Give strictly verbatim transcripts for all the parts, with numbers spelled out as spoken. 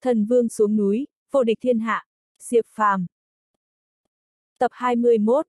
Thần vương xuống núi, vô địch thiên hạ. Diệp Phàm. Tập hai mươi mốt.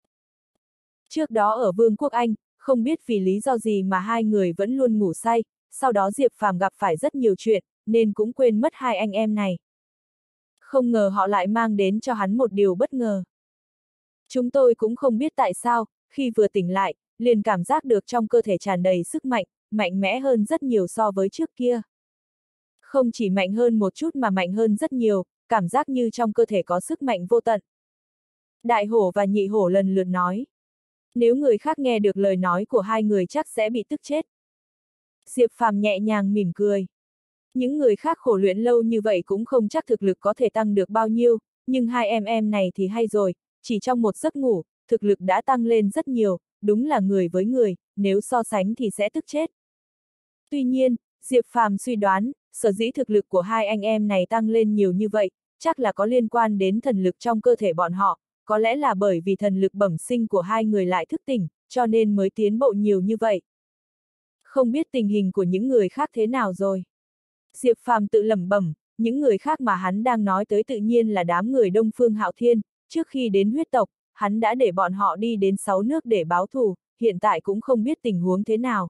Trước đó ở Vương quốc Anh, không biết vì lý do gì mà hai người vẫn luôn ngủ say, sau đó Diệp Phàm gặp phải rất nhiều chuyện, nên cũng quên mất hai anh em này. Không ngờ họ lại mang đến cho hắn một điều bất ngờ. Chúng tôi cũng không biết tại sao, khi vừa tỉnh lại, liền cảm giác được trong cơ thể tràn đầy sức mạnh, mạnh mẽ hơn rất nhiều so với trước kia. Không chỉ mạnh hơn một chút mà mạnh hơn rất nhiều, cảm giác như trong cơ thể có sức mạnh vô tận. Đại hổ và nhị hổ lần lượt nói. Nếu người khác nghe được lời nói của hai người chắc sẽ bị tức chết. Diệp Phàm nhẹ nhàng mỉm cười. Những người khác khổ luyện lâu như vậy cũng không chắc thực lực có thể tăng được bao nhiêu, nhưng hai em em này thì hay rồi, chỉ trong một giấc ngủ, thực lực đã tăng lên rất nhiều, đúng là người với người, nếu so sánh thì sẽ tức chết. Tuy nhiên, Diệp Phàm suy đoán, sở dĩ thực lực của hai anh em này tăng lên nhiều như vậy, chắc là có liên quan đến thần lực trong cơ thể bọn họ, có lẽ là bởi vì thần lực bẩm sinh của hai người lại thức tỉnh, cho nên mới tiến bộ nhiều như vậy. Không biết tình hình của những người khác thế nào rồi. Diệp Phàm tự lẩm bẩm, những người khác mà hắn đang nói tới tự nhiên là đám người Đông Phương Hạo Thiên, trước khi đến huyết tộc, hắn đã để bọn họ đi đến sáu nước để báo thù, hiện tại cũng không biết tình huống thế nào.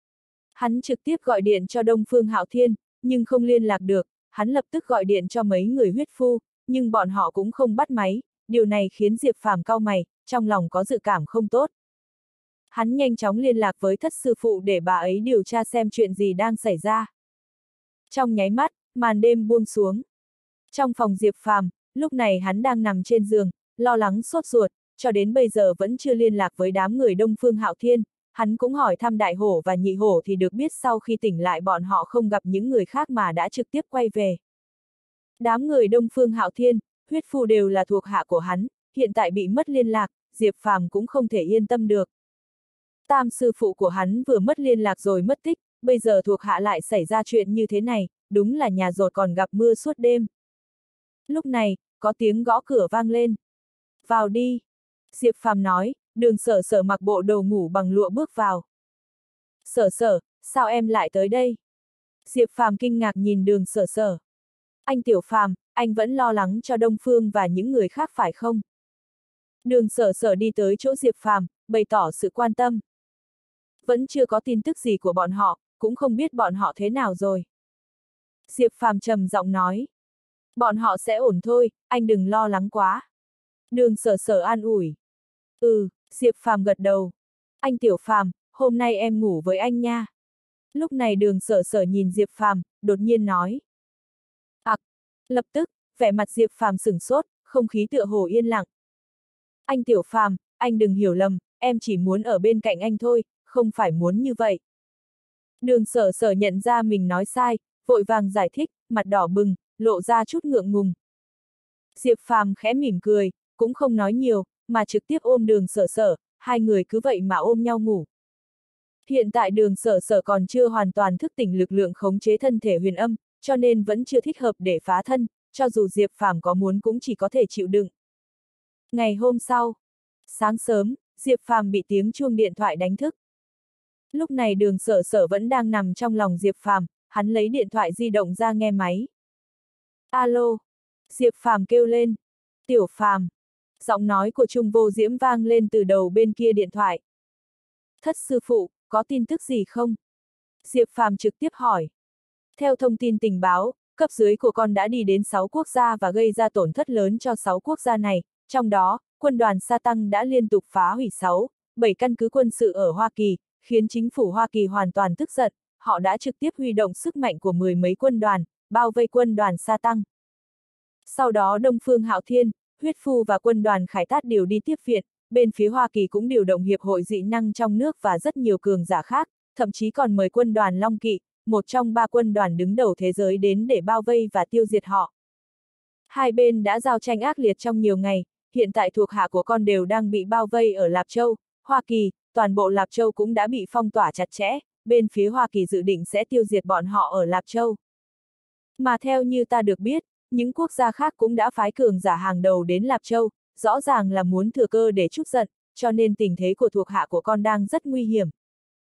Hắn trực tiếp gọi điện cho Đông Phương Hạo Thiên, nhưng không liên lạc được, hắn lập tức gọi điện cho mấy người huyết phu, nhưng bọn họ cũng không bắt máy, điều này khiến Diệp Phàm cau mày, trong lòng có dự cảm không tốt. Hắn nhanh chóng liên lạc với thất sư phụ để bà ấy điều tra xem chuyện gì đang xảy ra. Trong nháy mắt, màn đêm buông xuống. Trong phòng Diệp Phàm, lúc này hắn đang nằm trên giường, lo lắng sốt ruột, cho đến bây giờ vẫn chưa liên lạc với đám người Đông Phương Hạo Thiên. Hắn cũng hỏi thăm đại hổ và nhị hổ thì được biết sau khi tỉnh lại bọn họ không gặp những người khác mà đã trực tiếp quay về. Đám người Đông Phương Hạo Thiên, huyết phu đều là thuộc hạ của hắn, hiện tại bị mất liên lạc, Diệp Phàm cũng không thể yên tâm được. Tam sư phụ của hắn vừa mất liên lạc rồi mất tích, bây giờ thuộc hạ lại xảy ra chuyện như thế này, đúng là nhà rột còn gặp mưa suốt đêm. Lúc này, có tiếng gõ cửa vang lên. Vào đi. Diệp Phàm nói, Đường Sở Sở mặc bộ đồ ngủ bằng lụa bước vào. Sở Sở, sao em lại tới đây? Diệp Phàm kinh ngạc nhìn Đường Sở Sở. Anh Tiểu Phàm, anh vẫn lo lắng cho Đông Phương và những người khác phải không? Đường Sở Sở đi tới chỗ Diệp Phàm, bày tỏ sự quan tâm. Vẫn chưa có tin tức gì của bọn họ, cũng không biết bọn họ thế nào rồi. Diệp Phàm trầm giọng nói. Bọn họ sẽ ổn thôi, anh đừng lo lắng quá. Đường Sở Sở an ủi. Ừ, Diệp Phàm gật đầu. Anh Tiểu Phàm, hôm nay em ngủ với anh nha. Lúc này Đường Sở Sở nhìn Diệp Phàm, đột nhiên nói. Ặc, lập tức, vẻ mặt Diệp Phàm sửng sốt, không khí tựa hồ yên lặng. Anh Tiểu Phàm, anh đừng hiểu lầm, em chỉ muốn ở bên cạnh anh thôi, không phải muốn như vậy. Đường Sở Sở nhận ra mình nói sai, vội vàng giải thích, mặt đỏ bừng, lộ ra chút ngượng ngùng. Diệp Phàm khẽ mỉm cười, cũng không nói nhiều, mà trực tiếp ôm Đường Sở Sở, hai người cứ vậy mà ôm nhau ngủ. Hiện tại Đường Sở Sở còn chưa hoàn toàn thức tỉnh lực lượng khống chế thân thể huyền âm, cho nên vẫn chưa thích hợp để phá thân, cho dù Diệp Phàm có muốn cũng chỉ có thể chịu đựng. Ngày hôm sau, sáng sớm, Diệp Phàm bị tiếng chuông điện thoại đánh thức. Lúc này Đường Sở Sở vẫn đang nằm trong lòng Diệp Phàm, hắn lấy điện thoại di động ra nghe máy. Alo, Diệp Phàm kêu lên. Tiểu Phàm. Giọng nói của Trung Vô Diễm vang lên từ đầu bên kia điện thoại. Thất sư phụ, có tin tức gì không? Diệp Phàm trực tiếp hỏi. Theo thông tin tình báo, cấp dưới của con đã đi đến sáu quốc gia và gây ra tổn thất lớn cho sáu quốc gia này, trong đó, quân đoàn Sa Tăng đã liên tục phá hủy sáu, bảy căn cứ quân sự ở Hoa Kỳ, khiến chính phủ Hoa Kỳ hoàn toàn tức giận, họ đã trực tiếp huy động sức mạnh của mười mấy quân đoàn, bao vây quân đoàn Sa Tăng. Sau đó Đông Phương Hạo Thiên, huyết phu và quân đoàn Khải Tát đều đi tiếp viện, bên phía Hoa Kỳ cũng điều động hiệp hội dị năng trong nước và rất nhiều cường giả khác, thậm chí còn mời quân đoàn Long Kỵ, một trong ba quân đoàn đứng đầu thế giới đến để bao vây và tiêu diệt họ. Hai bên đã giao tranh ác liệt trong nhiều ngày, hiện tại thuộc hạ của con đều đang bị bao vây ở Lạp Châu, Hoa Kỳ, toàn bộ Lạp Châu cũng đã bị phong tỏa chặt chẽ, bên phía Hoa Kỳ dự định sẽ tiêu diệt bọn họ ở Lạp Châu. Mà theo như ta được biết, những quốc gia khác cũng đã phái cường giả hàng đầu đến Lạp Châu, rõ ràng là muốn thừa cơ để trút giận, cho nên tình thế của thuộc hạ của con đang rất nguy hiểm.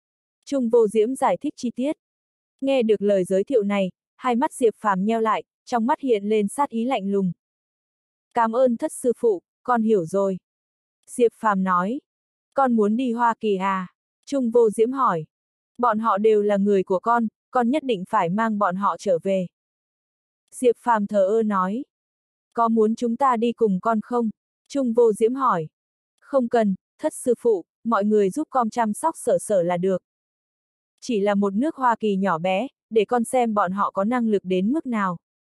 Trung Vô Diễm giải thích chi tiết. Nghe được lời giới thiệu này, hai mắt Diệp Phàm nheo lại, trong mắt hiện lên sát ý lạnh lùng. Cảm ơn thất sư phụ, con hiểu rồi. Diệp Phàm nói. Con muốn đi Hoa Kỳ à? Trung Vô Diễm hỏi. Bọn họ đều là người của con, con nhất định phải mang bọn họ trở về. Diệp Phàm thờ ơ nói. Có muốn chúng ta đi cùng con không? Trung Vô Diễm hỏi. Không cần, thất sư phụ, mọi người giúp con chăm sóc Sở Sở là được. Chỉ là một nước Hoa Kỳ nhỏ bé, để con xem bọn họ có năng lực đến mức nào.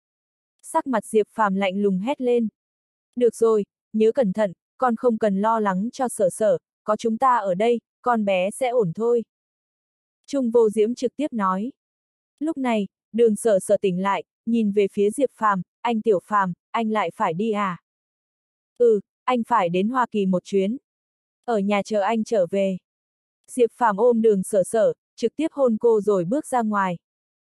Sắc mặt Diệp Phàm lạnh lùng hét lên. Được rồi, nhớ cẩn thận, con không cần lo lắng cho Sở Sở, có chúng ta ở đây, con bé sẽ ổn thôi. Trung Vô Diễm trực tiếp nói. Lúc này, Đường Sở Sở tỉnh lại, nhìn về phía Diệp Phàm, anh Tiểu Phàm, anh lại phải đi à? Ừ, anh phải đến Hoa Kỳ một chuyến. Ở nhà chờ anh trở về. Diệp Phàm ôm Đường Sở Sở, trực tiếp hôn cô rồi bước ra ngoài.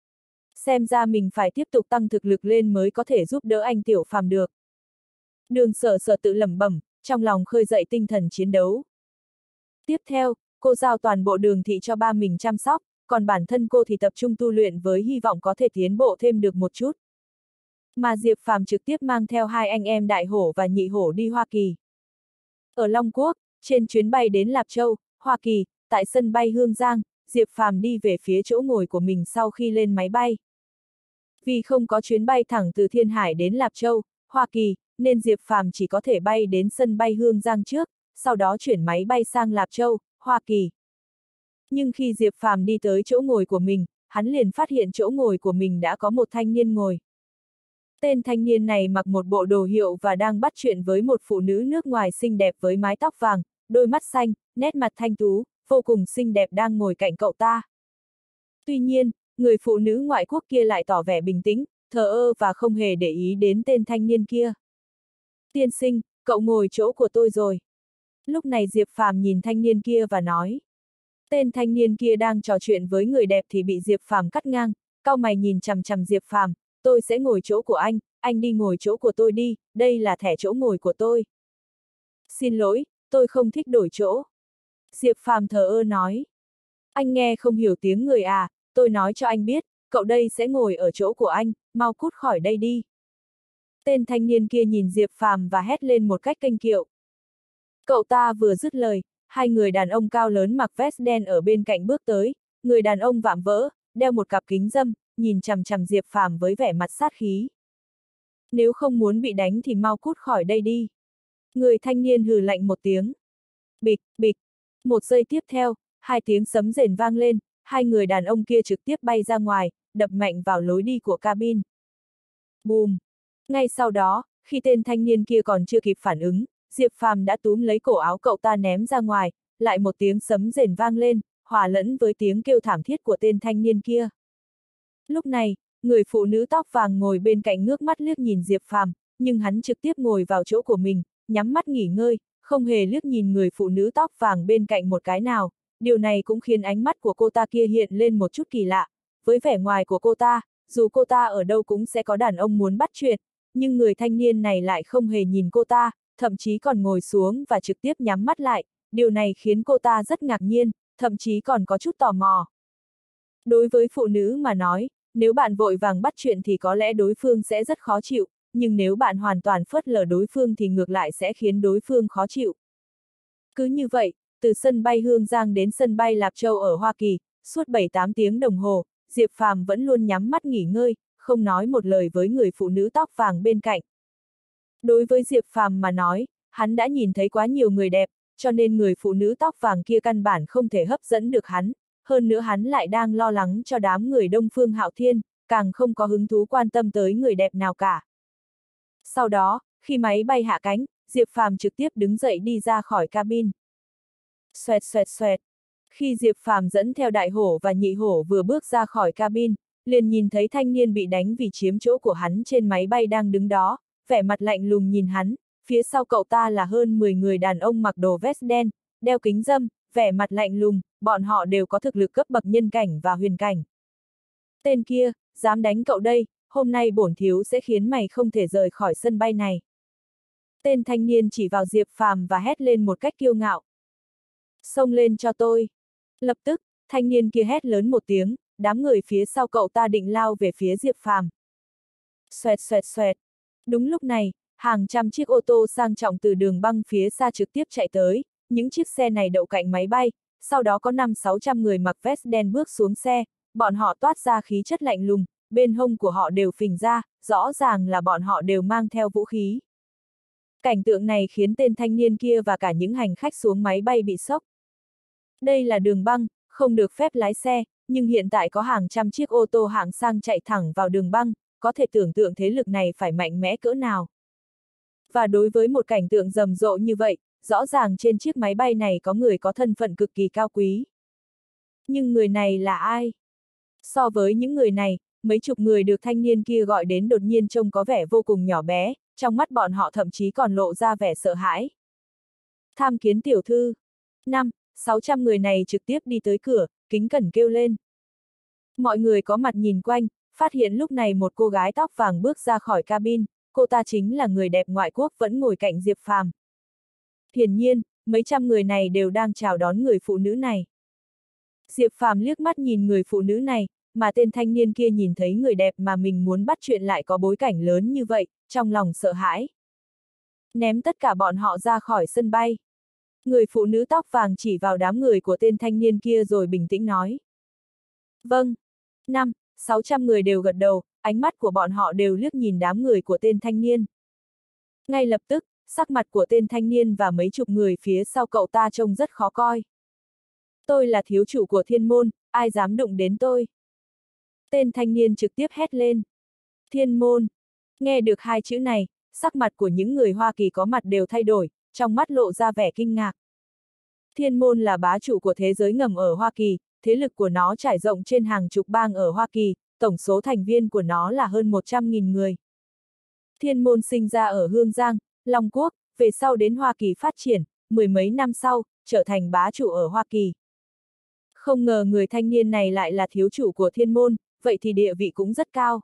Xem ra mình phải tiếp tục tăng thực lực lên mới có thể giúp đỡ anh Tiểu Phàm được. Đường Sở Sở tự lẩm bẩm, trong lòng khơi dậy tinh thần chiến đấu. Tiếp theo, cô giao toàn bộ Đường thị cho ba mình chăm sóc, còn bản thân cô thì tập trung tu luyện với hy vọng có thể tiến bộ thêm được một chút. Mà Diệp Phàm trực tiếp mang theo hai anh em Đại Hổ và Nhị Hổ đi Hoa Kỳ. Ở Long Quốc, trên chuyến bay đến Lạp Châu, Hoa Kỳ, tại sân bay Hương Giang, Diệp Phàm đi về phía chỗ ngồi của mình sau khi lên máy bay. Vì không có chuyến bay thẳng từ Thiên Hải đến Lạp Châu, Hoa Kỳ, nên Diệp Phàm chỉ có thể bay đến sân bay Hương Giang trước, sau đó chuyển máy bay sang Lạp Châu, Hoa Kỳ. Nhưng khi Diệp Phàm đi tới chỗ ngồi của mình, hắn liền phát hiện chỗ ngồi của mình đã có một thanh niên ngồi. Tên thanh niên này mặc một bộ đồ hiệu và đang bắt chuyện với một phụ nữ nước ngoài xinh đẹp với mái tóc vàng, đôi mắt xanh, nét mặt thanh tú, vô cùng xinh đẹp đang ngồi cạnh cậu ta. Tuy nhiên, người phụ nữ ngoại quốc kia lại tỏ vẻ bình tĩnh, thờ ơ và không hề để ý đến tên thanh niên kia. Tiên sinh, cậu ngồi chỗ của tôi rồi. Lúc này Diệp Phàm nhìn thanh niên kia và nói. Tên thanh niên kia đang trò chuyện với người đẹp thì bị Diệp Phàm cắt ngang, cau mày nhìn chằm chằm Diệp Phàm, tôi sẽ ngồi chỗ của anh, anh đi ngồi chỗ của tôi đi, đây là thẻ chỗ ngồi của tôi. Xin lỗi, tôi không thích đổi chỗ. Diệp Phàm thờ ơ nói. Anh nghe không hiểu tiếng người à, tôi nói cho anh biết, cậu đây sẽ ngồi ở chỗ của anh, mau cút khỏi đây đi. Tên thanh niên kia nhìn Diệp Phàm và hét lên một cách kênh kiệu. Cậu ta vừa dứt lời, hai người đàn ông cao lớn mặc vest đen ở bên cạnh bước tới, người đàn ông vạm vỡ, đeo một cặp kính râm, nhìn chằm chằm Diệp Phàm với vẻ mặt sát khí. Nếu không muốn bị đánh thì mau cút khỏi đây đi. Người thanh niên hừ lạnh một tiếng. Bịch, bịch. Một giây tiếp theo, hai tiếng sấm rền vang lên, hai người đàn ông kia trực tiếp bay ra ngoài, đập mạnh vào lối đi của cabin. Bùm. Ngay sau đó, khi tên thanh niên kia còn chưa kịp phản ứng, Diệp Phàm đã túm lấy cổ áo cậu ta ném ra ngoài, lại một tiếng sấm rền vang lên, hòa lẫn với tiếng kêu thảm thiết của tên thanh niên kia. Lúc này, người phụ nữ tóc vàng ngồi bên cạnh ngước mắt liếc nhìn Diệp Phàm, nhưng hắn trực tiếp ngồi vào chỗ của mình, nhắm mắt nghỉ ngơi, không hề liếc nhìn người phụ nữ tóc vàng bên cạnh một cái nào. Điều này cũng khiến ánh mắt của cô ta kia hiện lên một chút kỳ lạ. Với vẻ ngoài của cô ta, dù cô ta ở đâu cũng sẽ có đàn ông muốn bắt chuyện, nhưng người thanh niên này lại không hề nhìn cô ta, thậm chí còn ngồi xuống và trực tiếp nhắm mắt lại. Điều này khiến cô ta rất ngạc nhiên, thậm chí còn có chút tò mò. Đối với phụ nữ mà nói, nếu bạn vội vàng bắt chuyện thì có lẽ đối phương sẽ rất khó chịu, nhưng nếu bạn hoàn toàn phớt lờ đối phương thì ngược lại sẽ khiến đối phương khó chịu. Cứ như vậy, từ sân bay Hương Giang đến sân bay Lạp Châu ở Hoa Kỳ, suốt bảy tám tiếng đồng hồ, Diệp Phàm vẫn luôn nhắm mắt nghỉ ngơi, không nói một lời với người phụ nữ tóc vàng bên cạnh. Đối với Diệp Phàm mà nói, hắn đã nhìn thấy quá nhiều người đẹp, cho nên người phụ nữ tóc vàng kia căn bản không thể hấp dẫn được hắn, hơn nữa hắn lại đang lo lắng cho đám người Đông Phương Hạo Thiên, càng không có hứng thú quan tâm tới người đẹp nào cả. Sau đó, khi máy bay hạ cánh, Diệp Phàm trực tiếp đứng dậy đi ra khỏi cabin. Xoẹt xoẹt xoẹt. Khi Diệp Phàm dẫn theo Đại Hổ và Nhị Hổ vừa bước ra khỏi cabin, liền nhìn thấy thanh niên bị đánh vì chiếm chỗ của hắn trên máy bay đang đứng đó, vẻ mặt lạnh lùng nhìn hắn, phía sau cậu ta là hơn mười người đàn ông mặc đồ vest đen, đeo kính râm, vẻ mặt lạnh lùng, bọn họ đều có thực lực cấp bậc nhân cảnh và huyền cảnh. Tên kia, dám đánh cậu đây, hôm nay bổn thiếu sẽ khiến mày không thể rời khỏi sân bay này. Tên thanh niên chỉ vào Diệp Phàm và hét lên một cách kiêu ngạo. Xông lên cho tôi. Lập tức, thanh niên kia hét lớn một tiếng, đám người phía sau cậu ta định lao về phía Diệp Phàm. Xoẹt xoẹt xoẹt. Đúng lúc này, hàng trăm chiếc ô tô sang trọng từ đường băng phía xa trực tiếp chạy tới, những chiếc xe này đậu cạnh máy bay, sau đó có năm sáu trăm người mặc vest đen bước xuống xe, bọn họ toát ra khí chất lạnh lùng, bên hông của họ đều phình ra, rõ ràng là bọn họ đều mang theo vũ khí. Cảnh tượng này khiến tên thanh niên kia và cả những hành khách xuống máy bay bị sốc. Đây là đường băng, không được phép lái xe, nhưng hiện tại có hàng trăm chiếc ô tô hạng sang chạy thẳng vào đường băng, có thể tưởng tượng thế lực này phải mạnh mẽ cỡ nào. Và đối với một cảnh tượng rầm rộ như vậy, rõ ràng trên chiếc máy bay này có người có thân phận cực kỳ cao quý. Nhưng người này là ai? So với những người này, mấy chục người được thanh niên kia gọi đến đột nhiên trông có vẻ vô cùng nhỏ bé, trong mắt bọn họ thậm chí còn lộ ra vẻ sợ hãi. Tham kiến tiểu thư. Năm, sáu trăm người này trực tiếp đi tới cửa, kính cẩn kêu lên. Mọi người có mặt nhìn quanh, phát hiện lúc này một cô gái tóc vàng bước ra khỏi cabin, cô ta chính là người đẹp ngoại quốc vẫn ngồi cạnh Diệp Phàm. Hiển nhiên, mấy trăm người này đều đang chào đón người phụ nữ này. Diệp Phàm liếc mắt nhìn người phụ nữ này, mà tên thanh niên kia nhìn thấy người đẹp mà mình muốn bắt chuyện lại có bối cảnh lớn như vậy, trong lòng sợ hãi. Ném tất cả bọn họ ra khỏi sân bay. Người phụ nữ tóc vàng chỉ vào đám người của tên thanh niên kia rồi bình tĩnh nói. Vâng. Năm, sáu trăm người đều gật đầu, ánh mắt của bọn họ đều liếc nhìn đám người của tên thanh niên. Ngay lập tức, sắc mặt của tên thanh niên và mấy chục người phía sau cậu ta trông rất khó coi. Tôi là thiếu chủ của thiên môn, ai dám đụng đến tôi? Tên thanh niên trực tiếp hét lên. Thiên môn. Nghe được hai chữ này, sắc mặt của những người Hoa Kỳ có mặt đều thay đổi, trong mắt lộ ra vẻ kinh ngạc. Thiên môn là bá chủ của thế giới ngầm ở Hoa Kỳ, thế lực của nó trải rộng trên hàng chục bang ở Hoa Kỳ, tổng số thành viên của nó là hơn một trăm nghìn người. Thiên môn sinh ra ở Hương Giang, Long Quốc, về sau đến Hoa Kỳ phát triển, mười mấy năm sau, trở thành bá chủ ở Hoa Kỳ. Không ngờ người thanh niên này lại là thiếu chủ của thiên môn, vậy thì địa vị cũng rất cao.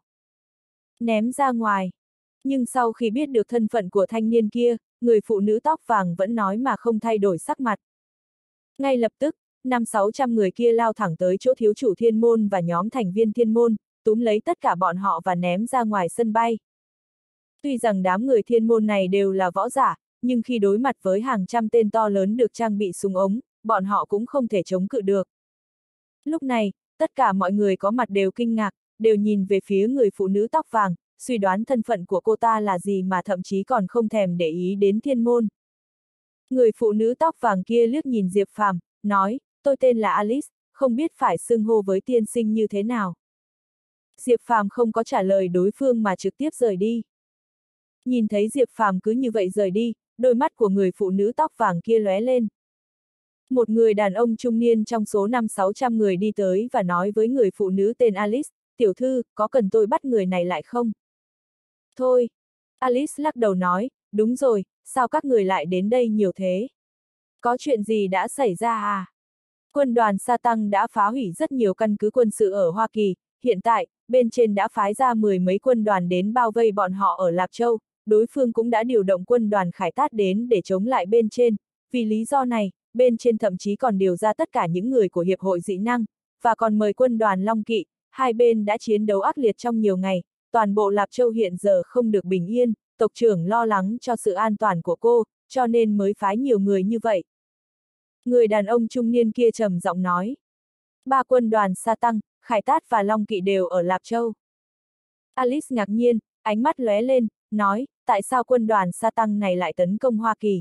Ném ra ngoài. Nhưng sau khi biết được thân phận của thanh niên kia, người phụ nữ tóc vàng vẫn nói mà không thay đổi sắc mặt. Ngay lập tức, năm sáu trăm người kia lao thẳng tới chỗ thiếu chủ thiên môn và nhóm thành viên thiên môn, túm lấy tất cả bọn họ và ném ra ngoài sân bay. Tuy rằng đám người thiên môn này đều là võ giả, nhưng khi đối mặt với hàng trăm tên to lớn được trang bị súng ống, bọn họ cũng không thể chống cự được. Lúc này, tất cả mọi người có mặt đều kinh ngạc, đều nhìn về phía người phụ nữ tóc vàng, suy đoán thân phận của cô ta là gì mà thậm chí còn không thèm để ý đến thiên môn. Người phụ nữ tóc vàng kia liếc nhìn Diệp Phàm, nói, tôi tên là Alice, không biết phải xưng hô với tiên sinh như thế nào. Diệp Phàm không có trả lời đối phương mà trực tiếp rời đi. Nhìn thấy Diệp Phàm cứ như vậy rời đi, đôi mắt của người phụ nữ tóc vàng kia lóe lên. Một người đàn ông trung niên trong số năm sáu trăm người đi tới và nói với người phụ nữ tên Alice, tiểu thư, có cần tôi bắt người này lại không? Thôi. Alice lắc đầu nói, đúng rồi, sao các người lại đến đây nhiều thế? Có chuyện gì đã xảy ra à? Quân đoàn Sa Tăng đã phá hủy rất nhiều căn cứ quân sự ở Hoa Kỳ, hiện tại, bên trên đã phái ra mười mấy quân đoàn đến bao vây bọn họ ở Lạp Châu, đối phương cũng đã điều động quân đoàn Khải Tát đến để chống lại bên trên, vì lý do này, bên trên thậm chí còn điều ra tất cả những người của Hiệp hội dị năng, và còn mời quân đoàn Long Kỵ, hai bên đã chiến đấu ác liệt trong nhiều ngày, toàn bộ Lạp Châu hiện giờ không được bình yên, tộc trưởng lo lắng cho sự an toàn của cô, cho nên mới phái nhiều người như vậy. Người đàn ông trung niên kia trầm giọng nói. Ba quân đoàn Sa Tăng, Khải Tát và Long Kỵ đều ở Lạp Châu. Alice ngạc nhiên, ánh mắt lóe lên, nói, tại sao quân đoàn Sa Tăng này lại tấn công Hoa Kỳ?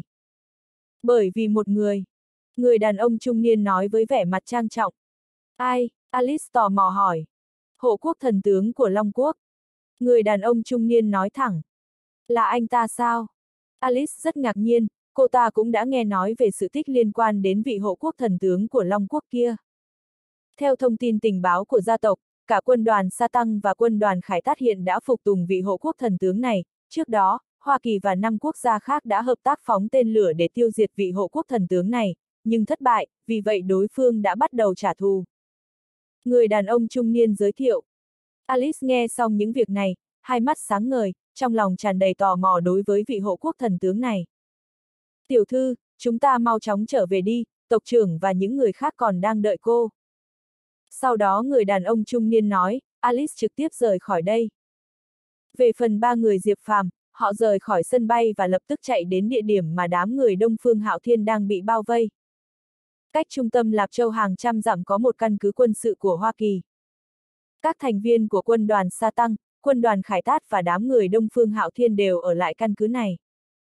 Bởi vì một người. Người đàn ông trung niên nói với vẻ mặt trang trọng. Ai? Alice tò mò hỏi. Hộ quốc thần tướng của Long Quốc. Người đàn ông trung niên nói thẳng. Là anh ta sao? Alice rất ngạc nhiên, cô ta cũng đã nghe nói về sự tích liên quan đến vị hộ quốc thần tướng của Long Quốc kia. Theo thông tin tình báo của gia tộc, cả quân đoàn Sa Tăng và quân đoàn Khải Tát hiện đã phục tùng vị hộ quốc thần tướng này, trước đó, Hoa Kỳ và năm quốc gia khác đã hợp tác phóng tên lửa để tiêu diệt vị hộ quốc thần tướng này, nhưng thất bại, vì vậy đối phương đã bắt đầu trả thù. Người đàn ông trung niên giới thiệu. Alice nghe xong những việc này, hai mắt sáng ngời, trong lòng tràn đầy tò mò đối với vị hộ quốc thần tướng này. Tiểu thư, chúng ta mau chóng trở về đi, tộc trưởng và những người khác còn đang đợi cô. Sau đó người đàn ông trung niên nói, Alice trực tiếp rời khỏi đây. Về phần ba người Diệp Phàm, họ rời khỏi sân bay và lập tức chạy đến địa điểm mà đám người Đông Phương Hạo Thiên đang bị bao vây. Cách trung tâm Lạp Châu hàng trăm dặm có một căn cứ quân sự của Hoa Kỳ. Các thành viên của quân đoàn Sa Tăng, quân đoàn Khải Tát và đám người Đông Phương Hạo Thiên đều ở lại căn cứ này.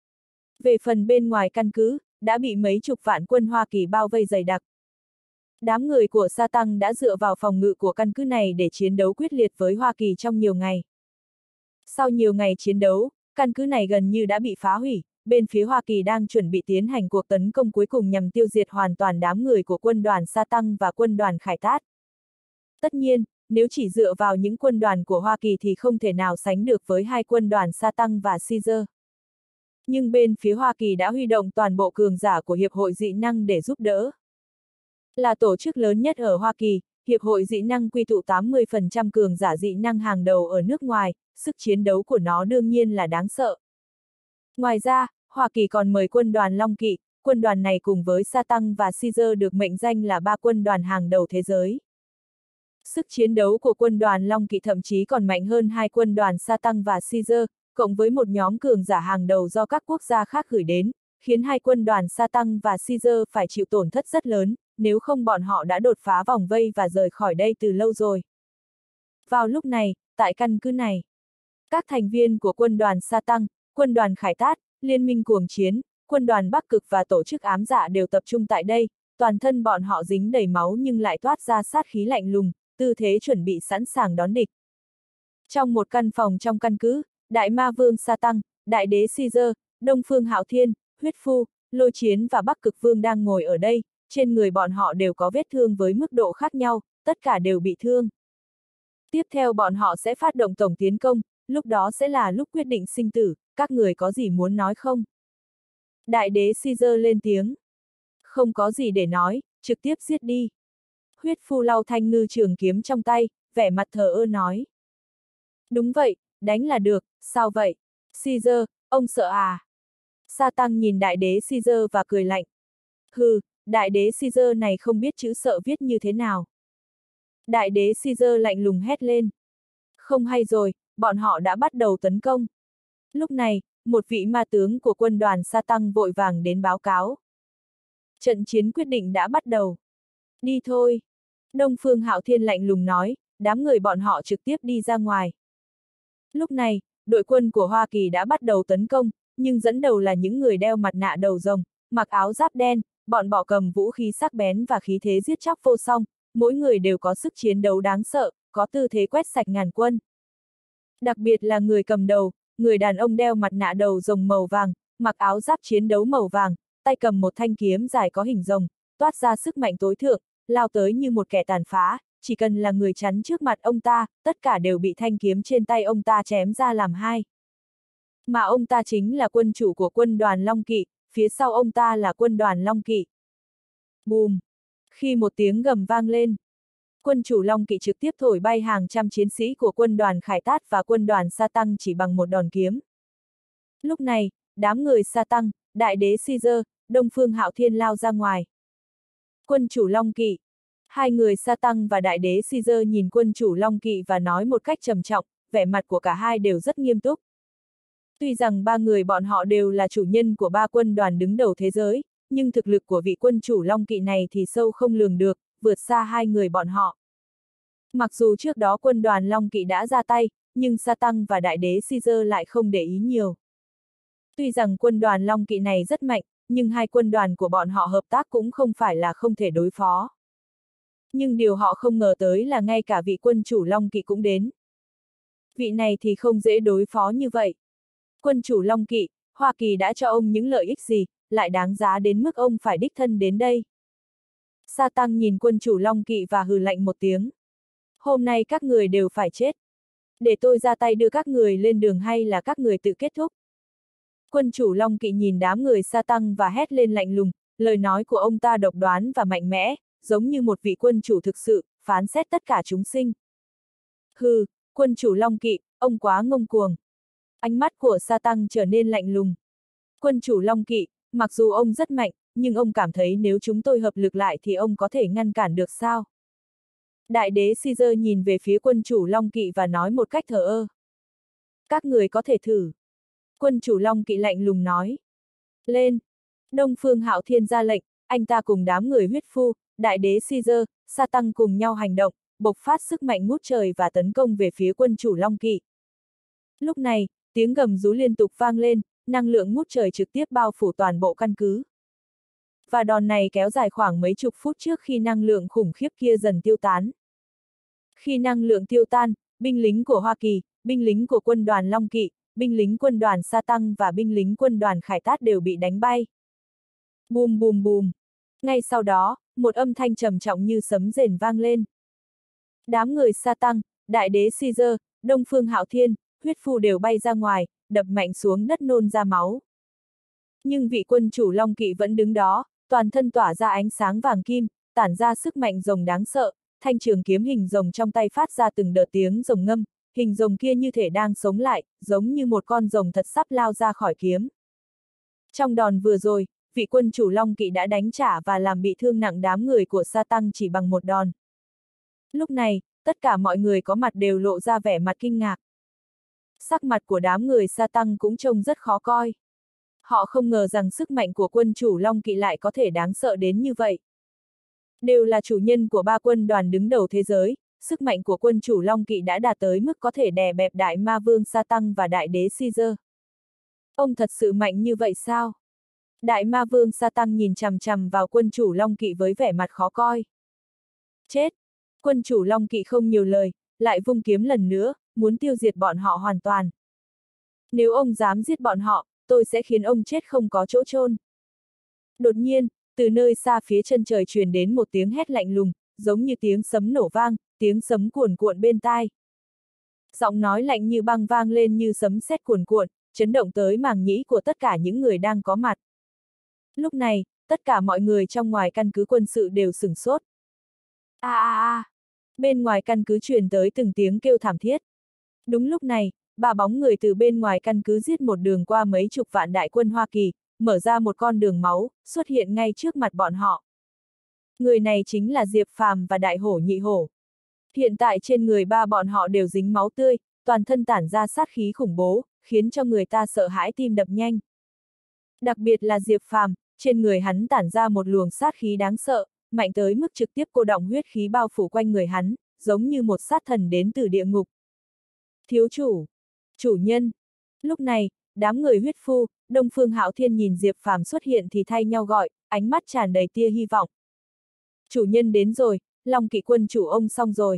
Về phần bên ngoài căn cứ, đã bị mấy chục vạn quân Hoa Kỳ bao vây dày đặc. Đám người của Sa Tăng đã dựa vào phòng ngự của căn cứ này để chiến đấu quyết liệt với Hoa Kỳ trong nhiều ngày. Sau nhiều ngày chiến đấu, căn cứ này gần như đã bị phá hủy, bên phía Hoa Kỳ đang chuẩn bị tiến hành cuộc tấn công cuối cùng nhằm tiêu diệt hoàn toàn đám người của quân đoàn Sa Tăng và quân đoàn Khải Tát. Tất nhiên, nếu chỉ dựa vào những quân đoàn của Hoa Kỳ thì không thể nào sánh được với hai quân đoàn Sa Tăng và Caesar. Nhưng bên phía Hoa Kỳ đã huy động toàn bộ cường giả của Hiệp hội Dị năng để giúp đỡ. Là tổ chức lớn nhất ở Hoa Kỳ, Hiệp hội Dị năng quy tụ tám mươi phần trăm cường giả dị năng hàng đầu ở nước ngoài, sức chiến đấu của nó đương nhiên là đáng sợ. Ngoài ra, Hoa Kỳ còn mời quân đoàn Long Kỵ, quân đoàn này cùng với Sa Tăng và Caesar được mệnh danh là ba quân đoàn hàng đầu thế giới. Sức chiến đấu của quân đoàn Long Kỵ thậm chí còn mạnh hơn hai quân đoàn Sa Tăng và Caesar, cộng với một nhóm cường giả hàng đầu do các quốc gia khác gửi đến, khiến hai quân đoàn Sa Tăng và Caesar phải chịu tổn thất rất lớn, nếu không bọn họ đã đột phá vòng vây và rời khỏi đây từ lâu rồi. Vào lúc này, tại căn cứ này, các thành viên của quân đoàn Sa Tăng, quân đoàn Khải Tát, Liên minh Cuồng Chiến, quân đoàn Bắc Cực và tổ chức ám dạ đều tập trung tại đây, toàn thân bọn họ dính đầy máu nhưng lại toát ra sát khí lạnh lùng, tư thế chuẩn bị sẵn sàng đón địch. Trong một căn phòng trong căn cứ, Đại Ma Vương Sa Tăng, Đại Đế Caesar, Đông Phương Hạo Thiên, Huyết Phu, Lôi Chiến và Bắc Cực Vương đang ngồi ở đây, trên người bọn họ đều có vết thương với mức độ khác nhau, tất cả đều bị thương. Tiếp theo bọn họ sẽ phát động tổng tiến công, lúc đó sẽ là lúc quyết định sinh tử, các người có gì muốn nói không? Đại Đế Caesar lên tiếng. Không có gì để nói, trực tiếp giết đi. Huyết Phu lau thanh ngư trường kiếm trong tay, vẻ mặt thờ ơ nói. Đúng vậy, đánh là được, sao vậy? Caesar, ông sợ à? Sa Tăng nhìn Đại Đế Caesar và cười lạnh. Hừ, Đại Đế Caesar này không biết chữ sợ viết như thế nào. Đại Đế Caesar lạnh lùng hét lên. Không hay rồi, bọn họ đã bắt đầu tấn công. Lúc này, một vị ma tướng của quân đoàn Sa Tăng vội vàng đến báo cáo. Trận chiến quyết định đã bắt đầu. Đi thôi. Đông Phương Hạo Thiên lạnh lùng nói, đám người bọn họ trực tiếp đi ra ngoài. Lúc này, đội quân của Hoa Kỳ đã bắt đầu tấn công, nhưng dẫn đầu là những người đeo mặt nạ đầu rồng, mặc áo giáp đen, bọn bỏ cầm vũ khí sắc bén và khí thế giết chóc vô song, mỗi người đều có sức chiến đấu đáng sợ, có tư thế quét sạch ngàn quân. Đặc biệt là người cầm đầu, người đàn ông đeo mặt nạ đầu rồng màu vàng, mặc áo giáp chiến đấu màu vàng, tay cầm một thanh kiếm dài có hình rồng, toát ra sức mạnh tối thượng, lao tới như một kẻ tàn phá, chỉ cần là người chắn trước mặt ông ta, tất cả đều bị thanh kiếm trên tay ông ta chém ra làm hai. Mà ông ta chính là quân chủ của quân đoàn Long Kỵ, phía sau ông ta là quân đoàn Long Kỵ. Bùm! Khi một tiếng gầm vang lên, quân chủ Long Kỵ trực tiếp thổi bay hàng trăm chiến sĩ của quân đoàn Khải Tát và quân đoàn Sa Tăng chỉ bằng một đòn kiếm. Lúc này, đám người Sa Tăng, Đại Đế Caesar, Đông Phương Hạo Thiên lao ra ngoài. Quân chủ Long Kỵ. Hai người Sa Tăng và Đại Đế Caesar nhìn quân chủ Long Kỵ và nói một cách trầm trọng, vẻ mặt của cả hai đều rất nghiêm túc. Tuy rằng ba người bọn họ đều là chủ nhân của ba quân đoàn đứng đầu thế giới, nhưng thực lực của vị quân chủ Long Kỵ này thì sâu không lường được, vượt xa hai người bọn họ. Mặc dù trước đó quân đoàn Long Kỵ đã ra tay, nhưng Sa Tăng và Đại Đế Caesar lại không để ý nhiều. Tuy rằng quân đoàn Long Kỵ này rất mạnh, nhưng hai quân đoàn của bọn họ hợp tác cũng không phải là không thể đối phó. Nhưng điều họ không ngờ tới là ngay cả vị quân chủ Long Kỵ cũng đến. Vị này thì không dễ đối phó như vậy. Quân chủ Long Kỵ, Hoa Kỳ đã cho ông những lợi ích gì, lại đáng giá đến mức ông phải đích thân đến đây. Sa Tăng nhìn quân chủ Long Kỵ và hừ lạnh một tiếng. Hôm nay các người đều phải chết. Để tôi ra tay đưa các người lên đường hay là các người tự kết thúc? Quân chủ Long Kỵ nhìn đám người Sa Tăng và hét lên lạnh lùng, lời nói của ông ta độc đoán và mạnh mẽ, giống như một vị quân chủ thực sự, phán xét tất cả chúng sinh. Hừ, quân chủ Long Kỵ, ông quá ngông cuồng. Ánh mắt của Sa Tăng trở nên lạnh lùng. Quân chủ Long Kỵ, mặc dù ông rất mạnh, nhưng ông cảm thấy nếu chúng tôi hợp lực lại thì ông có thể ngăn cản được sao? Đại Đế Caesar nhìn về phía quân chủ Long Kỵ và nói một cách thờ ơ. Các người có thể thử. Quân chủ Long Kỵ lạnh lùng nói. Lên! Đông Phương Hạo Thiên ra lệnh, anh ta cùng đám người huyết phu, đại đế Caesar, Sa Tăng cùng nhau hành động, bộc phát sức mạnh ngút trời và tấn công về phía quân chủ Long Kỵ. Lúc này, tiếng gầm rú liên tục vang lên, năng lượng ngút trời trực tiếp bao phủ toàn bộ căn cứ. Và đòn này kéo dài khoảng mấy chục phút trước khi năng lượng khủng khiếp kia dần tiêu tán. Khi năng lượng tiêu tan, binh lính của Hoa Kỳ, binh lính của quân đoàn Long Kỵ, binh lính quân đoàn Sa Tăng và binh lính quân đoàn Khải Tát đều bị đánh bay. Bùm bùm bùm. Ngay sau đó, một âm thanh trầm trọng như sấm rền vang lên. Đám người Sa Tăng, đại đế Caesar, Đông Phương Hạo Thiên, huyết phu đều bay ra ngoài, đập mạnh xuống đất nôn ra máu. Nhưng vị quân chủ Long Kỵ vẫn đứng đó, toàn thân tỏa ra ánh sáng vàng kim, tản ra sức mạnh rồng đáng sợ, thanh trường kiếm hình rồng trong tay phát ra từng đợt tiếng rồng ngâm, hình rồng kia như thể đang sống lại, giống như một con rồng thật sắp lao ra khỏi kiếm. Trong đòn vừa rồi, vị quân chủ Long Kỵ đã đánh trả và làm bị thương nặng đám người của Sa Tăng chỉ bằng một đòn. Lúc này, tất cả mọi người có mặt đều lộ ra vẻ mặt kinh ngạc. Sắc mặt của đám người Sa Tăng cũng trông rất khó coi. Họ không ngờ rằng sức mạnh của quân chủ Long Kỵ lại có thể đáng sợ đến như vậy. Đều là chủ nhân của ba quân đoàn đứng đầu thế giới, sức mạnh của quân chủ Long Kỵ đã đạt tới mức có thể đè bẹp Đại Ma Vương Sa Tăng và Đại Đế Caesar. Ông thật sự mạnh như vậy sao? Đại Ma Vương Sa Tăng nhìn chằm chằm vào quân chủ Long Kỵ với vẻ mặt khó coi. Chết! Quân chủ Long Kỵ không nhiều lời, lại vung kiếm lần nữa, muốn tiêu diệt bọn họ hoàn toàn. Nếu ông dám giết bọn họ, tôi sẽ khiến ông chết không có chỗ chôn. Đột nhiên, từ nơi xa phía chân trời truyền đến một tiếng hét lạnh lùng, giống như tiếng sấm nổ vang, tiếng sấm cuồn cuộn bên tai. Giọng nói lạnh như băng vang lên như sấm sét cuồn cuộn, chấn động tới màng nhĩ của tất cả những người đang có mặt. Lúc này, tất cả mọi người trong ngoài căn cứ quân sự đều sửng sốt. A a a! Bên ngoài căn cứ truyền tới từng tiếng kêu thảm thiết. Đúng lúc này, ba bóng người từ bên ngoài căn cứ giết một đường qua mấy chục vạn đại quân Hoa Kỳ, mở ra một con đường máu, xuất hiện ngay trước mặt bọn họ. Người này chính là Diệp Phàm và Đại Hổ Nhị Hổ. Hiện tại trên người ba bọn họ đều dính máu tươi, toàn thân tản ra sát khí khủng bố, khiến cho người ta sợ hãi tim đập nhanh. Đặc biệt là Diệp Phàm, trên người hắn tản ra một luồng sát khí đáng sợ, mạnh tới mức trực tiếp cô đọng huyết khí bao phủ quanh người hắn, giống như một sát thần đến từ địa ngục. Thiếu chủ! Chủ nhân! Lúc này, đám người huyết phu, Đông Phương Hạo Thiên nhìn Diệp Phàm xuất hiện thì thay nhau gọi, ánh mắt tràn đầy tia hy vọng. Chủ nhân đến rồi, Long Kỵ quân chủ ông xong rồi.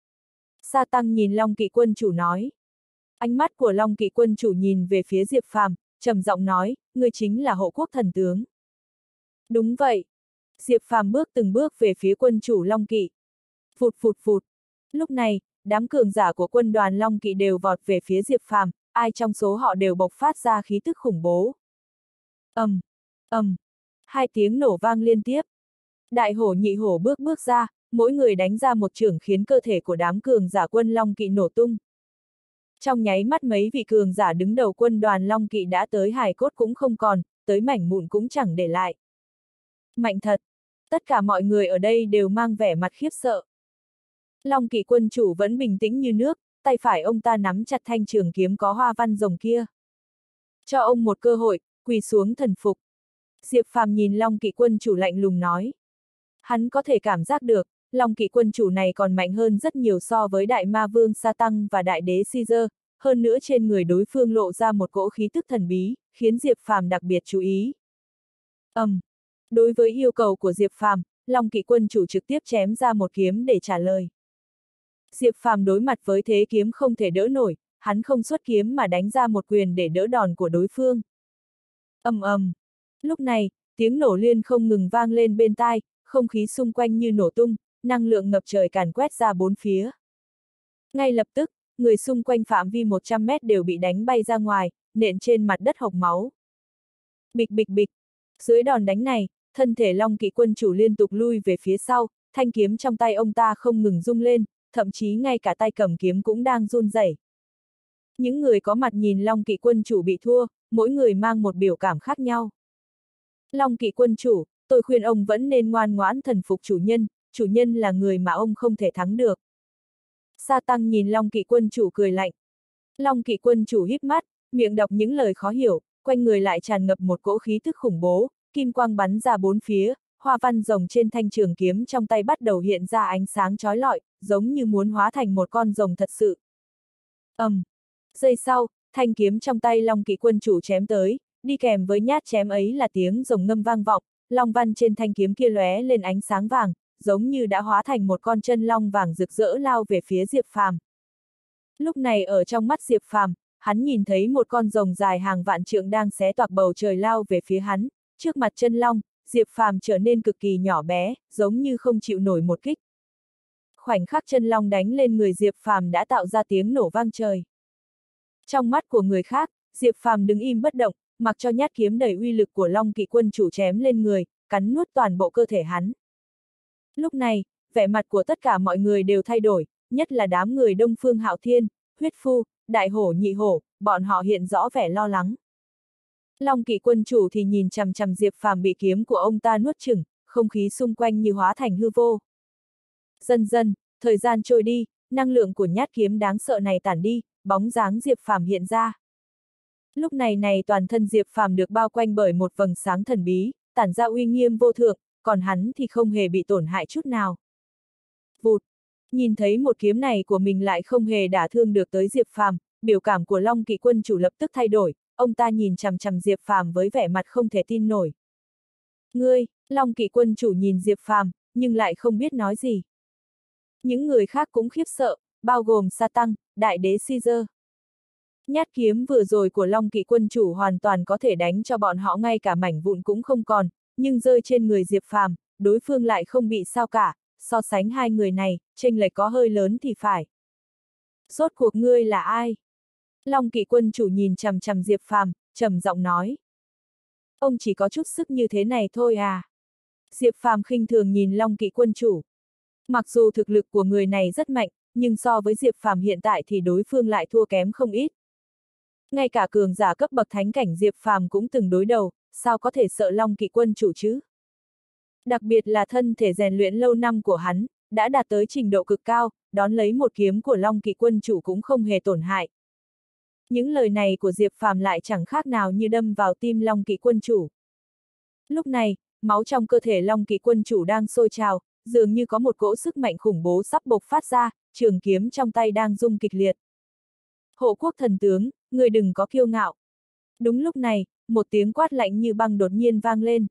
Sa Tăng nhìn Long Kỵ quân chủ nói. Ánh mắt của Long Kỵ quân chủ nhìn về phía Diệp Phàm, trầm giọng nói, ngươi chính là hộ quốc thần tướng. Đúng vậy. Diệp Phàm bước từng bước về phía quân chủ Long Kỵ. Phụt phụt phụt. Lúc này, đám cường giả của quân đoàn Long Kỵ đều vọt về phía Diệp Phàm, ai trong số họ đều bộc phát ra khí tức khủng bố. Ầm, ầm, hai tiếng nổ vang liên tiếp. Đại Hổ Nhị Hổ bước bước ra, mỗi người đánh ra một chưởng khiến cơ thể của đám cường giả quân Long Kỵ nổ tung. Trong nháy mắt mấy vị cường giả đứng đầu quân đoàn Long Kỵ đã tới hài cốt cũng không còn, tới mảnh mụn cũng chẳng để lại. Mạnh thật! Tất cả mọi người ở đây đều mang vẻ mặt khiếp sợ. Long Kỵ quân chủ vẫn bình tĩnh như nước, tay phải ông ta nắm chặt thanh trường kiếm có hoa văn rồng kia. Cho ông một cơ hội, quỳ xuống thần phục. Diệp Phàm nhìn Long Kỵ quân chủ lạnh lùng nói. Hắn có thể cảm giác được, Long Kỵ quân chủ này còn mạnh hơn rất nhiều so với Đại Ma Vương Sa Tăng và Đại Đế Caesar, hơn nữa trên người đối phương lộ ra một cỗ khí tức thần bí, khiến Diệp Phàm đặc biệt chú ý. Ầm. Um, đối với yêu cầu của Diệp Phàm, Long Kỵ quân chủ trực tiếp chém ra một kiếm để trả lời. Diệp Phàm đối mặt với thế kiếm không thể đỡ nổi, hắn không xuất kiếm mà đánh ra một quyền để đỡ đòn của đối phương. Ầm ầm. Lúc này, tiếng nổ liên không ngừng vang lên bên tai, không khí xung quanh như nổ tung, năng lượng ngập trời càn quét ra bốn phía. Ngay lập tức, người xung quanh phạm vi một trăm mét đều bị đánh bay ra ngoài, nện trên mặt đất hộc máu. Bịch bịch bịch. Dưới đòn đánh này, thân thể Long Kỵ quân chủ liên tục lui về phía sau, thanh kiếm trong tay ông ta không ngừng rung lên, thậm chí ngay cả tay cầm kiếm cũng đang run rẩy. Những người có mặt nhìn Long Kỵ quân chủ bị thua, mỗi người mang một biểu cảm khác nhau. Long Kỵ quân chủ, tôi khuyên ông vẫn nên ngoan ngoãn thần phục chủ nhân, chủ nhân là người mà ông không thể thắng được. Sa Tăng nhìn Long Kỵ quân chủ cười lạnh. Long Kỵ quân chủ híp mắt, miệng đọc những lời khó hiểu, quanh người lại tràn ngập một cỗ khí tức khủng bố, kim quang bắn ra bốn phía, hoa văn rồng trên thanh trường kiếm trong tay bắt đầu hiện ra ánh sáng chói lọi, giống như muốn hóa thành một con rồng thật sự. ầm, um. Giây sau, thanh kiếm trong tay Long Kỵ quân chủ chém tới, đi kèm với nhát chém ấy là tiếng rồng ngâm vang vọng, long văn trên thanh kiếm kia lóe lên ánh sáng vàng, giống như đã hóa thành một con chân long vàng rực rỡ lao về phía Diệp Phàm. Lúc này ở trong mắt Diệp Phàm, hắn nhìn thấy một con rồng dài hàng vạn trượng đang xé toạc bầu trời lao về phía hắn, trước mặt chân long, Diệp Phàm trở nên cực kỳ nhỏ bé, giống như không chịu nổi một kích. Khoảnh khắc chân long đánh lên người Diệp Phàm đã tạo ra tiếng nổ vang trời. Trong mắt của người khác, Diệp Phàm đứng im bất động, mặc cho nhát kiếm đầy uy lực của Long Kỵ quân chủ chém lên người, cắn nuốt toàn bộ cơ thể hắn. Lúc này, vẻ mặt của tất cả mọi người đều thay đổi, nhất là đám người Đông Phương Hạo Thiên, Huyết Phu, Đại Hổ Nhị Hổ, bọn họ hiện rõ vẻ lo lắng. Long Kỵ quân chủ thì nhìn chằm chằm Diệp Phàm bị kiếm của ông ta nuốt chửng, không khí xung quanh như hóa thành hư vô. Dần dần, thời gian trôi đi, năng lượng của nhát kiếm đáng sợ này tản đi, bóng dáng Diệp Phàm hiện ra. Lúc này này toàn thân Diệp Phàm được bao quanh bởi một vầng sáng thần bí, tản ra uy nghiêm vô thượng, còn hắn thì không hề bị tổn hại chút nào. Vụt! Nhìn thấy một kiếm này của mình lại không hề đả thương được tới Diệp Phàm, biểu cảm của Long Kỵ quân chủ lập tức thay đổi, ông ta nhìn chằm chằm Diệp Phàm với vẻ mặt không thể tin nổi. Ngươi, Long Kỵ quân chủ nhìn Diệp Phàm, nhưng lại không biết nói gì. Những người khác cũng khiếp sợ, bao gồm Sa Tăng, Đại đế Caesar. Nhát kiếm vừa rồi của Long Kỵ quân chủ hoàn toàn có thể đánh cho bọn họ ngay cả mảnh vụn cũng không còn, nhưng rơi trên người Diệp Phàm, đối phương lại không bị sao cả, so sánh hai người này, chênh lệch có hơi lớn thì phải. Rốt cuộc ngươi là ai? Long Kỵ quân chủ nhìn chằm chằm Diệp Phàm, trầm giọng nói. Ông chỉ có chút sức như thế này thôi à? Diệp Phàm khinh thường nhìn Long Kỵ quân chủ. Mặc dù thực lực của người này rất mạnh, nhưng so với Diệp Phàm hiện tại thì đối phương lại thua kém không ít. Ngay cả cường giả cấp bậc thánh cảnh Diệp Phàm cũng từng đối đầu, sao có thể sợ Long Kỵ quân chủ chứ? Đặc biệt là thân thể rèn luyện lâu năm của hắn, đã đạt tới trình độ cực cao, đón lấy một kiếm của Long Kỵ quân chủ cũng không hề tổn hại. Những lời này của Diệp Phàm lại chẳng khác nào như đâm vào tim Long Kỵ quân chủ. Lúc này, máu trong cơ thể Long Kỵ quân chủ đang sôi trào, dường như có một cỗ sức mạnh khủng bố sắp bộc phát ra, trường kiếm trong tay đang rung kịch liệt. Hộ quốc thần tướng, người đừng có kiêu ngạo. Đúng lúc này, một tiếng quát lạnh như băng đột nhiên vang lên.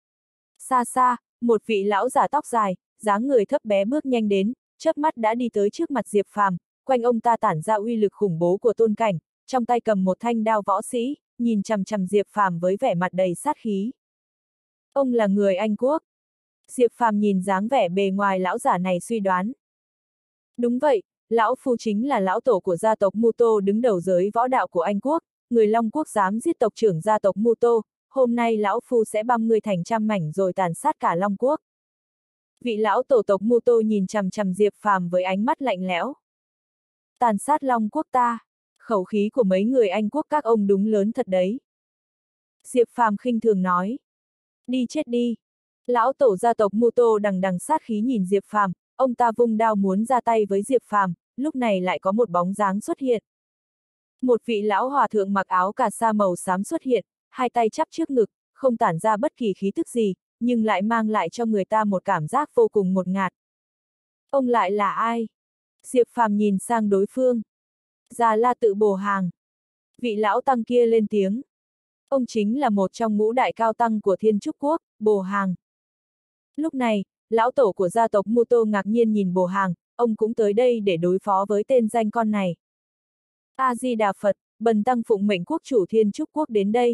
Xa xa, một vị lão giả tóc dài, dáng người thấp bé bước nhanh đến, chớp mắt đã đi tới trước mặt Diệp Phàm, quanh ông ta tản ra uy lực khủng bố của tôn cảnh, trong tay cầm một thanh đao võ sĩ, nhìn chằm chằm Diệp Phàm với vẻ mặt đầy sát khí. Ông là người Anh Quốc. Diệp Phàm nhìn dáng vẻ bề ngoài lão giả này suy đoán. Đúng vậy, lão phu chính là lão tổ của gia tộc Muto đứng đầu giới võ đạo của Anh Quốc, người Long Quốc dám giết tộc trưởng gia tộc Muto, hôm nay lão phu sẽ băm ngươi thành trăm mảnh rồi tàn sát cả Long Quốc. Vị lão tổ tộc Muto nhìn chằm chằm Diệp Phàm với ánh mắt lạnh lẽo. Tàn sát Long Quốc ta, khẩu khí của mấy người Anh Quốc các ông đúng lớn thật đấy. Diệp Phàm khinh thường nói. Đi chết đi. Lão tổ gia tộc Muto đằng đằng sát khí nhìn Diệp Phàm, ông ta vung đao muốn ra tay với Diệp Phàm, lúc này lại có một bóng dáng xuất hiện. Một vị lão hòa thượng mặc áo cà sa màu xám xuất hiện, hai tay chắp trước ngực, không tản ra bất kỳ khí tức gì, nhưng lại mang lại cho người ta một cảm giác vô cùng ngột ngạt. Ông lại là ai? Diệp Phàm nhìn sang đối phương. Già La Tự Bồ Hàng. Vị lão tăng kia lên tiếng. Ông chính là một trong ngũ đại cao tăng của Thiên Trúc Quốc, Bồ Hàng. Lúc này, lão tổ của gia tộc Muto ngạc nhiên nhìn Bồ Hàng, ông cũng tới đây để đối phó với tên danh con này. A-di-đà Phật, bần tăng phụng mệnh quốc chủ Thiên Trúc Quốc đến đây.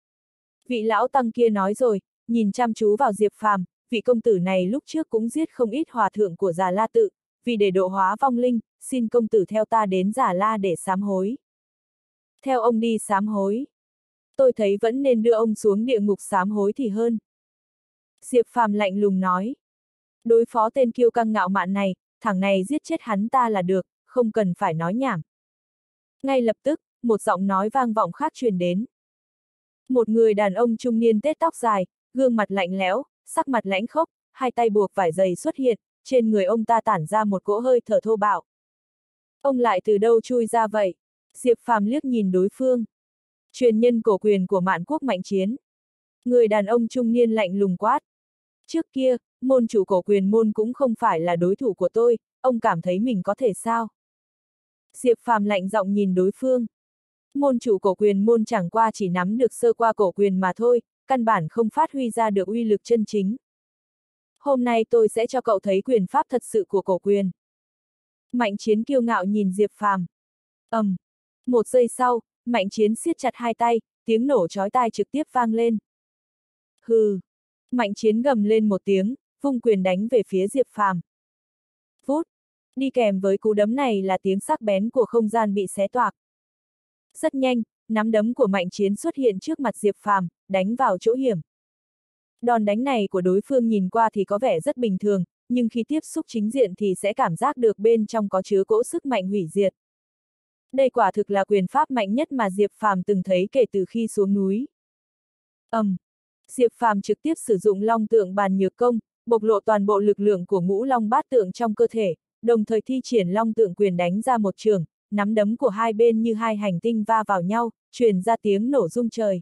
Vị lão tăng kia nói rồi, nhìn chăm chú vào Diệp Phàm, vị công tử này lúc trước cũng giết không ít hòa thượng của Già La Tự, vì để độ hóa vong linh, xin công tử theo ta đến Già La để sám hối. Theo ông đi sám hối. Tôi thấy vẫn nên đưa ông xuống địa ngục sám hối thì hơn. Diệp Phàm lạnh lùng nói. Đối phó tên kiêu căng ngạo mạn này, thằng này giết chết hắn ta là được, không cần phải nói nhảm. Ngay lập tức, một giọng nói vang vọng khác truyền đến. Một người đàn ông trung niên tết tóc dài, gương mặt lạnh lẽo, sắc mặt lãnh khốc, hai tay buộc vải dày xuất hiện, trên người ông ta tản ra một cỗ hơi thở thô bạo. Ông lại từ đâu chui ra vậy? Diệp Phàm liếc nhìn đối phương. Truyền nhân cổ quyền của Mạn Quốc Mạnh Chiến. Người đàn ông trung niên lạnh lùng quát. Trước kia, môn chủ cổ quyền môn cũng không phải là đối thủ của tôi, ông cảm thấy mình có thể sao? Diệp Phàm lạnh giọng nhìn đối phương. Môn chủ cổ quyền môn chẳng qua chỉ nắm được sơ qua cổ quyền mà thôi, căn bản không phát huy ra được uy lực chân chính. Hôm nay tôi sẽ cho cậu thấy quyền pháp thật sự của cổ quyền. Mạnh Chiến kiêu ngạo nhìn Diệp Phàm. ầm, um, một giây sau, Mạnh Chiến siết chặt hai tay, tiếng nổ chói tai trực tiếp vang lên. Hừ. Mạnh Chiến gầm lên một tiếng, vung quyền đánh về phía Diệp Phàm. Vút. Đi kèm với cú đấm này là tiếng sắc bén của không gian bị xé toạc. Rất nhanh, nắm đấm của Mạnh Chiến xuất hiện trước mặt Diệp Phàm, đánh vào chỗ hiểm. Đòn đánh này của đối phương nhìn qua thì có vẻ rất bình thường, nhưng khi tiếp xúc chính diện thì sẽ cảm giác được bên trong có chứa cỗ sức mạnh hủy diệt. Đây quả thực là quyền pháp mạnh nhất mà Diệp Phàm từng thấy kể từ khi xuống núi. ầm, um, Diệp Phàm trực tiếp sử dụng long tượng bàn nhược công, bộc lộ toàn bộ lực lượng của ngũ long bát tượng trong cơ thể, đồng thời thi triển long tượng quyền đánh ra một trường, nắm đấm của hai bên như hai hành tinh va vào nhau, truyền ra tiếng nổ rung trời.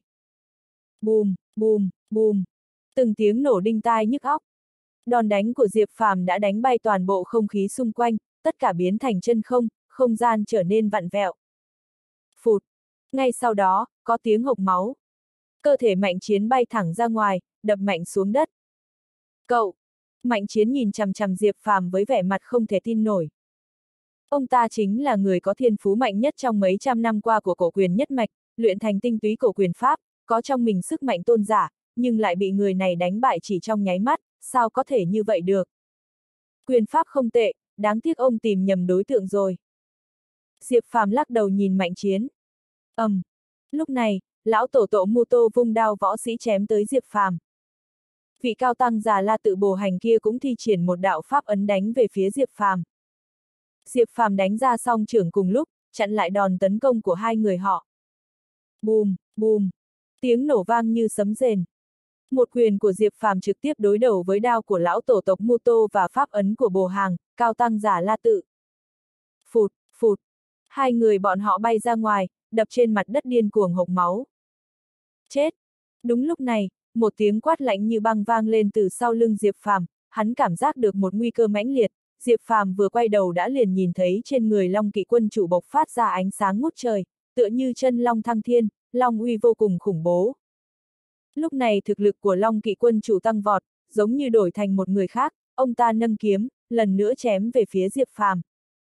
Bùm, bùm, bùm. Từng tiếng nổ đinh tai nhức óc. Đòn đánh của Diệp Phàm đã đánh bay toàn bộ không khí xung quanh, tất cả biến thành chân không, không gian trở nên vặn vẹo. Phụt. Ngay sau đó, có tiếng hộc máu. Cơ thể Mạnh Chiến bay thẳng ra ngoài, đập mạnh xuống đất. Cậu! Mạnh Chiến nhìn chằm chằm Diệp Phàm với vẻ mặt không thể tin nổi. Ông ta chính là người có thiên phú mạnh nhất trong mấy trăm năm qua của cổ quyền nhất mạch, luyện thành tinh túy cổ quyền pháp, có trong mình sức mạnh tôn giả, nhưng lại bị người này đánh bại chỉ trong nháy mắt, sao có thể như vậy được? Quyền pháp không tệ, đáng tiếc ông tìm nhầm đối tượng rồi. Diệp Phàm lắc đầu nhìn Mạnh Chiến. ầm, um, lúc này, lão tổ tổ Mù Tô vung đao võ sĩ chém tới Diệp Phàm. Vị cao tăng già La Tự Bồ Hành kia cũng thi triển một đạo pháp ấn đánh về phía Diệp Phàm. Diệp Phàm đánh ra song trưởng cùng lúc, chặn lại đòn tấn công của hai người họ. Bùm, bùm, tiếng nổ vang như sấm rền. Một quyền của Diệp Phàm trực tiếp đối đầu với đao của lão tổ tộc Mù Tô và pháp ấn của Bồ Hàng, cao tăng giả La Tự. Phụt, phụt, hai người bọn họ bay ra ngoài, đập trên mặt đất điên cuồng hộc máu. Chết! Đúng lúc này, một tiếng quát lạnh như băng vang lên từ sau lưng Diệp Phàm, hắn cảm giác được một nguy cơ mãnh liệt, Diệp Phàm vừa quay đầu đã liền nhìn thấy trên người Long Kỵ Quân chủ bộc phát ra ánh sáng ngút trời, tựa như chân long thăng thiên, long uy vô cùng khủng bố. Lúc này thực lực của Long Kỵ Quân chủ tăng vọt, giống như đổi thành một người khác, ông ta nâng kiếm, lần nữa chém về phía Diệp Phàm.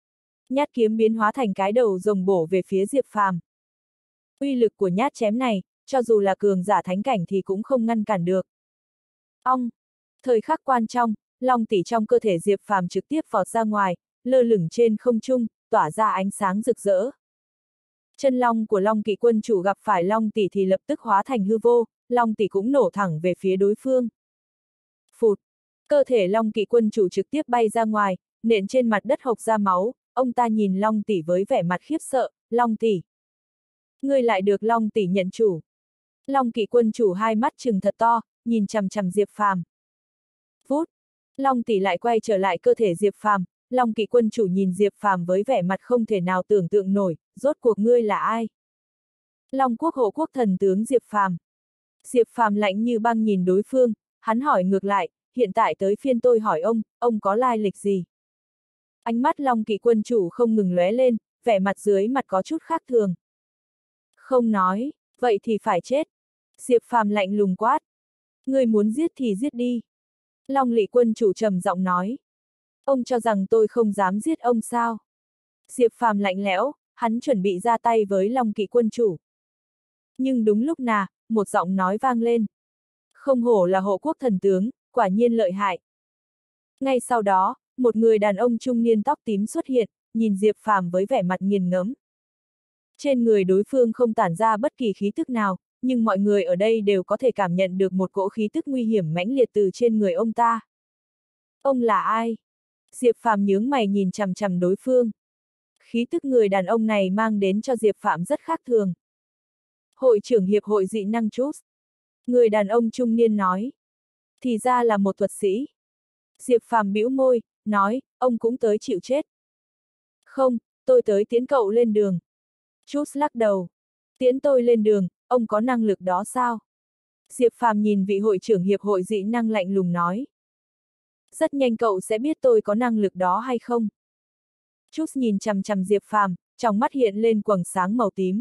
Nhát kiếm biến hóa thành cái đầu rồng bổ về phía Diệp Phàm. Uy lực của nhát chém này, cho dù là cường giả thánh cảnh thì cũng không ngăn cản được. Ong! Thời khắc quan trọng, long tỷ trong cơ thể Diệp Phàm trực tiếp vọt ra ngoài, lơ lửng trên không trung, tỏa ra ánh sáng rực rỡ. Chân long của Long Kỵ Quân chủ gặp phải long tỷ thì lập tức hóa thành hư vô, long tỷ cũng nổ thẳng về phía đối phương. Phụt! Cơ thể Long Kỵ Quân chủ trực tiếp bay ra ngoài, nện trên mặt đất hộc ra máu, ông ta nhìn long tỷ với vẻ mặt khiếp sợ, long tỷ. Ngươi lại được long tỷ nhận chủ. Long Kỵ Quân chủ hai mắt trừng thật to, nhìn chằm chằm Diệp Phàm. Vút! Long tỷ lại quay trở lại cơ thể Diệp Phàm, Long Kỵ Quân chủ nhìn Diệp Phàm với vẻ mặt không thể nào tưởng tượng nổi, rốt cuộc ngươi là ai? Long Quốc hộ quốc thần tướng Diệp Phàm. Diệp Phàm lạnh như băng nhìn đối phương, hắn hỏi ngược lại, hiện tại tới phiên tôi hỏi ông, ông có lai lịch gì? Ánh mắt Long Kỵ Quân chủ không ngừng lóe lên, vẻ mặt dưới mặt có chút khác thường. Không nói, vậy thì phải chết. Diệp Phàm lạnh lùng quát. Ngươi muốn giết thì giết đi. Long Kỵ Quân chủ trầm giọng nói. Ông cho rằng tôi không dám giết ông sao? Diệp Phàm lạnh lẽo, hắn chuẩn bị ra tay với Long Kỵ Quân chủ. Nhưng đúng lúc nào, một giọng nói vang lên. Không hổ là hộ quốc thần tướng, quả nhiên lợi hại. Ngay sau đó, một người đàn ông trung niên tóc tím xuất hiện, nhìn Diệp Phàm với vẻ mặt nghiền ngẫm. Trên người đối phương không tản ra bất kỳ khí tức nào, nhưng mọi người ở đây đều có thể cảm nhận được một cỗ khí tức nguy hiểm mãnh liệt từ trên người ông ta. Ông là ai? Diệp Phàm nhướng mày nhìn chằm chằm đối phương. Khí tức người đàn ông này mang đến cho Diệp Phàm rất khác thường. Hội trưởng hiệp hội dị năng Trust. Người đàn ông trung niên nói. Thì ra là một thuật sĩ. Diệp Phàm bĩu môi, nói, ông cũng tới chịu chết. Không, tôi tới tiễn cậu lên đường. Chút lắc đầu. Tiễn tôi lên đường, ông có năng lực đó sao? Diệp Phàm nhìn vị hội trưởng hiệp hội dị năng lạnh lùng nói. Rất nhanh cậu sẽ biết tôi có năng lực đó hay không? Chút nhìn chằm chằm Diệp Phàm, trong mắt hiện lên quầng sáng màu tím.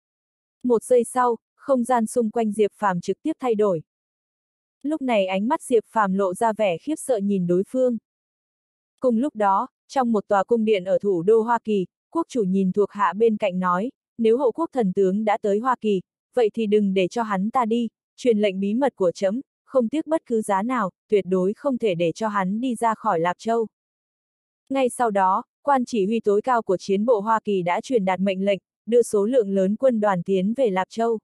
Một giây sau, không gian xung quanh Diệp Phàm trực tiếp thay đổi. Lúc này ánh mắt Diệp Phàm lộ ra vẻ khiếp sợ nhìn đối phương. Cùng lúc đó, trong một tòa cung điện ở thủ đô Hoa Kỳ, quốc chủ nhìn thuộc hạ bên cạnh nói, nếu hậu quốc thần tướng đã tới Hoa Kỳ, vậy thì đừng để cho hắn ta đi, truyền lệnh bí mật của trẫm, không tiếc bất cứ giá nào, tuyệt đối không thể để cho hắn đi ra khỏi Lạp Châu. Ngay sau đó, quan chỉ huy tối cao của chiến bộ Hoa Kỳ đã truyền đạt mệnh lệnh, đưa số lượng lớn quân đoàn tiến về Lạp Châu.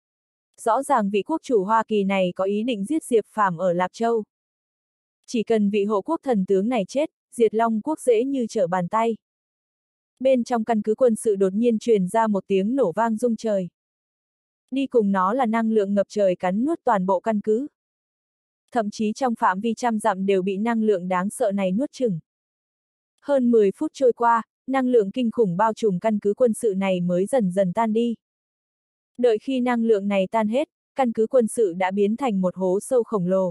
Rõ ràng vị quốc chủ Hoa Kỳ này có ý định giết Diệp Phàm ở Lạp Châu. Chỉ cần vị hộ quốc thần tướng này chết, diệt Long quốc dễ như trở bàn tay. Bên trong căn cứ quân sự đột nhiên truyền ra một tiếng nổ vang rung trời. Đi cùng nó là năng lượng ngập trời cắn nuốt toàn bộ căn cứ. Thậm chí trong phạm vi trăm dặm đều bị năng lượng đáng sợ này nuốt chửng. Hơn mười phút trôi qua, năng lượng kinh khủng bao trùm căn cứ quân sự này mới dần dần tan đi. Đợi khi năng lượng này tan hết, căn cứ quân sự đã biến thành một hố sâu khổng lồ.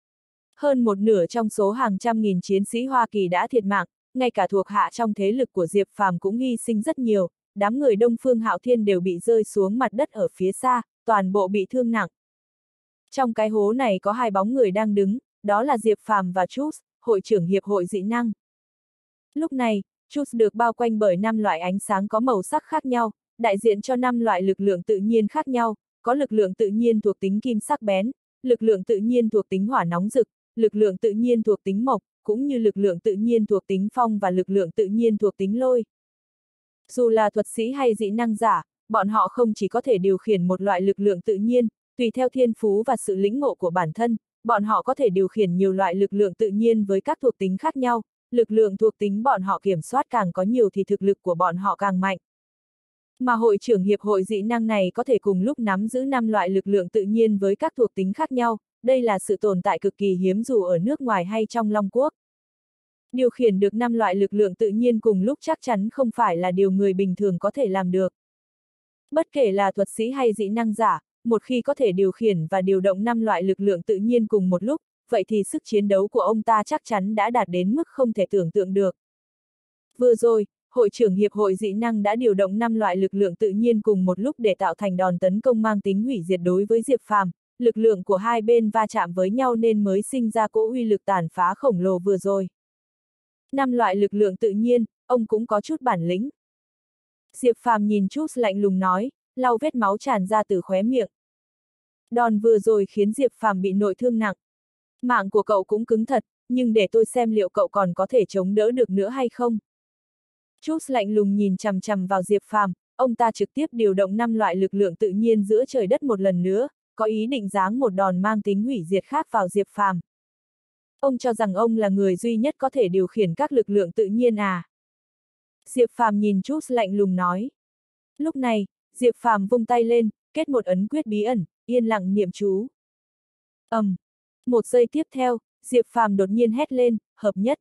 Hơn một nửa trong số hàng trăm nghìn chiến sĩ Hoa Kỳ đã thiệt mạng, ngay cả thuộc hạ trong thế lực của Diệp Phàm cũng hy sinh rất nhiều, đám người Đông Phương Hạo Thiên đều bị rơi xuống mặt đất ở phía xa, toàn bộ bị thương nặng. Trong cái hố này có hai bóng người đang đứng, đó là Diệp Phàm và Chus, hội trưởng hiệp hội dị năng. Lúc này, Chus được bao quanh bởi năm loại ánh sáng có màu sắc khác nhau, đại diện cho năm loại lực lượng tự nhiên khác nhau, có lực lượng tự nhiên thuộc tính kim sắc bén, lực lượng tự nhiên thuộc tính hỏa nóng rực, lực lượng tự nhiên thuộc tính mộc, cũng như lực lượng tự nhiên thuộc tính phong và lực lượng tự nhiên thuộc tính lôi. Dù là thuật sĩ hay dị năng giả, bọn họ không chỉ có thể điều khiển một loại lực lượng tự nhiên, tùy theo thiên phú và sự lĩnh ngộ của bản thân, bọn họ có thể điều khiển nhiều loại lực lượng tự nhiên với các thuộc tính khác nhau, lực lượng thuộc tính bọn họ kiểm soát càng có nhiều thì thực lực của bọn họ càng mạnh. Mà hội trưởng hiệp hội dị năng này có thể cùng lúc nắm giữ năm loại lực lượng tự nhiên với các thuộc tính khác nhau, đây là sự tồn tại cực kỳ hiếm dù ở nước ngoài hay trong Long Quốc. Điều khiển được năm loại lực lượng tự nhiên cùng lúc chắc chắn không phải là điều người bình thường có thể làm được. Bất kể là thuật sĩ hay dị năng giả, một khi có thể điều khiển và điều động năm loại lực lượng tự nhiên cùng một lúc, vậy thì sức chiến đấu của ông ta chắc chắn đã đạt đến mức không thể tưởng tượng được. Vừa rồi, hội trưởng hiệp hội dị năng đã điều động năm loại lực lượng tự nhiên cùng một lúc để tạo thành đòn tấn công mang tính hủy diệt đối với Diệp Phàm. Lực lượng của hai bên va chạm với nhau nên mới sinh ra cỗ uy lực tàn phá khổng lồ vừa rồi. Năm loại lực lượng tự nhiên, ông cũng có chút bản lĩnh. Diệp Phàm nhìn chút lạnh lùng nói, lau vết máu tràn ra từ khóe miệng. Đòn vừa rồi khiến Diệp Phàm bị nội thương nặng. Mạng của cậu cũng cứng thật, nhưng để tôi xem liệu cậu còn có thể chống đỡ được nữa hay không. Chút lạnh lùng nhìn chằm chằm vào Diệp Phàm, ông ta trực tiếp điều động năm loại lực lượng tự nhiên giữa trời đất một lần nữa, có ý định giáng một đòn mang tính hủy diệt khác vào Diệp Phàm. Ông cho rằng ông là người duy nhất có thể điều khiển các lực lượng tự nhiên à? Diệp Phàm nhìn chút lạnh lùng nói. Lúc này, Diệp Phàm vung tay lên, kết một ấn quyết bí ẩn, yên lặng niệm chú. ầm, um, một giây tiếp theo, Diệp Phàm đột nhiên hét lên, hợp nhất.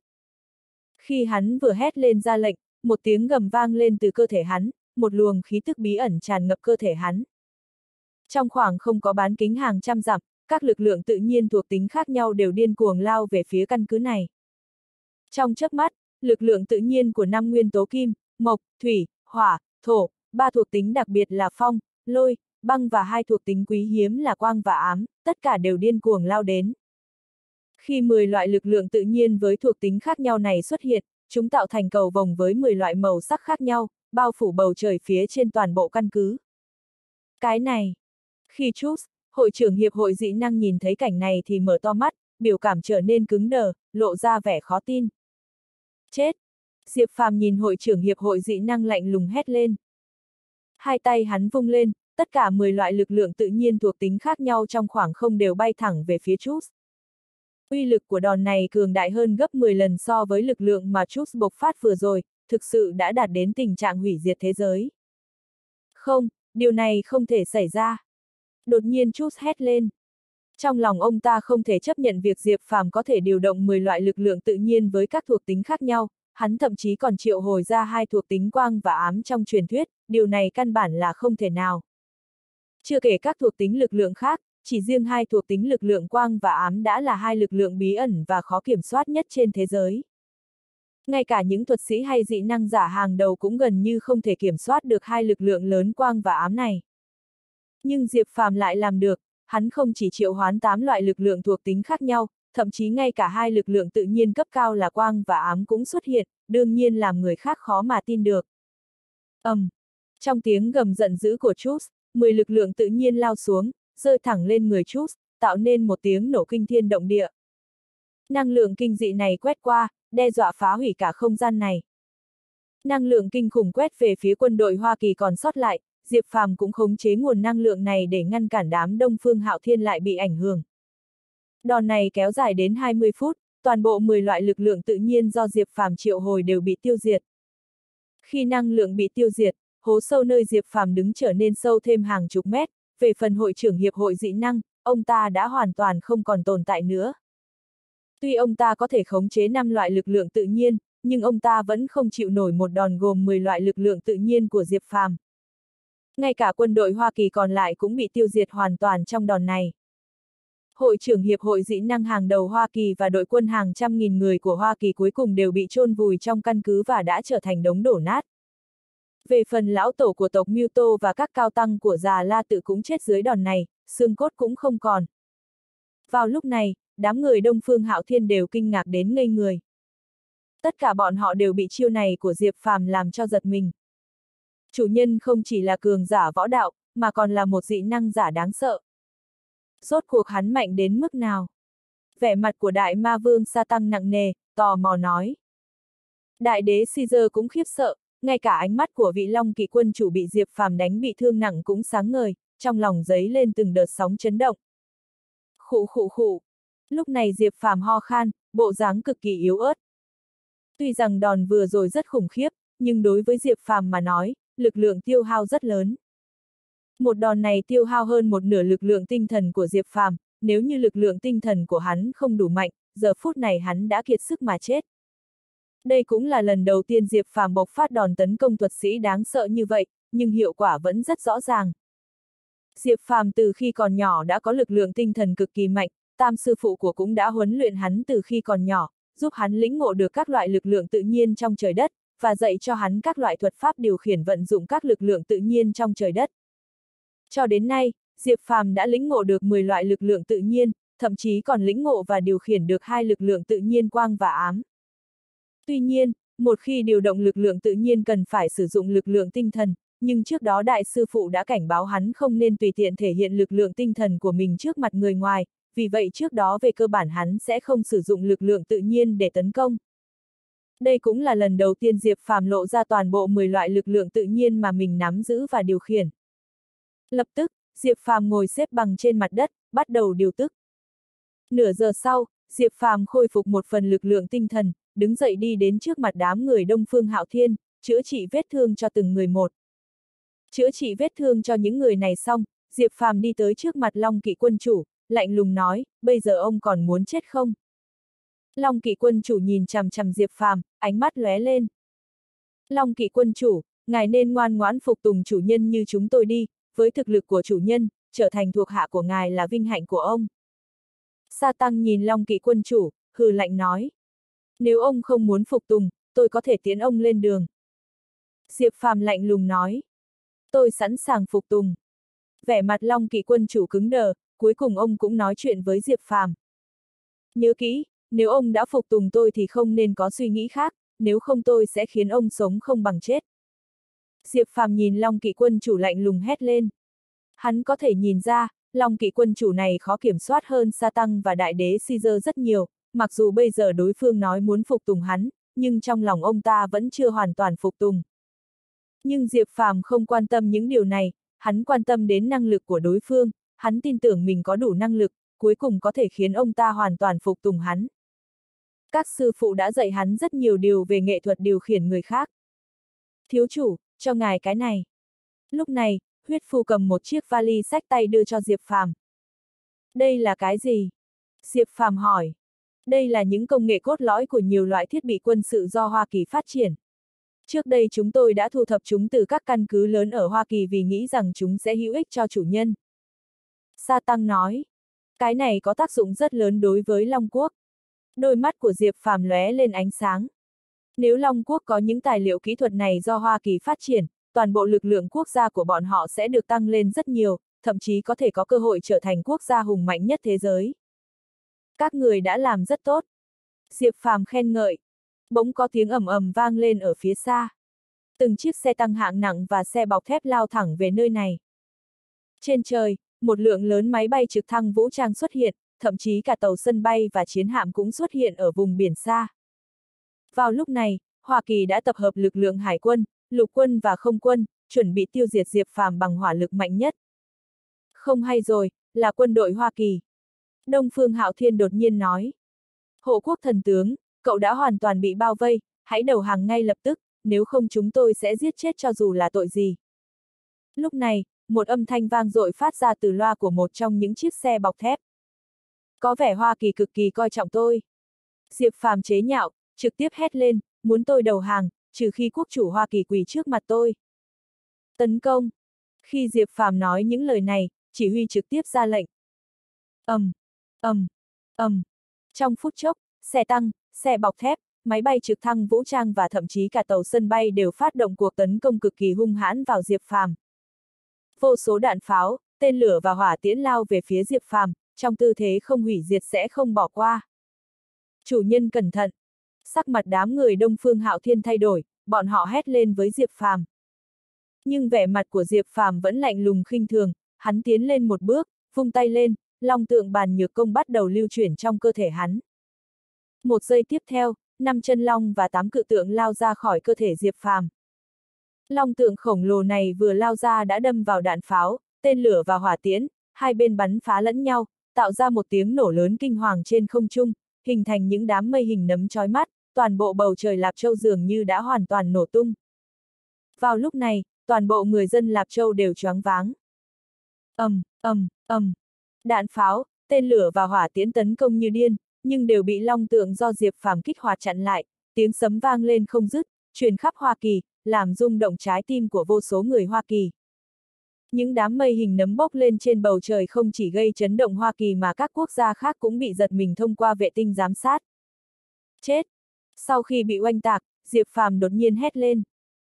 Khi hắn vừa hét lên ra lệnh, một tiếng gầm vang lên từ cơ thể hắn, một luồng khí tức bí ẩn tràn ngập cơ thể hắn. Trong khoảng không có bán kính hàng trăm dặm, các lực lượng tự nhiên thuộc tính khác nhau đều điên cuồng lao về phía căn cứ này. Trong chớp mắt, lực lượng tự nhiên của năm nguyên tố kim, mộc, thủy, hỏa, thổ, ba thuộc tính đặc biệt là phong, lôi, băng và hai thuộc tính quý hiếm là quang và ám, tất cả đều điên cuồng lao đến. Khi mười loại lực lượng tự nhiên với thuộc tính khác nhau này xuất hiện, chúng tạo thành cầu vồng với mười loại màu sắc khác nhau, bao phủ bầu trời phía trên toàn bộ căn cứ. Cái này, khi Chus, hội trưởng hiệp hội dị năng nhìn thấy cảnh này thì mở to mắt, biểu cảm trở nên cứng đờ, lộ ra vẻ khó tin. Chết! Diệp Phàm nhìn hội trưởng hiệp hội dị năng lạnh lùng hét lên. Hai tay hắn vung lên, tất cả mười loại lực lượng tự nhiên thuộc tính khác nhau trong khoảng không đều bay thẳng về phía Chus. Uy lực của đòn này cường đại hơn gấp mười lần so với lực lượng mà Chus bộc phát vừa rồi, thực sự đã đạt đến tình trạng hủy diệt thế giới. Không, điều này không thể xảy ra. Đột nhiên Chus hét lên. Trong lòng ông ta không thể chấp nhận việc Diệp Phàm có thể điều động mười loại lực lượng tự nhiên với các thuộc tính khác nhau, hắn thậm chí còn triệu hồi ra hai thuộc tính quang và ám trong truyền thuyết, điều này căn bản là không thể nào. Chưa kể các thuộc tính lực lượng khác, chỉ riêng hai thuộc tính lực lượng quang và ám đã là hai lực lượng bí ẩn và khó kiểm soát nhất trên thế giới. Ngay cả những thuật sĩ hay dị năng giả hàng đầu cũng gần như không thể kiểm soát được hai lực lượng lớn quang và ám này. Nhưng Diệp Phàm lại làm được, hắn không chỉ triệu hoán tám loại lực lượng thuộc tính khác nhau, thậm chí ngay cả hai lực lượng tự nhiên cấp cao là quang và ám cũng xuất hiện, đương nhiên làm người khác khó mà tin được. ầm, um, trong tiếng gầm giận dữ của Chus, mười lực lượng tự nhiên lao xuống, rơi thẳng lên người Chus, tạo nên một tiếng nổ kinh thiên động địa. Năng lượng kinh dị này quét qua, đe dọa phá hủy cả không gian này. Năng lượng kinh khủng quét về phía quân đội Hoa Kỳ còn sót lại, Diệp Phàm cũng khống chế nguồn năng lượng này để ngăn cản đám Đông Phương Hạo Thiên lại bị ảnh hưởng. Đòn này kéo dài đến hai mươi phút, toàn bộ mười loại lực lượng tự nhiên do Diệp Phàm triệu hồi đều bị tiêu diệt. Khi năng lượng bị tiêu diệt, hố sâu nơi Diệp Phàm đứng trở nên sâu thêm hàng chục mét, về phần hội trưởng hiệp hội dị năng, ông ta đã hoàn toàn không còn tồn tại nữa. Tuy ông ta có thể khống chế năm loại lực lượng tự nhiên, nhưng ông ta vẫn không chịu nổi một đòn gồm mười loại lực lượng tự nhiên của Diệp Phàm. Ngay cả quân đội Hoa Kỳ còn lại cũng bị tiêu diệt hoàn toàn trong đòn này. Hội trưởng Hiệp hội dị năng hàng đầu Hoa Kỳ và đội quân hàng trăm nghìn người của Hoa Kỳ cuối cùng đều bị chôn vùi trong căn cứ và đã trở thành đống đổ nát. Về phần lão tổ của tộc Mewto và các cao tăng của Già La Tự cũng chết dưới đòn này, xương cốt cũng không còn. Vào lúc này, đám người Đông Phương Hạo Thiên đều kinh ngạc đến ngây người. Tất cả bọn họ đều bị chiêu này của Diệp Phàm làm cho giật mình. Chủ nhân không chỉ là cường giả võ đạo, mà còn là một dị năng giả đáng sợ. Rốt cuộc hắn mạnh đến mức nào? Vẻ mặt của Đại Ma Vương Sa Tăng nặng nề, tò mò nói. Đại đế Caesar cũng khiếp sợ, ngay cả ánh mắt của vị Long Kỵ quân chủ bị Diệp Phàm đánh bị thương nặng cũng sáng ngời, trong lòng dấy lên từng đợt sóng chấn động. Khụ khụ khụ. Lúc này Diệp Phàm ho khan, bộ dáng cực kỳ yếu ớt. Tuy rằng đòn vừa rồi rất khủng khiếp, nhưng đối với Diệp Phàm mà nói, lực lượng tiêu hao rất lớn. Một đòn này tiêu hao hơn một nửa lực lượng tinh thần của Diệp Phàm, nếu như lực lượng tinh thần của hắn không đủ mạnh, giờ phút này hắn đã kiệt sức mà chết. Đây cũng là lần đầu tiên Diệp Phàm bộc phát đòn tấn công thuật sĩ đáng sợ như vậy, nhưng hiệu quả vẫn rất rõ ràng. Diệp Phàm từ khi còn nhỏ đã có lực lượng tinh thần cực kỳ mạnh, tam sư phụ của cũng đã huấn luyện hắn từ khi còn nhỏ, giúp hắn lĩnh ngộ được các loại lực lượng tự nhiên trong trời đất, và dạy cho hắn các loại thuật pháp điều khiển vận dụng các lực lượng tự nhiên trong trời đất. Cho đến nay, Diệp Phàm đã lĩnh ngộ được mười loại lực lượng tự nhiên, thậm chí còn lĩnh ngộ và điều khiển được hai lực lượng tự nhiên quang và ám. Tuy nhiên, một khi điều động lực lượng tự nhiên cần phải sử dụng lực lượng tinh thần, nhưng trước đó đại sư phụ đã cảnh báo hắn không nên tùy tiện thể hiện lực lượng tinh thần của mình trước mặt người ngoài, vì vậy trước đó về cơ bản hắn sẽ không sử dụng lực lượng tự nhiên để tấn công. Đây cũng là lần đầu tiên Diệp Phàm lộ ra toàn bộ mười loại lực lượng tự nhiên mà mình nắm giữ và điều khiển. Lập tức, Diệp Phàm ngồi xếp bằng trên mặt đất, bắt đầu điều tức. Nửa giờ sau, Diệp Phàm khôi phục một phần lực lượng tinh thần, đứng dậy đi đến trước mặt đám người Đông Phương Hạo Thiên, chữa trị vết thương cho từng người một. Chữa trị vết thương cho những người này xong, Diệp Phàm đi tới trước mặt Long Kỵ quân chủ, lạnh lùng nói, bây giờ ông còn muốn chết không? Long Kỵ quân chủ nhìn chằm chằm Diệp Phàm, ánh mắt lóe lên. Long Kỵ quân chủ, ngài nên ngoan ngoãn phục tùng chủ nhân như chúng tôi đi, với thực lực của chủ nhân, trở thành thuộc hạ của ngài là vinh hạnh của ông. Sa Tăng nhìn Long Kỵ quân chủ, hừ lạnh nói. Nếu ông không muốn phục tùng, tôi có thể tiến ông lên đường. Diệp Phàm lạnh lùng nói. Tôi sẵn sàng phục tùng. Vẻ mặt Long Kỵ quân chủ cứng đờ, cuối cùng ông cũng nói chuyện với Diệp Phàm. Nhớ kỹ, nếu ông đã phục tùng tôi thì không nên có suy nghĩ khác, nếu không tôi sẽ khiến ông sống không bằng chết. Diệp Phàm nhìn Long Kỵ quân chủ lạnh lùng hét lên. Hắn có thể nhìn ra, Long Kỵ quân chủ này khó kiểm soát hơn Sa Tăng và Đại đế Caesar rất nhiều, mặc dù bây giờ đối phương nói muốn phục tùng hắn, nhưng trong lòng ông ta vẫn chưa hoàn toàn phục tùng. Nhưng Diệp Phàm không quan tâm những điều này, hắn quan tâm đến năng lực của đối phương, hắn tin tưởng mình có đủ năng lực, cuối cùng có thể khiến ông ta hoàn toàn phục tùng hắn. Các sư phụ đã dạy hắn rất nhiều điều về nghệ thuật điều khiển người khác. Thiếu chủ, cho ngài cái này. Lúc này, huyết phu cầm một chiếc vali xách tay đưa cho Diệp Phàm. Đây là cái gì? Diệp Phàm hỏi. Đây là những công nghệ cốt lõi của nhiều loại thiết bị quân sự do Hoa Kỳ phát triển. Trước đây chúng tôi đã thu thập chúng từ các căn cứ lớn ở Hoa Kỳ vì nghĩ rằng chúng sẽ hữu ích cho chủ nhân. Sa Tăng nói. Cái này có tác dụng rất lớn đối với Long Quốc. Đôi mắt của Diệp Phàm lóe lên ánh sáng. Nếu Long Quốc có những tài liệu kỹ thuật này do Hoa Kỳ phát triển, toàn bộ lực lượng quốc gia của bọn họ sẽ được tăng lên rất nhiều, thậm chí có thể có cơ hội trở thành quốc gia hùng mạnh nhất thế giới. Các người đã làm rất tốt. Diệp Phàm khen ngợi. Bỗng có tiếng ầm ầm vang lên ở phía xa. Từng chiếc xe tăng hạng nặng và xe bọc thép lao thẳng về nơi này. Trên trời, một lượng lớn máy bay trực thăng vũ trang xuất hiện, thậm chí cả tàu sân bay và chiến hạm cũng xuất hiện ở vùng biển xa. Vào lúc này, Hoa Kỳ đã tập hợp lực lượng hải quân, lục quân và không quân, chuẩn bị tiêu diệt Diệp Phàm bằng hỏa lực mạnh nhất. Không hay rồi, là quân đội Hoa Kỳ. Đông Phương Hạo Thiên đột nhiên nói. Hộ quốc thần tướng, cậu đã hoàn toàn bị bao vây, hãy đầu hàng ngay lập tức, nếu không chúng tôi sẽ giết chết cho dù là tội gì. Lúc này, một âm thanh vang dội phát ra từ loa của một trong những chiếc xe bọc thép. Có vẻ Hoa Kỳ cực kỳ coi trọng tôi. Diệp Phàm chế nhạo, trực tiếp hét lên, muốn tôi đầu hàng, trừ khi quốc chủ Hoa Kỳ quỳ trước mặt tôi. Tấn công. Khi Diệp Phàm nói những lời này, chỉ huy trực tiếp ra lệnh. ầm, ầm, ầm. Trong phút chốc, xe tăng, xe bọc thép, máy bay trực thăng vũ trang và thậm chí cả tàu sân bay đều phát động cuộc tấn công cực kỳ hung hãn vào Diệp Phàm. Vô số đạn pháo, tên lửa và hỏa tiễn lao về phía Diệp Phàm, trong tư thế không hủy diệt sẽ không bỏ qua. Chủ nhân cẩn thận. Sắc mặt đám người Đông Phương Hạo Thiên thay đổi, bọn họ hét lên với Diệp Phàm. Nhưng vẻ mặt của Diệp Phàm vẫn lạnh lùng khinh thường, hắn tiến lên một bước, vung tay lên, long tượng bàn nhược công bắt đầu lưu chuyển trong cơ thể hắn. Một giây tiếp theo, năm chân long và tám cự tượng lao ra khỏi cơ thể Diệp Phàm. Long tượng khổng lồ này vừa lao ra đã đâm vào đạn pháo, tên lửa và hỏa tiễn, hai bên bắn phá lẫn nhau, tạo ra một tiếng nổ lớn kinh hoàng trên không trung, hình thành những đám mây hình nấm chói mắt, toàn bộ bầu trời Lạp Châu dường như đã hoàn toàn nổ tung. Vào lúc này, toàn bộ người dân Lạp Châu đều choáng váng. ầm, ầm, ầm. Đạn pháo, tên lửa và hỏa tiễn tấn công như điên, nhưng đều bị long tượng do Diệp Phàm kích hoạt chặn lại, tiếng sấm vang lên không dứt, truyền khắp Hoa Kỳ, làm rung động trái tim của vô số người Hoa Kỳ. Những đám mây hình nấm bốc lên trên bầu trời không chỉ gây chấn động Hoa Kỳ mà các quốc gia khác cũng bị giật mình thông qua vệ tinh giám sát. Chết! Sau khi bị oanh tạc, Diệp Phàm đột nhiên hét lên.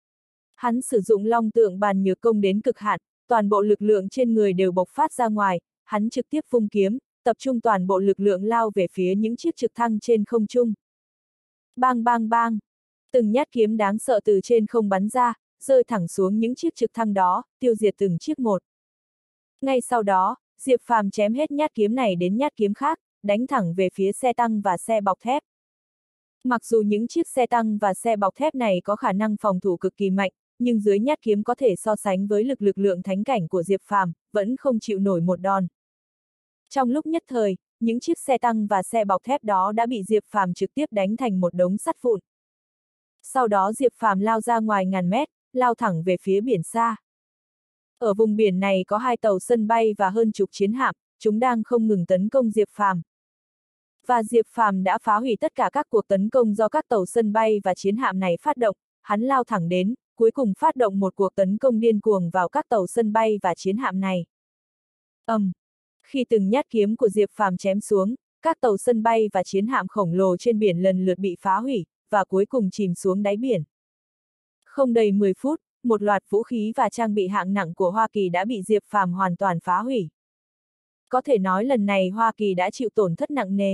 Hắn sử dụng long tượng bàn nhược công đến cực hạn, toàn bộ lực lượng trên người đều bộc phát ra ngoài, hắn trực tiếp vung kiếm, tập trung toàn bộ lực lượng lao về phía những chiếc trực thăng trên không trung. Bang bang bang! Từng nhát kiếm đáng sợ từ trên không bắn ra, rơi thẳng xuống những chiếc trực thăng đó, tiêu diệt từng chiếc một. Ngay sau đó, Diệp Phàm chém hết nhát kiếm này đến nhát kiếm khác, đánh thẳng về phía xe tăng và xe bọc thép. Mặc dù những chiếc xe tăng và xe bọc thép này có khả năng phòng thủ cực kỳ mạnh, nhưng dưới nhát kiếm có thể so sánh với lực lực lượng thánh cảnh của Diệp Phàm, vẫn không chịu nổi một đòn. Trong lúc nhất thời, những chiếc xe tăng và xe bọc thép đó đã bị Diệp Phàm trực tiếp đánh thành một đống sắt vụn. Sau đó Diệp Phàm lao ra ngoài ngàn mét, lao thẳng về phía biển xa. Ở vùng biển này có hai tàu sân bay và hơn chục chiến hạm, chúng đang không ngừng tấn công Diệp Phàm. Và Diệp Phàm đã phá hủy tất cả các cuộc tấn công do các tàu sân bay và chiến hạm này phát động, hắn lao thẳng đến, cuối cùng phát động một cuộc tấn công điên cuồng vào các tàu sân bay và chiến hạm này. ầm, um, khi từng nhát kiếm của Diệp Phàm chém xuống, các tàu sân bay và chiến hạm khổng lồ trên biển lần lượt bị phá hủy, và cuối cùng chìm xuống đáy biển. Không đầy mười phút, một loạt vũ khí và trang bị hạng nặng của Hoa Kỳ đã bị Diệp Phàm hoàn toàn phá hủy. Có thể nói lần này Hoa Kỳ đã chịu tổn thất nặng nề.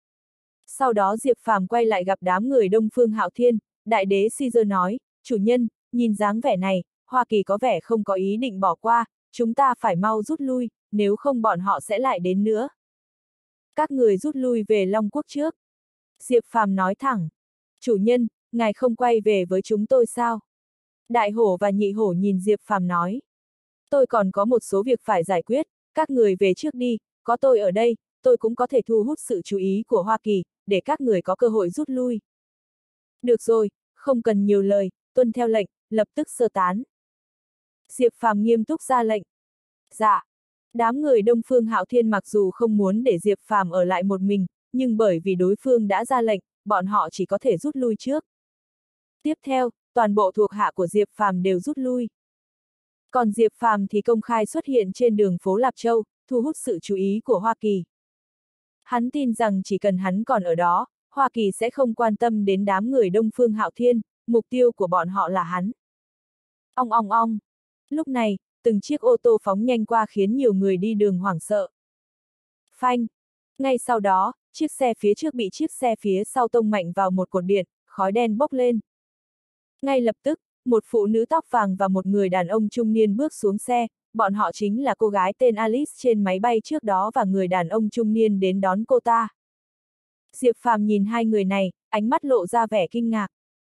Sau đó Diệp Phàm quay lại gặp đám người Đông Phương Hạo Thiên, đại đế Caesar nói, chủ nhân, nhìn dáng vẻ này, Hoa Kỳ có vẻ không có ý định bỏ qua, chúng ta phải mau rút lui, nếu không bọn họ sẽ lại đến nữa. Các người rút lui về Long Quốc trước. Diệp Phàm nói thẳng, chủ nhân, ngài không quay về với chúng tôi sao? Đại hổ và nhị hổ nhìn Diệp Phàm nói. Tôi còn có một số việc phải giải quyết, các người về trước đi, có tôi ở đây, tôi cũng có thể thu hút sự chú ý của Hoa Kỳ, để các người có cơ hội rút lui. Được rồi, không cần nhiều lời, tuân theo lệnh, lập tức sơ tán. Diệp Phàm nghiêm túc ra lệnh. Dạ. Đám người Đông Phương Hạo Thiên mặc dù không muốn để Diệp Phàm ở lại một mình, nhưng bởi vì đối phương đã ra lệnh, bọn họ chỉ có thể rút lui trước. Tiếp theo, toàn bộ thuộc hạ của Diệp Phàm đều rút lui. Còn Diệp Phàm thì công khai xuất hiện trên đường phố Lạp Châu, thu hút sự chú ý của Hoa Kỳ. Hắn tin rằng chỉ cần hắn còn ở đó, Hoa Kỳ sẽ không quan tâm đến đám người Đông Phương Hạo Thiên, mục tiêu của bọn họ là hắn. Ong ong ong. Lúc này, từng chiếc ô tô phóng nhanh qua khiến nhiều người đi đường hoảng sợ. Phanh. Ngay sau đó, chiếc xe phía trước bị chiếc xe phía sau tông mạnh vào một cột điện, khói đen bốc lên. Ngay lập tức, một phụ nữ tóc vàng và một người đàn ông trung niên bước xuống xe, bọn họ chính là cô gái tên Alice trên máy bay trước đó và người đàn ông trung niên đến đón cô ta. Diệp Phàm nhìn hai người này, ánh mắt lộ ra vẻ kinh ngạc.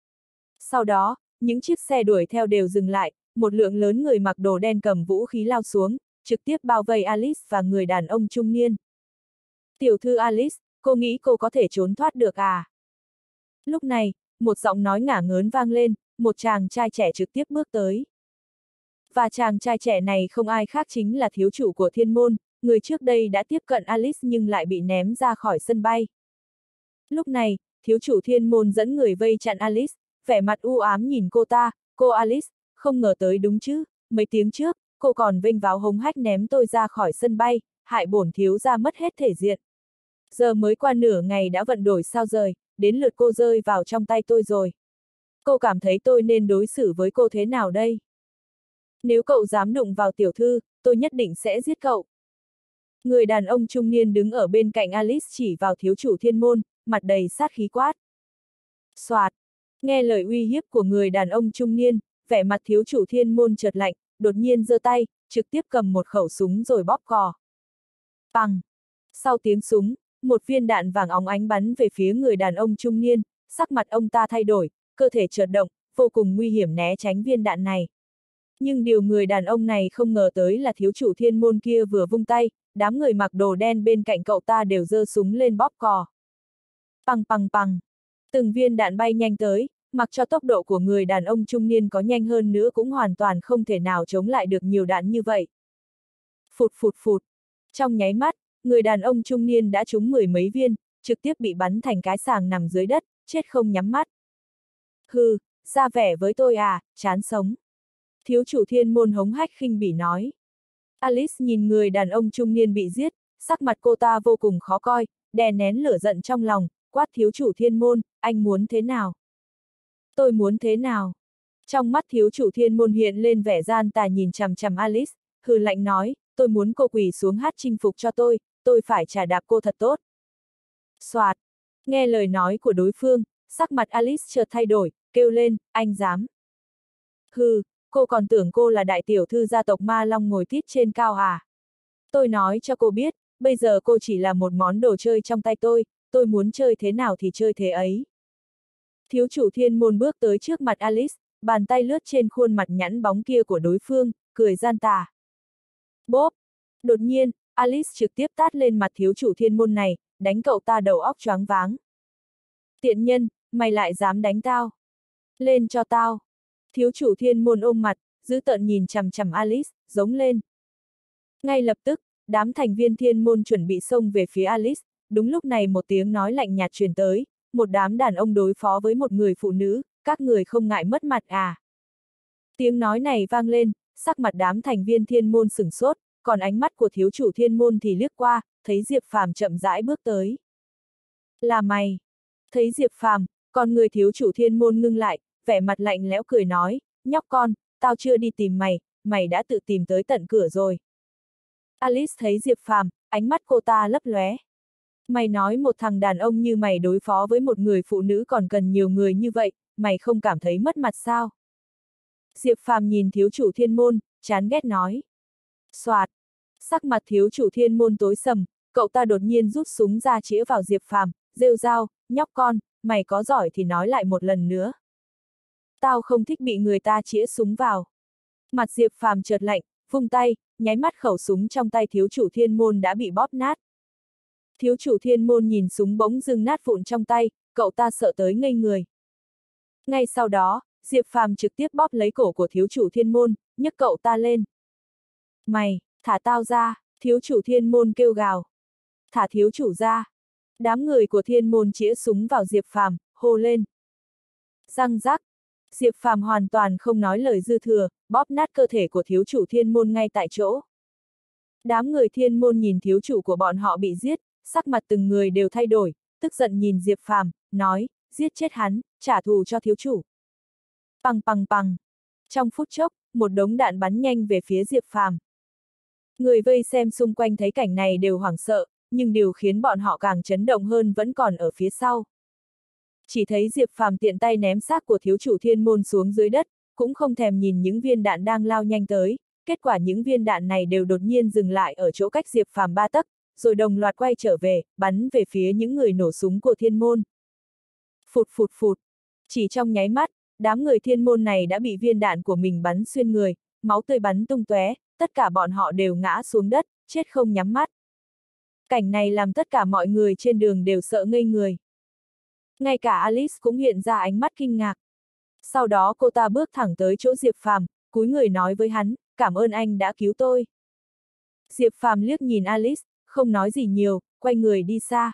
Sau đó, những chiếc xe đuổi theo đều dừng lại, một lượng lớn người mặc đồ đen cầm vũ khí lao xuống, trực tiếp bao vây Alice và người đàn ông trung niên. Tiểu thư Alice, cô nghĩ cô có thể trốn thoát được à? Lúc này, một giọng nói ngả ngớn vang lên, một chàng trai trẻ trực tiếp bước tới. Và chàng trai trẻ này không ai khác chính là thiếu chủ của Thiên Môn, người trước đây đã tiếp cận Alice nhưng lại bị ném ra khỏi sân bay. Lúc này, thiếu chủ Thiên Môn dẫn người vây chặn Alice, vẻ mặt u ám nhìn cô ta, cô Alice, không ngờ tới đúng chứ, mấy tiếng trước, cô còn vênh váo hống hách ném tôi ra khỏi sân bay, hại bổn thiếu gia mất hết thể diện. Giờ mới qua nửa ngày đã vận đổi sao rời, đến lượt cô rơi vào trong tay tôi rồi. Cô cảm thấy tôi nên đối xử với cô thế nào đây? Nếu cậu dám đụng vào tiểu thư, tôi nhất định sẽ giết cậu. Người đàn ông trung niên đứng ở bên cạnh Alice chỉ vào thiếu chủ Thiên Môn, mặt đầy sát khí quát. Soạt, nghe lời uy hiếp của người đàn ông trung niên, vẻ mặt thiếu chủ Thiên Môn chợt lạnh, đột nhiên giơ tay, trực tiếp cầm một khẩu súng rồi bóp cò. Pằng! Sau tiếng súng, một viên đạn vàng óng ánh bắn về phía người đàn ông trung niên, sắc mặt ông ta thay đổi, cơ thể chợt động, vô cùng nguy hiểm né tránh viên đạn này. Nhưng điều người đàn ông này không ngờ tới là thiếu chủ Thiên Môn kia vừa vung tay, đám người mặc đồ đen bên cạnh cậu ta đều giơ súng lên bóp cò. Pằng pằng pằng! Từng viên đạn bay nhanh tới, mặc cho tốc độ của người đàn ông trung niên có nhanh hơn nữa cũng hoàn toàn không thể nào chống lại được nhiều đạn như vậy. Phụt phụt phụt! Trong nháy mắt, người đàn ông trung niên đã trúng mười mấy viên, trực tiếp bị bắn thành cái sàng nằm dưới đất, chết không nhắm mắt. Hừ, ra vẻ với tôi à, chán sống. Thiếu chủ Thiên Môn hống hách khinh bỉ nói. Alice nhìn người đàn ông trung niên bị giết, sắc mặt cô ta vô cùng khó coi, đè nén lửa giận trong lòng, quát thiếu chủ Thiên Môn, anh muốn thế nào? Tôi muốn thế nào? Trong mắt thiếu chủ Thiên Môn hiện lên vẻ gian tà nhìn chằm chằm Alice, hừ lạnh nói, tôi muốn cô quỳ xuống hát chinh phục cho tôi, tôi phải trả đạp cô thật tốt. Soạt, nghe lời nói của đối phương, sắc mặt Alice chợt thay đổi, kêu lên, anh dám. Hừ, cô còn tưởng cô là đại tiểu thư gia tộc Ma Long ngồi tít trên cao à? Tôi nói cho cô biết, bây giờ cô chỉ là một món đồ chơi trong tay tôi, tôi muốn chơi thế nào thì chơi thế ấy. Thiếu chủ Thiên Môn bước tới trước mặt Alice, bàn tay lướt trên khuôn mặt nhẵn bóng kia của đối phương, cười gian tà. Bốp! Đột nhiên, Alice trực tiếp tát lên mặt thiếu chủ Thiên Môn này, đánh cậu ta đầu óc choáng váng. Tiện nhân, mày lại dám đánh tao? Lên cho tao! Thiếu chủ Thiên Môn ôm mặt, dữ tợn nhìn chằm chằm Alice, giống lên. Ngay lập tức, đám thành viên Thiên Môn chuẩn bị xông về phía Alice, đúng lúc này một tiếng nói lạnh nhạt truyền tới, một đám đàn ông đối phó với một người phụ nữ, các người không ngại mất mặt à? Tiếng nói này vang lên, sắc mặt đám thành viên Thiên Môn sửng sốt, còn ánh mắt của thiếu chủ Thiên Môn thì liếc qua, thấy Diệp Phàm chậm rãi bước tới. Là mày! Thấy Diệp Phàm, còn người thiếu chủ Thiên Môn ngưng lại, vẻ mặt lạnh lẽo cười nói, nhóc con, tao chưa đi tìm mày, mày đã tự tìm tới tận cửa rồi. Alice thấy Diệp Phàm, ánh mắt cô ta lấp lóe. Mày nói một thằng đàn ông như mày đối phó với một người phụ nữ còn cần nhiều người như vậy, mày không cảm thấy mất mặt sao? Diệp Phàm nhìn thiếu chủ Thiên Môn, chán ghét nói. Soạt! Sắc mặt thiếu chủ Thiên Môn tối sầm, cậu ta đột nhiên rút súng ra chĩa vào Diệp Phàm, rêu rao, nhóc con, mày có giỏi thì nói lại một lần nữa. Tao không thích bị người ta chĩa súng vào. Mặt Diệp Phàm chợt lạnh, vung tay, nháy mắt khẩu súng trong tay thiếu chủ Thiên Môn đã bị bóp nát. Thiếu chủ Thiên Môn nhìn súng bỗng dưng nát vụn trong tay, cậu ta sợ tới ngây người. Ngay sau đó, Diệp Phàm trực tiếp bóp lấy cổ của thiếu chủ Thiên Môn, nhấc cậu ta lên. Mày, thả tao ra, thiếu chủ Thiên Môn kêu gào. Thả thiếu chủ ra. Đám người của Thiên Môn chĩa súng vào Diệp Phàm, hô lên. Răng rắc. Diệp Phàm hoàn toàn không nói lời dư thừa, bóp nát cơ thể của thiếu chủ thiên môn ngay tại chỗ. Đám người thiên môn nhìn thiếu chủ của bọn họ bị giết, sắc mặt từng người đều thay đổi, tức giận nhìn Diệp Phàm, nói, giết chết hắn, trả thù cho thiếu chủ. Pằng pằng pằng. Trong phút chốc, một đống đạn bắn nhanh về phía Diệp Phàm. Người vây xem xung quanh thấy cảnh này đều hoảng sợ, nhưng điều khiến bọn họ càng chấn động hơn vẫn còn ở phía sau. Chỉ thấy Diệp Phàm tiện tay ném xác của thiếu chủ thiên môn xuống dưới đất, cũng không thèm nhìn những viên đạn đang lao nhanh tới, kết quả những viên đạn này đều đột nhiên dừng lại ở chỗ cách Diệp Phàm ba tấc, rồi đồng loạt quay trở về, bắn về phía những người nổ súng của thiên môn. Phụt phụt phụt. Chỉ trong nháy mắt, đám người thiên môn này đã bị viên đạn của mình bắn xuyên người, máu tươi bắn tung tóe, tất cả bọn họ đều ngã xuống đất, chết không nhắm mắt. Cảnh này làm tất cả mọi người trên đường đều sợ ngây người. Ngay cả Alice cũng hiện ra ánh mắt kinh ngạc. Sau đó cô ta bước thẳng tới chỗ Diệp Phàm, cúi người nói với hắn, cảm ơn anh đã cứu tôi. Diệp Phàm liếc nhìn Alice, không nói gì nhiều, quay người đi xa.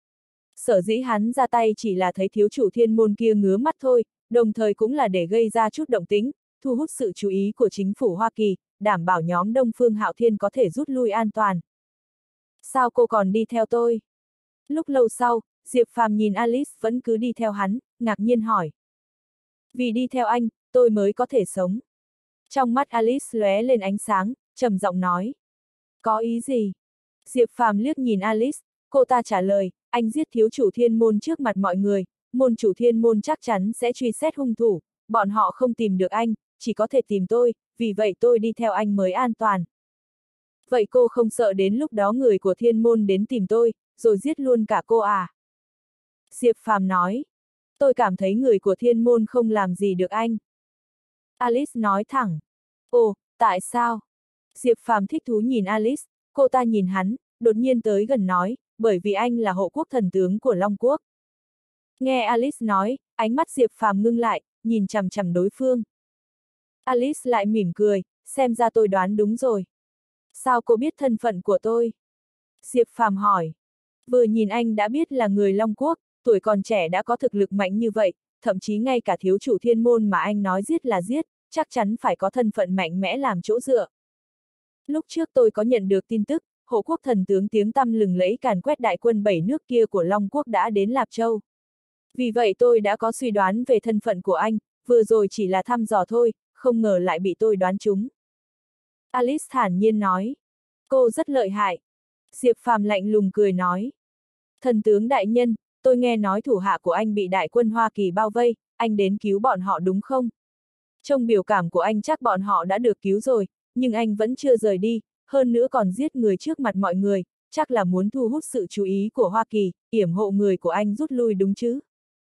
Sở dĩ hắn ra tay chỉ là thấy thiếu chủ thiên môn kia ngứa mắt thôi, đồng thời cũng là để gây ra chút động tĩnh, thu hút sự chú ý của chính phủ Hoa Kỳ, đảm bảo nhóm Đông Phương Hạo Thiên có thể rút lui an toàn. Sao cô còn đi theo tôi? Lúc lâu sau, Diệp Phàm nhìn Alice vẫn cứ đi theo hắn, ngạc nhiên hỏi. Vì đi theo anh, tôi mới có thể sống. Trong mắt Alice lóe lên ánh sáng, trầm giọng nói. Có ý gì? Diệp Phàm liếc nhìn Alice, cô ta trả lời, anh giết thiếu chủ thiên môn trước mặt mọi người, môn chủ thiên môn chắc chắn sẽ truy xét hung thủ, bọn họ không tìm được anh, chỉ có thể tìm tôi, vì vậy tôi đi theo anh mới an toàn. Vậy cô không sợ đến lúc đó người của thiên môn đến tìm tôi, rồi giết luôn cả cô à? Diệp Phàm nói, tôi cảm thấy người của thiên môn không làm gì được anh. Alice nói thẳng, ồ, tại sao? Diệp Phàm thích thú nhìn Alice, cô ta nhìn hắn, đột nhiên tới gần nói, bởi vì anh là hộ quốc thần tướng của Long Quốc. Nghe Alice nói, ánh mắt Diệp Phàm ngưng lại, nhìn chằm chằm đối phương. Alice lại mỉm cười, xem ra tôi đoán đúng rồi. Sao cô biết thân phận của tôi? Diệp Phàm hỏi. Vừa nhìn anh đã biết là người Long Quốc, tuổi còn trẻ đã có thực lực mạnh như vậy, thậm chí ngay cả thiếu chủ thiên môn mà anh nói giết là giết, chắc chắn phải có thân phận mạnh mẽ làm chỗ dựa. Lúc trước tôi có nhận được tin tức, hộ quốc thần tướng tiếng tăm lừng lẫy càn quét đại quân bảy nước kia của Long Quốc đã đến Lạp Châu. Vì vậy tôi đã có suy đoán về thân phận của anh, vừa rồi chỉ là thăm dò thôi, không ngờ lại bị tôi đoán trúng. Alice thản nhiên nói. Cô rất lợi hại. Diệp Phàm lạnh lùng cười nói. Thần tướng đại nhân, tôi nghe nói thủ hạ của anh bị đại quân Hoa Kỳ bao vây, anh đến cứu bọn họ đúng không? Trong biểu cảm của anh chắc bọn họ đã được cứu rồi, nhưng anh vẫn chưa rời đi, hơn nữa còn giết người trước mặt mọi người, chắc là muốn thu hút sự chú ý của Hoa Kỳ, yểm hộ người của anh rút lui đúng chứ?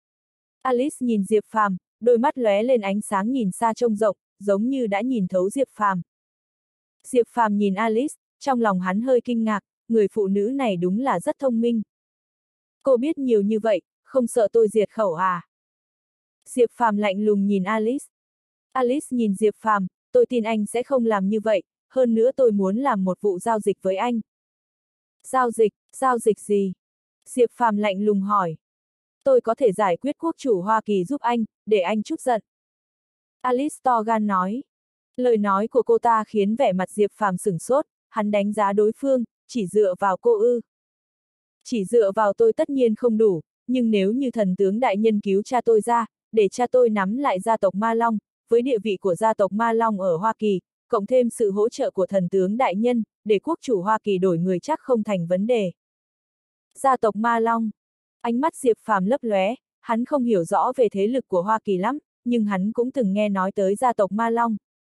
Alice nhìn Diệp Phàm, đôi mắt lóe lên ánh sáng nhìn xa trông rộng, giống như đã nhìn thấu Diệp Phàm. Diệp Phàm nhìn Alice, trong lòng hắn hơi kinh ngạc, người phụ nữ này đúng là rất thông minh. Cô biết nhiều như vậy, không sợ tôi diệt khẩu à? Diệp Phàm lạnh lùng nhìn Alice. Alice nhìn Diệp Phàm, tôi tin anh sẽ không làm như vậy, hơn nữa tôi muốn làm một vụ giao dịch với anh. Giao dịch, giao dịch gì? Diệp Phàm lạnh lùng hỏi. Tôi có thể giải quyết quốc chủ Hoa Kỳ giúp anh, để anh chút giận. Alice to gan nói. Lời nói của cô ta khiến vẻ mặt Diệp Phàm sửng sốt, hắn đánh giá đối phương, chỉ dựa vào cô ư. Chỉ dựa vào tôi tất nhiên không đủ, nhưng nếu như thần tướng đại nhân cứu cha tôi ra, để cha tôi nắm lại gia tộc Ma Long, với địa vị của gia tộc Ma Long ở Hoa Kỳ, cộng thêm sự hỗ trợ của thần tướng đại nhân, để quốc chủ Hoa Kỳ đổi người chắc không thành vấn đề. Gia tộc Ma Long. Ánh mắt Diệp Phàm lấp lóe, hắn không hiểu rõ về thế lực của Hoa Kỳ lắm, nhưng hắn cũng từng nghe nói tới gia tộc Ma Long.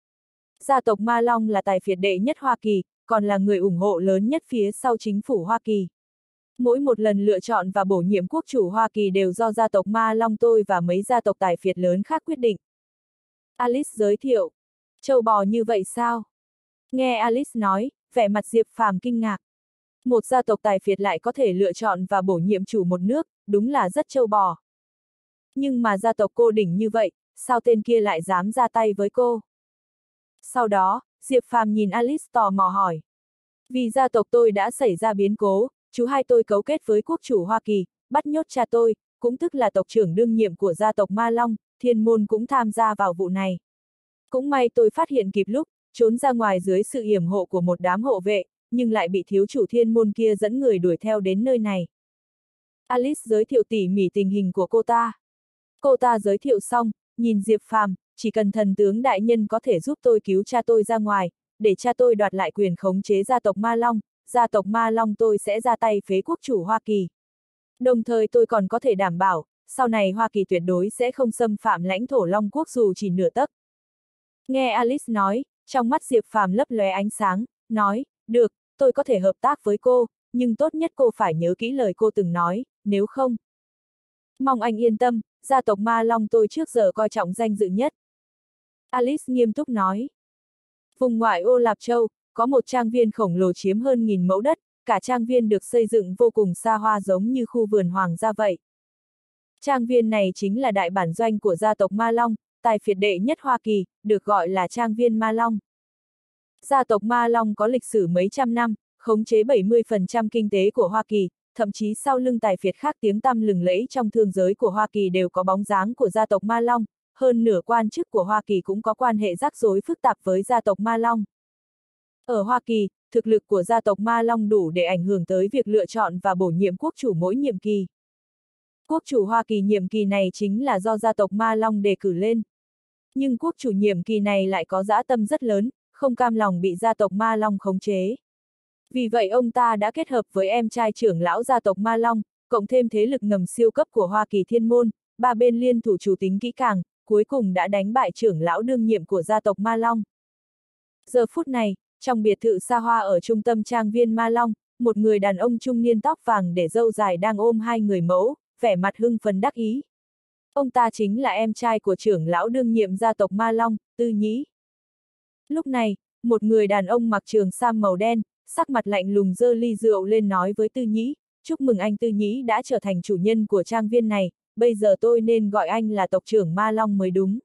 Gia tộc Ma Long là tài phiệt đệ nhất Hoa Kỳ, còn là người ủng hộ lớn nhất phía sau chính phủ Hoa Kỳ. Mỗi một lần lựa chọn và bổ nhiệm quốc chủ Hoa Kỳ đều do gia tộc Ma Long tôi và mấy gia tộc tài phiệt lớn khác quyết định. Alice giới thiệu. Châu bò như vậy sao? Nghe Alice nói, vẻ mặt Diệp Phàm kinh ngạc. Một gia tộc tài phiệt lại có thể lựa chọn và bổ nhiệm chủ một nước, đúng là rất châu bò. Nhưng mà gia tộc cô đỉnh như vậy, sao tên kia lại dám ra tay với cô? Sau đó, Diệp Phàm nhìn Alice tò mò hỏi. Vì gia tộc tôi đã xảy ra biến cố, chú hai tôi cấu kết với quốc chủ Hoa Kỳ, bắt nhốt cha tôi, cũng tức là tộc trưởng đương nhiệm của gia tộc Ma Long, thiên môn cũng tham gia vào vụ này. Cũng may tôi phát hiện kịp lúc, trốn ra ngoài dưới sự yểm hộ của một đám hộ vệ, nhưng lại bị thiếu chủ thiên môn kia dẫn người đuổi theo đến nơi này. Alice giới thiệu tỉ mỉ tình hình của cô ta. Cô ta giới thiệu xong, nhìn Diệp Phàm, chỉ cần thần tướng đại nhân có thể giúp tôi cứu cha tôi ra ngoài, để cha tôi đoạt lại quyền khống chế gia tộc Ma Long, gia tộc Ma Long tôi sẽ ra tay phế quốc chủ Hoa Kỳ. Đồng thời tôi còn có thể đảm bảo, sau này Hoa Kỳ tuyệt đối sẽ không xâm phạm lãnh thổ Long Quốc dù chỉ nửa tấc. Nghe Alice nói, trong mắt Diệp Phàm lấp lóe ánh sáng, nói, được, tôi có thể hợp tác với cô, nhưng tốt nhất cô phải nhớ kỹ lời cô từng nói, nếu không. Mong anh yên tâm, gia tộc Ma Long tôi trước giờ coi trọng danh dự nhất. Alice nghiêm túc nói. Vùng ngoại ô Lạp Châu, có một trang viên khổng lồ chiếm hơn nghìn mẫu đất, cả trang viên được xây dựng vô cùng xa hoa giống như khu vườn hoàng gia vậy. Trang viên này chính là đại bản doanh của gia tộc Ma Long, tài phiệt đệ nhất Hoa Kỳ, được gọi là trang viên Ma Long. Gia tộc Ma Long có lịch sử mấy trăm năm, khống chế bảy mươi phần trăm kinh tế của Hoa Kỳ, thậm chí sau lưng tài phiệt khác tiếng tăm lừng lẫy trong thương giới của Hoa Kỳ đều có bóng dáng của gia tộc Ma Long, hơn nửa quan chức của Hoa Kỳ cũng có quan hệ rắc rối phức tạp với gia tộc Ma Long. Ở Hoa Kỳ, thực lực của gia tộc Ma Long đủ để ảnh hưởng tới việc lựa chọn và bổ nhiệm quốc chủ mỗi nhiệm kỳ. Quốc chủ Hoa Kỳ nhiệm kỳ này chính là do gia tộc Ma Long đề cử lên. Nhưng quốc chủ nhiệm kỳ này lại có dã tâm rất lớn, không cam lòng bị gia tộc Ma Long khống chế. Vì vậy ông ta đã kết hợp với em trai trưởng lão gia tộc Ma Long, cộng thêm thế lực ngầm siêu cấp của Hoa Kỳ Thiên Môn, ba bên liên thủ chủ tính kỹ càng, cuối cùng đã đánh bại trưởng lão đương nhiệm của gia tộc Ma Long. Giờ phút này, trong biệt thự xa hoa ở trung tâm trang viên Ma Long, một người đàn ông trung niên tóc vàng để râu dài đang ôm hai người mẫu, vẻ mặt hưng phấn đắc ý. Ông ta chính là em trai của trưởng lão đương nhiệm gia tộc Ma Long, Tư Nhĩ. Lúc này, một người đàn ông mặc trường sam màu đen, sắc mặt lạnh lùng giơ ly rượu lên nói với Tư Nhĩ, chúc mừng anh Tư Nhĩ đã trở thành chủ nhân của trang viên này, bây giờ tôi nên gọi anh là tộc trưởng Ma Long mới đúng.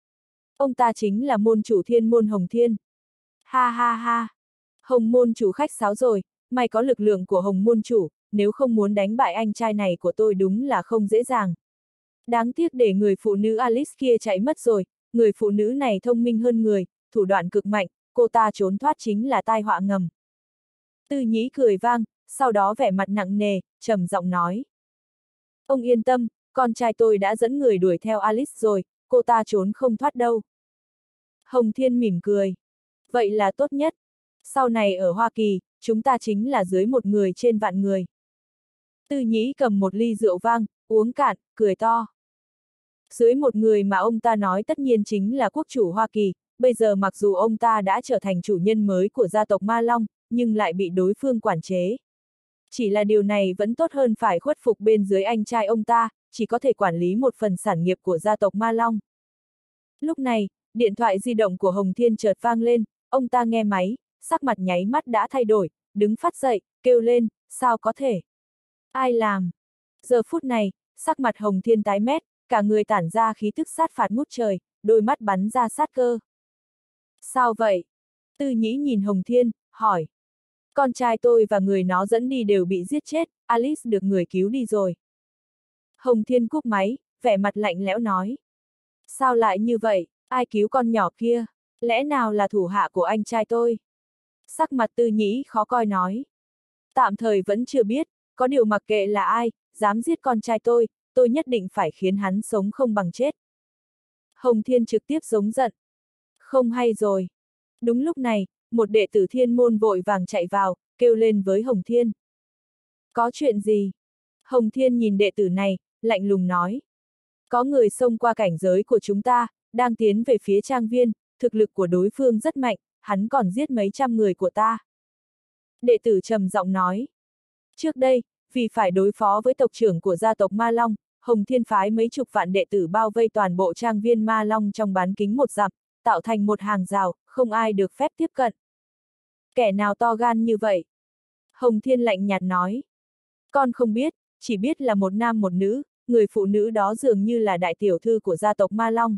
Ông ta chính là môn chủ Thiên Môn Hồng Thiên. Ha ha ha, Hồng môn chủ khách sáo rồi, may có lực lượng của Hồng môn chủ, nếu không muốn đánh bại anh trai này của tôi đúng là không dễ dàng. Đáng tiếc để người phụ nữ Alice kia chạy mất rồi, người phụ nữ này thông minh hơn người, thủ đoạn cực mạnh, cô ta trốn thoát chính là tai họa ngầm. Tư Nhĩ cười vang, sau đó vẻ mặt nặng nề, trầm giọng nói. Ông yên tâm, con trai tôi đã dẫn người đuổi theo Alice rồi, cô ta trốn không thoát đâu. Hồng Thiên mỉm cười. Vậy là tốt nhất. Sau này ở Hoa Kỳ, chúng ta chính là dưới một người trên vạn người. Tư Nhĩ cầm một ly rượu vang, uống cạn, cười to. Dưới một người mà ông ta nói tất nhiên chính là quốc chủ Hoa Kỳ, bây giờ mặc dù ông ta đã trở thành chủ nhân mới của gia tộc Ma Long, nhưng lại bị đối phương quản chế. Chỉ là điều này vẫn tốt hơn phải khuất phục bên dưới anh trai ông ta, chỉ có thể quản lý một phần sản nghiệp của gia tộc Ma Long. Lúc này, điện thoại di động của Hồng Thiên chợt vang lên, ông ta nghe máy, sắc mặt nháy mắt đã thay đổi, đứng phát dậy, kêu lên, sao có thể? Ai làm? Giờ phút này, sắc mặt Hồng Thiên tái mét, cả người tản ra khí tức sát phạt ngút trời, đôi mắt bắn ra sát cơ. Sao vậy? Tư Nhĩ nhìn Hồng Thiên, hỏi. Con trai tôi và người nó dẫn đi đều bị giết chết, Alice được người cứu đi rồi. Hồng Thiên cúp máy, vẻ mặt lạnh lẽo nói. Sao lại như vậy, ai cứu con nhỏ kia? Lẽ nào là thủ hạ của anh trai tôi? Sắc mặt Tư Nhĩ khó coi nói. Tạm thời vẫn chưa biết, có điều mặc kệ là ai, dám giết con trai tôi, tôi nhất định phải khiến hắn sống không bằng chết. Hồng Thiên trực tiếp giống giận. Không hay rồi. Đúng lúc này, một đệ tử Thiên Môn vội vàng chạy vào, kêu lên với Hồng Thiên. Có chuyện gì? Hồng Thiên nhìn đệ tử này, lạnh lùng nói. Có người xông qua cảnh giới của chúng ta, đang tiến về phía trang viên, thực lực của đối phương rất mạnh, hắn còn giết mấy trăm người của ta. Đệ tử trầm giọng nói. Trước đây, vì phải đối phó với tộc trưởng của gia tộc Ma Long, Hồng Thiên phái mấy chục vạn đệ tử bao vây toàn bộ trang viên Ma Long trong bán kính một dặm, tạo thành một hàng rào, không ai được phép tiếp cận. Kẻ nào to gan như vậy? Hồng Thiên lạnh nhạt nói. Con không biết, chỉ biết là một nam một nữ, người phụ nữ đó dường như là đại tiểu thư của gia tộc Ma Long.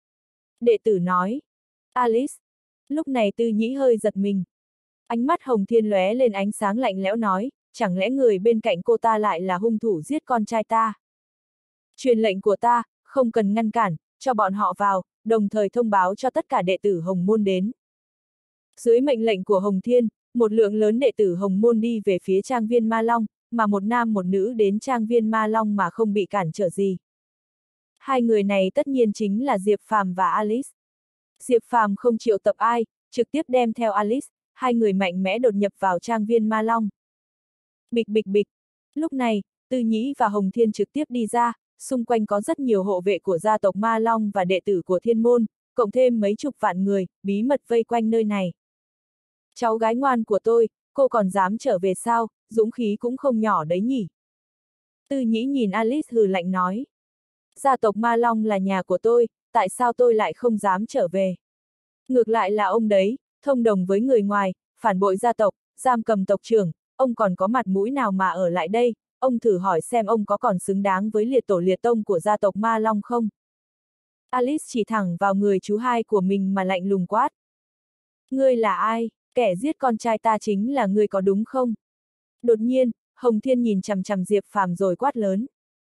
Đệ tử nói. Alice. Lúc này Tư Nhĩ hơi giật mình. Ánh mắt Hồng Thiên lóe lên ánh sáng lạnh lẽo nói, chẳng lẽ người bên cạnh cô ta lại là hung thủ giết con trai ta? Truyền lệnh của ta, không cần ngăn cản, cho bọn họ vào, đồng thời thông báo cho tất cả đệ tử Hồng Môn đến. Dưới mệnh lệnh của Hồng Thiên, một lượng lớn đệ tử Hồng Môn đi về phía trang viên Ma Long, mà một nam một nữ đến trang viên Ma Long mà không bị cản trở gì. Hai người này tất nhiên chính là Diệp Phàm và Alice. Diệp Phàm không triệu tập ai, trực tiếp đem theo Alice, hai người mạnh mẽ đột nhập vào trang viên Ma Long. Bịch bịch bịch. Lúc này, Tư Nhĩ và Hồng Thiên trực tiếp đi ra, xung quanh có rất nhiều hộ vệ của gia tộc Ma Long và đệ tử của Thiên Môn, cộng thêm mấy chục vạn người, bí mật vây quanh nơi này. Cháu gái ngoan của tôi, cô còn dám trở về sao, dũng khí cũng không nhỏ đấy nhỉ. Tư Nhĩ nhìn Alice hừ lạnh nói. Gia tộc Ma Long là nhà của tôi, tại sao tôi lại không dám trở về? Ngược lại là ông đấy, thông đồng với người ngoài, phản bội gia tộc, giam cầm tộc trưởng, ông còn có mặt mũi nào mà ở lại đây, ông thử hỏi xem ông có còn xứng đáng với liệt tổ liệt tông của gia tộc Ma Long không? Alice chỉ thẳng vào người chú hai của mình mà lạnh lùng quát. Ngươi là ai? Kẻ giết con trai ta chính là ngươi có đúng không? Đột nhiên, Hồng Thiên nhìn chằm chằm Diệp Phàm rồi quát lớn.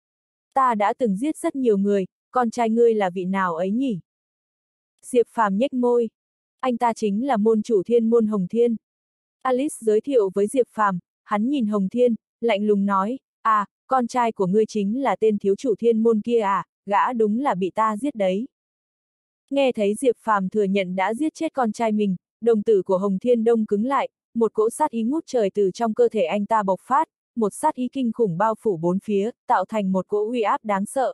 Ta đã từng giết rất nhiều người, con trai ngươi là vị nào ấy nhỉ? Diệp Phàm nhếch môi. Anh ta chính là môn chủ Thiên Môn Hồng Thiên. Alice giới thiệu với Diệp Phàm, hắn nhìn Hồng Thiên, lạnh lùng nói, à, con trai của ngươi chính là tên thiếu chủ Thiên Môn kia à, gã đúng là bị ta giết đấy. Nghe thấy Diệp Phàm thừa nhận đã giết chết con trai mình, đồng tử của Hồng Thiên đông cứng lại, một cỗ sát ý ngút trời từ trong cơ thể anh ta bộc phát, một sát ý kinh khủng bao phủ bốn phía, tạo thành một cỗ uy áp đáng sợ.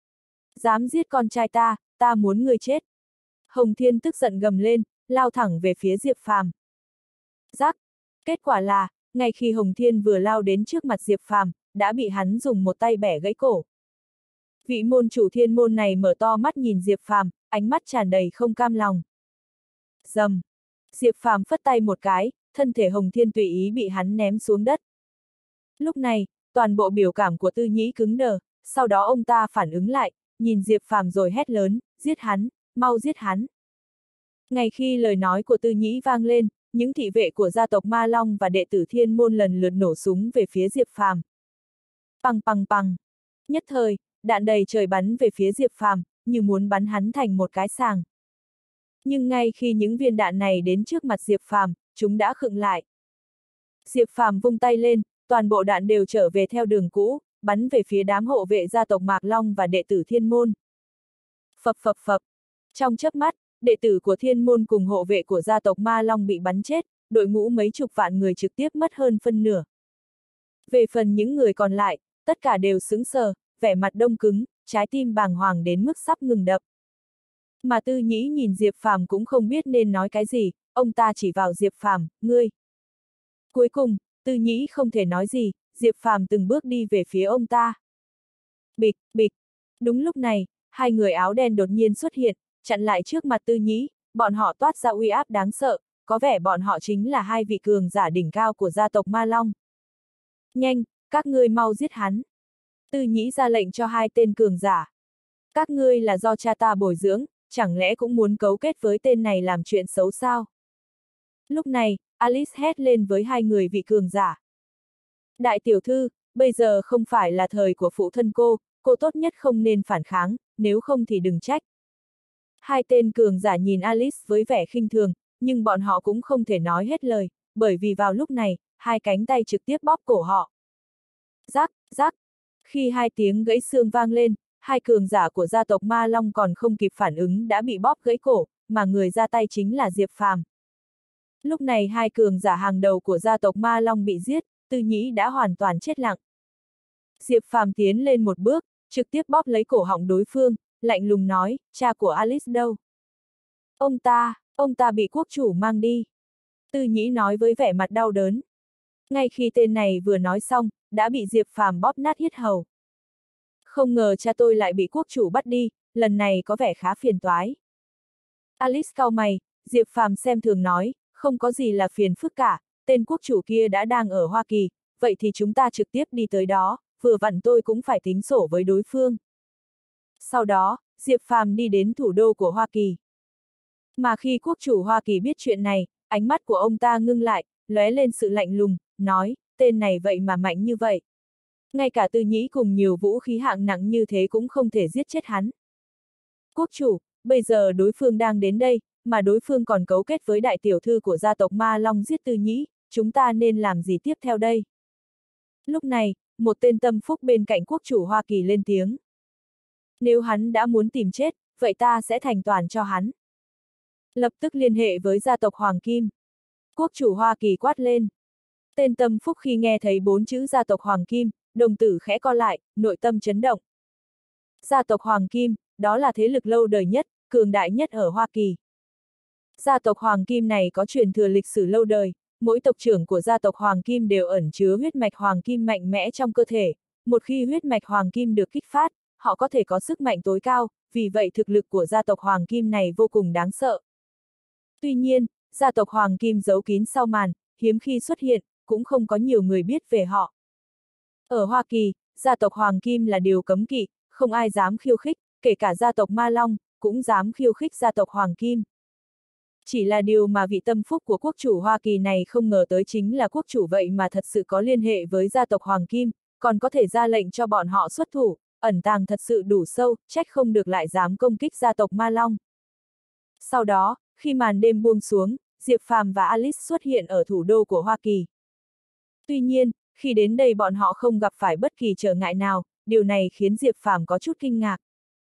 Dám giết con trai ta, ta muốn ngươi chết. Hồng Thiên tức giận gầm lên, lao thẳng về phía Diệp Phàm. Rắc, kết quả là, ngay khi Hồng Thiên vừa lao đến trước mặt Diệp Phàm, đã bị hắn dùng một tay bẻ gãy cổ. Vị môn chủ Thiên Môn này mở to mắt nhìn Diệp Phàm, ánh mắt tràn đầy không cam lòng. Dầm, Diệp Phàm phất tay một cái, thân thể Hồng Thiên tùy ý bị hắn ném xuống đất. Lúc này, toàn bộ biểu cảm của Tư Nhĩ cứng đờ, sau đó ông ta phản ứng lại, nhìn Diệp Phàm rồi hét lớn, giết hắn, mau giết hắn. Ngay khi lời nói của Tư Nhĩ vang lên, những thị vệ của gia tộc Ma Long và đệ tử Thiên Môn lần lượt nổ súng về phía Diệp Phàm. Pằng pằng pằng. Nhất thời, đạn đầy trời bắn về phía Diệp Phàm, như muốn bắn hắn thành một cái sàng. Nhưng ngay khi những viên đạn này đến trước mặt Diệp Phàm, chúng đã khựng lại. Diệp Phàm vung tay lên, toàn bộ đạn đều trở về theo đường cũ, bắn về phía đám hộ vệ gia tộc Mạc Long và đệ tử Thiên Môn. Phập phập phập. Trong chớp mắt, đệ tử của Thiên Môn cùng hộ vệ của gia tộc Ma Long bị bắn chết, đội ngũ mấy chục vạn người trực tiếp mất hơn phân nửa. Về phần những người còn lại, tất cả đều sững sờ, vẻ mặt đông cứng, trái tim bàng hoàng đến mức sắp ngừng đập. Mà Tư Nhĩ nhìn Diệp Phàm cũng không biết nên nói cái gì, ông ta chỉ vào Diệp Phàm, ngươi. Cuối cùng, Tư Nhĩ không thể nói gì, Diệp Phàm từng bước đi về phía ông ta. Bịch, bịch. Đúng lúc này, hai người áo đen đột nhiên xuất hiện, chặn lại trước mặt Tư Nhĩ, bọn họ toát ra uy áp đáng sợ, có vẻ bọn họ chính là hai vị cường giả đỉnh cao của gia tộc Ma Long. Nhanh, các ngươi mau giết hắn. Tư Nhĩ ra lệnh cho hai tên cường giả. Các ngươi là do cha ta bồi dưỡng, chẳng lẽ cũng muốn cấu kết với tên này làm chuyện xấu sao? Lúc này, Alice hét lên với hai người vị cường giả. Đại tiểu thư, bây giờ không phải là thời của phụ thân cô, cô tốt nhất không nên phản kháng, nếu không thì đừng trách. Hai tên cường giả nhìn Alice với vẻ khinh thường, nhưng bọn họ cũng không thể nói hết lời, bởi vì vào lúc này, hai cánh tay trực tiếp bóp cổ họ. Rắc, rắc. Khi hai tiếng gãy xương vang lên, hai cường giả của gia tộc Ma Long còn không kịp phản ứng đã bị bóp gãy cổ, mà người ra tay chính là Diệp Phàm. Lúc này hai cường giả hàng đầu của gia tộc Ma Long bị giết, Tư Nhĩ đã hoàn toàn chết lặng. Diệp Phàm tiến lên một bước, trực tiếp bóp lấy cổ họng đối phương, lạnh lùng nói, cha của Alice đâu? Ông ta, ông ta bị quốc chủ mang đi. Tư Nhĩ nói với vẻ mặt đau đớn. Ngay khi tên này vừa nói xong, đã bị Diệp Phàm bóp nát yết hầu. Không ngờ cha tôi lại bị quốc chủ bắt đi, lần này có vẻ khá phiền toái. Alice cau mày, Diệp Phàm xem thường nói, không có gì là phiền phức cả, tên quốc chủ kia đã đang ở Hoa Kỳ, vậy thì chúng ta trực tiếp đi tới đó, vừa vặn tôi cũng phải tính sổ với đối phương. Sau đó, Diệp Phàm đi đến thủ đô của Hoa Kỳ. Mà khi quốc chủ Hoa Kỳ biết chuyện này, ánh mắt của ông ta ngưng lại, lóe lên sự lạnh lùng, nói, tên này vậy mà mạnh như vậy. Ngay cả Tư Nhĩ cùng nhiều vũ khí hạng nặng như thế cũng không thể giết chết hắn. Quốc chủ, bây giờ đối phương đang đến đây, mà đối phương còn cấu kết với đại tiểu thư của gia tộc Ma Long giết Tư Nhĩ, chúng ta nên làm gì tiếp theo đây? Lúc này, một tên tâm phúc bên cạnh quốc chủ Hoa Kỳ lên tiếng. Nếu hắn đã muốn tìm chết, vậy ta sẽ thành toàn cho hắn. Lập tức liên hệ với gia tộc Hoàng Kim. Quốc chủ Hoa Kỳ quát lên. Tên tâm phúc khi nghe thấy bốn chữ gia tộc Hoàng Kim, đồng tử khẽ co lại, nội tâm chấn động. Gia tộc Hoàng Kim, đó là thế lực lâu đời nhất, cường đại nhất ở Hoa Kỳ. Gia tộc Hoàng Kim này có truyền thừa lịch sử lâu đời, mỗi tộc trưởng của gia tộc Hoàng Kim đều ẩn chứa huyết mạch Hoàng Kim mạnh mẽ trong cơ thể. Một khi huyết mạch Hoàng Kim được kích phát, họ có thể có sức mạnh tối cao, vì vậy thực lực của gia tộc Hoàng Kim này vô cùng đáng sợ. Tuy nhiên, gia tộc Hoàng Kim giấu kín sau màn, hiếm khi xuất hiện, cũng không có nhiều người biết về họ. Ở Hoa Kỳ, gia tộc Hoàng Kim là điều cấm kỵ, không ai dám khiêu khích, kể cả gia tộc Ma Long, cũng dám khiêu khích gia tộc Hoàng Kim. Chỉ là điều mà vị tâm phúc của quốc chủ Hoa Kỳ này không ngờ tới chính là quốc chủ vậy mà thật sự có liên hệ với gia tộc Hoàng Kim, còn có thể ra lệnh cho bọn họ xuất thủ, ẩn tàng thật sự đủ sâu, trách không được lại dám công kích gia tộc Ma Long. Sau đó, khi màn đêm buông xuống, Diệp Phàm và Alice xuất hiện ở thủ đô của Hoa Kỳ. Tuy nhiên, khi đến đây bọn họ không gặp phải bất kỳ trở ngại nào, điều này khiến Diệp Phàm có chút kinh ngạc.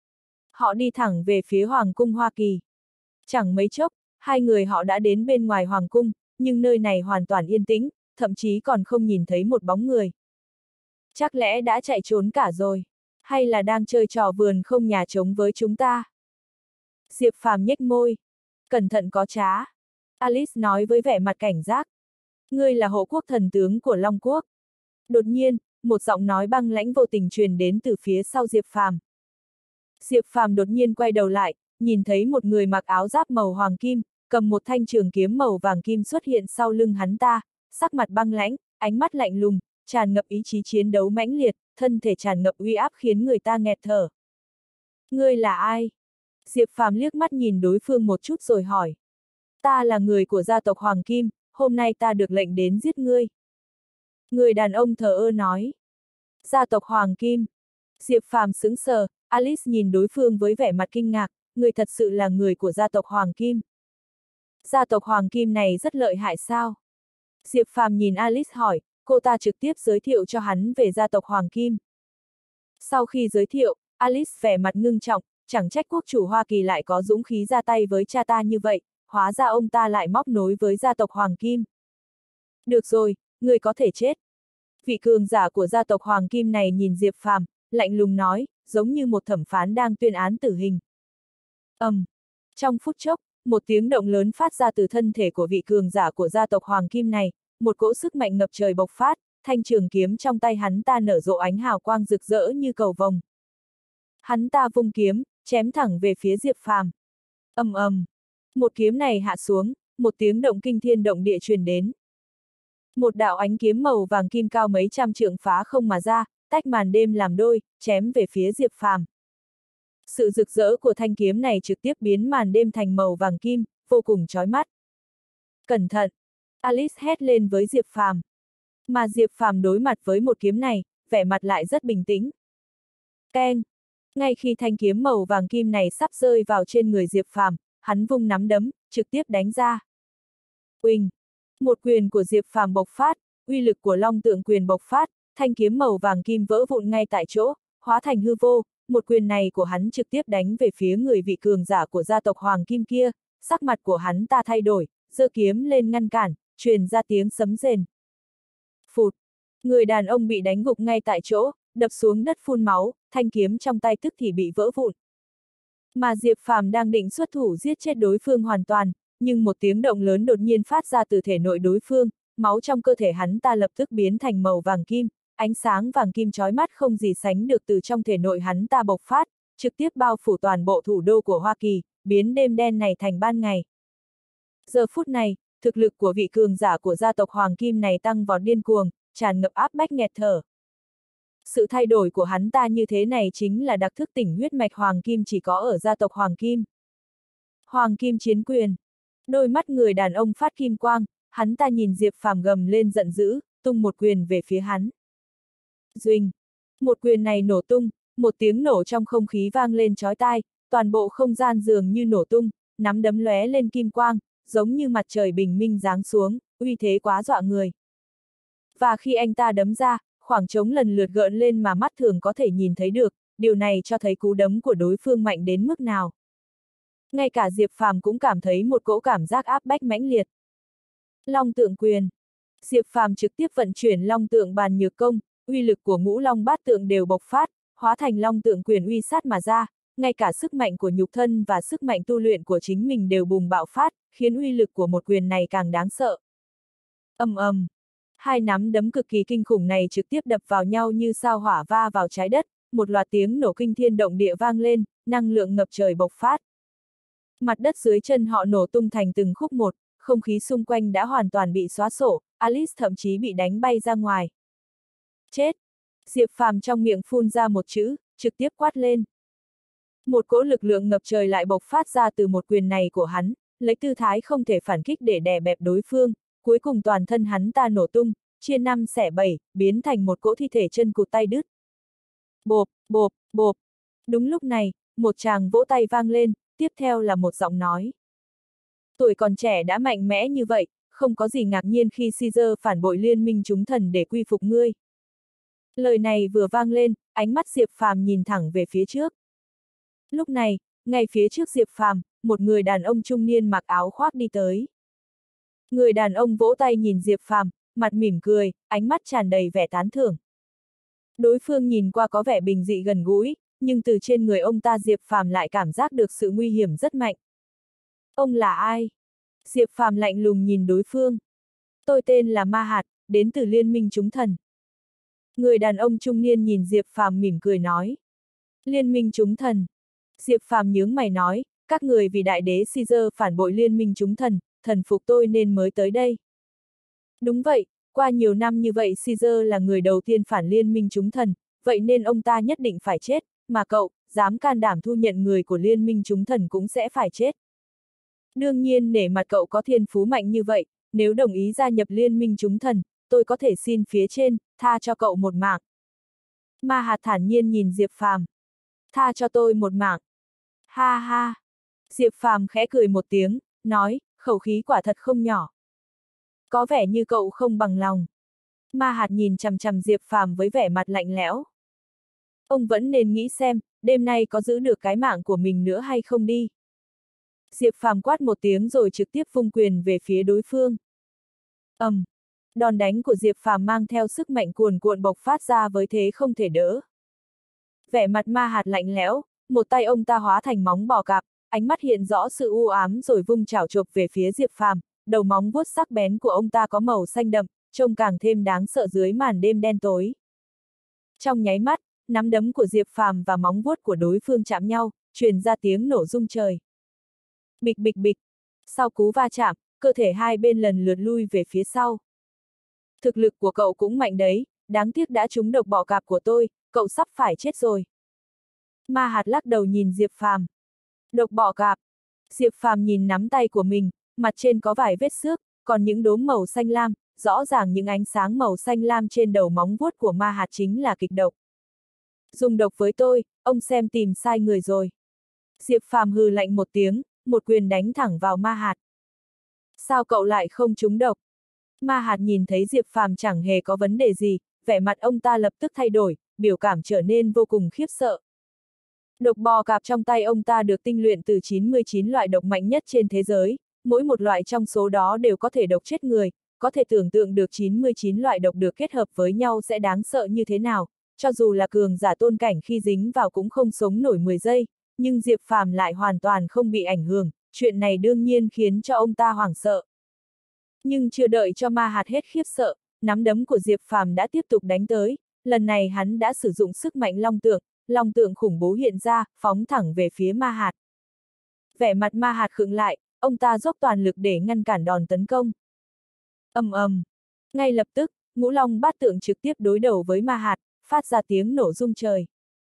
Họ đi thẳng về phía Hoàng cung Hoa Kỳ. Chẳng mấy chốc, hai người họ đã đến bên ngoài Hoàng cung, nhưng nơi này hoàn toàn yên tĩnh, thậm chí còn không nhìn thấy một bóng người. Chắc lẽ đã chạy trốn cả rồi, hay là đang chơi trò vườn không nhà trống với chúng ta? Diệp Phàm nhếch môi. Cẩn thận có trá. Alice nói với vẻ mặt cảnh giác. Ngươi là hộ quốc thần tướng của Long Quốc. Đột nhiên, một giọng nói băng lãnh vô tình truyền đến từ phía sau Diệp Phàm. Diệp Phàm đột nhiên quay đầu lại, nhìn thấy một người mặc áo giáp màu hoàng kim, cầm một thanh trường kiếm màu vàng kim xuất hiện sau lưng hắn ta, sắc mặt băng lãnh, ánh mắt lạnh lùng, tràn ngập ý chí chiến đấu mãnh liệt, thân thể tràn ngập uy áp khiến người ta nghẹt thở. Ngươi là ai? Diệp Phàm liếc mắt nhìn đối phương một chút rồi hỏi. Ta là người của gia tộc Hoàng Kim, hôm nay ta được lệnh đến giết ngươi. Người đàn ông thờ ơ nói. Gia tộc Hoàng Kim. Diệp Phàm sững sờ, Alice nhìn đối phương với vẻ mặt kinh ngạc, người thật sự là người của gia tộc Hoàng Kim. Gia tộc Hoàng Kim này rất lợi hại sao? Diệp Phàm nhìn Alice hỏi, cô ta trực tiếp giới thiệu cho hắn về gia tộc Hoàng Kim. Sau khi giới thiệu, Alice vẻ mặt ngưng trọng, chẳng trách quốc chủ Hoa Kỳ lại có dũng khí ra tay với cha ta như vậy, hóa ra ông ta lại móc nối với gia tộc Hoàng Kim. Được rồi, người có thể chết. Vị cường giả của gia tộc Hoàng Kim này nhìn Diệp Phàm, lạnh lùng nói, giống như một thẩm phán đang tuyên án tử hình. Ầm. Um, trong phút chốc, một tiếng động lớn phát ra từ thân thể của vị cường giả của gia tộc Hoàng Kim này, một cỗ sức mạnh ngập trời bộc phát, thanh trường kiếm trong tay hắn ta nở rộ ánh hào quang rực rỡ như cầu vồng. Hắn ta vung kiếm, chém thẳng về phía Diệp Phàm. Ầm ầm. Một kiếm này hạ xuống, một tiếng động kinh thiên động địa truyền đến. Một đạo ánh kiếm màu vàng kim cao mấy trăm trượng phá không mà ra, tách màn đêm làm đôi, chém về phía Diệp Phàm. Sự rực rỡ của thanh kiếm này trực tiếp biến màn đêm thành màu vàng kim, vô cùng chói mắt. Cẩn thận! Alice hét lên với Diệp Phàm. Mà Diệp Phàm đối mặt với một kiếm này, vẻ mặt lại rất bình tĩnh. Keng! Ngay khi thanh kiếm màu vàng kim này sắp rơi vào trên người Diệp Phàm, hắn vung nắm đấm, trực tiếp đánh ra. Uỳnh! Một quyền của Diệp Phàm bộc phát, uy lực của Long Tượng quyền bộc phát, thanh kiếm màu vàng kim vỡ vụn ngay tại chỗ, hóa thành hư vô. Một quyền này của hắn trực tiếp đánh về phía người vị cường giả của gia tộc Hoàng Kim kia, sắc mặt của hắn ta thay đổi, giơ kiếm lên ngăn cản, truyền ra tiếng sấm rền. Phụt! Người đàn ông bị đánh gục ngay tại chỗ, đập xuống đất phun máu, thanh kiếm trong tay tức thì bị vỡ vụn. Mà Diệp Phàm đang định xuất thủ giết chết đối phương hoàn toàn, nhưng một tiếng động lớn đột nhiên phát ra từ thể nội đối phương, máu trong cơ thể hắn ta lập tức biến thành màu vàng kim, ánh sáng vàng kim chói mắt không gì sánh được từ trong thể nội hắn ta bộc phát, trực tiếp bao phủ toàn bộ thủ đô của Hoa Kỳ, biến đêm đen này thành ban ngày. Giờ phút này, thực lực của vị cường giả của gia tộc Hoàng Kim này tăng vọt điên cuồng, tràn ngập áp bách nghẹt thở. Sự thay đổi của hắn ta như thế này chính là đặc thức tỉnh huyết mạch Hoàng Kim chỉ có ở gia tộc Hoàng Kim. Hoàng Kim chiến quyền. Đôi mắt người đàn ông phát kim quang, hắn ta nhìn Diệp Phàm gầm lên giận dữ, tung một quyền về phía hắn. Duỳnh! Một quyền này nổ tung, một tiếng nổ trong không khí vang lên chói tai, toàn bộ không gian dường như nổ tung, nắm đấm lóe lên kim quang, giống như mặt trời bình minh giáng xuống, uy thế quá dọa người. Và khi anh ta đấm ra, khoảng trống lần lượt gợn lên mà mắt thường có thể nhìn thấy được, điều này cho thấy cú đấm của đối phương mạnh đến mức nào. Ngay cả Diệp Phàm cũng cảm thấy một cỗ cảm giác áp bách mãnh liệt. Long tượng quyền. Diệp Phàm trực tiếp vận chuyển long tượng bàn nhược công, uy lực của ngũ long bát tượng đều bộc phát, hóa thành long tượng quyền uy sát mà ra, ngay cả sức mạnh của nhục thân và sức mạnh tu luyện của chính mình đều bùng bạo phát, khiến uy lực của một quyền này càng đáng sợ. Ầm ầm. Hai nắm đấm cực kỳ kinh khủng này trực tiếp đập vào nhau như sao hỏa va vào trái đất, một loạt tiếng nổ kinh thiên động địa vang lên, năng lượng ngập trời bộc phát. Mặt đất dưới chân họ nổ tung thành từng khúc một, không khí xung quanh đã hoàn toàn bị xóa sổ, Alice thậm chí bị đánh bay ra ngoài. Chết! Diệp Phàm trong miệng phun ra một chữ, trực tiếp quát lên. Một cỗ lực lượng ngập trời lại bộc phát ra từ một quyền này của hắn, lấy tư thái không thể phản kích để đè bẹp đối phương, cuối cùng toàn thân hắn ta nổ tung, chia năm xẻ bảy, biến thành một cỗ thi thể chân cụt tay đứt. Bộp, bộp, bộp. Đúng lúc này, một tràng vỗ tay vang lên, tiếp theo là một giọng nói. Tuổi còn trẻ đã mạnh mẽ như vậy, không có gì ngạc nhiên khi Caesar phản bội liên minh chúng thần để quy phục ngươi. Lời này vừa vang lên, ánh mắt Diệp Phàm nhìn thẳng về phía trước. Lúc này, ngay phía trước Diệp Phàm, một người đàn ông trung niên mặc áo khoác đi tới. Người đàn ông vỗ tay nhìn Diệp Phàm, mặt mỉm cười, ánh mắt tràn đầy vẻ tán thưởng. Đối phương nhìn qua có vẻ bình dị gần gũi, nhưng từ trên người ông ta Diệp Phàm lại cảm giác được sự nguy hiểm rất mạnh. Ông là ai? Diệp Phàm lạnh lùng nhìn đối phương. Tôi tên là Ma Hạt, đến từ Liên minh chúng thần. Người đàn ông trung niên nhìn Diệp Phàm mỉm cười nói. Liên minh chúng thần. Diệp Phàm nhướng mày nói, các người vì đại đế Caesar phản bội liên minh chúng thần, thần phục tôi nên mới tới đây. Đúng vậy, qua nhiều năm như vậy Caesar là người đầu tiên phản liên minh chúng thần, vậy nên ông ta nhất định phải chết, mà cậu, dám can đảm thu nhận người của liên minh chúng thần cũng sẽ phải chết. Đương nhiên nể mặt cậu có thiên phú mạnh như vậy, nếu đồng ý gia nhập liên minh chúng thần, tôi có thể xin phía trên, tha cho cậu một mạng. Ma Hạt thản nhiên nhìn Diệp Phàm. Tha cho tôi một mạng. Ha ha. Diệp Phàm khẽ cười một tiếng, nói, khẩu khí quả thật không nhỏ. Có vẻ như cậu không bằng lòng. Ma Hạt nhìn chằm chằm Diệp Phàm với vẻ mặt lạnh lẽo. Ông vẫn nên nghĩ xem, đêm nay có giữ được cái mạng của mình nữa hay không đi. Diệp Phàm quát một tiếng rồi trực tiếp vung quyền về phía đối phương. ầm, um, đòn đánh của Diệp Phàm mang theo sức mạnh cuồn cuộn bộc phát ra với thế không thể đỡ. Vẻ mặt Ma Hạt lạnh lẽo, một tay ông ta hóa thành móng bò cạp, ánh mắt hiện rõ sự u ám rồi vung chảo chộp về phía Diệp Phàm, đầu móng vuốt sắc bén của ông ta có màu xanh đậm, trông càng thêm đáng sợ dưới màn đêm đen tối. Trong nháy mắt, nắm đấm của Diệp Phàm và móng vuốt của đối phương chạm nhau, truyền ra tiếng nổ rung trời. Bịch bịch bịch. Sau cú va chạm, cơ thể hai bên lần lượt lui về phía sau. Thực lực của cậu cũng mạnh đấy, đáng tiếc đã trúng độc bọ cạp của tôi, cậu sắp phải chết rồi. Ma Hạt lắc đầu nhìn Diệp Phàm. Độc bọ cạp. Diệp Phàm nhìn nắm tay của mình, mặt trên có vài vết xước, còn những đốm màu xanh lam, rõ ràng những ánh sáng màu xanh lam trên đầu móng vuốt của Ma Hạt chính là kịch độc. Dùng độc với tôi, ông xem tìm sai người rồi. Diệp Phàm hừ lạnh một tiếng, một quyền đánh thẳng vào Ma Hạt. Sao cậu lại không trúng độc? Ma Hạt nhìn thấy Diệp Phàm chẳng hề có vấn đề gì, vẻ mặt ông ta lập tức thay đổi, biểu cảm trở nên vô cùng khiếp sợ. Độc bò cạp trong tay ông ta được tinh luyện từ chín mươi chín loại độc mạnh nhất trên thế giới, mỗi một loại trong số đó đều có thể độc chết người, có thể tưởng tượng được chín mươi chín loại độc được kết hợp với nhau sẽ đáng sợ như thế nào, cho dù là cường giả tôn cảnh khi dính vào cũng không sống nổi mười giây, nhưng Diệp Phàm lại hoàn toàn không bị ảnh hưởng, chuyện này đương nhiên khiến cho ông ta hoảng sợ. Nhưng chưa đợi cho Ma Hạt hết khiếp sợ, nắm đấm của Diệp Phàm đã tiếp tục đánh tới, lần này hắn đã sử dụng sức mạnh long tượng, long tượng khủng bố hiện ra, phóng thẳng về phía Ma Hạt. Vẻ mặt Ma Hạt khựng lại, ông ta dốc toàn lực để ngăn cản đòn tấn công. Ầm ầm. Ngay lập tức, ngũ long bát tượng trực tiếp đối đầu với Ma Hạt, phát ra tiếng nổ rung trời.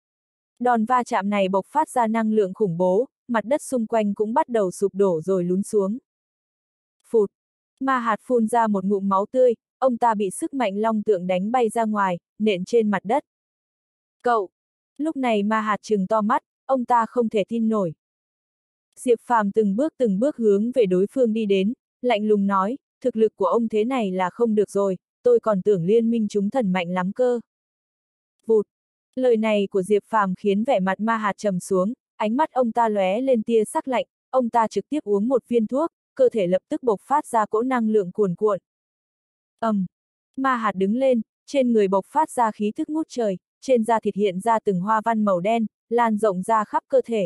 Đòn va chạm này bộc phát ra năng lượng khủng bố, mặt đất xung quanh cũng bắt đầu sụp đổ rồi lún xuống. Phụt. Ma Hạt phun ra một ngụm máu tươi, ông ta bị sức mạnh long tượng đánh bay ra ngoài, nện trên mặt đất. Cậu! Lúc này Ma Hạt trừng to mắt, ông ta không thể tin nổi. Diệp Phàm từng bước từng bước hướng về đối phương đi đến, lạnh lùng nói, thực lực của ông thế này là không được rồi, tôi còn tưởng liên minh chúng thần mạnh lắm cơ. Vụt! Lời này của Diệp Phàm khiến vẻ mặt Ma Hạt trầm xuống, ánh mắt ông ta lóe lên tia sắc lạnh, ông ta trực tiếp uống một viên thuốc, cơ thể lập tức bộc phát ra cỗ năng lượng cuồn cuộn. ầm, um, Ma Hạt đứng lên, trên người bộc phát ra khí thức ngút trời, trên da thịt hiện ra từng hoa văn màu đen, lan rộng ra khắp cơ thể.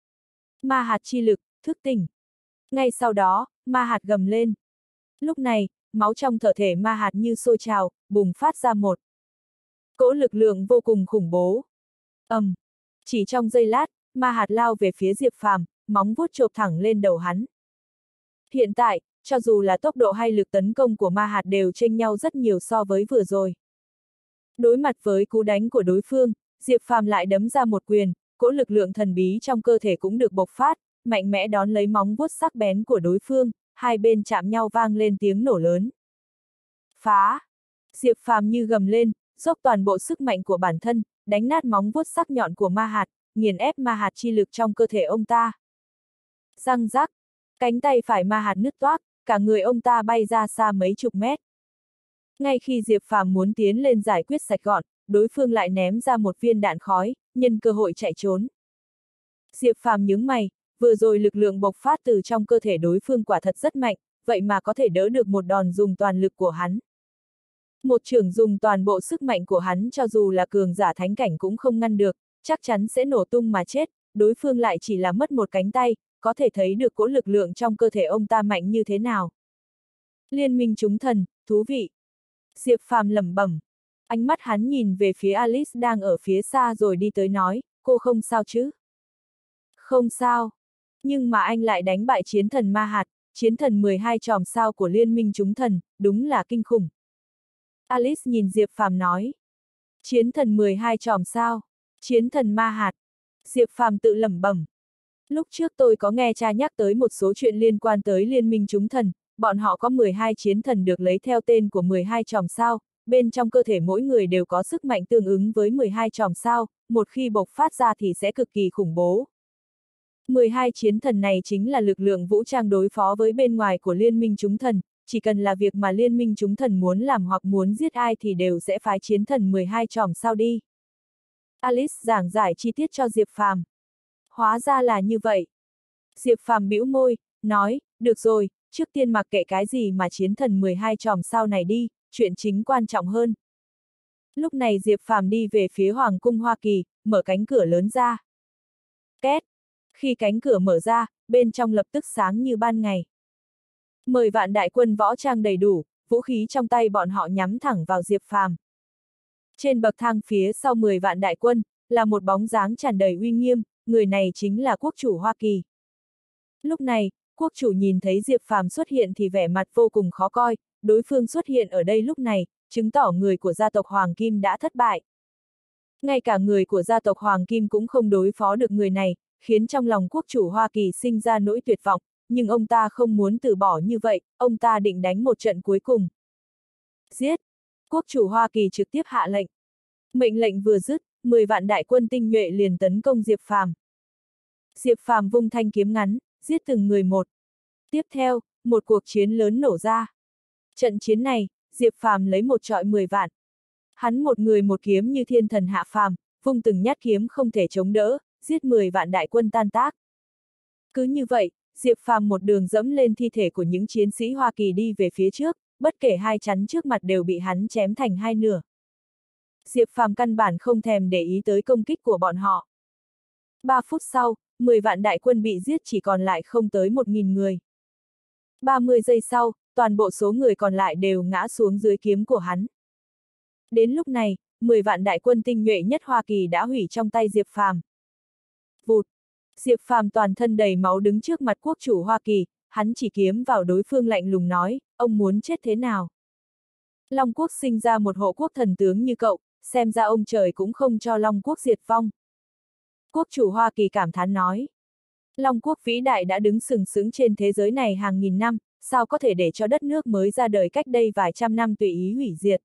Ma hạt chi lực, thức tỉnh. Ngay sau đó, ma hạt gầm lên. Lúc này, máu trong cơ thể ma hạt như sôi trào, bùng phát ra một cỗ lực lượng vô cùng khủng bố. ầm, um, chỉ trong giây lát, ma hạt lao về phía Diệp Phàm, móng vuốt chộp thẳng lên đầu hắn. Hiện tại, cho dù là tốc độ hay lực tấn công của ma hạt đều chênh nhau rất nhiều so với vừa rồi. Đối mặt với cú đánh của đối phương, Diệp Phàm lại đấm ra một quyền, cỗ lực lượng thần bí trong cơ thể cũng được bộc phát, mạnh mẽ đón lấy móng vuốt sắc bén của đối phương, hai bên chạm nhau vang lên tiếng nổ lớn. Phá! Diệp Phàm như gầm lên, dốc toàn bộ sức mạnh của bản thân, đánh nát móng vuốt sắc nhọn của ma hạt, nghiền ép ma hạt chi lực trong cơ thể ông ta. Răng rắc! Cánh tay phải ma hạt nứt toác, cả người ông ta bay ra xa mấy chục mét. Ngay khi Diệp Phàm muốn tiến lên giải quyết sạch gọn, đối phương lại ném ra một viên đạn khói, nhân cơ hội chạy trốn. Diệp Phàm nhướng mày, vừa rồi lực lượng bộc phát từ trong cơ thể đối phương quả thật rất mạnh, vậy mà có thể đỡ được một đòn dùng toàn lực của hắn. Một chưởng dùng toàn bộ sức mạnh của hắn cho dù là cường giả thánh cảnh cũng không ngăn được, chắc chắn sẽ nổ tung mà chết, đối phương lại chỉ là mất một cánh tay, có thể thấy được cỗ lực lượng trong cơ thể ông ta mạnh như thế nào. Liên minh chúng thần, thú vị. Diệp Phàm lẩm bẩm. Ánh mắt hắn nhìn về phía Alice đang ở phía xa rồi đi tới nói, cô không sao chứ? Không sao. Nhưng mà anh lại đánh bại chiến thần ma hạt, chiến thần mười hai chòm sao của liên minh chúng thần, đúng là kinh khủng. Alice nhìn Diệp Phàm nói. Chiến thần mười hai chòm sao? Chiến thần ma hạt. Diệp Phàm tự lẩm bẩm. Lúc trước tôi có nghe cha nhắc tới một số chuyện liên quan tới liên minh chúng thần, bọn họ có mười hai chiến thần được lấy theo tên của mười hai chòm sao, bên trong cơ thể mỗi người đều có sức mạnh tương ứng với mười hai chòm sao, một khi bộc phát ra thì sẽ cực kỳ khủng bố. mười hai chiến thần này chính là lực lượng vũ trang đối phó với bên ngoài của liên minh chúng thần, chỉ cần là việc mà liên minh chúng thần muốn làm hoặc muốn giết ai thì đều sẽ phái chiến thần mười hai chòm sao đi. Alice giảng giải chi tiết cho Diệp Phàm. Hóa ra là như vậy. Diệp Phàm bĩu môi, nói, được rồi, trước tiên mặc kệ cái gì mà chiến thần mười hai chòm sao này đi, chuyện chính quan trọng hơn. Lúc này Diệp Phàm đi về phía Hoàng cung Hoa Kỳ, mở cánh cửa lớn ra. Két! Khi cánh cửa mở ra, bên trong lập tức sáng như ban ngày. Mười vạn đại quân võ trang đầy đủ, vũ khí trong tay bọn họ nhắm thẳng vào Diệp Phàm. Trên bậc thang phía sau mười vạn đại quân, là một bóng dáng tràn đầy uy nghiêm, người này chính là quốc chủ Hoa Kỳ. Lúc này, quốc chủ nhìn thấy Diệp Phàm xuất hiện thì vẻ mặt vô cùng khó coi, đối phương xuất hiện ở đây lúc này, chứng tỏ người của gia tộc Hoàng Kim đã thất bại. Ngay cả người của gia tộc Hoàng Kim cũng không đối phó được người này, khiến trong lòng quốc chủ Hoa Kỳ sinh ra nỗi tuyệt vọng, nhưng ông ta không muốn từ bỏ như vậy, ông ta định đánh một trận cuối cùng. Giết! Quốc chủ Hoa Kỳ trực tiếp hạ lệnh. Mệnh lệnh vừa dứt, mười vạn đại quân tinh nhuệ liền tấn công Diệp Phàm. Diệp Phàm vung thanh kiếm ngắn, giết từng người một. Tiếp theo, một cuộc chiến lớn nổ ra. Trận chiến này, Diệp Phàm lấy một trọi mười vạn. Hắn một người một kiếm như thiên thần hạ phàm, vung từng nhát kiếm không thể chống đỡ, giết mười vạn đại quân tan tác. Cứ như vậy, Diệp Phàm một đường dẫm lên thi thể của những chiến sĩ Hoa Kỳ đi về phía trước, bất kể hai chắn trước mặt đều bị hắn chém thành hai nửa. Diệp Phàm căn bản không thèm để ý tới công kích của bọn họ. Ba phút sau, mười vạn đại quân bị giết chỉ còn lại không tới một nghìn người. ba mươi giây sau, toàn bộ số người còn lại đều ngã xuống dưới kiếm của hắn. Đến lúc này, mười vạn đại quân tinh nhuệ nhất Hoa Kỳ đã hủy trong tay Diệp Phàm. Vụt! Diệp Phàm toàn thân đầy máu đứng trước mặt quốc chủ Hoa Kỳ, hắn chỉ kiếm vào đối phương lạnh lùng nói, ông muốn chết thế nào? Long Quốc sinh ra một hộ quốc thần tướng như cậu, xem ra ông trời cũng không cho Long Quốc diệt vong. Quốc chủ Hoa Kỳ cảm thán nói. Long Quốc vĩ đại đã đứng sừng sững trên thế giới này hàng nghìn năm, sao có thể để cho đất nước mới ra đời cách đây vài trăm năm tùy ý hủy diệt?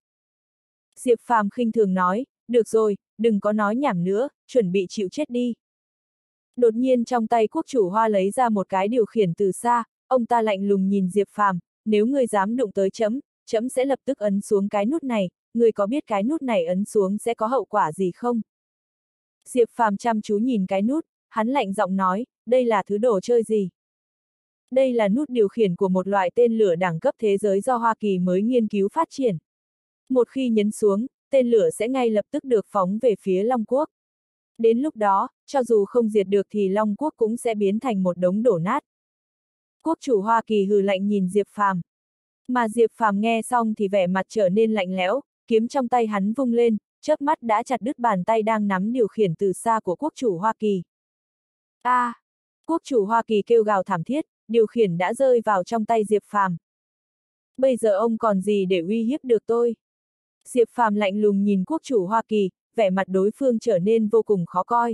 Diệp Phàm khinh thường nói, được rồi, đừng có nói nhảm nữa, chuẩn bị chịu chết đi. Đột nhiên trong tay quốc chủ Hoa lấy ra một cái điều khiển từ xa, ông ta lạnh lùng nhìn Diệp Phàm, nếu ngươi dám đụng tới trẫm, trẫm sẽ lập tức ấn xuống cái nút này, ngươi có biết cái nút này ấn xuống sẽ có hậu quả gì không? Diệp Phàm chăm chú nhìn cái nút, hắn lạnh giọng nói, đây là thứ đồ chơi gì? Đây là nút điều khiển của một loại tên lửa đẳng cấp thế giới do Hoa Kỳ mới nghiên cứu phát triển. Một khi nhấn xuống, tên lửa sẽ ngay lập tức được phóng về phía Long Quốc. Đến lúc đó, cho dù không diệt được thì Long Quốc cũng sẽ biến thành một đống đổ nát. Quốc chủ Hoa Kỳ hừ lạnh nhìn Diệp Phàm. Mà Diệp Phàm nghe xong thì vẻ mặt trở nên lạnh lẽo, kiếm trong tay hắn vung lên, chớp mắt đã chặt đứt bàn tay đang nắm điều khiển từ xa của quốc chủ Hoa Kỳ. A! À, quốc chủ Hoa Kỳ kêu gào thảm thiết, điều khiển đã rơi vào trong tay Diệp Phàm. Bây giờ ông còn gì để uy hiếp được tôi? Diệp Phàm lạnh lùng nhìn quốc chủ Hoa Kỳ, vẻ mặt đối phương trở nên vô cùng khó coi.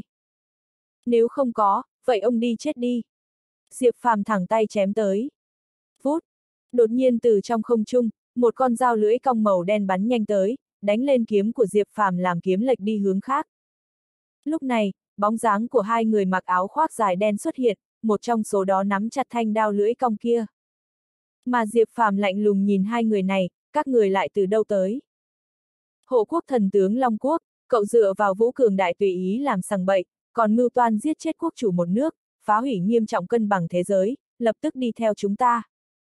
Nếu không có, vậy ông đi chết đi. Diệp Phàm thẳng tay chém tới. Vút! Đột nhiên từ trong không trung, một con dao lưỡi cong màu đen bắn nhanh tới, đánh lên kiếm của Diệp Phàm làm kiếm lệch đi hướng khác. Lúc này, bóng dáng của hai người mặc áo khoác dài đen xuất hiện, một trong số đó nắm chặt thanh đao lưỡi cong kia. Mà Diệp Phàm lạnh lùng nhìn hai người này, các người lại từ đâu tới? Hộ quốc thần tướng Long Quốc, cậu dựa vào vũ cường đại tùy ý làm sằng bậy, còn mưu toan giết chết quốc chủ một nước, phá hủy nghiêm trọng cân bằng thế giới, lập tức đi theo chúng ta.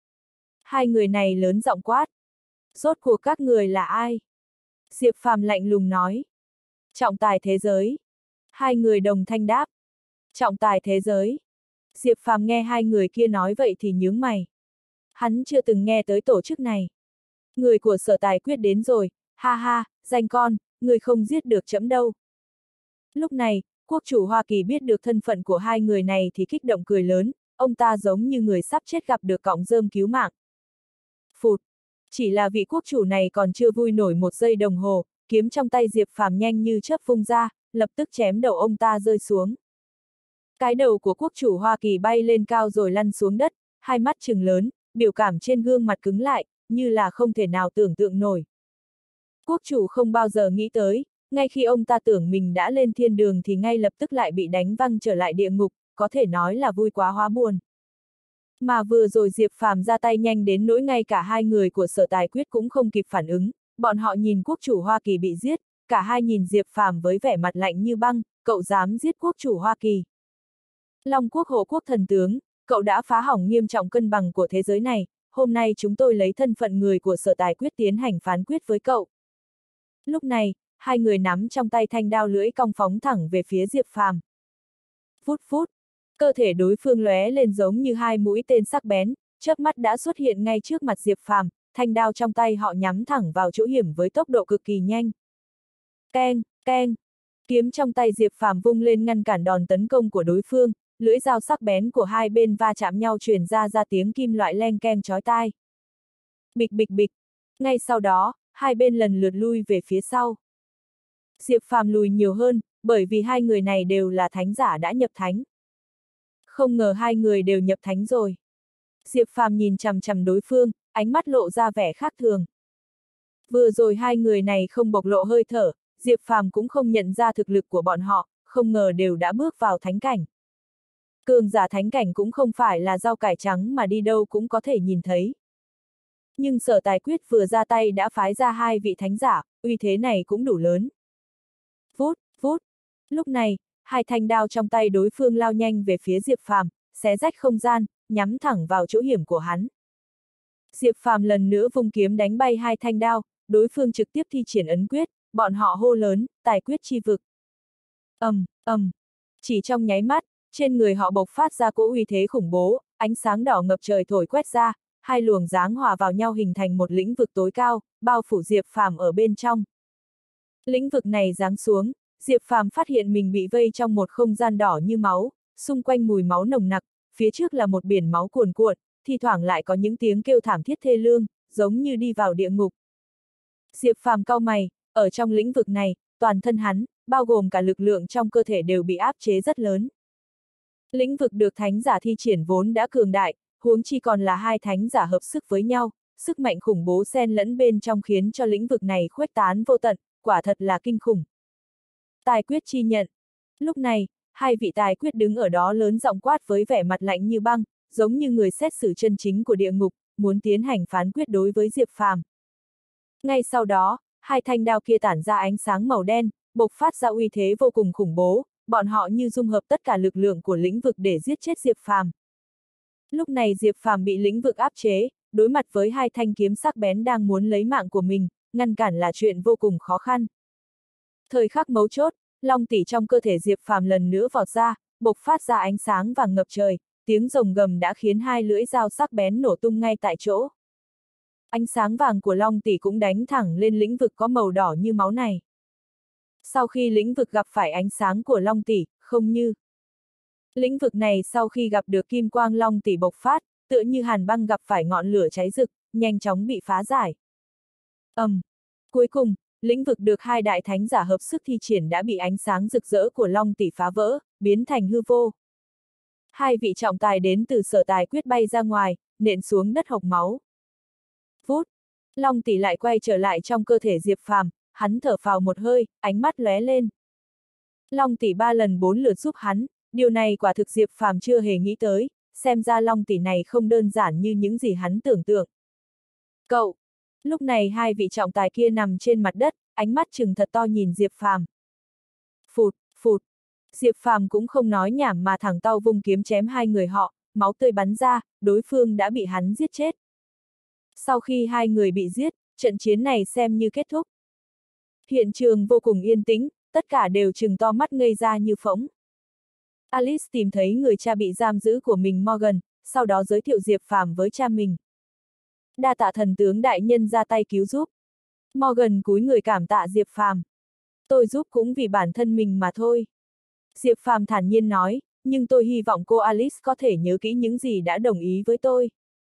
Hai người này lớn giọng quát. Rốt cuộc các người là ai? Diệp Phàm lạnh lùng nói. Trọng tài thế giới. Hai người đồng thanh đáp. Trọng tài thế giới. Diệp Phàm nghe hai người kia nói vậy thì nhướng mày. Hắn chưa từng nghe tới tổ chức này. Người của Sở Tài Quyết đến rồi, ha ha, danh con, người không giết được trẫm đâu. Lúc này, quốc chủ Hoa Kỳ biết được thân phận của hai người này thì kích động cười lớn, ông ta giống như người sắp chết gặp được cọng rơm cứu mạng. Phụt! Chỉ là vị quốc chủ này còn chưa vui nổi một giây đồng hồ, kiếm trong tay Diệp Phàm nhanh như chớp vung ra, lập tức chém đầu ông ta rơi xuống. Cái đầu của quốc chủ Hoa Kỳ bay lên cao rồi lăn xuống đất, hai mắt trừng lớn, biểu cảm trên gương mặt cứng lại, như là không thể nào tưởng tượng nổi. Quốc chủ không bao giờ nghĩ tới, ngay khi ông ta tưởng mình đã lên thiên đường thì ngay lập tức lại bị đánh văng trở lại địa ngục, có thể nói là vui quá hóa buồn. Mà vừa rồi Diệp Phàm ra tay nhanh đến nỗi ngay cả hai người của Sở Tài Quyết cũng không kịp phản ứng, bọn họ nhìn quốc chủ Hoa Kỳ bị giết, cả hai nhìn Diệp Phàm với vẻ mặt lạnh như băng, cậu dám giết quốc chủ Hoa Kỳ. Long Quốc hộ quốc thần tướng, cậu đã phá hỏng nghiêm trọng cân bằng của thế giới này, hôm nay chúng tôi lấy thân phận người của Sở Tài Quyết tiến hành phán quyết với cậu. Lúc này, hai người nắm trong tay thanh đao lưỡi cong phóng thẳng về phía Diệp Phàm. Phút phút, cơ thể đối phương lóe lên giống như hai mũi tên sắc bén, chớp mắt đã xuất hiện ngay trước mặt Diệp Phàm, thanh đao trong tay họ nhắm thẳng vào chỗ hiểm với tốc độ cực kỳ nhanh. Keng, keng, kiếm trong tay Diệp Phàm vung lên ngăn cản đòn tấn công của đối phương, lưỡi dao sắc bén của hai bên va chạm nhau truyền ra ra tiếng kim loại leng keng chói tai. Bịch bịch bịch, ngay sau đó, hai bên lần lượt lui về phía sau. Diệp Phàm lùi nhiều hơn, bởi vì hai người này đều là thánh giả đã nhập thánh. Không ngờ hai người đều nhập thánh rồi. Diệp Phàm nhìn chằm chằm đối phương, ánh mắt lộ ra vẻ khác thường. Vừa rồi hai người này không bộc lộ hơi thở, Diệp Phàm cũng không nhận ra thực lực của bọn họ, không ngờ đều đã bước vào thánh cảnh. Cường giả thánh cảnh cũng không phải là rau cải trắng mà đi đâu cũng có thể nhìn thấy. Nhưng Sở Tài Quyết vừa ra tay đã phái ra hai vị thánh giả, uy thế này cũng đủ lớn. Vút, vút. Lúc này, hai thanh đao trong tay đối phương lao nhanh về phía Diệp Phàm, xé rách không gian, nhắm thẳng vào chỗ hiểm của hắn. Diệp Phàm lần nữa vung kiếm đánh bay hai thanh đao, đối phương trực tiếp thi triển ấn quyết, bọn họ hô lớn, tài quyết chi vực. Ầm, ầm. Chỉ trong nháy mắt, trên người họ bộc phát ra cỗ uy thế khủng bố, ánh sáng đỏ ngập trời thổi quét ra, hai luồng dáng hòa vào nhau hình thành một lĩnh vực tối cao, bao phủ Diệp Phàm ở bên trong. Lĩnh vực này giáng xuống, Diệp Phàm phát hiện mình bị vây trong một không gian đỏ như máu, xung quanh mùi máu nồng nặc, phía trước là một biển máu cuồn cuộn, thi thoảng lại có những tiếng kêu thảm thiết thê lương, giống như đi vào địa ngục. Diệp Phàm cau mày, ở trong lĩnh vực này, toàn thân hắn, bao gồm cả lực lượng trong cơ thể đều bị áp chế rất lớn. Lĩnh vực được thánh giả thi triển vốn đã cường đại, huống chi còn là hai thánh giả hợp sức với nhau, sức mạnh khủng bố xen lẫn bên trong khiến cho lĩnh vực này khuếch tán vô tận, quả thật là kinh khủng. Tài quyết chi nhận. Lúc này, hai vị tài quyết đứng ở đó lớn giọng quát với vẻ mặt lạnh như băng, giống như người xét xử chân chính của địa ngục, muốn tiến hành phán quyết đối với Diệp Phàm. Ngay sau đó, hai thanh đao kia tản ra ánh sáng màu đen, bộc phát ra uy thế vô cùng khủng bố, bọn họ như dung hợp tất cả lực lượng của lĩnh vực để giết chết Diệp Phàm. Lúc này Diệp Phàm bị lĩnh vực áp chế, đối mặt với hai thanh kiếm sắc bén đang muốn lấy mạng của mình, ngăn cản là chuyện vô cùng khó khăn. Thời khắc mấu chốt, long tỷ trong cơ thể Diệp Phàm lần nữa vọt ra, bộc phát ra ánh sáng vàng ngập trời, tiếng rồng gầm đã khiến hai lưỡi dao sắc bén nổ tung ngay tại chỗ. Ánh sáng vàng của long tỷ cũng đánh thẳng lên lĩnh vực có màu đỏ như máu này. Sau khi lĩnh vực gặp phải ánh sáng của long tỷ, không như lĩnh vực này sau khi gặp được kim quang long tỷ bộc phát, tựa như hàn băng gặp phải ngọn lửa cháy rực, nhanh chóng bị phá giải. ầm, um, cuối cùng, lĩnh vực được hai đại thánh giả hợp sức thi triển đã bị ánh sáng rực rỡ của long tỷ phá vỡ, biến thành hư vô. Hai vị trọng tài đến từ Sở Tài Quyết bay ra ngoài, nện xuống đất hộc máu. Phút, long tỷ lại quay trở lại trong cơ thể Diệp Phàm, hắn thở phào một hơi, ánh mắt lóe lên. Long tỷ ba lần bốn lượt giúp hắn, điều này quả thực Diệp Phàm chưa hề nghĩ tới, xem ra long tỷ này không đơn giản như những gì hắn tưởng tượng. Cậu! Lúc này hai vị trọng tài kia nằm trên mặt đất, ánh mắt trừng thật to nhìn Diệp Phàm. Phụt, phụt! Diệp Phàm cũng không nói nhảm mà thẳng tau vung kiếm chém hai người họ, máu tươi bắn ra, đối phương đã bị hắn giết chết. Sau khi hai người bị giết, trận chiến này xem như kết thúc. Hiện trường vô cùng yên tĩnh, tất cả đều trừng to mắt ngây ra như phỗng. Alice tìm thấy người cha bị giam giữ của mình Morgan, sau đó giới thiệu Diệp Phàm với cha mình. Đa tạ thần tướng đại nhân ra tay cứu giúp. Morgan cúi người cảm tạ Diệp Phàm. Tôi giúp cũng vì bản thân mình mà thôi. Diệp Phàm thản nhiên nói, nhưng tôi hy vọng cô Alice có thể nhớ kỹ những gì đã đồng ý với tôi.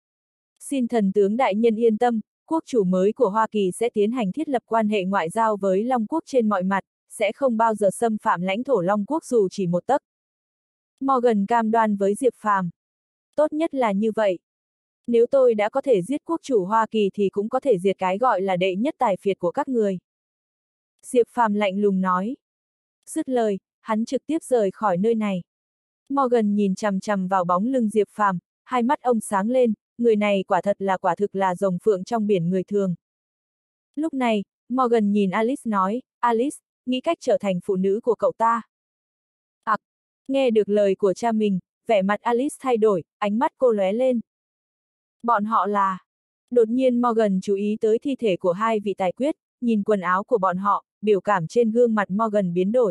Xin thần tướng đại nhân yên tâm, quốc chủ mới của Hoa Kỳ sẽ tiến hành thiết lập quan hệ ngoại giao với Long Quốc trên mọi mặt, sẽ không bao giờ xâm phạm lãnh thổ Long Quốc dù chỉ một tấc. Morgan cam đoan với Diệp Phàm. Tốt nhất là như vậy. Nếu tôi đã có thể giết quốc chủ Hoa Kỳ thì cũng có thể diệt cái gọi là đệ nhất tài phiệt của các người. Diệp Phàm lạnh lùng nói. Dứt lời, hắn trực tiếp rời khỏi nơi này. Morgan nhìn chằm chằm vào bóng lưng Diệp Phàm, hai mắt ông sáng lên, người này quả thật là quả thực là rồng phượng trong biển người thường. Lúc này, Morgan nhìn Alice nói, Alice, nghĩ cách trở thành phụ nữ của cậu ta. À, nghe được lời của cha mình, vẻ mặt Alice thay đổi, ánh mắt cô lóe lên. Bọn họ là... Đột nhiên Morgan chú ý tới thi thể của hai vị tài quyết, nhìn quần áo của bọn họ, biểu cảm trên gương mặt Morgan biến đổi.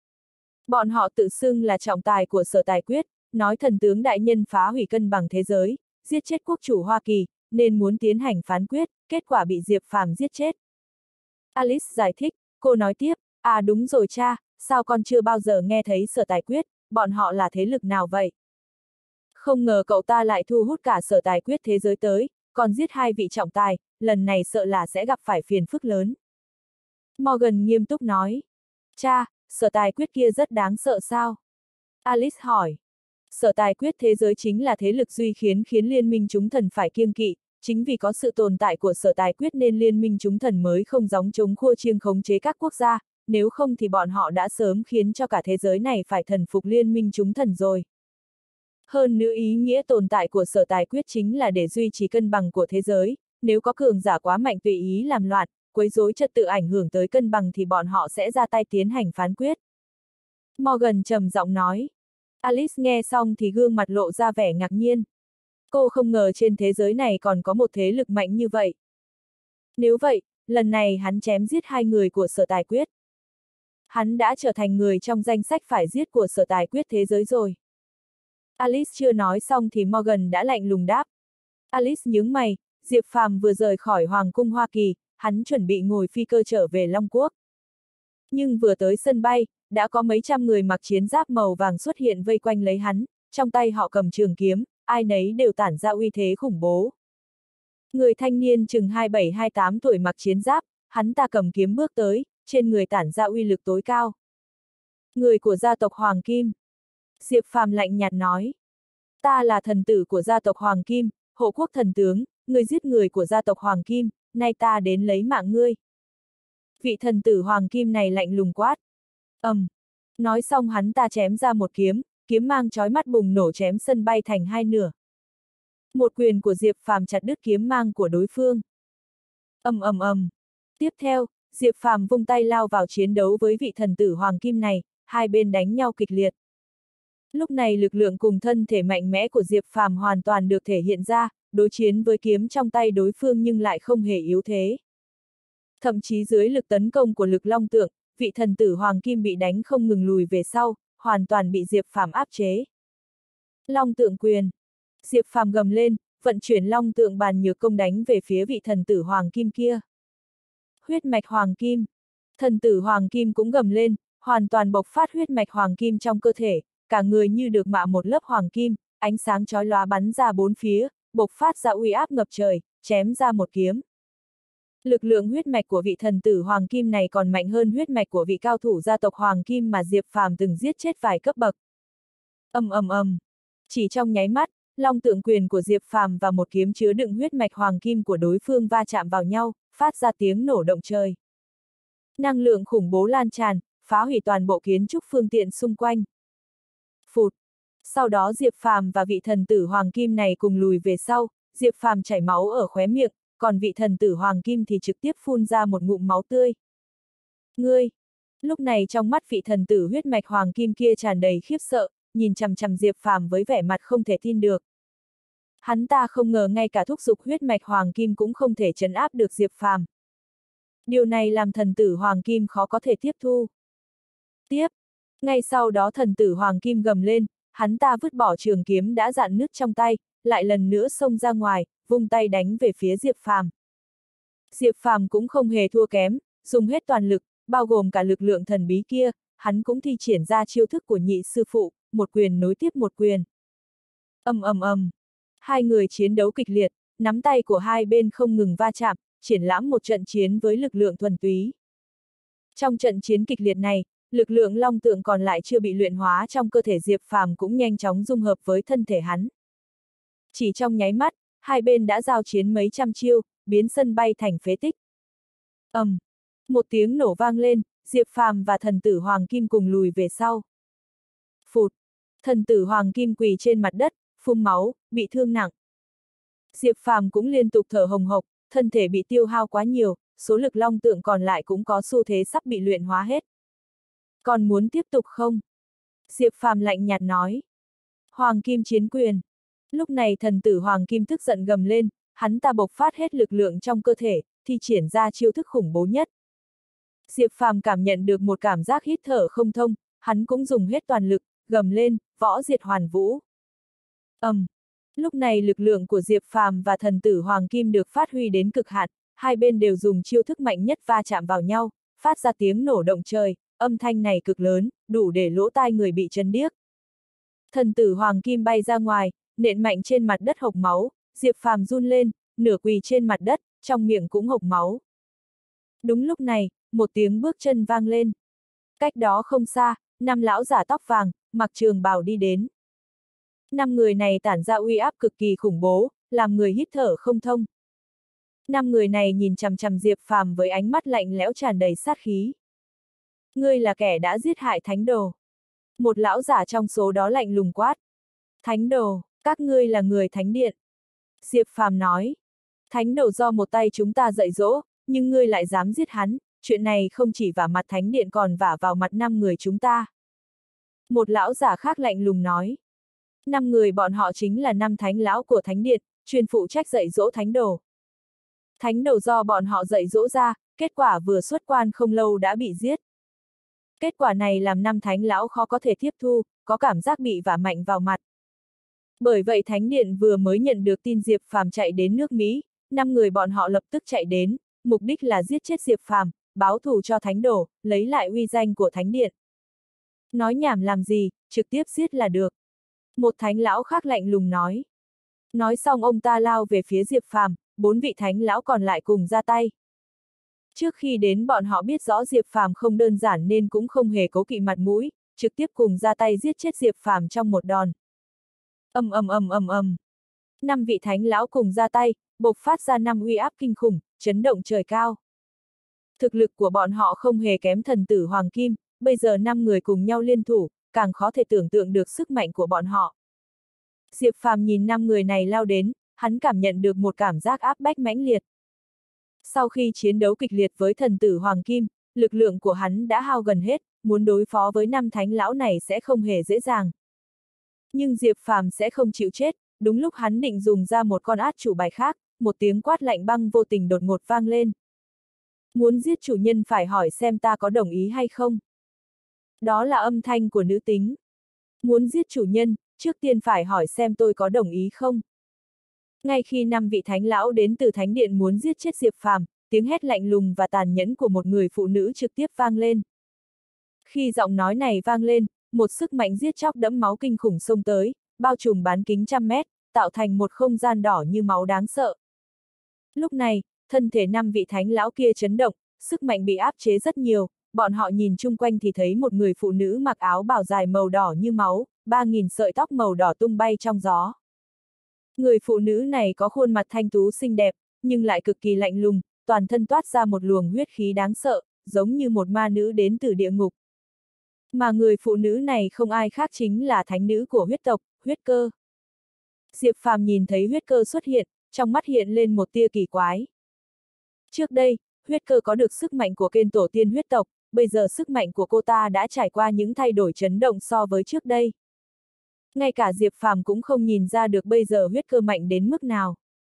Bọn họ tự xưng là trọng tài của Sở Tài Quyết, nói thần tướng đại nhân phá hủy cân bằng thế giới, giết chết quốc chủ Hoa Kỳ, nên muốn tiến hành phán quyết, kết quả bị Diệp Phàm giết chết. Alice giải thích, cô nói tiếp, à đúng rồi cha, sao con chưa bao giờ nghe thấy Sở Tài Quyết, bọn họ là thế lực nào vậy? Không ngờ cậu ta lại thu hút cả Sở Tài Quyết thế giới tới, còn giết hai vị trọng tài, lần này sợ là sẽ gặp phải phiền phức lớn. Morgan nghiêm túc nói, cha, Sở Tài Quyết kia rất đáng sợ sao? Alice hỏi. Sở Tài Quyết thế giới chính là thế lực duy khiến khiến Liên minh chúng thần phải kiêng kỵ, chính vì có sự tồn tại của Sở Tài Quyết nên Liên minh chúng thần mới không gióng chống khua chiêng khống chế các quốc gia, nếu không thì bọn họ đã sớm khiến cho cả thế giới này phải thần phục Liên minh chúng thần rồi. Hơn nữa ý nghĩa tồn tại của Sở Tài Quyết chính là để duy trì cân bằng của thế giới, nếu có cường giả quá mạnh tùy ý làm loạn, quấy rối trật tự ảnh hưởng tới cân bằng thì bọn họ sẽ ra tay tiến hành phán quyết. Morgan trầm giọng nói. Alice nghe xong thì gương mặt lộ ra vẻ ngạc nhiên. Cô không ngờ trên thế giới này còn có một thế lực mạnh như vậy. Nếu vậy, lần này hắn chém giết hai người của Sở Tài Quyết. Hắn đã trở thành người trong danh sách phải giết của Sở Tài Quyết thế giới rồi. Alice chưa nói xong thì Morgan đã lạnh lùng đáp. Alice nhướng mày, Diệp Phàm vừa rời khỏi Hoàng cung Hoa Kỳ, hắn chuẩn bị ngồi phi cơ trở về Long Quốc. Nhưng vừa tới sân bay, đã có mấy trăm người mặc chiến giáp màu vàng xuất hiện vây quanh lấy hắn, trong tay họ cầm trường kiếm, ai nấy đều tản ra uy thế khủng bố. Người thanh niên chừng hai mươi bảy hai mươi tám tuổi mặc chiến giáp, hắn ta cầm kiếm bước tới, trên người tản ra uy lực tối cao. Người của gia tộc Hoàng Kim. Diệp Phàm lạnh nhạt nói. Ta là thần tử của gia tộc Hoàng Kim, hộ quốc thần tướng, người giết người của gia tộc Hoàng Kim, nay ta đến lấy mạng ngươi. Vị thần tử Hoàng Kim này lạnh lùng quát. Ầm. Um, Nói xong hắn ta chém ra một kiếm, kiếm mang chói mắt bùng nổ chém sân bay thành hai nửa. Một quyền của Diệp Phàm chặt đứt kiếm mang của đối phương. Ầm ầm ầm. Tiếp theo, Diệp Phàm vung tay lao vào chiến đấu với vị thần tử hoàng kim này, hai bên đánh nhau kịch liệt. Lúc này lực lượng cùng thân thể mạnh mẽ của Diệp Phàm hoàn toàn được thể hiện ra, đối chiến với kiếm trong tay đối phương nhưng lại không hề yếu thế. Thậm chí dưới lực tấn công của lực long tượng, vị thần tử hoàng kim bị đánh không ngừng lùi về sau, hoàn toàn bị Diệp Phàm áp chế. Long tượng quyền. Diệp Phàm gầm lên, vận chuyển long tượng bàn nhược công đánh về phía vị thần tử hoàng kim kia. Huyết mạch hoàng kim. Thần tử hoàng kim cũng gầm lên, hoàn toàn bộc phát huyết mạch hoàng kim trong cơ thể, cả người như được mạ một lớp hoàng kim, ánh sáng chói lóa bắn ra bốn phía, bộc phát ra uy áp ngập trời, chém ra một kiếm. Lực lượng huyết mạch của vị thần tử hoàng kim này còn mạnh hơn huyết mạch của vị cao thủ gia tộc hoàng kim mà Diệp Phàm từng giết chết vài cấp bậc. Ầm ầm ầm. Chỉ trong nháy mắt, long tượng quyền của Diệp Phàm và một kiếm chứa đựng huyết mạch hoàng kim của đối phương va chạm vào nhau, phát ra tiếng nổ động trời. Năng lượng khủng bố lan tràn, phá hủy toàn bộ kiến trúc phương tiện xung quanh. Phụt. Sau đó Diệp Phàm và vị thần tử hoàng kim này cùng lùi về sau, Diệp Phàm chảy máu ở khóe miệng, còn vị thần tử hoàng kim thì trực tiếp phun ra một ngụm máu tươi. Ngươi! Lúc này trong mắt vị thần tử huyết mạch hoàng kim kia tràn đầy khiếp sợ, nhìn chằm chằm Diệp Phàm với vẻ mặt không thể tin được. Hắn ta không ngờ ngay cả thúc dục huyết mạch hoàng kim cũng không thể trấn áp được Diệp Phàm. Điều này làm thần tử hoàng kim khó có thể tiếp thu. Tiếp! Ngay sau đó thần tử hoàng kim gầm lên, hắn ta vứt bỏ trường kiếm đã rạn nứt trong tay, lại lần nữa xông ra ngoài, vung tay đánh về phía Diệp Phàm. Diệp Phàm cũng không hề thua kém, dùng hết toàn lực, bao gồm cả lực lượng thần bí kia, hắn cũng thi triển ra chiêu thức của nhị sư phụ, một quyền nối tiếp một quyền. Ầm ầm ầm. Hai người chiến đấu kịch liệt, nắm tay của hai bên không ngừng va chạm, triển lãm một trận chiến với lực lượng thuần túy. Trong trận chiến kịch liệt này, lực lượng long tượng còn lại chưa bị luyện hóa trong cơ thể Diệp Phàm cũng nhanh chóng dung hợp với thân thể hắn. Chỉ trong nháy mắt, hai bên đã giao chiến mấy trăm chiêu, biến sân bay thành phế tích. Ầm, um, một tiếng nổ vang lên, Diệp Phàm và thần tử hoàng kim cùng lùi về sau. Phụt, thần tử hoàng kim quỳ trên mặt đất, phun máu, bị thương nặng. Diệp Phàm cũng liên tục thở hồng hộc, thân thể bị tiêu hao quá nhiều, số lực long tượng còn lại cũng có xu thế sắp bị luyện hóa hết. Còn muốn tiếp tục không? Diệp Phàm lạnh nhạt nói. Hoàng kim chiến quyền. Lúc này thần tử hoàng kim tức giận gầm lên, hắn ta bộc phát hết lực lượng trong cơ thể, thi triển ra chiêu thức khủng bố nhất. Diệp Phàm cảm nhận được một cảm giác hít thở không thông, hắn cũng dùng hết toàn lực, gầm lên, võ diệt hoàn vũ. Ầm. Um, lúc này lực lượng của Diệp Phàm và thần tử hoàng kim được phát huy đến cực hạn, hai bên đều dùng chiêu thức mạnh nhất va chạm vào nhau, phát ra tiếng nổ động trời, âm thanh này cực lớn, đủ để lỗ tai người bị chấn điếc. Thần tử hoàng kim bay ra ngoài, nện mạnh trên mặt đất hộc máu, Diệp Phàm run lên, nửa quỳ trên mặt đất, trong miệng cũng hộc máu. Đúng lúc này, một tiếng bước chân vang lên. Cách đó không xa, năm lão giả tóc vàng, mặc trường bào đi đến. Năm người này tản ra uy áp cực kỳ khủng bố, làm người hít thở không thông. Năm người này nhìn chằm chằm Diệp Phàm với ánh mắt lạnh lẽo tràn đầy sát khí. Ngươi là kẻ đã giết hại thánh đồ. Một lão giả trong số đó lạnh lùng quát. Thánh đồ, các ngươi là người thánh điện. Diệp Phàm nói. Thánh đồ do một tay chúng ta dạy dỗ, nhưng ngươi lại dám giết hắn, chuyện này không chỉ vả mặt thánh điện còn vả vào mặt năm người chúng ta. Một lão giả khác lạnh lùng nói. Năm người bọn họ chính là năm thánh lão của thánh điện, chuyên phụ trách dạy dỗ thánh đồ. Thánh đồ do bọn họ dạy dỗ ra, kết quả vừa xuất quan không lâu đã bị giết. Kết quả này làm năm thánh lão khó có thể tiếp thu, có cảm giác bị vả mạnh vào mặt. Bởi vậy thánh điện vừa mới nhận được tin Diệp Phàm chạy đến nước Mỹ, năm người bọn họ lập tức chạy đến, mục đích là giết chết Diệp Phàm, báo thù cho thánh đồ, lấy lại uy danh của thánh điện. Nói nhảm làm gì, trực tiếp giết là được. Một thánh lão khác lạnh lùng nói. Nói xong ông ta lao về phía Diệp Phàm, bốn vị thánh lão còn lại cùng ra tay. Trước khi đến bọn họ biết rõ Diệp Phàm không đơn giản nên cũng không hề cố kỵ mặt mũi, trực tiếp cùng ra tay giết chết Diệp Phàm trong một đòn. Ầm ầm ầm ầm ầm. Năm vị thánh lão cùng ra tay, bộc phát ra năm uy áp kinh khủng, chấn động trời cao. Thực lực của bọn họ không hề kém thần tử Hoàng Kim, bây giờ năm người cùng nhau liên thủ, càng khó thể tưởng tượng được sức mạnh của bọn họ. Diệp Phàm nhìn năm người này lao đến, hắn cảm nhận được một cảm giác áp bách mãnh liệt. Sau khi chiến đấu kịch liệt với thần tử Hoàng Kim, lực lượng của hắn đã hao gần hết, muốn đối phó với năm thánh lão này sẽ không hề dễ dàng. Nhưng Diệp Phàm sẽ không chịu chết, đúng lúc hắn định dùng ra một con át chủ bài khác, một tiếng quát lạnh băng vô tình đột ngột vang lên. Muốn giết chủ nhân phải hỏi xem ta có đồng ý hay không. Đó là âm thanh của nữ tính. Muốn giết chủ nhân, trước tiên phải hỏi xem tôi có đồng ý không. Ngay khi năm vị thánh lão đến từ thánh điện muốn giết chết Diệp Phàm, tiếng hét lạnh lùng và tàn nhẫn của một người phụ nữ trực tiếp vang lên. Khi giọng nói này vang lên, một sức mạnh giết chóc đẫm máu kinh khủng xông tới, bao trùm bán kính trăm mét, tạo thành một không gian đỏ như máu đáng sợ. Lúc này, thân thể năm vị thánh lão kia chấn động, sức mạnh bị áp chế rất nhiều, bọn họ nhìn chung quanh thì thấy một người phụ nữ mặc áo bào dài màu đỏ như máu, ba nghìn sợi tóc màu đỏ tung bay trong gió. Người phụ nữ này có khuôn mặt thanh tú xinh đẹp, nhưng lại cực kỳ lạnh lùng, toàn thân toát ra một luồng huyết khí đáng sợ, giống như một ma nữ đến từ địa ngục. Mà người phụ nữ này không ai khác chính là thánh nữ của huyết tộc, Huyết Cơ. Diệp Phàm nhìn thấy Huyết Cơ xuất hiện, trong mắt hiện lên một tia kỳ quái. Trước đây, Huyết Cơ có được sức mạnh của kênh tổ tiên huyết tộc, bây giờ sức mạnh của cô ta đã trải qua những thay đổi chấn động so với trước đây. Ngay cả Diệp Phàm cũng không nhìn ra được bây giờ Huyết Cơ mạnh đến mức nào.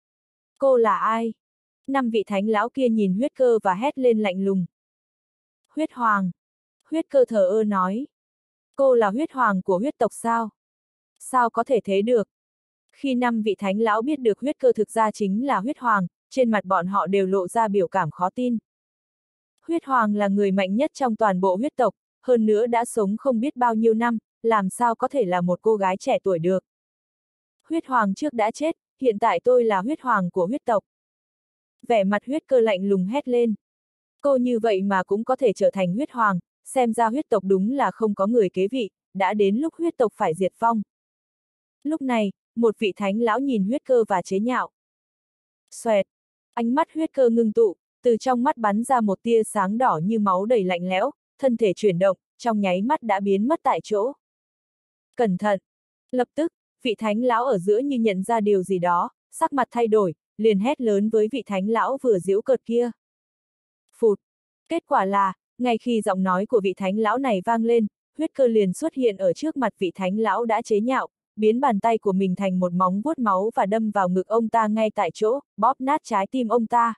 Cô là ai? Năm vị thánh lão kia nhìn Huyết Cơ và hét lên lạnh lùng. Huyết Hoàng. Huyết Cơ thờ ơ nói. Cô là huyết hoàng của huyết tộc sao? Sao có thể thế được? Khi năm vị thánh lão biết được Huyết Cơ thực ra chính là huyết hoàng, trên mặt bọn họ đều lộ ra biểu cảm khó tin. Huyết hoàng là người mạnh nhất trong toàn bộ huyết tộc, hơn nữa đã sống không biết bao nhiêu năm, làm sao có thể là một cô gái trẻ tuổi được. Huyết hoàng trước đã chết, hiện tại tôi là huyết hoàng của huyết tộc. Vẻ mặt Huyết Cơ lạnh lùng hét lên. Cô như vậy mà cũng có thể trở thành huyết hoàng, xem ra huyết tộc đúng là không có người kế vị, đã đến lúc huyết tộc phải diệt vong. Lúc này, một vị thánh lão nhìn Huyết Cơ và chế nhạo. Xoẹt, ánh mắt Huyết Cơ ngưng tụ, từ trong mắt bắn ra một tia sáng đỏ như máu đầy lạnh lẽo, thân thể chuyển động, trong nháy mắt đã biến mất tại chỗ. Cẩn thận! Lập tức, vị thánh lão ở giữa như nhận ra điều gì đó, sắc mặt thay đổi, liền hét lớn với vị thánh lão vừa giễu cợt kia. Phụt! Kết quả là, ngay khi giọng nói của vị thánh lão này vang lên, Huyết Cơ liền xuất hiện ở trước mặt vị thánh lão đã chế nhạo, biến bàn tay của mình thành một móng vuốt máu và đâm vào ngực ông ta ngay tại chỗ, bóp nát trái tim ông ta.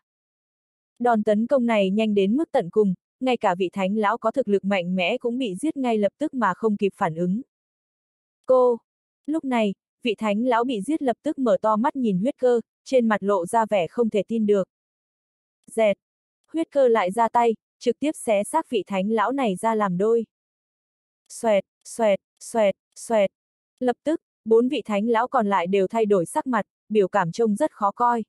Đòn tấn công này nhanh đến mức tận cùng, ngay cả vị thánh lão có thực lực mạnh mẽ cũng bị giết ngay lập tức mà không kịp phản ứng. Cô! Lúc này, vị thánh lão bị giết lập tức mở to mắt nhìn Huyết Cơ, trên mặt lộ ra vẻ không thể tin được. Dẹt! Huyết Cơ lại ra tay, trực tiếp xé xác vị thánh lão này ra làm đôi. Xoẹt, xoẹt, xoẹt, xoẹt. Lập tức, bốn vị thánh lão còn lại đều thay đổi sắc mặt, biểu cảm trông rất khó coi.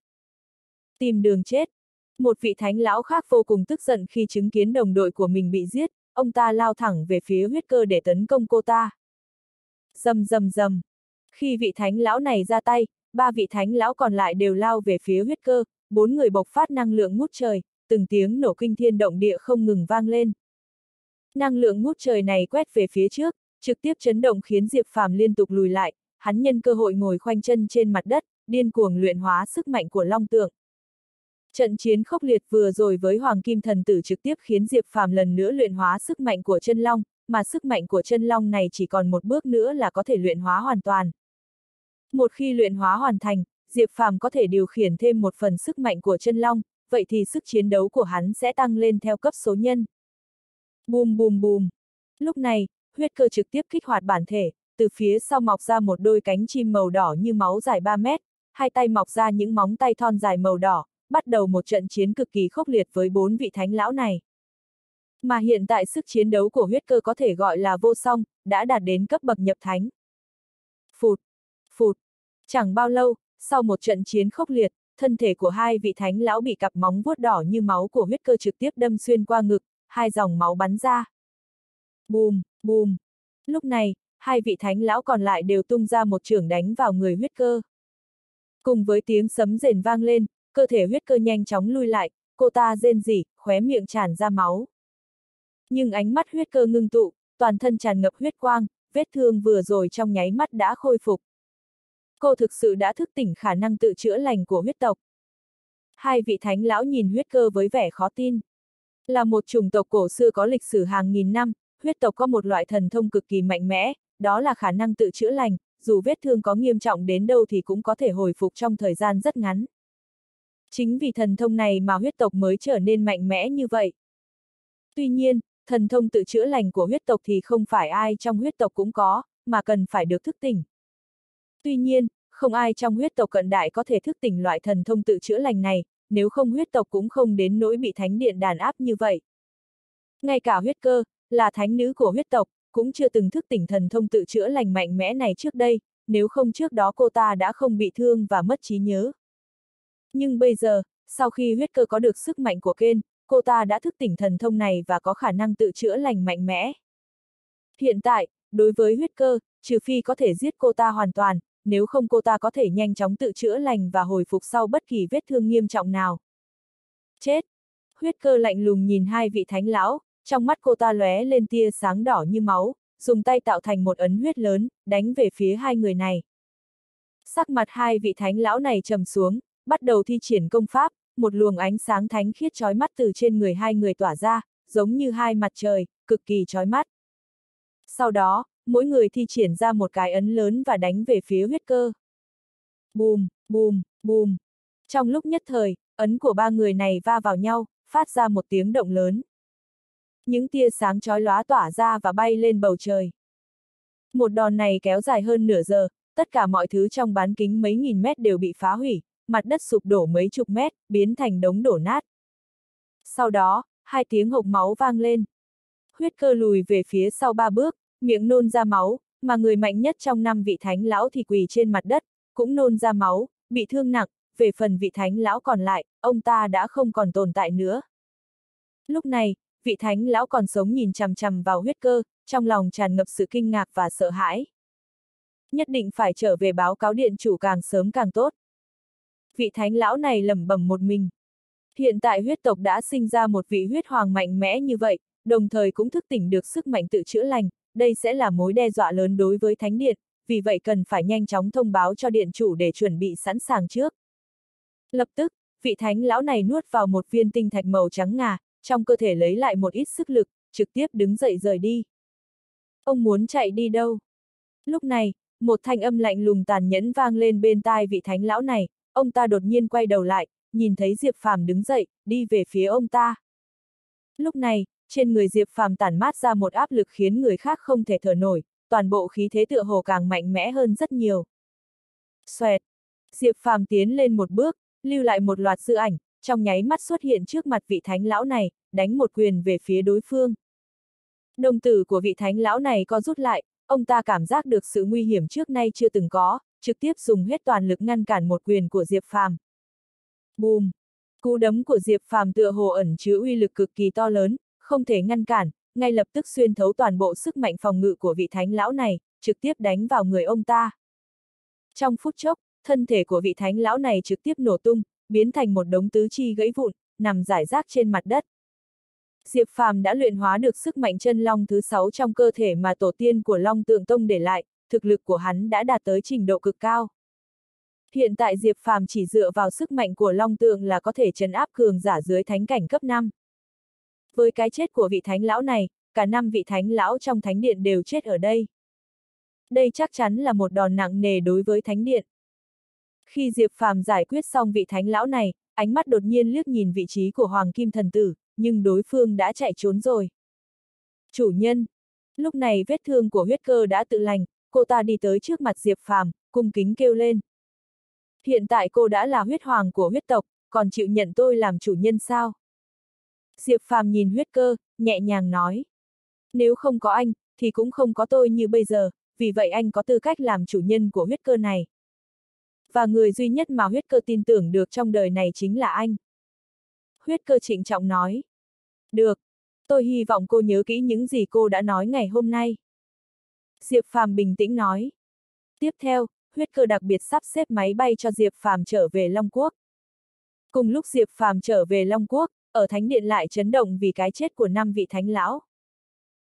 Tìm đường chết. Một vị thánh lão khác vô cùng tức giận khi chứng kiến đồng đội của mình bị giết, ông ta lao thẳng về phía Huyết Cơ để tấn công cô ta. Rầm rầm rầm. Khi vị thánh lão này ra tay, ba vị thánh lão còn lại đều lao về phía Huyết Cơ, bốn người bộc phát năng lượng ngút trời, từng tiếng nổ kinh thiên động địa không ngừng vang lên. Năng lượng ngút trời này quét về phía trước, trực tiếp chấn động khiến Diệp Phàm liên tục lùi lại, hắn nhân cơ hội ngồi khoanh chân trên mặt đất, điên cuồng luyện hóa sức mạnh của Long Tượng. Trận chiến khốc liệt vừa rồi với Hoàng Kim Thần Tử trực tiếp khiến Diệp Phàm lần nữa luyện hóa sức mạnh của chân long, mà sức mạnh của chân long này chỉ còn một bước nữa là có thể luyện hóa hoàn toàn. Một khi luyện hóa hoàn thành, Diệp Phàm có thể điều khiển thêm một phần sức mạnh của chân long, vậy thì sức chiến đấu của hắn sẽ tăng lên theo cấp số nhân. Bùm bùm bùm. Lúc này, Huyết Cơ trực tiếp kích hoạt bản thể, từ phía sau mọc ra một đôi cánh chim màu đỏ như máu dài ba mét, hai tay mọc ra những móng tay thon dài màu đỏ, bắt đầu một trận chiến cực kỳ khốc liệt với bốn vị thánh lão này. Mà hiện tại sức chiến đấu của Huyết Cơ có thể gọi là vô song, đã đạt đến cấp bậc nhập thánh. Phụt, phụt. Chẳng bao lâu, sau một trận chiến khốc liệt, thân thể của hai vị thánh lão bị cặp móng vuốt đỏ như máu của Huyết Cơ trực tiếp đâm xuyên qua ngực, hai dòng máu bắn ra. Bùm, bùm. Lúc này, hai vị thánh lão còn lại đều tung ra một chưởng đánh vào người Huyết Cơ. Cùng với tiếng sấm rền vang lên, cơ thể Huyết Cơ nhanh chóng lui lại, cô ta rên rỉ, khóe miệng tràn ra máu. Nhưng ánh mắt huyết cơ ngưng tụ, toàn thân tràn ngập huyết quang, vết thương vừa rồi trong nháy mắt đã khôi phục. Cô thực sự đã thức tỉnh khả năng tự chữa lành của huyết tộc. Hai vị thánh lão nhìn huyết cơ với vẻ khó tin. Là một chủng tộc cổ xưa có lịch sử hàng nghìn năm, huyết tộc có một loại thần thông cực kỳ mạnh mẽ, đó là khả năng tự chữa lành, dù vết thương có nghiêm trọng đến đâu thì cũng có thể hồi phục trong thời gian rất ngắn. Chính vì thần thông này mà huyết tộc mới trở nên mạnh mẽ như vậy. Tuy nhiên, thần thông tự chữa lành của huyết tộc thì không phải ai trong huyết tộc cũng có, mà cần phải được thức tỉnh. Tuy nhiên, không ai trong huyết tộc cận đại có thể thức tỉnh loại thần thông tự chữa lành này, nếu không huyết tộc cũng không đến nỗi bị thánh điện đàn áp như vậy. Ngay cả huyết cơ, là thánh nữ của huyết tộc, cũng chưa từng thức tỉnh thần thông tự chữa lành mạnh mẽ này trước đây, nếu không trước đó cô ta đã không bị thương và mất trí nhớ. Nhưng bây giờ, sau khi huyết cơ có được sức mạnh của Ken, cô ta đã thức tỉnh thần thông này và có khả năng tự chữa lành mạnh mẽ. Hiện tại, đối với huyết cơ, trừ phi có thể giết cô ta hoàn toàn, nếu không cô ta có thể nhanh chóng tự chữa lành và hồi phục sau bất kỳ vết thương nghiêm trọng nào. Chết! Huyết cơ lạnh lùng nhìn hai vị thánh lão, trong mắt cô ta lóe lên tia sáng đỏ như máu, dùng tay tạo thành một ấn huyết lớn, đánh về phía hai người này. Sắc mặt hai vị thánh lão này trầm xuống, bắt đầu thi triển công pháp, một luồng ánh sáng thánh khiết chói mắt từ trên người hai người tỏa ra, giống như hai mặt trời, cực kỳ chói mắt. Sau đó, mỗi người thi triển ra một cái ấn lớn và đánh về phía huyết cơ. Bùm, bùm, bùm. Trong lúc nhất thời, ấn của ba người này va vào nhau, phát ra một tiếng động lớn. Những tia sáng chói lóa tỏa ra và bay lên bầu trời. Một đòn này kéo dài hơn nửa giờ, tất cả mọi thứ trong bán kính mấy nghìn mét đều bị phá hủy, mặt đất sụp đổ mấy chục mét, biến thành đống đổ nát. Sau đó, hai tiếng hộc máu vang lên. Huyết cơ lùi về phía sau ba bước, miệng nôn ra máu, mà người mạnh nhất trong năm vị thánh lão thì quỳ trên mặt đất, cũng nôn ra máu, bị thương nặng, về phần vị thánh lão còn lại, ông ta đã không còn tồn tại nữa. Lúc này, vị thánh lão còn sống nhìn chằm chằm vào huyết cơ, trong lòng tràn ngập sự kinh ngạc và sợ hãi. Nhất định phải trở về báo cáo điện chủ càng sớm càng tốt. Vị thánh lão này lẩm bẩm một mình. Hiện tại huyết tộc đã sinh ra một vị huyết hoàng mạnh mẽ như vậy, đồng thời cũng thức tỉnh được sức mạnh tự chữa lành, đây sẽ là mối đe dọa lớn đối với thánh điện, vì vậy cần phải nhanh chóng thông báo cho điện chủ để chuẩn bị sẵn sàng trước. Lập tức, vị thánh lão này nuốt vào một viên tinh thạch màu trắng ngà, trong cơ thể lấy lại một ít sức lực, trực tiếp đứng dậy rời đi. Ông muốn chạy đi đâu? Lúc này, một thanh âm lạnh lùng tàn nhẫn vang lên bên tai vị thánh lão này, ông ta đột nhiên quay đầu lại, nhìn thấy Diệp Phàm đứng dậy, đi về phía ông ta. Lúc này, trên người Diệp Phàm tản mát ra một áp lực khiến người khác không thể thở nổi, toàn bộ khí thế tựa hồ càng mạnh mẽ hơn rất nhiều. Xoẹt! Diệp Phàm tiến lên một bước, lưu lại một loạt dư ảnh, trong nháy mắt xuất hiện trước mặt vị thánh lão này, đánh một quyền về phía đối phương. Đồng tử của vị thánh lão này co rút lại, ông ta cảm giác được sự nguy hiểm trước nay chưa từng có, trực tiếp dùng hết toàn lực ngăn cản một quyền của Diệp Phàm. Bùm! Cú đấm của Diệp Phàm tựa hồ ẩn chứa uy lực cực kỳ to lớn, không thể ngăn cản, ngay lập tức xuyên thấu toàn bộ sức mạnh phòng ngự của vị thánh lão này, trực tiếp đánh vào người ông ta. Trong phút chốc, thân thể của vị thánh lão này trực tiếp nổ tung, biến thành một đống tứ chi gãy vụn, nằm rải rác trên mặt đất. Diệp Phàm đã luyện hóa được sức mạnh chân long thứ sáu trong cơ thể mà tổ tiên của Long Tượng Tông để lại, thực lực của hắn đã đạt tới trình độ cực cao. Hiện tại Diệp Phàm chỉ dựa vào sức mạnh của Long Tượng là có thể trấn áp cường giả dưới thánh cảnh cấp năm. Với cái chết của vị thánh lão này, cả năm vị thánh lão trong thánh điện đều chết ở đây. Đây chắc chắn là một đòn nặng nề đối với thánh điện. Khi Diệp Phàm giải quyết xong vị thánh lão này, ánh mắt đột nhiên liếc nhìn vị trí của Hoàng Kim Thần Tử, nhưng đối phương đã chạy trốn rồi. Chủ nhân! Lúc này vết thương của huyết cơ đã tự lành, cô ta đi tới trước mặt Diệp Phàm, cung kính kêu lên. Hiện tại cô đã là huyết hoàng của huyết tộc, còn chịu nhận tôi làm chủ nhân sao? Diệp Phàm nhìn huyết cơ, nhẹ nhàng nói. Nếu không có anh, thì cũng không có tôi như bây giờ, vì vậy anh có tư cách làm chủ nhân của huyết cơ này. Và người duy nhất mà huyết cơ tin tưởng được trong đời này chính là anh. Huyết cơ trịnh trọng nói. Được, tôi hy vọng cô nhớ kỹ những gì cô đã nói ngày hôm nay. Diệp Phàm bình tĩnh nói. Tiếp theo, huyết cơ đặc biệt sắp xếp máy bay cho Diệp Phàm trở về Long Quốc. Cùng lúc Diệp Phàm trở về Long Quốc, ở Thánh Điện lại chấn động vì cái chết của năm vị thánh lão.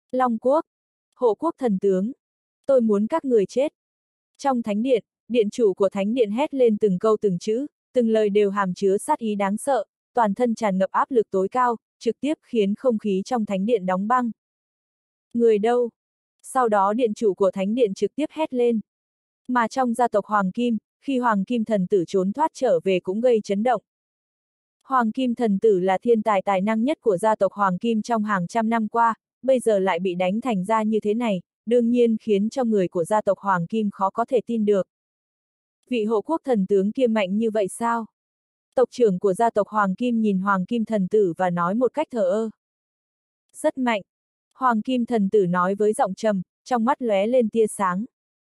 Long Quốc, Hộ Quốc thần tướng, tôi muốn các người chết. Trong thánh điện, điện chủ của thánh điện hét lên từng câu từng chữ, từng lời đều hàm chứa sát ý đáng sợ, toàn thân tràn ngập áp lực tối cao, trực tiếp khiến không khí trong thánh điện đóng băng. Người đâu? Sau đó điện chủ của thánh điện trực tiếp hét lên. Mà trong gia tộc Hoàng Kim, khi Hoàng Kim thần tử trốn thoát trở về cũng gây chấn động. Hoàng Kim thần tử là thiên tài tài năng nhất của gia tộc Hoàng Kim trong hàng trăm năm qua, bây giờ lại bị đánh thành ra như thế này, đương nhiên khiến cho người của gia tộc Hoàng Kim khó có thể tin được. Vị hộ quốc thần tướng kia mạnh như vậy sao? Tộc trưởng của gia tộc Hoàng Kim nhìn Hoàng Kim thần tử và nói một cách thờ ơ. Rất mạnh. Hoàng Kim thần tử nói với giọng trầm, trong mắt lóe lên tia sáng.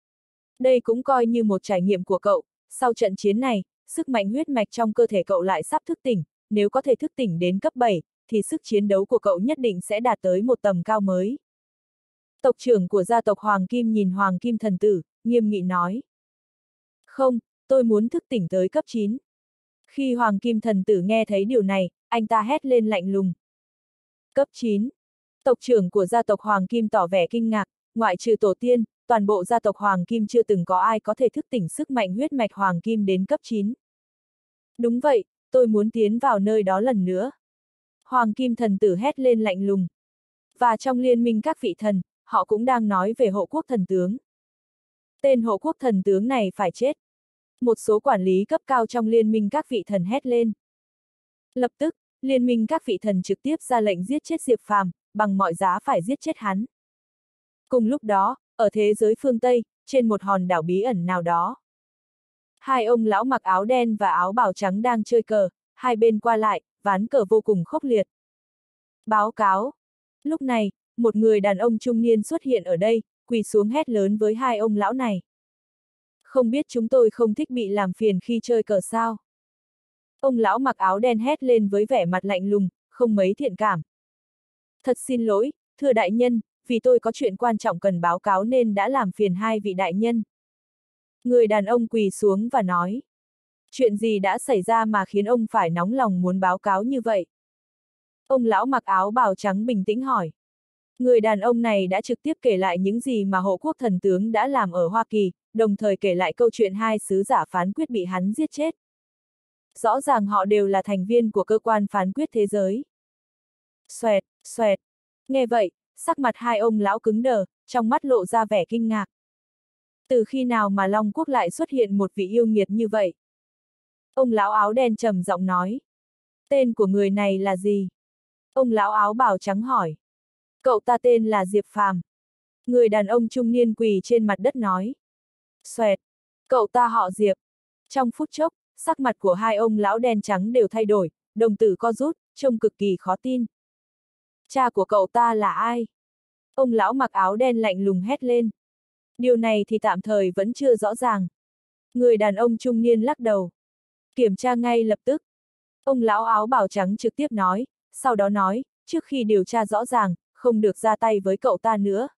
Đây cũng coi như một trải nghiệm của cậu, sau trận chiến này, sức mạnh huyết mạch trong cơ thể cậu lại sắp thức tỉnh, nếu có thể thức tỉnh đến cấp bảy, thì sức chiến đấu của cậu nhất định sẽ đạt tới một tầm cao mới. Tộc trưởng của gia tộc Hoàng Kim nhìn Hoàng Kim thần tử, nghiêm nghị nói. Không, tôi muốn thức tỉnh tới cấp chín. Khi Hoàng Kim thần tử nghe thấy điều này, anh ta hét lên lạnh lùng. Cấp chín. Tộc trưởng của gia tộc Hoàng Kim tỏ vẻ kinh ngạc, ngoại trừ tổ tiên, toàn bộ gia tộc Hoàng Kim chưa từng có ai có thể thức tỉnh sức mạnh huyết mạch Hoàng Kim đến cấp chín. Đúng vậy, tôi muốn tiến vào nơi đó lần nữa. Hoàng Kim thần tử hét lên lạnh lùng. Và trong liên minh các vị thần, họ cũng đang nói về hộ quốc thần tướng. Tên hộ quốc thần tướng này phải chết. Một số quản lý cấp cao trong liên minh các vị thần hét lên. Lập tức, liên minh các vị thần trực tiếp ra lệnh giết chết Diệp Phàm, bằng mọi giá phải giết chết hắn. Cùng lúc đó, ở thế giới phương Tây, trên một hòn đảo bí ẩn nào đó. Hai ông lão mặc áo đen và áo bào trắng đang chơi cờ, hai bên qua lại, ván cờ vô cùng khốc liệt. Báo cáo. Lúc này, một người đàn ông trung niên xuất hiện ở đây, quỳ xuống hét lớn với hai ông lão này. Không biết chúng tôi không thích bị làm phiền khi chơi cờ sao? Ông lão mặc áo đen hét lên với vẻ mặt lạnh lùng, không mấy thiện cảm. Thật xin lỗi, thưa đại nhân, vì tôi có chuyện quan trọng cần báo cáo nên đã làm phiền hai vị đại nhân. Người đàn ông quỳ xuống và nói. Chuyện gì đã xảy ra mà khiến ông phải nóng lòng muốn báo cáo như vậy? Ông lão mặc áo bào trắng bình tĩnh hỏi. Người đàn ông này đã trực tiếp kể lại những gì mà hộ quốc thần tướng đã làm ở Hoa Kỳ, đồng thời kể lại câu chuyện hai sứ giả phán quyết bị hắn giết chết. Rõ ràng họ đều là thành viên của cơ quan phán quyết thế giới. Xoẹt, xoẹt. Nghe vậy, sắc mặt hai ông lão cứng đờ, trong mắt lộ ra vẻ kinh ngạc. Từ khi nào mà Long Quốc lại xuất hiện một vị yêu nghiệt như vậy? Ông lão áo đen trầm giọng nói. Tên của người này là gì? Ông lão áo bào trắng hỏi. Cậu ta tên là Diệp Phàm. Người đàn ông trung niên quỳ trên mặt đất nói. Xoẹt. Cậu ta họ Diệp. Trong phút chốc, sắc mặt của hai ông lão đen trắng đều thay đổi, đồng tử co rút, trông cực kỳ khó tin. Cha của cậu ta là ai? Ông lão mặc áo đen lạnh lùng hét lên. Điều này thì tạm thời vẫn chưa rõ ràng. Người đàn ông trung niên lắc đầu. Kiểm tra ngay lập tức. Ông lão áo bào trắng trực tiếp nói, sau đó nói, trước khi điều tra rõ ràng, không được ra tay với cậu ta nữa.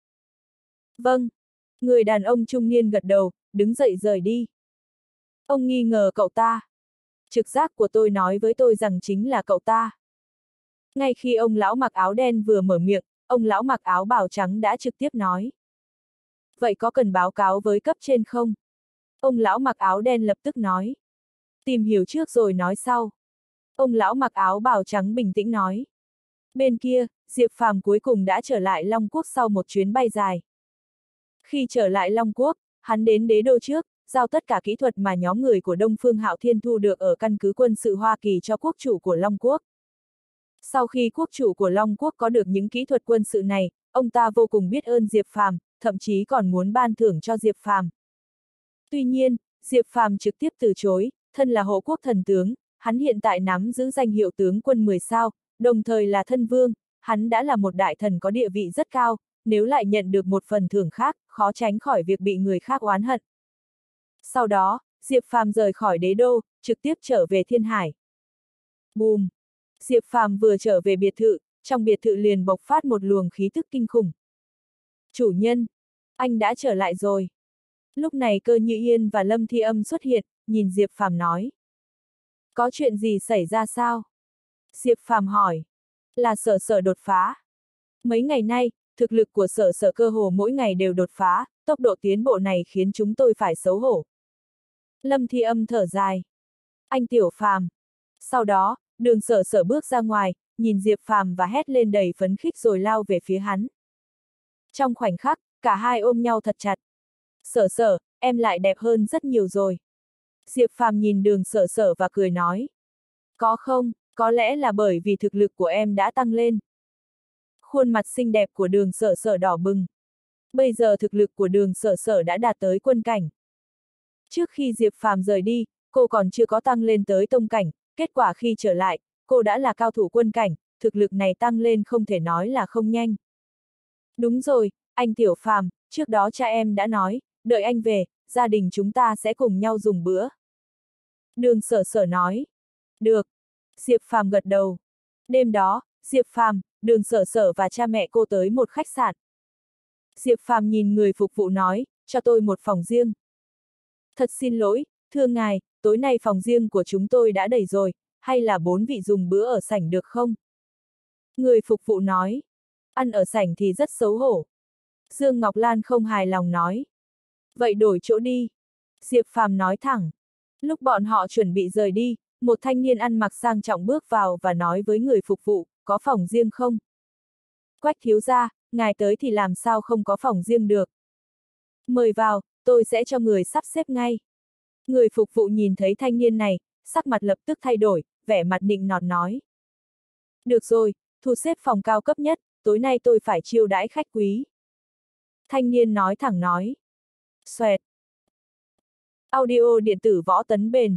Vâng. Người đàn ông trung niên gật đầu, đứng dậy rời đi. Ông nghi ngờ cậu ta. Trực giác của tôi nói với tôi rằng chính là cậu ta. Ngay khi ông lão mặc áo đen vừa mở miệng, ông lão mặc áo bào trắng đã trực tiếp nói. Vậy có cần báo cáo với cấp trên không? Ông lão mặc áo đen lập tức nói. Tìm hiểu trước rồi nói sau. Ông lão mặc áo bào trắng bình tĩnh nói. Bên kia, Diệp Phàm cuối cùng đã trở lại Long Quốc sau một chuyến bay dài. Khi trở lại Long Quốc, hắn đến đế đô trước, giao tất cả kỹ thuật mà nhóm người của Đông Phương Hạo Thiên thu được ở căn cứ quân sự Hoa Kỳ cho quốc chủ của Long Quốc. Sau khi quốc chủ của Long Quốc có được những kỹ thuật quân sự này, ông ta vô cùng biết ơn Diệp Phàm, thậm chí còn muốn ban thưởng cho Diệp Phàm. Tuy nhiên, Diệp Phàm trực tiếp từ chối, thân là hộ quốc thần tướng, hắn hiện tại nắm giữ danh hiệu tướng quân mười sao, đồng thời là thân vương, hắn đã là một đại thần có địa vị rất cao, nếu lại nhận được một phần thưởng khác, khó tránh khỏi việc bị người khác oán hận. Sau đó, Diệp Phàm rời khỏi đế đô, trực tiếp trở về Thiên Hải. Bùm! Diệp Phàm vừa trở về biệt thự, trong biệt thự liền bộc phát một luồng khí tức kinh khủng. Chủ nhân! Anh đã trở lại rồi. Lúc này Cơ Như Yên và Lâm Thi Âm xuất hiện, nhìn Diệp Phàm nói. Có chuyện gì xảy ra sao? Diệp Phàm hỏi. Là Sở Sở đột phá. Mấy ngày nay, thực lực của Sở Sở cơ hồ mỗi ngày đều đột phá, tốc độ tiến bộ này khiến chúng tôi phải xấu hổ. Lâm Thi Âm thở dài. Anh Tiểu Phàm. Sau đó, Đường Sở Sở bước ra ngoài, nhìn Diệp Phàm và hét lên đầy phấn khích rồi lao về phía hắn. Trong khoảnh khắc, cả hai ôm nhau thật chặt. Sở Sở, em lại đẹp hơn rất nhiều rồi. Diệp Phàm nhìn Đường Sở Sở và cười nói. Có không, có lẽ là bởi vì thực lực của em đã tăng lên. Khuôn mặt xinh đẹp của Đường Sở Sở đỏ bừng. Bây giờ thực lực của Đường Sở Sở đã đạt tới quân cảnh. Trước khi Diệp Phàm rời đi, cô còn chưa có tăng lên tới tông cảnh, kết quả khi trở lại, cô đã là cao thủ quân cảnh, thực lực này tăng lên không thể nói là không nhanh. Đúng rồi, anh Tiểu Phàm, trước đó cha em đã nói, đợi anh về, gia đình chúng ta sẽ cùng nhau dùng bữa. Đường Sở Sở nói. Được. Diệp Phàm gật đầu. Đêm đó, Diệp Phàm, Đường Sở Sở và cha mẹ cô tới một khách sạn. Diệp Phàm nhìn người phục vụ nói, cho tôi một phòng riêng. Thật xin lỗi, thưa ngài, tối nay phòng riêng của chúng tôi đã đầy rồi, hay là bốn vị dùng bữa ở sảnh được không? Người phục vụ nói. Ăn ở sảnh thì rất xấu hổ. Dương Ngọc Lan không hài lòng nói. Vậy đổi chỗ đi. Diệp Phàm nói thẳng. Lúc bọn họ chuẩn bị rời đi, một thanh niên ăn mặc sang trọng bước vào và nói với người phục vụ, có phòng riêng không? Quách thiếu gia, ngài tới thì làm sao không có phòng riêng được? Mời vào, tôi sẽ cho người sắp xếp ngay. Người phục vụ nhìn thấy thanh niên này, sắc mặt lập tức thay đổi, vẻ mặt nịnh nọt nói. Được rồi, thu xếp phòng cao cấp nhất, tối nay tôi phải chiêu đãi khách quý. Thanh niên nói thẳng nói. Xoẹt. Audio điện tử Võ Tấn Bền.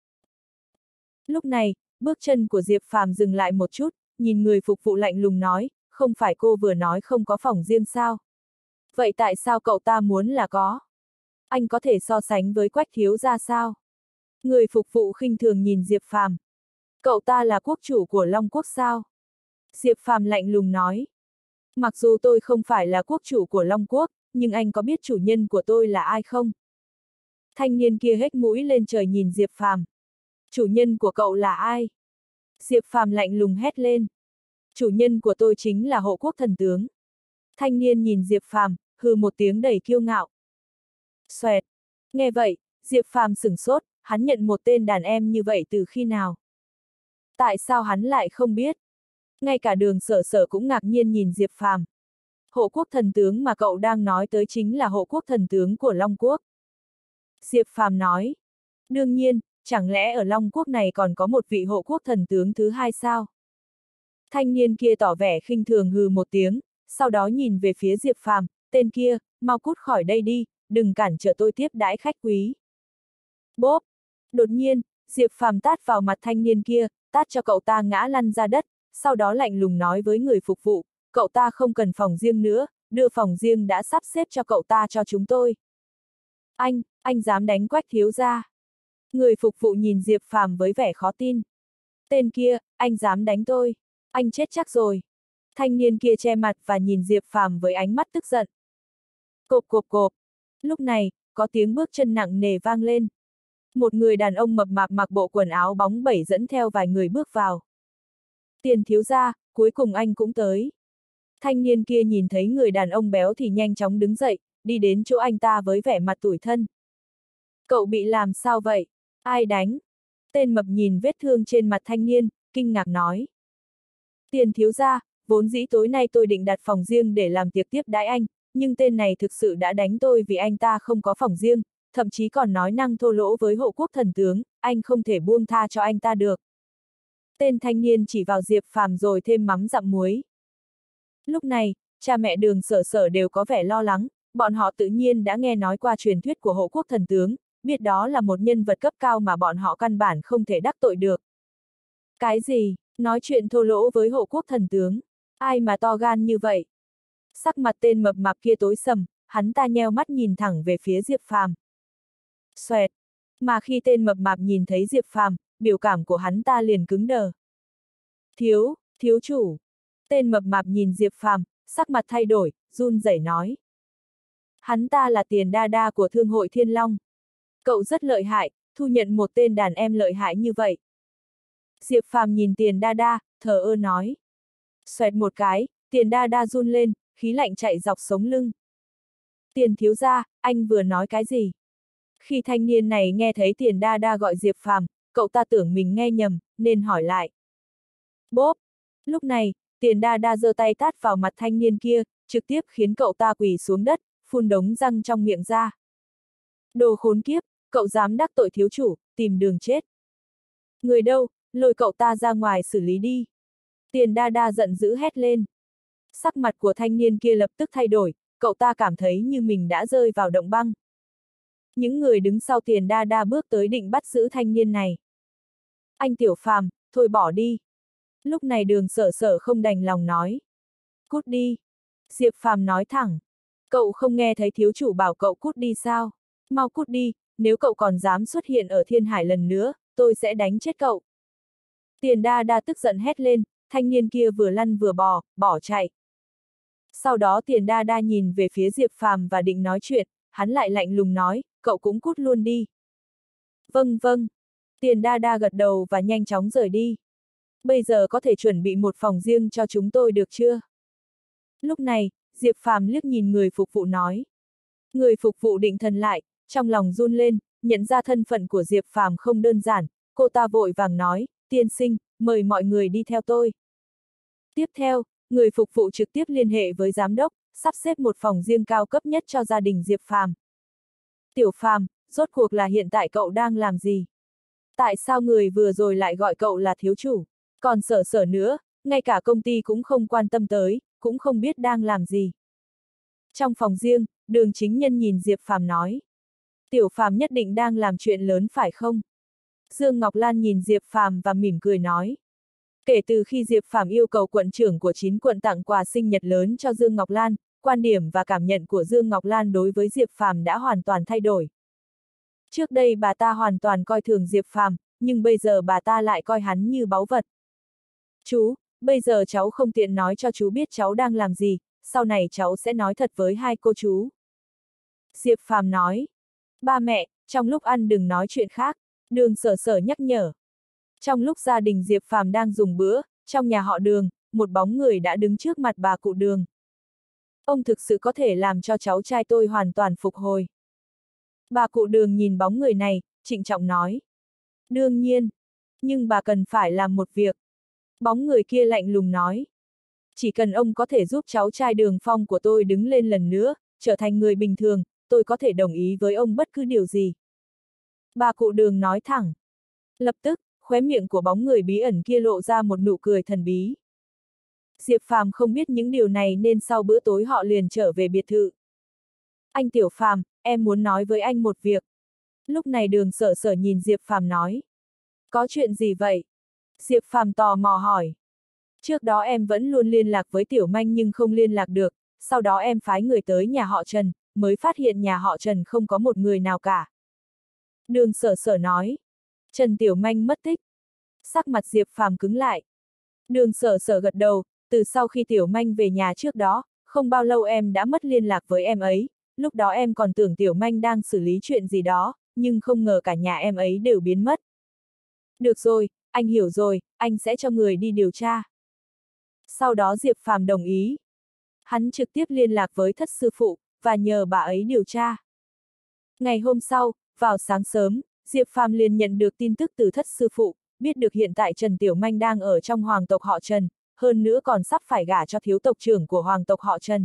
Lúc này, bước chân của Diệp Phàm dừng lại một chút, nhìn người phục vụ lạnh lùng nói, không phải cô vừa nói không có phòng riêng sao? Vậy tại sao cậu ta muốn là có? Anh có thể so sánh với Quách thiếu gia sao? Người phục vụ khinh thường nhìn Diệp Phàm. Cậu ta là quốc chủ của Long Quốc sao? Diệp Phàm lạnh lùng nói. Mặc dù tôi không phải là quốc chủ của Long Quốc, nhưng anh có biết chủ nhân của tôi là ai không? Thanh niên kia hếch mũi lên trời nhìn Diệp Phàm. Chủ nhân của cậu là ai? Diệp Phàm lạnh lùng hét lên. Chủ nhân của tôi chính là Hộ Quốc thần tướng. Thanh niên nhìn Diệp Phàm, hừ một tiếng đầy kiêu ngạo. Xoẹt. Nghe vậy, Diệp Phàm sửng sốt, hắn nhận một tên đàn em như vậy từ khi nào? Tại sao hắn lại không biết? Ngay cả Đường Sở Sở cũng ngạc nhiên nhìn Diệp Phàm. Hộ Quốc thần tướng mà cậu đang nói tới chính là Hộ Quốc thần tướng của Long Quốc. Diệp Phàm nói. Đương nhiên, chẳng lẽ ở Long Quốc này còn có một vị Hộ Quốc thần tướng thứ hai sao? Thanh niên kia tỏ vẻ khinh thường hừ một tiếng, sau đó nhìn về phía Diệp Phàm, tên kia, mau cút khỏi đây đi, đừng cản trở tôi tiếp đãi khách quý. Bốp! Đột nhiên, Diệp Phàm tát vào mặt thanh niên kia, tát cho cậu ta ngã lăn ra đất, sau đó lạnh lùng nói với người phục vụ, cậu ta không cần phòng riêng nữa, đưa phòng riêng đã sắp xếp cho cậu ta cho chúng tôi. Anh, anh dám đánh Quách thiếu gia. Người phục vụ nhìn Diệp Phàm với vẻ khó tin. Tên kia, anh dám đánh tôi. Anh chết chắc rồi. Thanh niên kia che mặt và nhìn Diệp Phàm với ánh mắt tức giận. Cộp cộp cộp. Lúc này, có tiếng bước chân nặng nề vang lên. Một người đàn ông mập mạp mặc bộ quần áo bóng bẩy dẫn theo vài người bước vào. Tiền thiếu gia, cuối cùng anh cũng tới. Thanh niên kia nhìn thấy người đàn ông béo thì nhanh chóng đứng dậy, đi đến chỗ anh ta với vẻ mặt tủi thân. Cậu bị làm sao vậy? Ai đánh? Tên mập nhìn vết thương trên mặt thanh niên, kinh ngạc nói. Tiền thiếu gia, vốn dĩ tối nay tôi định đặt phòng riêng để làm tiệc tiếp đãi anh, nhưng tên này thực sự đã đánh tôi vì anh ta không có phòng riêng, thậm chí còn nói năng thô lỗ với Hộ Quốc thần tướng, anh không thể buông tha cho anh ta được. Tên thanh niên chỉ vào Diệp Phàm rồi thêm mắm dặm muối. Lúc này, cha mẹ Đường Sở Sở đều có vẻ lo lắng, bọn họ tự nhiên đã nghe nói qua truyền thuyết của Hộ Quốc thần tướng, biết đó là một nhân vật cấp cao mà bọn họ căn bản không thể đắc tội được. Cái gì? Nói chuyện thô lỗ với Hộ Quốc thần tướng? Ai mà to gan như vậy? Sắc mặt tên mập mạp kia tối sầm, hắn ta nheo mắt nhìn thẳng về phía Diệp Phàm. Xoẹt. Mà khi tên mập mạp nhìn thấy Diệp Phàm, biểu cảm của hắn ta liền cứng đờ. Thiếu, thiếu chủ. Tên mập mạp nhìn Diệp Phàm, sắc mặt thay đổi, run rẩy nói. Hắn ta là Tiền đa đa của Thương hội Thiên Long. Cậu rất lợi hại, thu nhận một tên đàn em lợi hại như vậy. Diệp Phàm nhìn Tiền đa đa, thờ ơ nói. Xoẹt một cái, Tiền đa đa run lên, khí lạnh chạy dọc sống lưng. Tiền thiếu gia, anh vừa nói cái gì? Khi thanh niên này nghe thấy Tiền Đa Đa gọi Diệp Phàm, cậu ta tưởng mình nghe nhầm, nên hỏi lại. Bốp! Lúc này, Tiền Đa Đa giơ tay tát vào mặt thanh niên kia, trực tiếp khiến cậu ta quỳ xuống đất, phun đống răng trong miệng ra. Đồ khốn kiếp, cậu dám đắc tội thiếu chủ, tìm đường chết. Người đâu, lôi cậu ta ra ngoài xử lý đi. Tiền Đa Đa giận dữ hét lên. Sắc mặt của thanh niên kia lập tức thay đổi, cậu ta cảm thấy như mình đã rơi vào động băng. Những người đứng sau Tiền Đa Đa bước tới định bắt giữ thanh niên này. Anh Tiểu Phàm, thôi bỏ đi. Lúc này Đường Sở Sở không đành lòng nói. Cút đi. Diệp Phàm nói thẳng. Cậu không nghe thấy thiếu chủ bảo cậu cút đi sao? Mau cút đi, nếu cậu còn dám xuất hiện ở Thiên Hải lần nữa, tôi sẽ đánh chết cậu. Tiền Đa Đa tức giận hét lên, thanh niên kia vừa lăn vừa bò, bỏ chạy. Sau đó Tiền Đa Đa nhìn về phía Diệp Phàm và định nói chuyện, hắn lại lạnh lùng nói, cậu cũng cút luôn đi. Vâng vâng. Tiền Đa Đa gật đầu và nhanh chóng rời đi. Bây giờ có thể chuẩn bị một phòng riêng cho chúng tôi được chưa? Lúc này, Diệp Phàm liếc nhìn người phục vụ nói. Người phục vụ định thần lại, trong lòng run lên, nhận ra thân phận của Diệp Phàm không đơn giản, cô ta vội vàng nói, tiên sinh, mời mọi người đi theo tôi. Tiếp theo, người phục vụ trực tiếp liên hệ với giám đốc, sắp xếp một phòng riêng cao cấp nhất cho gia đình Diệp Phàm. Tiểu Phàm, rốt cuộc là hiện tại cậu đang làm gì? Tại sao người vừa rồi lại gọi cậu là thiếu chủ? Còn Sở Sở nữa, ngay cả công ty cũng không quan tâm tới, cũng không biết đang làm gì. Trong phòng riêng, Đường Chính Nhân nhìn Diệp Phàm nói. Tiểu Phàm nhất định đang làm chuyện lớn phải không? Dương Ngọc Lan nhìn Diệp Phàm và mỉm cười nói. Kể từ khi Diệp Phàm yêu cầu quận trưởng của chín quận tặng quà sinh nhật lớn cho Dương Ngọc Lan, quan điểm và cảm nhận của Dương Ngọc Lan đối với Diệp Phàm đã hoàn toàn thay đổi. Trước đây bà ta hoàn toàn coi thường Diệp Phàm, nhưng bây giờ bà ta lại coi hắn như báu vật. Chú, bây giờ cháu không tiện nói cho chú biết cháu đang làm gì, sau này cháu sẽ nói thật với hai cô chú. Diệp Phàm nói. Ba mẹ, trong lúc ăn đừng nói chuyện khác, Đường Sở Sở nhắc nhở. Trong lúc gia đình Diệp Phàm đang dùng bữa, trong nhà họ Đường, một bóng người đã đứng trước mặt bà cụ Đường. Ông thực sự có thể làm cho cháu trai tôi hoàn toàn phục hồi. Bà cụ Đường nhìn bóng người này, trịnh trọng nói. Đương nhiên, nhưng bà cần phải làm một việc. Bóng người kia lạnh lùng nói. Chỉ cần ông có thể giúp cháu trai Đường Phong của tôi đứng lên lần nữa, trở thành người bình thường, tôi có thể đồng ý với ông bất cứ điều gì. Bà cụ Đường nói thẳng. Lập tức, khóe miệng của bóng người bí ẩn kia lộ ra một nụ cười thần bí. Diệp Phàm không biết những điều này nên sau bữa tối họ liền trở về biệt thự. Anh Tiểu Phàm, em muốn nói với anh một việc. Lúc này Đường Sở Sở nhìn Diệp Phàm nói. Có chuyện gì vậy? Diệp Phàm tò mò hỏi. Trước đó em vẫn luôn liên lạc với Tiểu Manh nhưng không liên lạc được, sau đó em phái người tới nhà họ Trần, mới phát hiện nhà họ Trần không có một người nào cả. Đường Sở Sở nói. Trần Tiểu Manh mất tích. Sắc mặt Diệp Phàm cứng lại. Đường Sở Sở gật đầu, từ sau khi Tiểu Manh về nhà trước đó, không bao lâu em đã mất liên lạc với em ấy, lúc đó em còn tưởng Tiểu Manh đang xử lý chuyện gì đó, nhưng không ngờ cả nhà em ấy đều biến mất. Được rồi, anh hiểu rồi, anh sẽ cho người đi điều tra. Sau đó Diệp Phàm đồng ý. Hắn trực tiếp liên lạc với thất sư phụ, và nhờ bà ấy điều tra. Ngày hôm sau, vào sáng sớm, Diệp Phàm liền nhận được tin tức từ thất sư phụ, biết được hiện tại Trần Tiểu Manh đang ở trong hoàng tộc họ Trần, hơn nữa còn sắp phải gả cho thiếu tộc trưởng của hoàng tộc họ Trần.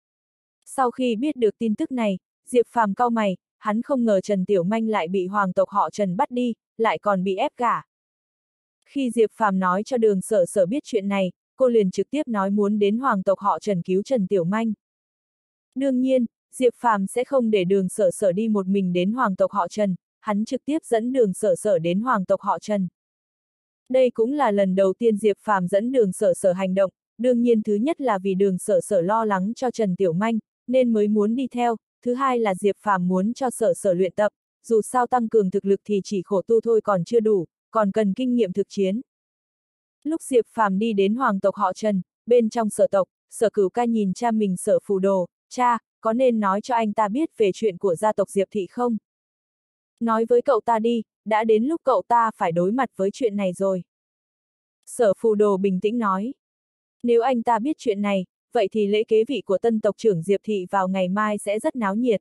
Sau khi biết được tin tức này, Diệp Phàm cau mày, hắn không ngờ Trần Tiểu Manh lại bị hoàng tộc họ Trần bắt đi, lại còn bị ép gả. Khi Diệp Phàm nói cho Đường Sở Sở biết chuyện này, cô liền trực tiếp nói muốn đến hoàng tộc họ Trần cứu Trần Tiểu Manh. Đương nhiên, Diệp Phàm sẽ không để Đường Sở Sở đi một mình đến hoàng tộc họ Trần, hắn trực tiếp dẫn Đường Sở Sở đến hoàng tộc họ Trần. Đây cũng là lần đầu tiên Diệp Phàm dẫn Đường Sở Sở hành động, đương nhiên thứ nhất là vì Đường Sở Sở lo lắng cho Trần Tiểu Manh, nên mới muốn đi theo, thứ hai là Diệp Phàm muốn cho Sở Sở luyện tập, dù sao tăng cường thực lực thì chỉ khổ tu thôi còn chưa đủ, còn cần kinh nghiệm thực chiến. Lúc Diệp Phàm đi đến hoàng tộc họ Trần, bên trong Sở tộc, Sở Cửu Ca nhìn cha mình Sở Phù Đồ, cha, có nên nói cho anh ta biết về chuyện của gia tộc Diệp Thị không? Nói với cậu ta đi, đã đến lúc cậu ta phải đối mặt với chuyện này rồi. Sở Phù Đồ bình tĩnh nói. Nếu anh ta biết chuyện này, vậy thì lễ kế vị của tân tộc trưởng Diệp Thị vào ngày mai sẽ rất náo nhiệt.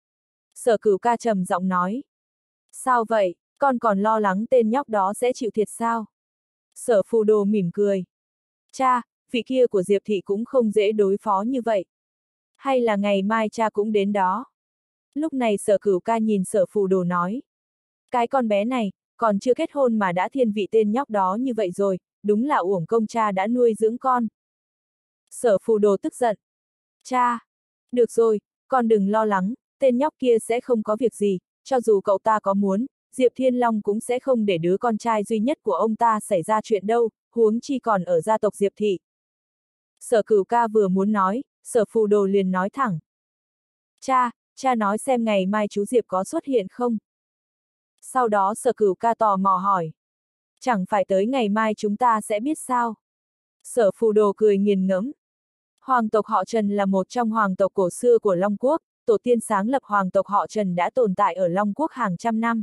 Sở Cửu Ca trầm giọng nói. Sao vậy, con còn lo lắng tên nhóc đó sẽ chịu thiệt sao? Sở Phù Đồ mỉm cười. Cha, vị kia của Diệp Thị cũng không dễ đối phó như vậy. Hay là ngày mai cha cũng đến đó? Lúc này Sở Cửu Ca nhìn Sở Phù Đồ nói. Cái con bé này, còn chưa kết hôn mà đã thiên vị tên nhóc đó như vậy rồi, đúng là uổng công cha đã nuôi dưỡng con. Sở Phù Đồ tức giận. Cha! Được rồi, con đừng lo lắng, tên nhóc kia sẽ không có việc gì, cho dù cậu ta có muốn, Diệp Thiên Long cũng sẽ không để đứa con trai duy nhất của ông ta xảy ra chuyện đâu, huống chi còn ở gia tộc Diệp Thị. Sở Cửu Ca vừa muốn nói, Sở Phù Đồ liền nói thẳng. Cha, cha nói xem ngày mai chú Diệp có xuất hiện không? Sau đó Sở Cửu Ca tò mò hỏi. Chẳng phải tới ngày mai chúng ta sẽ biết sao? Sở Phù Đồ cười nghiền ngẫm. Hoàng tộc họ Trần là một trong hoàng tộc cổ xưa của Long Quốc, tổ tiên sáng lập hoàng tộc họ Trần đã tồn tại ở Long Quốc hàng trăm năm.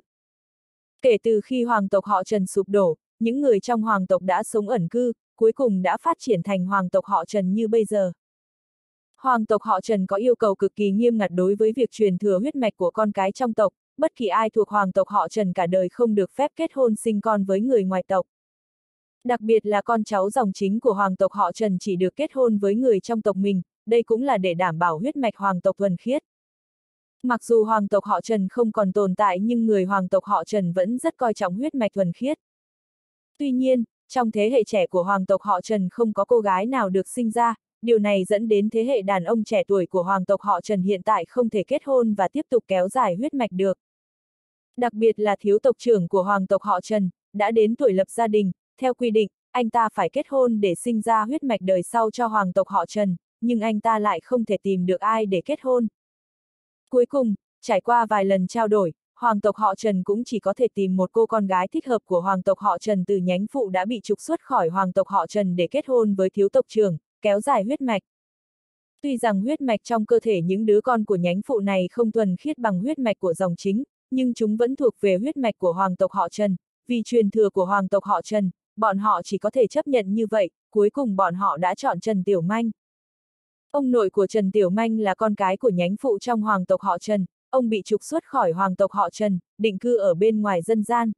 Kể từ khi hoàng tộc họ Trần sụp đổ, những người trong hoàng tộc đã sống ẩn cư, cuối cùng đã phát triển thành hoàng tộc họ Trần như bây giờ. Hoàng tộc họ Trần có yêu cầu cực kỳ nghiêm ngặt đối với việc truyền thừa huyết mạch của con cái trong tộc, bất kỳ ai thuộc hoàng tộc họ Trần cả đời không được phép kết hôn sinh con với người ngoài tộc. Đặc biệt là con cháu dòng chính của hoàng tộc họ Trần chỉ được kết hôn với người trong tộc mình, đây cũng là để đảm bảo huyết mạch hoàng tộc thuần khiết. Mặc dù hoàng tộc họ Trần không còn tồn tại nhưng người hoàng tộc họ Trần vẫn rất coi trọng huyết mạch thuần khiết. Tuy nhiên, trong thế hệ trẻ của hoàng tộc họ Trần không có cô gái nào được sinh ra, điều này dẫn đến thế hệ đàn ông trẻ tuổi của hoàng tộc họ Trần hiện tại không thể kết hôn và tiếp tục kéo dài huyết mạch được. Đặc biệt là thiếu tộc trưởng của hoàng tộc họ Trần, đã đến tuổi lập gia đình, theo quy định, anh ta phải kết hôn để sinh ra huyết mạch đời sau cho hoàng tộc họ Trần, nhưng anh ta lại không thể tìm được ai để kết hôn. Cuối cùng, trải qua vài lần trao đổi, hoàng tộc họ Trần cũng chỉ có thể tìm một cô con gái thích hợp của hoàng tộc họ Trần từ nhánh phụ đã bị trục xuất khỏi hoàng tộc họ Trần để kết hôn với thiếu tộc trưởng, kéo dài huyết mạch. Tuy rằng huyết mạch trong cơ thể những đứa con của nhánh phụ này không thuần khiết bằng huyết mạch của dòng chính, nhưng chúng vẫn thuộc về huyết mạch của hoàng tộc họ Trần, vì truyền thừa của hoàng tộc họ Trần, bọn họ chỉ có thể chấp nhận như vậy, cuối cùng bọn họ đã chọn Trần Tiểu Manh. Ông nội của Trần Tiểu Manh là con cái của nhánh phụ trong hoàng tộc họ Trần, ông bị trục xuất khỏi hoàng tộc họ Trần, định cư ở bên ngoài dân gian.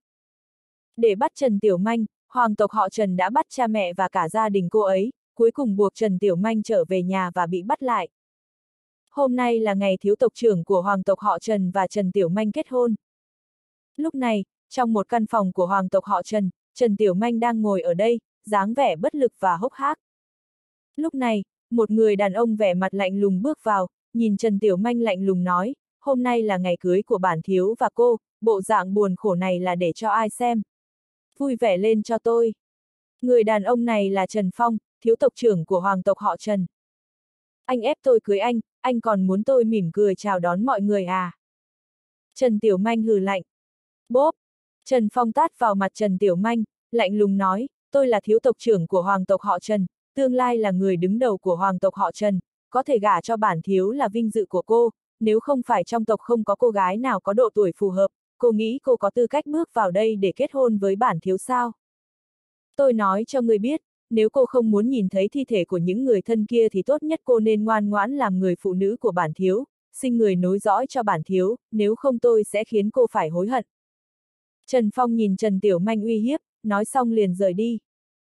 Để bắt Trần Tiểu Manh, hoàng tộc họ Trần đã bắt cha mẹ và cả gia đình cô ấy, cuối cùng buộc Trần Tiểu Manh trở về nhà và bị bắt lại. Hôm nay là ngày thiếu tộc trưởng của hoàng tộc họ Trần và Trần Tiểu Manh kết hôn. Lúc này, trong một căn phòng của hoàng tộc họ Trần, Trần Tiểu Manh đang ngồi ở đây, dáng vẻ bất lực và hốc hác. Lúc này, một người đàn ông vẻ mặt lạnh lùng bước vào, nhìn Trần Tiểu Manh lạnh lùng nói, hôm nay là ngày cưới của bản thiếu và cô, bộ dạng buồn khổ này là để cho ai xem. Vui vẻ lên cho tôi. Người đàn ông này là Trần Phong, thiếu tộc trưởng của hoàng tộc họ Trần. Anh ép tôi cưới anh, anh còn muốn tôi mỉm cười chào đón mọi người à? Trần Tiểu Manh hừ lạnh. Bốp! Trần Phong tát vào mặt Trần Tiểu Manh, lạnh lùng nói, tôi là thiếu tộc trưởng của hoàng tộc họ Trần, tương lai là người đứng đầu của hoàng tộc họ Trần, có thể gả cho bản thiếu là vinh dự của cô, nếu không phải trong tộc không có cô gái nào có độ tuổi phù hợp, cô nghĩ cô có tư cách bước vào đây để kết hôn với bản thiếu sao? Tôi nói cho người biết, nếu cô không muốn nhìn thấy thi thể của những người thân kia thì tốt nhất cô nên ngoan ngoãn làm người phụ nữ của bản thiếu, sinh người nối dõi cho bản thiếu, nếu không tôi sẽ khiến cô phải hối hận. Trần Phong nhìn Trần Tiểu Manh uy hiếp, nói xong liền rời đi.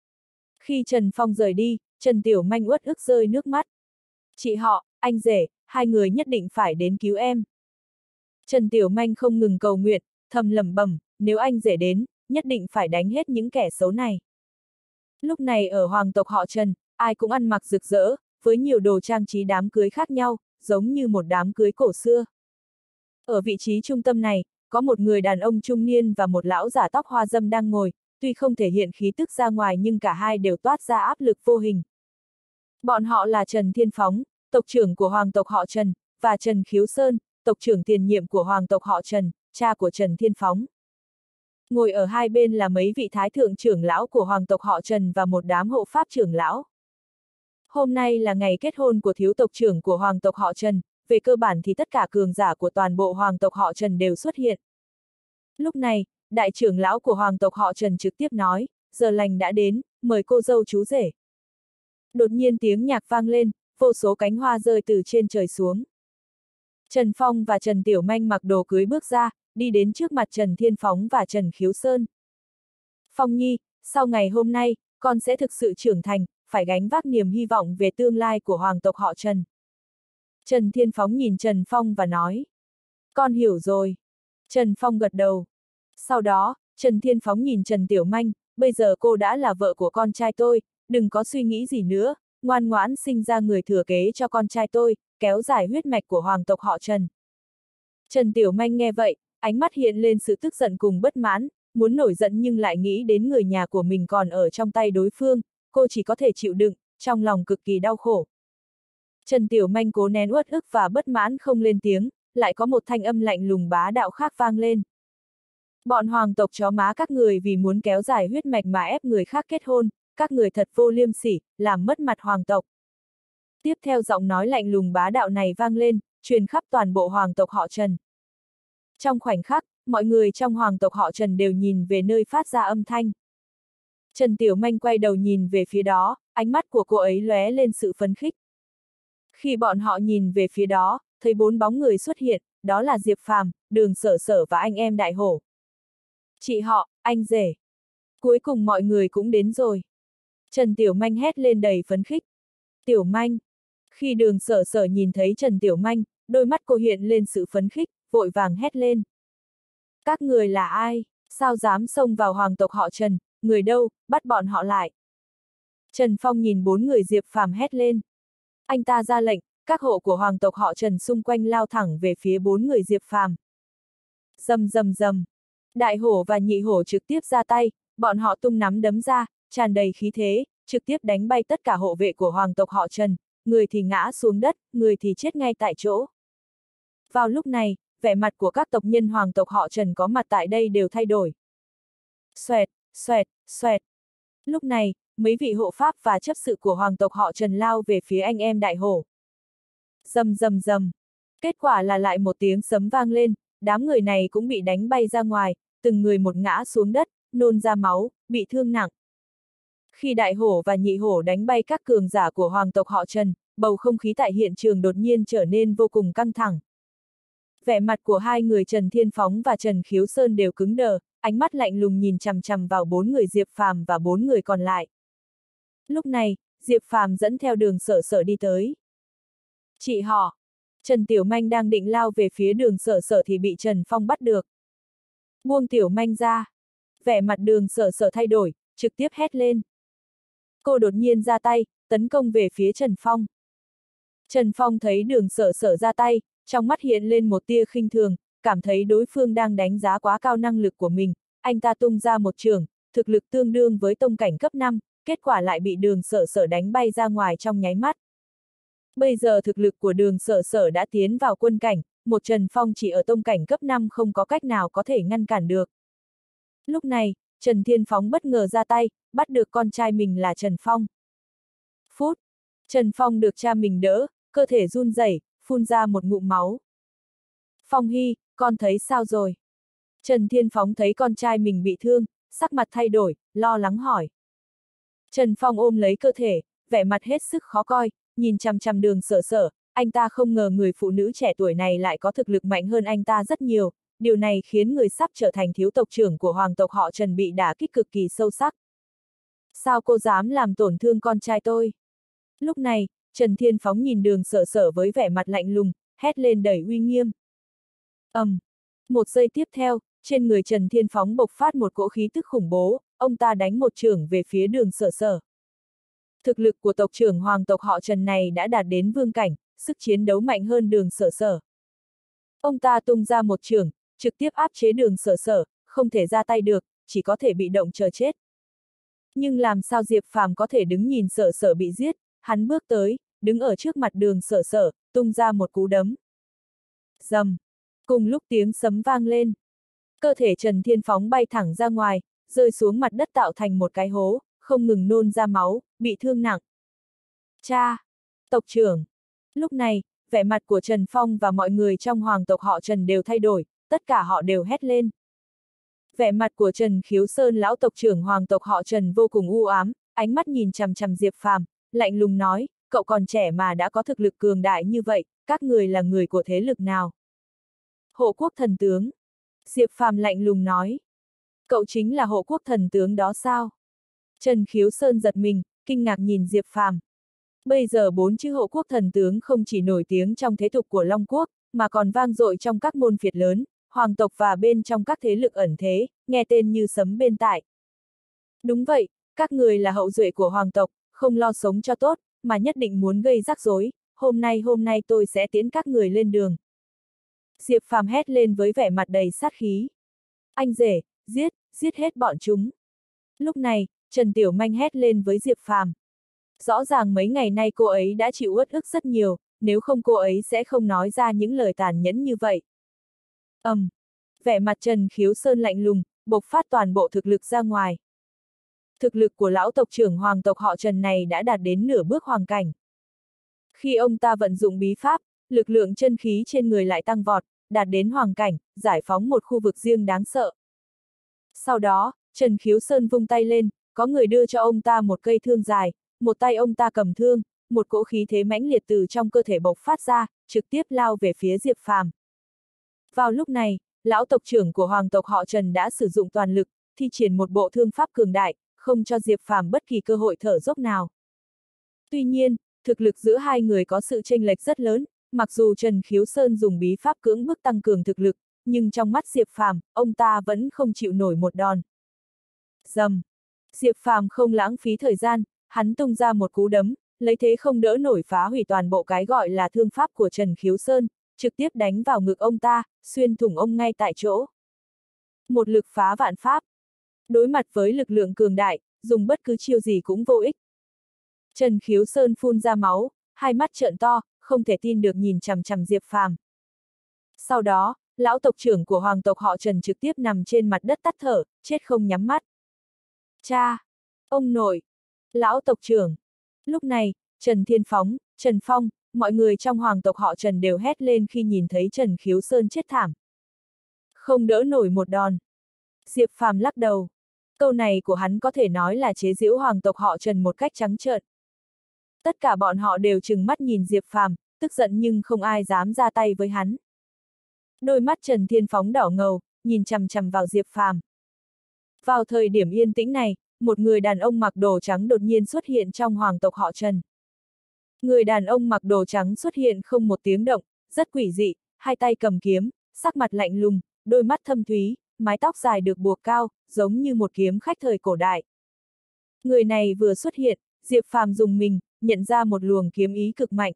Khi Trần Phong rời đi, Trần Tiểu Manh uất ức rơi nước mắt. Chị họ, anh rể, hai người nhất định phải đến cứu em. Trần Tiểu Manh không ngừng cầu nguyện, thầm lẩm bẩm, nếu anh rể đến, nhất định phải đánh hết những kẻ xấu này. Lúc này ở hoàng tộc họ Trần, ai cũng ăn mặc rực rỡ, với nhiều đồ trang trí đám cưới khác nhau, giống như một đám cưới cổ xưa. Ở vị trí trung tâm này, có một người đàn ông trung niên và một lão giả tóc hoa râm đang ngồi, tuy không thể hiện khí tức ra ngoài nhưng cả hai đều toát ra áp lực vô hình. Bọn họ là Trần Thiên Phóng, tộc trưởng của hoàng tộc họ Trần, và Trần Khiếu Sơn, tộc trưởng tiền nhiệm của hoàng tộc họ Trần, cha của Trần Thiên Phóng. Ngồi ở hai bên là mấy vị thái thượng trưởng lão của hoàng tộc họ Trần và một đám hộ pháp trưởng lão. Hôm nay là ngày kết hôn của thiếu tộc trưởng của hoàng tộc họ Trần, về cơ bản thì tất cả cường giả của toàn bộ hoàng tộc họ Trần đều xuất hiện. Lúc này, đại trưởng lão của hoàng tộc họ Trần trực tiếp nói, giờ lành đã đến, mời cô dâu chú rể. Đột nhiên tiếng nhạc vang lên, vô số cánh hoa rơi từ trên trời xuống. Trần Phong và Trần Tiểu Manh mặc đồ cưới bước ra, đi đến trước mặt Trần Thiên Phóng và Trần Khiếu Sơn. Phong Nhi, sau ngày hôm nay, con sẽ thực sự trưởng thành, phải gánh vác niềm hy vọng về tương lai của hoàng tộc họ Trần. Trần Thiên Phóng nhìn Trần Phong và nói. Con hiểu rồi. Trần Phong gật đầu. Sau đó, Trần Thiên Phóng nhìn Trần Tiểu Manh, bây giờ cô đã là vợ của con trai tôi, đừng có suy nghĩ gì nữa, ngoan ngoãn sinh ra người thừa kế cho con trai tôi, kéo dài huyết mạch của hoàng tộc họ Trần. Trần Tiểu Manh nghe vậy, ánh mắt hiện lên sự tức giận cùng bất mãn, muốn nổi giận nhưng lại nghĩ đến người nhà của mình còn ở trong tay đối phương, cô chỉ có thể chịu đựng, trong lòng cực kỳ đau khổ. Trần Tiểu Manh cố nén uất ức và bất mãn không lên tiếng, lại có một thanh âm lạnh lùng bá đạo khác vang lên. Bọn hoàng tộc chó má các người vì muốn kéo dài huyết mạch mà ép người khác kết hôn, các người thật vô liêm sỉ, làm mất mặt hoàng tộc. Tiếp theo giọng nói lạnh lùng bá đạo này vang lên, truyền khắp toàn bộ hoàng tộc họ Trần. Trong khoảnh khắc, mọi người trong hoàng tộc họ Trần đều nhìn về nơi phát ra âm thanh. Trần Tiểu Manh quay đầu nhìn về phía đó, ánh mắt của cô ấy lóe lên sự phấn khích. Khi bọn họ nhìn về phía đó, thấy bốn bóng người xuất hiện, đó là Diệp Phàm, Đường Sở Sở và anh em Đại Hổ. Chị họ, anh rể. Cuối cùng mọi người cũng đến rồi. Trần Tiểu Manh hét lên đầy phấn khích. Tiểu Manh. Khi Đường Sở Sở nhìn thấy Trần Tiểu Manh, đôi mắt cô hiện lên sự phấn khích, vội vàng hét lên. Các người là ai? Sao dám xông vào hoàng tộc họ Trần? Người đâu? Bắt bọn họ lại. Trần Phong nhìn bốn người Diệp Phàm hét lên. Anh ta ra lệnh, các hộ của hoàng tộc họ Trần xung quanh lao thẳng về phía bốn người Diệp Phàm. Rầm rầm rầm. Đại hổ và nhị hổ trực tiếp ra tay, bọn họ tung nắm đấm ra, tràn đầy khí thế, trực tiếp đánh bay tất cả hộ vệ của hoàng tộc họ Trần, người thì ngã xuống đất, người thì chết ngay tại chỗ. Vào lúc này, vẻ mặt của các tộc nhân hoàng tộc họ Trần có mặt tại đây đều thay đổi. Xoẹt, xoẹt, xoẹt. Lúc này, mấy vị hộ pháp và chấp sự của hoàng tộc họ Trần lao về phía anh em Đại Hổ. Rầm rầm rầm. Kết quả là lại một tiếng sấm vang lên, đám người này cũng bị đánh bay ra ngoài, từng người một ngã xuống đất, nôn ra máu, bị thương nặng. Khi Đại Hổ và Nhị Hổ đánh bay các cường giả của hoàng tộc họ Trần, bầu không khí tại hiện trường đột nhiên trở nên vô cùng căng thẳng. Vẻ mặt của hai người Trần Thiên Phóng và Trần Khiếu Sơn đều cứng đờ, ánh mắt lạnh lùng nhìn chằm chằm vào bốn người Diệp Phàm và bốn người còn lại. Lúc này, Diệp Phàm dẫn theo Đường Sở Sở đi tới. Chị họ. Trần Tiểu Manh đang định lao về phía Đường Sở Sở thì bị Trần Phong bắt được. Buông Tiểu Manh ra. Vẻ mặt Đường Sở Sở thay đổi, trực tiếp hét lên. Cô đột nhiên ra tay, tấn công về phía Trần Phong. Trần Phong thấy Đường Sở Sở ra tay, trong mắt hiện lên một tia khinh thường, cảm thấy đối phương đang đánh giá quá cao năng lực của mình, anh ta tung ra một chưởng, thực lực tương đương với tông cảnh cấp năm, kết quả lại bị Đường Sở Sở đánh bay ra ngoài trong nháy mắt. Bây giờ thực lực của Đường Sở Sở đã tiến vào quân cảnh, một Trần Phong chỉ ở tông cảnh cấp năm không có cách nào có thể ngăn cản được. Lúc này, Trần Thiên Phóng bất ngờ ra tay, bắt được con trai mình là Trần Phong. Phút, Trần Phong được cha mình đỡ, cơ thể run rẩy, phun ra một ngụm máu. Phong Hy, con thấy sao rồi? Trần Thiên Phóng thấy con trai mình bị thương, sắc mặt thay đổi, lo lắng hỏi. Trần Phong ôm lấy cơ thể, vẻ mặt hết sức khó coi, nhìn chằm chằm Đường Sở Sở, anh ta không ngờ người phụ nữ trẻ tuổi này lại có thực lực mạnh hơn anh ta rất nhiều, điều này khiến người sắp trở thành thiếu tộc trưởng của hoàng tộc họ Trần bị đả kích cực kỳ sâu sắc. Sao cô dám làm tổn thương con trai tôi? Lúc này, Trần Thiên Phóng nhìn Đường Sở Sở với vẻ mặt lạnh lùng, hét lên đầy uy nghiêm. ầm, um, một giây tiếp theo, trên người Trần Thiên Phóng bộc phát một cỗ khí tức khủng bố, ông ta đánh một chưởng về phía Đường Sở Sở. Thực lực của tộc trưởng hoàng tộc họ Trần này đã đạt đến vương cảnh, sức chiến đấu mạnh hơn Đường Sở Sở. Ông ta tung ra một chưởng, trực tiếp áp chế Đường Sở Sở, không thể ra tay được, chỉ có thể bị động chờ chết. Nhưng làm sao Diệp Phàm có thể đứng nhìn Sở Sở bị giết, hắn bước tới, đứng ở trước mặt Đường Sở Sở, tung ra một cú đấm. Rầm. Cùng lúc tiếng sấm vang lên. Cơ thể Trần Thiên Phóng bay thẳng ra ngoài, rơi xuống mặt đất tạo thành một cái hố, không ngừng nôn ra máu, bị thương nặng. Cha! Tộc trưởng! Lúc này, vẻ mặt của Trần Phong và mọi người trong hoàng tộc họ Trần đều thay đổi, tất cả họ đều hét lên. Vẻ mặt của Trần Khiếu Sơn lão tộc trưởng hoàng tộc họ Trần vô cùng u ám, ánh mắt nhìn chằm chằm Diệp Phàm, lạnh lùng nói, cậu còn trẻ mà đã có thực lực cường đại như vậy, các người là người của thế lực nào? Hộ quốc thần tướng. Diệp Phàm lạnh lùng nói. Cậu chính là hộ quốc thần tướng đó sao? Trần Khiếu Sơn giật mình, kinh ngạc nhìn Diệp Phàm. Bây giờ bốn chữ hộ quốc thần tướng không chỉ nổi tiếng trong thế tục của Long Quốc, mà còn vang dội trong các môn phiệt lớn, hoàng tộc và bên trong các thế lực ẩn thế, nghe tên như sấm bên tai. Đúng vậy, các người là hậu duệ của hoàng tộc, không lo sống cho tốt, mà nhất định muốn gây rắc rối, hôm nay hôm nay tôi sẽ tiễn các người lên đường. Diệp Phàm hét lên với vẻ mặt đầy sát khí. Anh rể, giết, giết hết bọn chúng. Lúc này, Trần Tiểu Manh hét lên với Diệp Phàm. Rõ ràng mấy ngày nay cô ấy đã chịu uất ức rất nhiều, nếu không cô ấy sẽ không nói ra những lời tàn nhẫn như vậy. Ầm, um, vẻ mặt Trần Khiếu Sơn lạnh lùng, bộc phát toàn bộ thực lực ra ngoài. Thực lực của lão tộc trưởng hoàng tộc họ Trần này đã đạt đến nửa bước hoàng cảnh. Khi ông ta vận dụng bí pháp, lực lượng chân khí trên người lại tăng vọt, đạt đến hoàng cảnh, giải phóng một khu vực riêng đáng sợ. Sau đó, Trần Khiếu Sơn vung tay lên, có người đưa cho ông ta một cây thương dài, một tay ông ta cầm thương, một cỗ khí thế mãnh liệt từ trong cơ thể bộc phát ra, trực tiếp lao về phía Diệp Phàm. Vào lúc này, lão tộc trưởng của hoàng tộc họ Trần đã sử dụng toàn lực, thi triển một bộ thương pháp cường đại, không cho Diệp Phàm bất kỳ cơ hội thở dốc nào. Tuy nhiên, thực lực giữa hai người có sự chênh lệch rất lớn, mặc dù Trần Khiếu Sơn dùng bí pháp cưỡng bức tăng cường thực lực, nhưng trong mắt Diệp Phàm, ông ta vẫn không chịu nổi một đòn. Dầm! Diệp Phàm không lãng phí thời gian, hắn tung ra một cú đấm, lấy thế không đỡ nổi phá hủy toàn bộ cái gọi là thương pháp của Trần Khiếu Sơn, trực tiếp đánh vào ngực ông ta, xuyên thủng ông ngay tại chỗ. Một lực phá vạn pháp. Đối mặt với lực lượng cường đại, dùng bất cứ chiêu gì cũng vô ích. Trần Khiếu Sơn phun ra máu, hai mắt trợn to, không thể tin được nhìn chằm chằm Diệp Phàm. Sau đó, lão tộc trưởng của hoàng tộc họ Trần trực tiếp nằm trên mặt đất tắt thở, chết không nhắm mắt. Cha! Ông nội! Lão tộc trưởng! Lúc này, Trần Thiên Phóng, Trần Phong, mọi người trong hoàng tộc họ Trần đều hét lên khi nhìn thấy Trần Khiếu Sơn chết thảm. Không đỡ nổi một đòn. Diệp Phàm lắc đầu. Câu này của hắn có thể nói là chế giễu hoàng tộc họ Trần một cách trắng trợn. Tất cả bọn họ đều trừng mắt nhìn Diệp Phàm, tức giận nhưng không ai dám ra tay với hắn. Đôi mắt Trần Thiên Phóng đỏ ngầu, nhìn chằm chằm vào Diệp Phàm. Vào thời điểm yên tĩnh này, một người đàn ông mặc đồ trắng đột nhiên xuất hiện trong hoàng tộc họ Trần. Người đàn ông mặc đồ trắng xuất hiện không một tiếng động, rất quỷ dị, hai tay cầm kiếm, sắc mặt lạnh lùng, đôi mắt thâm thúy, mái tóc dài được buộc cao, giống như một kiếm khách thời cổ đại. Người này vừa xuất hiện, Diệp Phàm dùng mình, nhận ra một luồng kiếm ý cực mạnh.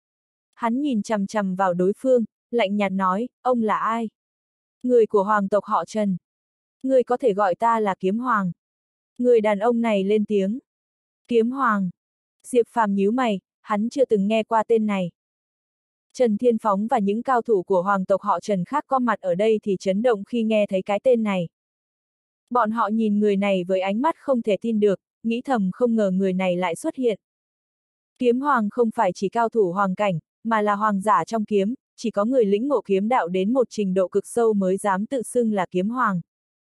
Hắn nhìn chằm chằm vào đối phương, lạnh nhạt nói, ông là ai? Người của hoàng tộc họ Trần. Người có thể gọi ta là Kiếm Hoàng. Người đàn ông này lên tiếng. Kiếm Hoàng. Diệp Phàm nhíu mày, hắn chưa từng nghe qua tên này. Trần Thiên Phóng và những cao thủ của hoàng tộc họ Trần khác có mặt ở đây thì chấn động khi nghe thấy cái tên này. Bọn họ nhìn người này với ánh mắt không thể tin được, nghĩ thầm không ngờ người này lại xuất hiện. Kiếm Hoàng không phải chỉ cao thủ hoàng cảnh, mà là hoàng giả trong kiếm, chỉ có người lĩnh ngộ kiếm đạo đến một trình độ cực sâu mới dám tự xưng là Kiếm Hoàng.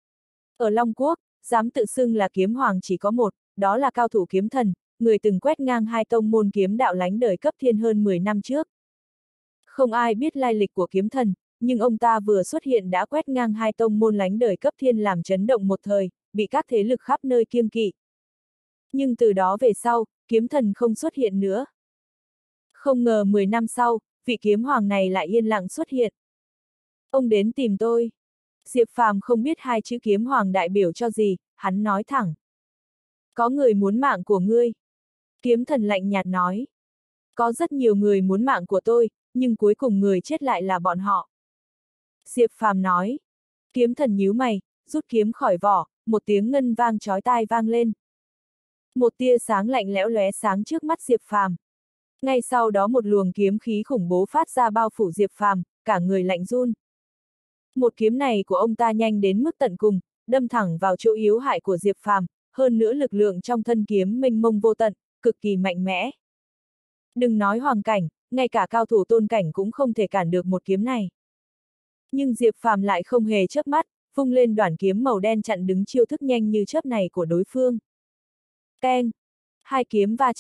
Ở Long Quốc, dám tự xưng là Kiếm Hoàng chỉ có một, đó là cao thủ kiếm thần, người từng quét ngang hai tông môn kiếm đạo lánh đời cấp thiên hơn mười năm trước. Không ai biết lai lịch của kiếm thần, nhưng ông ta vừa xuất hiện đã quét ngang hai tông môn lánh đời cấp thiên làm chấn động một thời, bị các thế lực khắp nơi kiêng kỵ. Nhưng từ đó về sau, kiếm thần không xuất hiện nữa. Không ngờ mười năm sau, vị kiếm hoàng này lại yên lặng xuất hiện. Ông đến tìm tôi. Diệp Phàm không biết hai chữ kiếm hoàng đại biểu cho gì, hắn nói thẳng. Có người muốn mạng của ngươi. Kiếm thần lạnh nhạt nói. Có rất nhiều người muốn mạng của tôi, nhưng cuối cùng người chết lại là bọn họ. Diệp Phàm nói. Kiếm thần nhíu mày, rút kiếm khỏi vỏ, một tiếng ngân vang chói tai vang lên. Một tia sáng lạnh lẽo lóe sáng trước mắt Diệp Phàm. Ngay sau đó một luồng kiếm khí khủng bố phát ra bao phủ Diệp Phàm, cả người lạnh run. Một kiếm này của ông ta nhanh đến mức tận cùng, đâm thẳng vào chỗ yếu hại của Diệp Phàm, hơn nữa lực lượng trong thân kiếm mênh mông vô tận, cực kỳ mạnh mẽ. Đừng nói hoàng cảnh, ngay cả cao thủ tôn cảnh cũng không thể cản được một kiếm này. Nhưng Diệp Phàm lại không hề chớp mắt, vung lên đoản kiếm màu đen chặn đứng chiêu thức nhanh như chớp này của đối phương. Keng! Hai kiếm va chạm,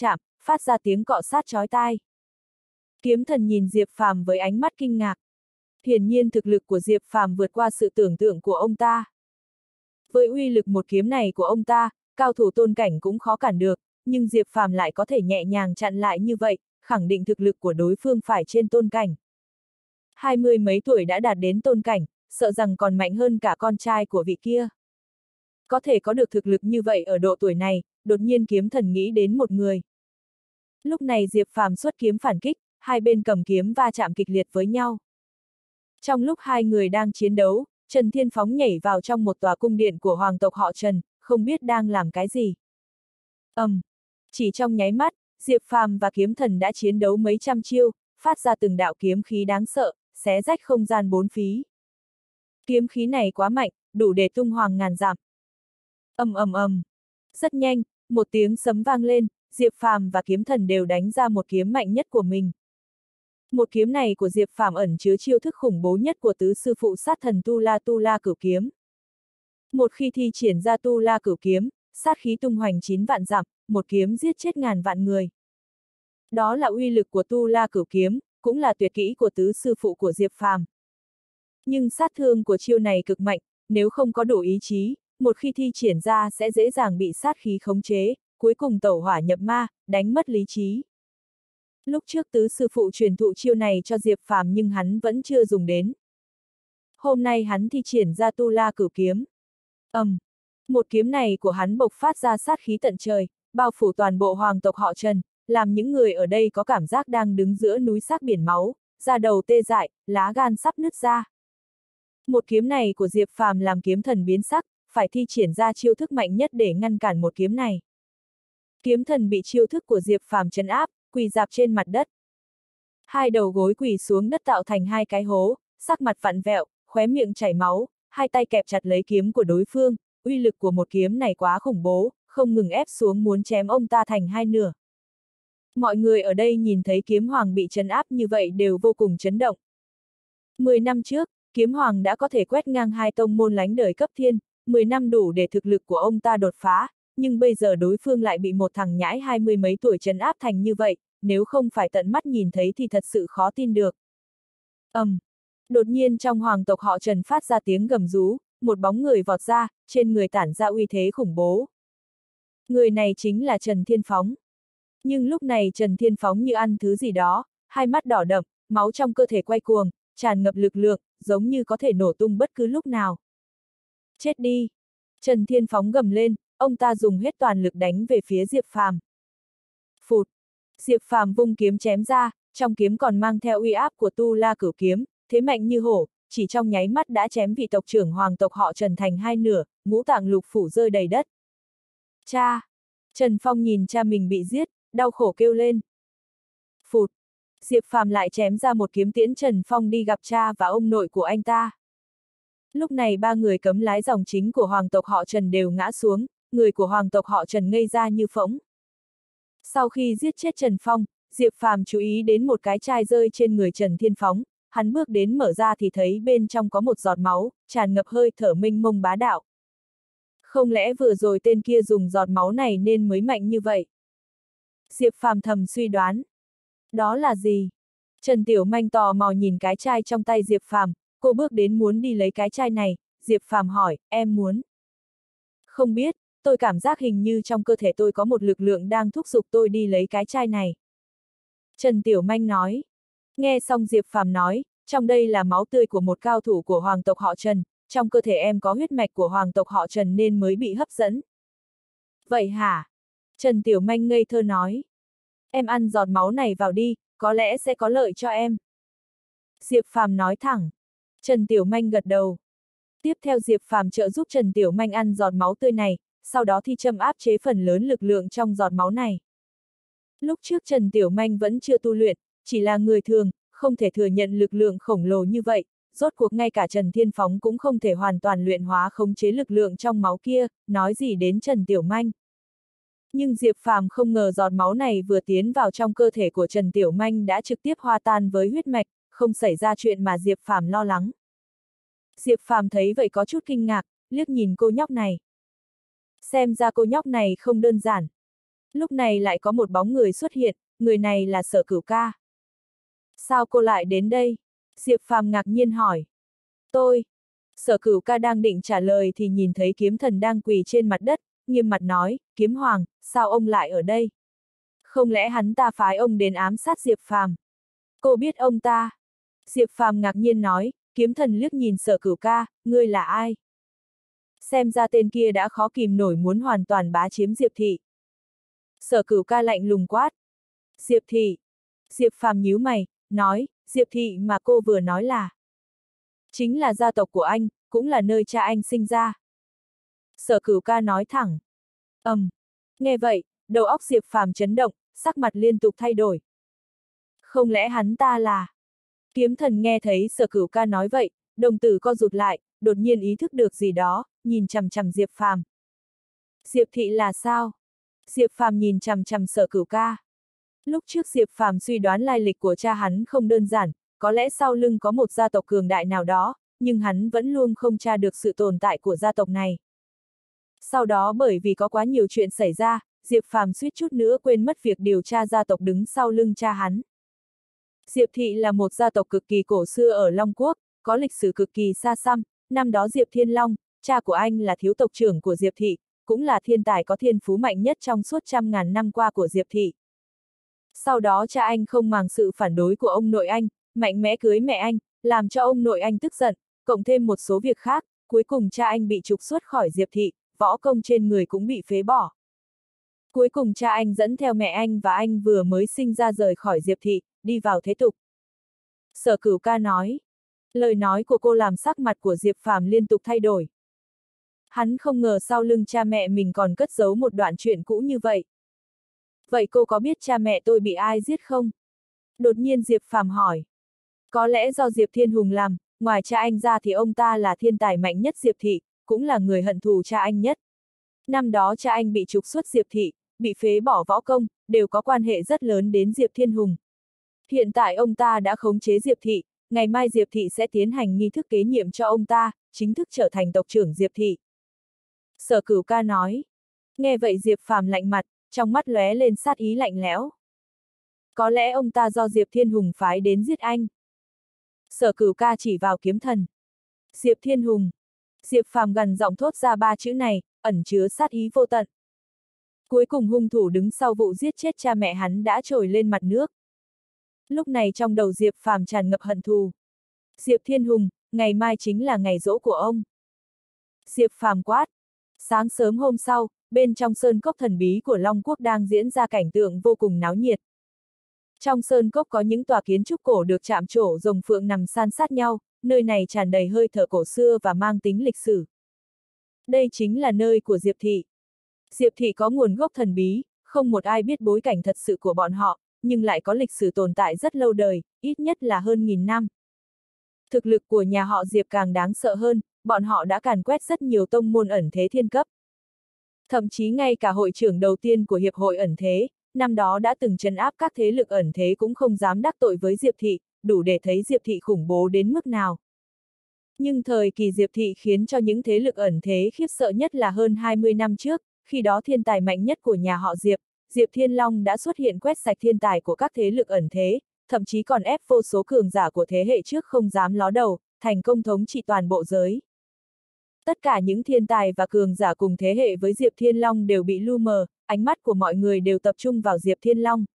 phát ra tiếng cọ sát chói tai. Kiếm thần nhìn Diệp Phàm với ánh mắt kinh ngạc. Hiển nhiên thực lực của Diệp Phàm vượt qua sự tưởng tượng của ông ta. Với uy lực một kiếm này của ông ta, cao thủ tôn cảnh cũng khó cản được, nhưng Diệp Phàm lại có thể nhẹ nhàng chặn lại như vậy, khẳng định thực lực của đối phương phải trên tôn cảnh. Hai mươi mấy tuổi đã đạt đến tôn cảnh, sợ rằng còn mạnh hơn cả con trai của vị kia. Có thể có được thực lực như vậy ở độ tuổi này, đột nhiên kiếm thần nghĩ đến một người. Lúc này Diệp Phàm xuất kiếm phản kích, hai bên cầm kiếm va chạm kịch liệt với nhau. Trong lúc hai người đang chiến đấu, Trần Thiên Phóng nhảy vào trong một tòa cung điện của hoàng tộc họ Trần, không biết đang làm cái gì. ầm, um, chỉ trong nháy mắt, Diệp Phàm và kiếm thần đã chiến đấu mấy trăm chiêu, phát ra từng đạo kiếm khí đáng sợ, xé rách không gian bốn phía. Kiếm khí này quá mạnh, đủ để tung hoàng ngàn dặm. ầm ầm ầm, rất nhanh, một tiếng sấm vang lên, Diệp Phàm và kiếm thần đều đánh ra một kiếm mạnh nhất của mình. Một kiếm này của Diệp Phàm ẩn chứa chiêu thức khủng bố nhất của tứ sư phụ sát thần Tu La Tu La Cửu Kiếm. Một khi thi triển ra Tu La Cửu Kiếm, sát khí tung hoành chín vạn dặm, một kiếm giết chết ngàn vạn người. Đó là uy lực của Tu La Cửu Kiếm, cũng là tuyệt kỹ của tứ sư phụ của Diệp Phàm. Nhưng sát thương của chiêu này cực mạnh, nếu không có đủ ý chí, một khi thi triển ra sẽ dễ dàng bị sát khí khống chế, cuối cùng tẩu hỏa nhập ma, đánh mất lý trí. Lúc trước tứ sư phụ truyền thụ chiêu này cho Diệp Phàm nhưng hắn vẫn chưa dùng đến. Hôm nay hắn thi triển ra Tu La Cửu Kiếm. ầm, um, một kiếm này của hắn bộc phát ra sát khí tận trời, bao phủ toàn bộ hoàng tộc họ Trần, làm những người ở đây có cảm giác đang đứng giữa núi xác biển máu, da đầu tê dại, lá gan sắp nứt ra. Một kiếm này của Diệp Phàm làm kiếm thần biến sắc, phải thi triển ra chiêu thức mạnh nhất để ngăn cản một kiếm này. Kiếm thần bị chiêu thức của Diệp Phàm trấn áp, quỳ rạp trên mặt đất. Hai đầu gối quỳ xuống đất tạo thành hai cái hố, sắc mặt vặn vẹo, khóe miệng chảy máu, hai tay kẹp chặt lấy kiếm của đối phương, uy lực của một kiếm này quá khủng bố, không ngừng ép xuống muốn chém ông ta thành hai nửa. Mọi người ở đây nhìn thấy kiếm hoàng bị trấn áp như vậy đều vô cùng chấn động. Mười năm trước, kiếm hoàng đã có thể quét ngang hai tông môn lánh đời cấp thiên, mười năm đủ để thực lực của ông ta đột phá, nhưng bây giờ đối phương lại bị một thằng nhãi hai mươi mấy tuổi trấn áp thành như vậy, nếu không phải tận mắt nhìn thấy thì thật sự khó tin được. ầm, um, đột nhiên trong hoàng tộc họ Trần phát ra tiếng gầm rú, một bóng người vọt ra, trên người tản ra uy thế khủng bố. Người này chính là Trần Thiên Phóng. Nhưng lúc này Trần Thiên Phóng như ăn thứ gì đó, hai mắt đỏ đậm, máu trong cơ thể quay cuồng, tràn ngập lực lượng, giống như có thể nổ tung bất cứ lúc nào. Chết đi! Trần Thiên Phóng gầm lên, ông ta dùng hết toàn lực đánh về phía Diệp Phàm. Phụt! Diệp Phàm vung kiếm chém ra, trong kiếm còn mang theo uy áp của Tu La Cửu Kiếm, thế mạnh như hổ, chỉ trong nháy mắt đã chém vị tộc trưởng hoàng tộc họ Trần thành hai nửa, ngũ tạng lục phủ rơi đầy đất. Cha! Trần Phong nhìn cha mình bị giết, đau khổ kêu lên. Phụt! Diệp Phàm lại chém ra một kiếm tiễn Trần Phong đi gặp cha và ông nội của anh ta. Lúc này ba người cấm lái dòng chính của hoàng tộc họ Trần đều ngã xuống, người của hoàng tộc họ Trần ngây ra như phỗng. Sau khi giết chết Trần Phong, Diệp Phàm chú ý đến một cái chai rơi trên người Trần Thiên Phóng, hắn bước đến mở ra thì thấy bên trong có một giọt máu, tràn ngập hơi thở mênh mông bá đạo. Không lẽ vừa rồi tên kia dùng giọt máu này nên mới mạnh như vậy? Diệp Phàm thầm suy đoán. Đó là gì? Trần Tiểu Manh tò mò nhìn cái chai trong tay Diệp Phàm, cô bước đến muốn đi lấy cái chai này, Diệp Phàm hỏi, em muốn? Không biết, tôi cảm giác hình như trong cơ thể tôi có một lực lượng đang thúc giục tôi đi lấy cái chai này. Trần Tiểu Manh nói. Nghe xong Diệp Phàm nói, trong đây là máu tươi của một cao thủ của hoàng tộc họ Trần, trong cơ thể em có huyết mạch của hoàng tộc họ Trần nên mới bị hấp dẫn. Vậy hả? Trần Tiểu Manh ngây thơ nói. Em ăn giọt máu này vào đi, có lẽ sẽ có lợi cho em. Diệp Phàm nói thẳng. Trần Tiểu Manh gật đầu. Tiếp theo Diệp Phàm trợ giúp Trần Tiểu Manh ăn giọt máu tươi này, sau đó thi châm áp chế phần lớn lực lượng trong giọt máu này. Lúc trước Trần Tiểu Manh vẫn chưa tu luyện, chỉ là người thường, không thể thừa nhận lực lượng khổng lồ như vậy, rốt cuộc ngay cả Trần Thiên Phóng cũng không thể hoàn toàn luyện hóa khống chế lực lượng trong máu kia, nói gì đến Trần Tiểu Manh. Nhưng Diệp Phàm không ngờ giọt máu này vừa tiến vào trong cơ thể của Trần Tiểu Manh đã trực tiếp hòa tan với huyết mạch, không xảy ra chuyện mà Diệp Phàm lo lắng. Diệp Phàm thấy vậy có chút kinh ngạc, liếc nhìn cô nhóc này. Xem ra cô nhóc này không đơn giản. Lúc này lại có một bóng người xuất hiện, người này là Sở Cửu Ca. Sao cô lại đến đây? Diệp Phàm ngạc nhiên hỏi. Tôi. Sở Cửu Ca đang định trả lời thì nhìn thấy Kiếm Thần đang quỳ trên mặt đất, nghiêm mặt nói, Kiếm Hoàng, sao ông lại ở đây? Không lẽ hắn ta phái ông đến ám sát Diệp Phàm? Cô biết ông ta? Diệp Phàm ngạc nhiên nói, Kiếm Thần liếc nhìn Sở Cửu Ca, ngươi là ai? Xem ra tên kia đã khó kìm nổi muốn hoàn toàn bá chiếm Diệp Thị. Sở Cửu Ca lạnh lùng quát. Diệp Thị. Diệp Phàm nhíu mày, nói, Diệp Thị mà cô vừa nói là chính là gia tộc của anh, cũng là nơi cha anh sinh ra. Sở Cửu Ca nói thẳng. Ầm. Um. Nghe vậy, đầu óc Diệp Phàm chấn động, sắc mặt liên tục thay đổi. Không lẽ hắn ta là... Kiếm Thần nghe thấy Sở Cửu Ca nói vậy, đồng tử co rụt lại, đột nhiên ý thức được gì đó, nhìn chằm chằm Diệp Phàm. Diệp Thị là sao? Diệp Phàm nhìn chằm chằm Sở Cửu Ca. Lúc trước Diệp Phàm suy đoán lai lịch của cha hắn không đơn giản, có lẽ sau lưng có một gia tộc cường đại nào đó, nhưng hắn vẫn luôn không tra được sự tồn tại của gia tộc này. Sau đó bởi vì có quá nhiều chuyện xảy ra, Diệp Phàm suýt chút nữa quên mất việc điều tra gia tộc đứng sau lưng cha hắn. Diệp Thị là một gia tộc cực kỳ cổ xưa ở Long Quốc, có lịch sử cực kỳ xa xăm, năm đó Diệp Thiên Long, cha của anh là thiếu tộc trưởng của Diệp Thị, cũng là thiên tài có thiên phú mạnh nhất trong suốt trăm ngàn năm qua của Diệp Thị. Sau đó cha anh không màng sự phản đối của ông nội anh, mạnh mẽ cưới mẹ anh, làm cho ông nội anh tức giận, cộng thêm một số việc khác, cuối cùng cha anh bị trục xuất khỏi Diệp Thị, võ công trên người cũng bị phế bỏ. Cuối cùng cha anh dẫn theo mẹ anh và anh vừa mới sinh ra rời khỏi Diệp Thị, đi vào thế tục. Sở Cửu Ca nói. Lời nói của cô làm sắc mặt của Diệp Phàm liên tục thay đổi. Hắn không ngờ sau lưng cha mẹ mình còn cất giấu một đoạn chuyện cũ như vậy. Vậy cô có biết cha mẹ tôi bị ai giết không? Đột nhiên Diệp Phàm hỏi. Có lẽ do Diệp Thiên Hùng làm, ngoài cha anh ra thì ông ta là thiên tài mạnh nhất Diệp Thị, cũng là người hận thù cha anh nhất. Năm đó cha anh bị trục xuất Diệp Thị, bị phế bỏ võ công, đều có quan hệ rất lớn đến Diệp Thiên Hùng. Hiện tại ông ta đã khống chế Diệp Thị, ngày mai Diệp Thị sẽ tiến hành nghi thức kế nhiệm cho ông ta, chính thức trở thành tộc trưởng Diệp Thị. Sở Cửu Ca nói. Nghe vậy Diệp Phàm lạnh mặt, trong mắt lóe lên sát ý lạnh lẽo. Có lẽ ông ta do Diệp Thiên Hùng phái đến giết anh. Sở Cửu Ca chỉ vào Kiếm Thần. Diệp Thiên Hùng. Diệp Phàm gần giọng thốt ra ba chữ này, ẩn chứa sát ý vô tận. Cuối cùng hung thủ đứng sau vụ giết chết cha mẹ hắn đã trồi lên mặt nước. Lúc này trong đầu Diệp Phàm tràn ngập hận thù. Diệp Thiên Hùng, ngày mai chính là ngày giỗ của ông. Diệp Phàm quát. Sáng sớm hôm sau, bên trong sơn cốc thần bí của Long Quốc đang diễn ra cảnh tượng vô cùng náo nhiệt. Trong sơn cốc có những tòa kiến trúc cổ được chạm trổ rồng phượng nằm san sát nhau, nơi này tràn đầy hơi thở cổ xưa và mang tính lịch sử. Đây chính là nơi của Diệp Thị. Diệp Thị có nguồn gốc thần bí, không một ai biết bối cảnh thật sự của bọn họ, nhưng lại có lịch sử tồn tại rất lâu đời, ít nhất là hơn nghìn năm. Thực lực của nhà họ Diệp càng đáng sợ hơn, bọn họ đã càn quét rất nhiều tông môn ẩn thế thiên cấp. Thậm chí ngay cả hội trưởng đầu tiên của Hiệp hội ẩn thế, năm đó đã từng trấn áp các thế lực ẩn thế cũng không dám đắc tội với Diệp Thị, đủ để thấy Diệp Thị khủng bố đến mức nào. Nhưng thời kỳ Diệp Thị khiến cho những thế lực ẩn thế khiếp sợ nhất là hơn hai mươi năm trước, khi đó thiên tài mạnh nhất của nhà họ Diệp, Diệp Thiên Long đã xuất hiện quét sạch thiên tài của các thế lực ẩn thế, thậm chí còn ép vô số cường giả của thế hệ trước không dám ló đầu, thành công thống trị toàn bộ giới. Tất cả những thiên tài và cường giả cùng thế hệ với Diệp Thiên Long đều bị lu mờ, ánh mắt của mọi người đều tập trung vào Diệp Thiên Long.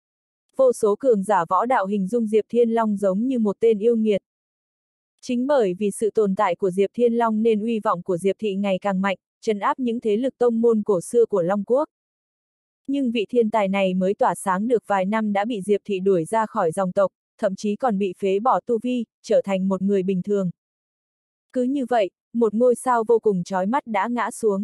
Vô số cường giả võ đạo hình dung Diệp Thiên Long giống như một tên yêu nghiệt. Chính bởi vì sự tồn tại của Diệp Thiên Long nên uy vọng của Diệp Thị ngày càng mạnh, trấn áp những thế lực tông môn cổ xưa của Long Quốc. Nhưng vị thiên tài này mới tỏa sáng được vài năm đã bị Diệp Thị đuổi ra khỏi dòng tộc, thậm chí còn bị phế bỏ tu vi, trở thành một người bình thường. Cứ như vậy, một ngôi sao vô cùng chói mắt đã ngã xuống.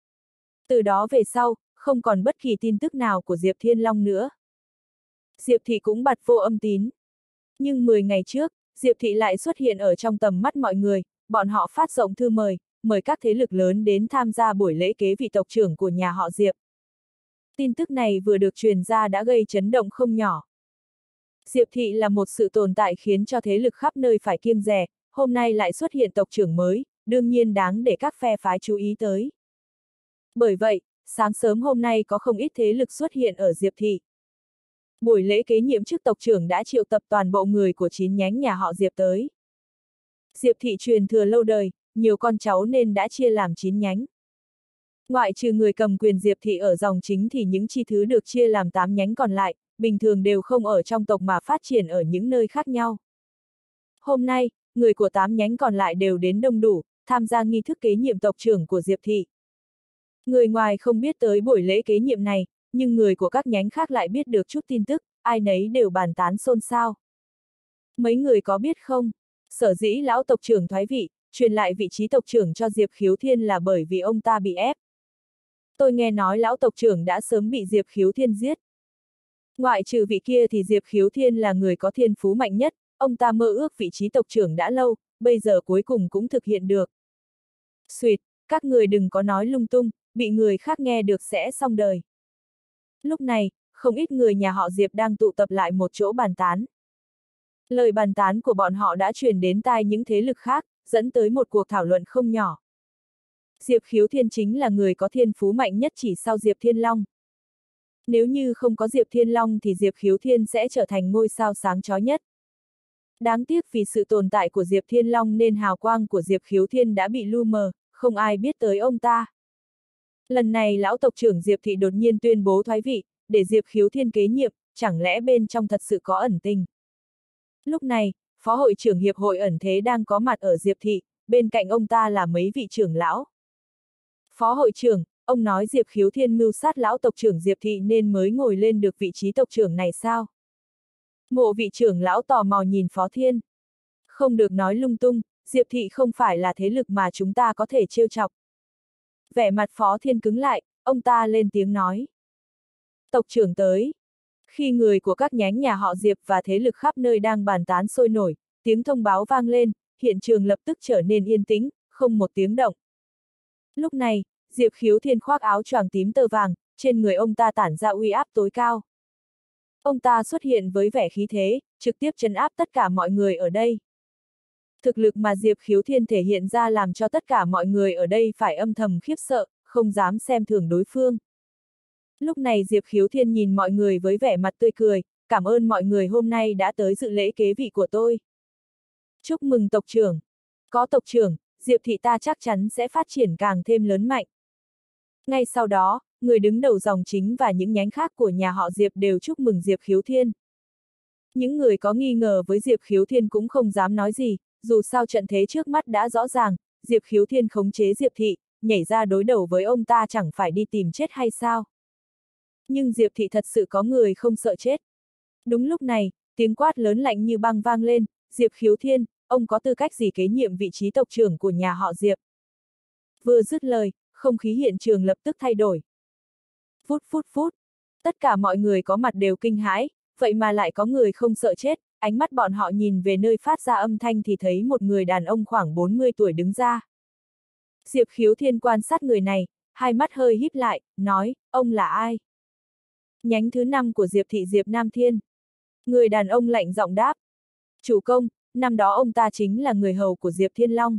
Từ đó về sau, không còn bất kỳ tin tức nào của Diệp Thiên Long nữa. Diệp Thị cũng bặt vô âm tín. Nhưng mười ngày trước, Diệp Thị lại xuất hiện ở trong tầm mắt mọi người, bọn họ phát rộng thư mời, mời các thế lực lớn đến tham gia buổi lễ kế vị tộc trưởng của nhà họ Diệp. Tin tức này vừa được truyền ra đã gây chấn động không nhỏ. Diệp Thị là một sự tồn tại khiến cho thế lực khắp nơi phải kiêng dè, hôm nay lại xuất hiện tộc trưởng mới, đương nhiên đáng để các phe phái chú ý tới. Bởi vậy, sáng sớm hôm nay có không ít thế lực xuất hiện ở Diệp Thị. Buổi lễ kế nhiệm chức tộc trưởng đã triệu tập toàn bộ người của chín nhánh nhà họ Diệp tới. Diệp Thị truyền thừa lâu đời, nhiều con cháu nên đã chia làm chín nhánh. Ngoại trừ người cầm quyền Diệp Thị ở dòng chính thì những chi thứ được chia làm tám nhánh còn lại, bình thường đều không ở trong tộc mà phát triển ở những nơi khác nhau. Hôm nay, người của tám nhánh còn lại đều đến đông đủ, tham gia nghi thức kế nhiệm tộc trưởng của Diệp Thị. Người ngoài không biết tới buổi lễ kế nhiệm này, nhưng người của các nhánh khác lại biết được chút tin tức, ai nấy đều bàn tán xôn xao. Mấy người có biết không, sở dĩ lão tộc trưởng thoái vị, truyền lại vị trí tộc trưởng cho Diệp Khiếu Thiên là bởi vì ông ta bị ép. Tôi nghe nói lão tộc trưởng đã sớm bị Diệp Khiếu Thiên giết. Ngoại trừ vị kia thì Diệp Khiếu Thiên là người có thiên phú mạnh nhất, ông ta mơ ước vị trí tộc trưởng đã lâu, bây giờ cuối cùng cũng thực hiện được. Xuyệt, các người đừng có nói lung tung, bị người khác nghe được sẽ xong đời. Lúc này, không ít người nhà họ Diệp đang tụ tập lại một chỗ bàn tán. Lời bàn tán của bọn họ đã truyền đến tai những thế lực khác, dẫn tới một cuộc thảo luận không nhỏ. Diệp Khiếu Thiên chính là người có thiên phú mạnh nhất chỉ sau Diệp Thiên Long. Nếu như không có Diệp Thiên Long thì Diệp Khiếu Thiên sẽ trở thành ngôi sao sáng chói nhất. Đáng tiếc vì sự tồn tại của Diệp Thiên Long nên hào quang của Diệp Khiếu Thiên đã bị lu mờ, không ai biết tới ông ta. Lần này lão tộc trưởng Diệp Thị đột nhiên tuyên bố thoái vị, để Diệp Khiếu Thiên kế nhiệm, chẳng lẽ bên trong thật sự có ẩn tình. Lúc này, Phó hội trưởng Hiệp hội ẩn thế đang có mặt ở Diệp Thị, bên cạnh ông ta là mấy vị trưởng lão. Phó hội trưởng, ông nói Diệp Khiếu Thiên mưu sát lão tộc trưởng Diệp Thị nên mới ngồi lên được vị trí tộc trưởng này sao? Ngộ vị trưởng lão tò mò nhìn Phó Thiên. Không được nói lung tung, Diệp Thị không phải là thế lực mà chúng ta có thể trêu chọc. Vẻ mặt Phó Thiên cứng lại, ông ta lên tiếng nói. Tộc trưởng tới. Khi người của các nhánh nhà họ Diệp và thế lực khắp nơi đang bàn tán sôi nổi, tiếng thông báo vang lên, hiện trường lập tức trở nên yên tĩnh, không một tiếng động. Lúc này, Diệp Khiếu Thiên khoác áo choàng tím tơ vàng, trên người ông ta tản ra uy áp tối cao. Ông ta xuất hiện với vẻ khí thế, trực tiếp trấn áp tất cả mọi người ở đây. Thực lực mà Diệp Khiếu Thiên thể hiện ra làm cho tất cả mọi người ở đây phải âm thầm khiếp sợ, không dám xem thường đối phương. Lúc này Diệp Khiếu Thiên nhìn mọi người với vẻ mặt tươi cười, cảm ơn mọi người hôm nay đã tới dự lễ kế vị của tôi. Chúc mừng tộc trưởng. Có tộc trưởng, Diệp Thị ta chắc chắn sẽ phát triển càng thêm lớn mạnh. Ngay sau đó, người đứng đầu dòng chính và những nhánh khác của nhà họ Diệp đều chúc mừng Diệp Khiếu Thiên. Những người có nghi ngờ với Diệp Khiếu Thiên cũng không dám nói gì, dù sao trận thế trước mắt đã rõ ràng, Diệp Khiếu Thiên khống chế Diệp Thị, nhảy ra đối đầu với ông ta chẳng phải đi tìm chết hay sao. Nhưng Diệp Thị thật sự có người không sợ chết. Đúng lúc này, tiếng quát lớn lạnh như băng vang lên, Diệp Khiếu Thiên, ông có tư cách gì kế nhiệm vị trí tộc trưởng của nhà họ Diệp. Vừa dứt lời, không khí hiện trường lập tức thay đổi. Phút phút phút, tất cả mọi người có mặt đều kinh hãi, vậy mà lại có người không sợ chết, ánh mắt bọn họ nhìn về nơi phát ra âm thanh thì thấy một người đàn ông khoảng bốn mươi tuổi đứng ra. Diệp Khiếu Thiên quan sát người này, hai mắt hơi híp lại, nói, ông là ai? Nhánh thứ năm của Diệp Thị Diệp Nam Thiên. Người đàn ông lạnh giọng đáp. Chủ công, năm đó ông ta chính là người hầu của Diệp Thiên Long.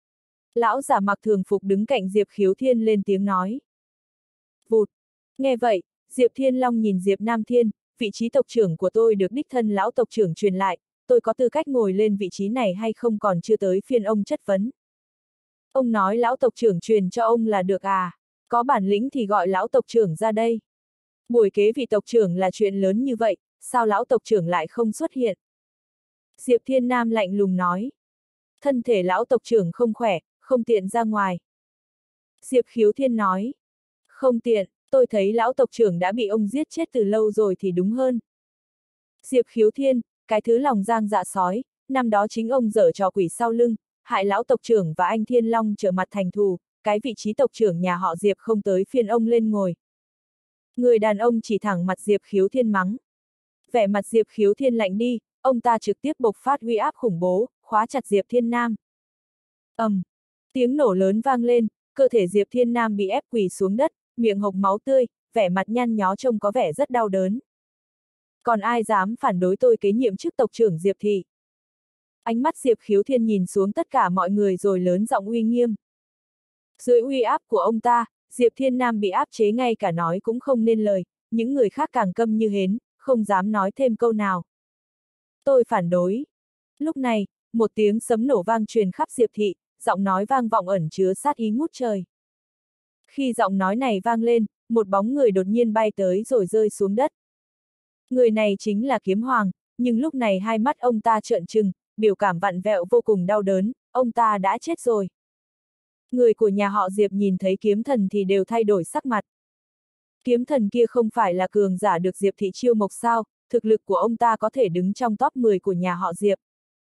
Lão giả mặc thường phục đứng cạnh Diệp Khiếu Thiên lên tiếng nói. Vụt. Nghe vậy, Diệp Thiên Long nhìn Diệp Nam Thiên, vị trí tộc trưởng của tôi được đích thân lão tộc trưởng truyền lại, tôi có tư cách ngồi lên vị trí này hay không còn chưa tới phiên ông chất vấn. Ông nói lão tộc trưởng truyền cho ông là được à, có bản lĩnh thì gọi lão tộc trưởng ra đây. Buổi kế vị tộc trưởng là chuyện lớn như vậy, sao lão tộc trưởng lại không xuất hiện? Diệp Thiên Nam lạnh lùng nói. Thân thể lão tộc trưởng không khỏe, không tiện ra ngoài. Diệp Khiếu Thiên nói. Không tiện, tôi thấy lão tộc trưởng đã bị ông giết chết từ lâu rồi thì đúng hơn. Diệp Khiếu Thiên, cái thứ lòng giang dạ sói, năm đó chính ông giở trò quỷ sau lưng, hại lão tộc trưởng và anh Thiên Long trở mặt thành thù, cái vị trí tộc trưởng nhà họ Diệp không tới phiên ông lên ngồi. Người đàn ông chỉ thẳng mặt Diệp Khiếu Thiên mắng. Vẻ mặt Diệp Khiếu Thiên lạnh đi, ông ta trực tiếp bộc phát uy áp khủng bố, khóa chặt Diệp Thiên Nam. ầm, um, tiếng nổ lớn vang lên, cơ thể Diệp Thiên Nam bị ép quỳ xuống đất, miệng hộc máu tươi, vẻ mặt nhăn nhó trông có vẻ rất đau đớn. Còn ai dám phản đối tôi kế nhiệm chức tộc trưởng Diệp Thị? Ánh mắt Diệp Khiếu Thiên nhìn xuống tất cả mọi người rồi lớn giọng uy nghiêm. Dưới uy áp của ông ta, Diệp Thiên Nam bị áp chế ngay cả nói cũng không nên lời, những người khác càng câm như hến, không dám nói thêm câu nào. Tôi phản đối. Lúc này, một tiếng sấm nổ vang truyền khắp Diệp thị, giọng nói vang vọng ẩn chứa sát ý ngút trời. Khi giọng nói này vang lên, một bóng người đột nhiên bay tới rồi rơi xuống đất. Người này chính là Kiếm Hoàng, nhưng lúc này hai mắt ông ta trợn trừng, biểu cảm vặn vẹo vô cùng đau đớn, ông ta đã chết rồi. Người của nhà họ Diệp nhìn thấy kiếm thần thì đều thay đổi sắc mặt. Kiếm thần kia không phải là cường giả được Diệp thị chiêu mộc sao, thực lực của ông ta có thể đứng trong top mười của nhà họ Diệp.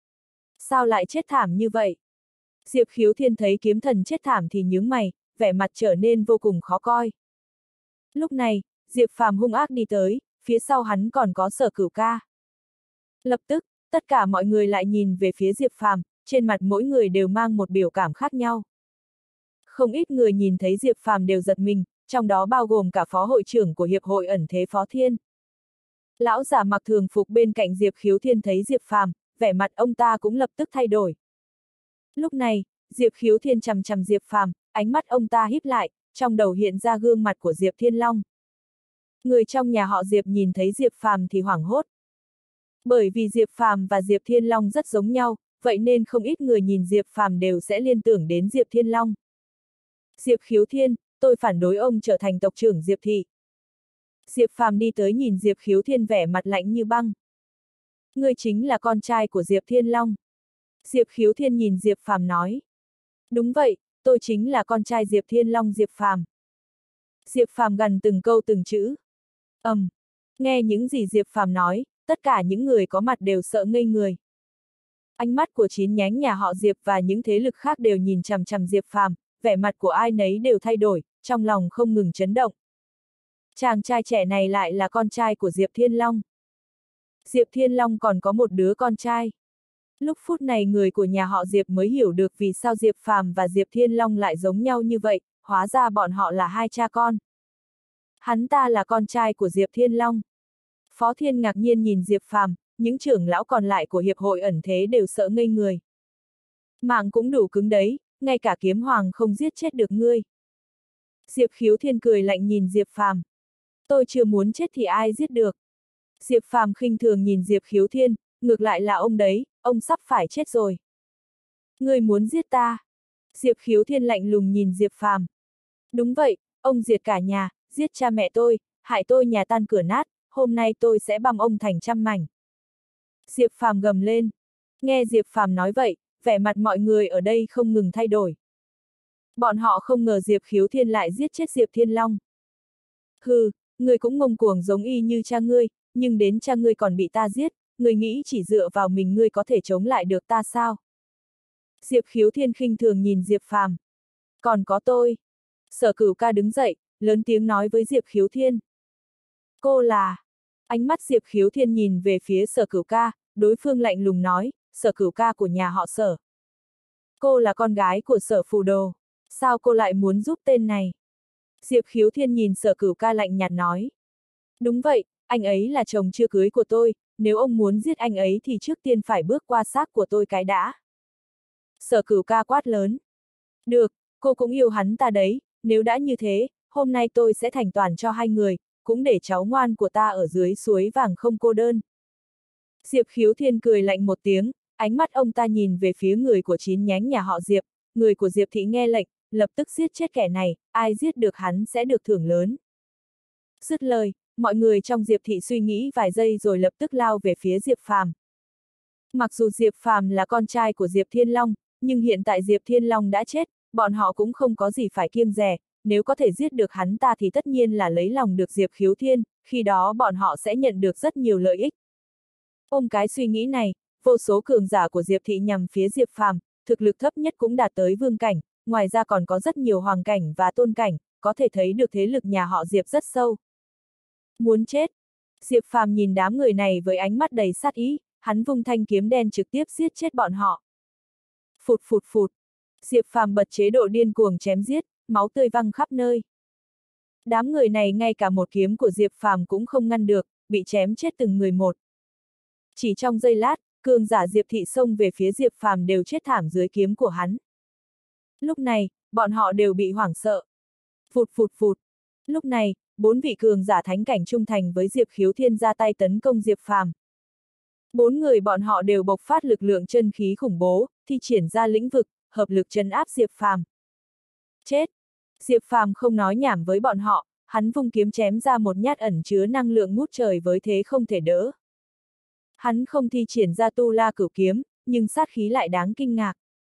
Sao lại chết thảm như vậy? Diệp Khiếu Thiên thấy kiếm thần chết thảm thì nhướng mày, vẻ mặt trở nên vô cùng khó coi. Lúc này, Diệp Phàm hung ác đi tới, phía sau hắn còn có Sở Cửu Ca. Lập tức, tất cả mọi người lại nhìn về phía Diệp Phàm, trên mặt mỗi người đều mang một biểu cảm khác nhau. Không ít người nhìn thấy Diệp Phàm đều giật mình, trong đó bao gồm cả phó hội trưởng của Hiệp hội ẩn thế Phó Thiên. Lão giả mặc thường phục bên cạnh Diệp Khiếu Thiên thấy Diệp Phàm, vẻ mặt ông ta cũng lập tức thay đổi. Lúc này, Diệp Khiếu Thiên chằm chằm Diệp Phàm, ánh mắt ông ta híp lại, trong đầu hiện ra gương mặt của Diệp Thiên Long. Người trong nhà họ Diệp nhìn thấy Diệp Phàm thì hoảng hốt. Bởi vì Diệp Phàm và Diệp Thiên Long rất giống nhau, vậy nên không ít người nhìn Diệp Phàm đều sẽ liên tưởng đến Diệp Thiên Long. Diệp Khiếu Thiên, tôi phản đối ông trở thành tộc trưởng Diệp thị. Diệp Phàm đi tới nhìn Diệp Khiếu Thiên vẻ mặt lạnh như băng. Ngươi chính là con trai của Diệp Thiên Long. Diệp Khiếu Thiên nhìn Diệp Phàm nói. Đúng vậy, tôi chính là con trai Diệp Thiên Long Diệp Phàm. Diệp Phàm gằn từng câu từng chữ. Ầm, um, nghe những gì Diệp Phàm nói, tất cả những người có mặt đều sợ ngây người. Ánh mắt của chín nhánh nhà họ Diệp và những thế lực khác đều nhìn chằm chằm Diệp Phàm, vẻ mặt của ai nấy đều thay đổi, trong lòng không ngừng chấn động. Chàng trai trẻ này lại là con trai của Diệp Thiên Long. Diệp Thiên Long còn có một đứa con trai. Lúc phút này người của nhà họ Diệp mới hiểu được vì sao Diệp Phàm và Diệp Thiên Long lại giống nhau như vậy, hóa ra bọn họ là hai cha con. Hắn ta là con trai của Diệp Thiên Long. Phó Thiên ngạc nhiên nhìn Diệp Phàm, những trưởng lão còn lại của hiệp hội ẩn thế đều sợ ngây người. Mạng cũng đủ cứng đấy, ngay cả Kiếm Hoàng không giết chết được ngươi. Diệp Khiếu Thiên cười lạnh nhìn Diệp Phàm. Tôi chưa muốn chết thì ai giết được. Diệp Phàm khinh thường nhìn Diệp Khiếu Thiên, ngược lại là ông đấy, ông sắp phải chết rồi. Ngươi muốn giết ta? Diệp Khiếu Thiên lạnh lùng nhìn Diệp Phàm. Đúng vậy, ông diệt cả nhà, giết cha mẹ tôi, hại tôi nhà tan cửa nát, hôm nay tôi sẽ băm ông thành trăm mảnh. Diệp Phàm gầm lên. Nghe Diệp Phàm nói vậy, vẻ mặt mọi người ở đây không ngừng thay đổi. Bọn họ không ngờ Diệp Khiếu Thiên lại giết chết Diệp Thiên Long. Hừ, ngươi cũng ngông cuồng giống y như cha ngươi, nhưng đến cha ngươi còn bị ta giết, ngươi nghĩ chỉ dựa vào mình ngươi có thể chống lại được ta sao? Diệp Khiếu Thiên khinh thường nhìn Diệp Phàm. Còn có tôi. Sở Cửu Ca đứng dậy, lớn tiếng nói với Diệp Khiếu Thiên. Cô là... Ánh mắt Diệp Khiếu Thiên nhìn về phía Sở Cửu Ca, đối phương lạnh lùng nói, Sở Cửu Ca của nhà họ Sở. Cô là con gái của Sở Phù Đồ. Sao cô lại muốn giúp tên này? Diệp Khiếu Thiên nhìn Sở Cửu Ca lạnh nhạt nói. Đúng vậy, anh ấy là chồng chưa cưới của tôi, nếu ông muốn giết anh ấy thì trước tiên phải bước qua xác của tôi cái đã. Sở Cửu Ca quát lớn. Được, cô cũng yêu hắn ta đấy, nếu đã như thế, hôm nay tôi sẽ thành toàn cho hai người, cũng để cháu ngoan của ta ở dưới suối vàng không cô đơn. Diệp Khiếu Thiên cười lạnh một tiếng, ánh mắt ông ta nhìn về phía người của chín nhánh nhà họ Diệp, người của Diệp thị nghe lệnh, lập tức giết chết kẻ này, ai giết được hắn sẽ được thưởng lớn. Dứt lời, mọi người trong Diệp thị suy nghĩ vài giây rồi lập tức lao về phía Diệp Phàm. Mặc dù Diệp Phàm là con trai của Diệp Thiên Long, nhưng hiện tại Diệp Thiên Long đã chết, bọn họ cũng không có gì phải kiêng dè, nếu có thể giết được hắn ta thì tất nhiên là lấy lòng được Diệp Khiếu Thiên, khi đó bọn họ sẽ nhận được rất nhiều lợi ích. Ôm cái suy nghĩ này, vô số cường giả của Diệp thị nhằm phía Diệp Phàm, thực lực thấp nhất cũng đạt tới vương cảnh, ngoài ra còn có rất nhiều hoàng cảnh và tôn cảnh, có thể thấy được thế lực nhà họ Diệp rất sâu. Muốn chết. Diệp Phàm nhìn đám người này với ánh mắt đầy sát ý, hắn vung thanh kiếm đen trực tiếp giết chết bọn họ. Phụt phụt phụt. Diệp Phàm bật chế độ điên cuồng chém giết, máu tươi văng khắp nơi. Đám người này ngay cả một kiếm của Diệp Phàm cũng không ngăn được, bị chém chết từng người một. Chỉ trong giây lát, cường giả Diệp thị xông về phía Diệp Phàm đều chết thảm dưới kiếm của hắn. Lúc này, bọn họ đều bị hoảng sợ. Phụt phụt phụt. Lúc này, bốn vị cường giả thánh cảnh trung thành với Diệp Khiếu Thiên ra tay tấn công Diệp Phàm. Bốn người bọn họ đều bộc phát lực lượng chân khí khủng bố, thi triển ra lĩnh vực, hợp lực trấn áp Diệp Phàm. Chết! Diệp Phàm không nói nhảm với bọn họ, hắn vung kiếm chém ra một nhát ẩn chứa năng lượng ngút trời với thế không thể đỡ. Hắn không thi triển ra tu la cửu kiếm, nhưng sát khí lại đáng kinh ngạc.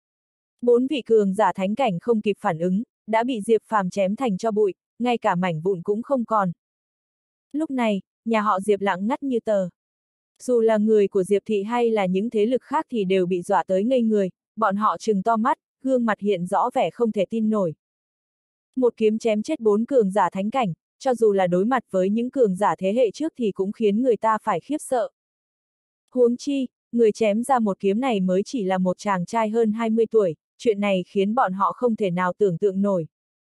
Bốn vị cường giả thánh cảnh không kịp phản ứng, đã bị Diệp Phàm chém thành tro bụi, ngay cả mảnh vụn cũng không còn. Lúc này, nhà họ Diệp lặng ngắt như tờ. Dù là người của Diệp thị hay là những thế lực khác thì đều bị dọa tới ngây người, bọn họ trừng to mắt, gương mặt hiện rõ vẻ không thể tin nổi. Một kiếm chém chết bốn cường giả thánh cảnh, cho dù là đối mặt với những cường giả thế hệ trước thì cũng khiến người ta phải khiếp sợ. Huống chi, người chém ra một kiếm này mới chỉ là một chàng trai hơn hai mươi tuổi, chuyện này khiến bọn họ không thể nào tưởng tượng nổi.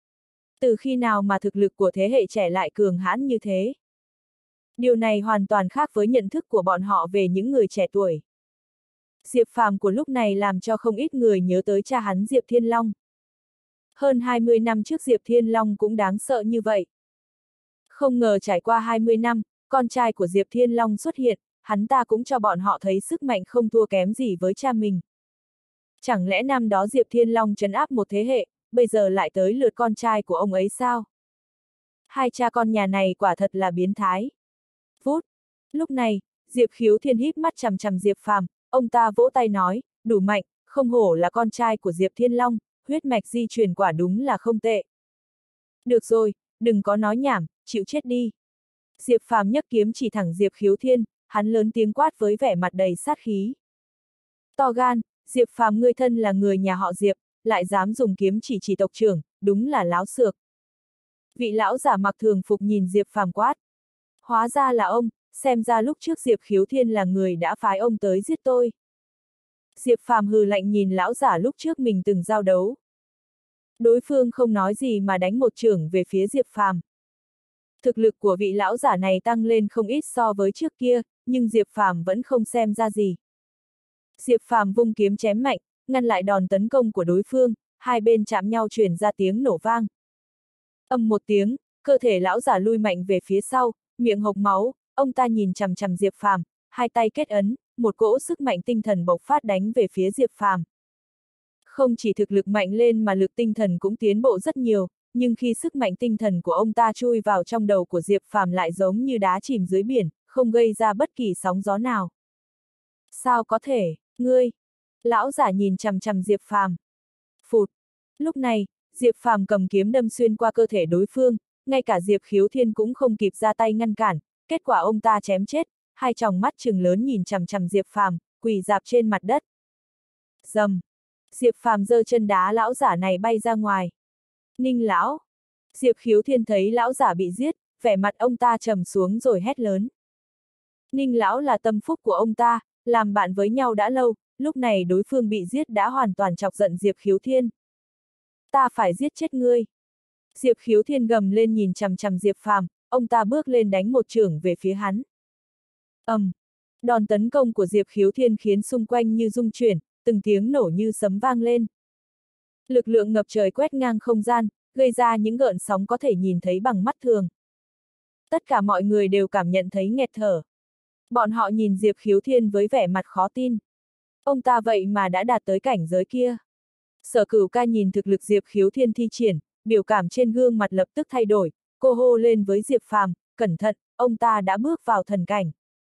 Từ khi nào mà thực lực của thế hệ trẻ lại cường hãn như thế? Điều này hoàn toàn khác với nhận thức của bọn họ về những người trẻ tuổi. Diệp Phàm của lúc này làm cho không ít người nhớ tới cha hắn Diệp Thiên Long. Hơn hai mươi năm trước Diệp Thiên Long cũng đáng sợ như vậy. Không ngờ trải qua hai mươi năm, con trai của Diệp Thiên Long xuất hiện, hắn ta cũng cho bọn họ thấy sức mạnh không thua kém gì với cha mình. Chẳng lẽ năm đó Diệp Thiên Long trấn áp một thế hệ, bây giờ lại tới lượt con trai của ông ấy sao? Hai cha con nhà này quả thật là biến thái. Vút! Lúc này, Diệp Khiếu Thiên híp mắt chằm chằm Diệp Phàm, ông ta vỗ tay nói, đủ mạnh, không hổ là con trai của Diệp Thiên Long, huyết mạch di truyền quả đúng là không tệ. Được rồi, đừng có nói nhảm, chịu chết đi. Diệp Phàm nhấc kiếm chỉ thẳng Diệp Khiếu Thiên, hắn lớn tiếng quát với vẻ mặt đầy sát khí. To gan, Diệp Phàm ngươi thân là người nhà họ Diệp, lại dám dùng kiếm chỉ chỉ tộc trưởng, đúng là láo xược. Vị lão giả mặc thường phục nhìn Diệp Phàm quát. Hóa ra là ông, xem ra lúc trước Diệp Khiếu Thiên là người đã phái ông tới giết tôi. Diệp Phàm hừ lạnh nhìn lão giả lúc trước mình từng giao đấu. Đối phương không nói gì mà đánh một chưởng về phía Diệp Phàm. Thực lực của vị lão giả này tăng lên không ít so với trước kia, nhưng Diệp Phàm vẫn không xem ra gì. Diệp Phàm vung kiếm chém mạnh, ngăn lại đòn tấn công của đối phương, hai bên chạm nhau truyền ra tiếng nổ vang. Ầm một tiếng, cơ thể lão giả lui mạnh về phía sau, miệng hộc máu, ông ta nhìn chằm chằm Diệp Phàm, hai tay kết ấn, một cỗ sức mạnh tinh thần bộc phát đánh về phía Diệp Phàm. Không chỉ thực lực mạnh lên mà lực tinh thần cũng tiến bộ rất nhiều, nhưng khi sức mạnh tinh thần của ông ta chui vào trong đầu của Diệp Phàm lại giống như đá chìm dưới biển, không gây ra bất kỳ sóng gió nào. Sao có thể, ngươi? Lão giả nhìn chằm chằm Diệp Phàm. Phụt! Lúc này, Diệp Phàm cầm kiếm đâm xuyên qua cơ thể đối phương, ngay cả Diệp Khiếu Thiên cũng không kịp ra tay ngăn cản, kết quả ông ta chém chết, hai tròng mắt trừng lớn nhìn chằm chằm Diệp Phàm, quỳ rạp trên mặt đất. Rầm! Diệp Phàm giơ chân đá lão giả này bay ra ngoài. Ninh lão! Diệp Khiếu Thiên thấy lão giả bị giết, vẻ mặt ông ta trầm xuống rồi hét lớn. Ninh lão là tâm phúc của ông ta, làm bạn với nhau đã lâu, lúc này đối phương bị giết đã hoàn toàn chọc giận Diệp Khiếu Thiên. Ta phải giết chết ngươi! Diệp Khiếu Thiên gầm lên nhìn chằm chằm Diệp Phàm, ông ta bước lên đánh một chưởng về phía hắn. Ầm! Um, đòn tấn công của Diệp Khiếu Thiên khiến xung quanh như rung chuyển, từng tiếng nổ như sấm vang lên. Lực lượng ngập trời quét ngang không gian, gây ra những gợn sóng có thể nhìn thấy bằng mắt thường. Tất cả mọi người đều cảm nhận thấy nghẹt thở. Bọn họ nhìn Diệp Khiếu Thiên với vẻ mặt khó tin. Ông ta vậy mà đã đạt tới cảnh giới kia. Sở Cửu Ca nhìn thực lực Diệp Khiếu Thiên thi triển, biểu cảm trên gương mặt lập tức thay đổi, cô hô lên với Diệp Phàm, cẩn thận, ông ta đã bước vào thần cảnh.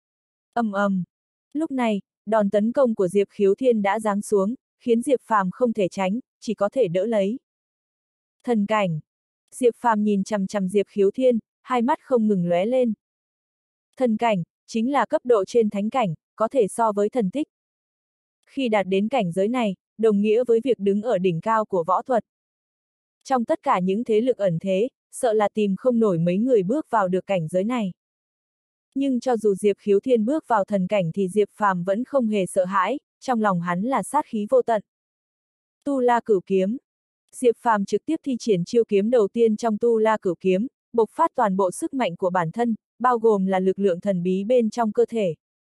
Ầm ầm. Lúc này, đòn tấn công của Diệp Khiếu Thiên đã giáng xuống, khiến Diệp Phàm không thể tránh, chỉ có thể đỡ lấy. Thần cảnh. Diệp Phàm nhìn chằm chằm Diệp Khiếu Thiên, hai mắt không ngừng lóe lên. Thần cảnh, chính là cấp độ trên thánh cảnh, có thể so với thần tích. Khi đạt đến cảnh giới này, đồng nghĩa với việc đứng ở đỉnh cao của võ thuật. Trong tất cả những thế lực ẩn thế, sợ là tìm không nổi mấy người bước vào được cảnh giới này. Nhưng cho dù Diệp Khiếu Thiên bước vào thần cảnh thì Diệp Phàm vẫn không hề sợ hãi, trong lòng hắn là sát khí vô tận. Tu La Cửu Kiếm. Diệp Phàm trực tiếp thi triển chiêu kiếm đầu tiên trong Tu La Cửu Kiếm, bộc phát toàn bộ sức mạnh của bản thân, bao gồm là lực lượng thần bí bên trong cơ thể.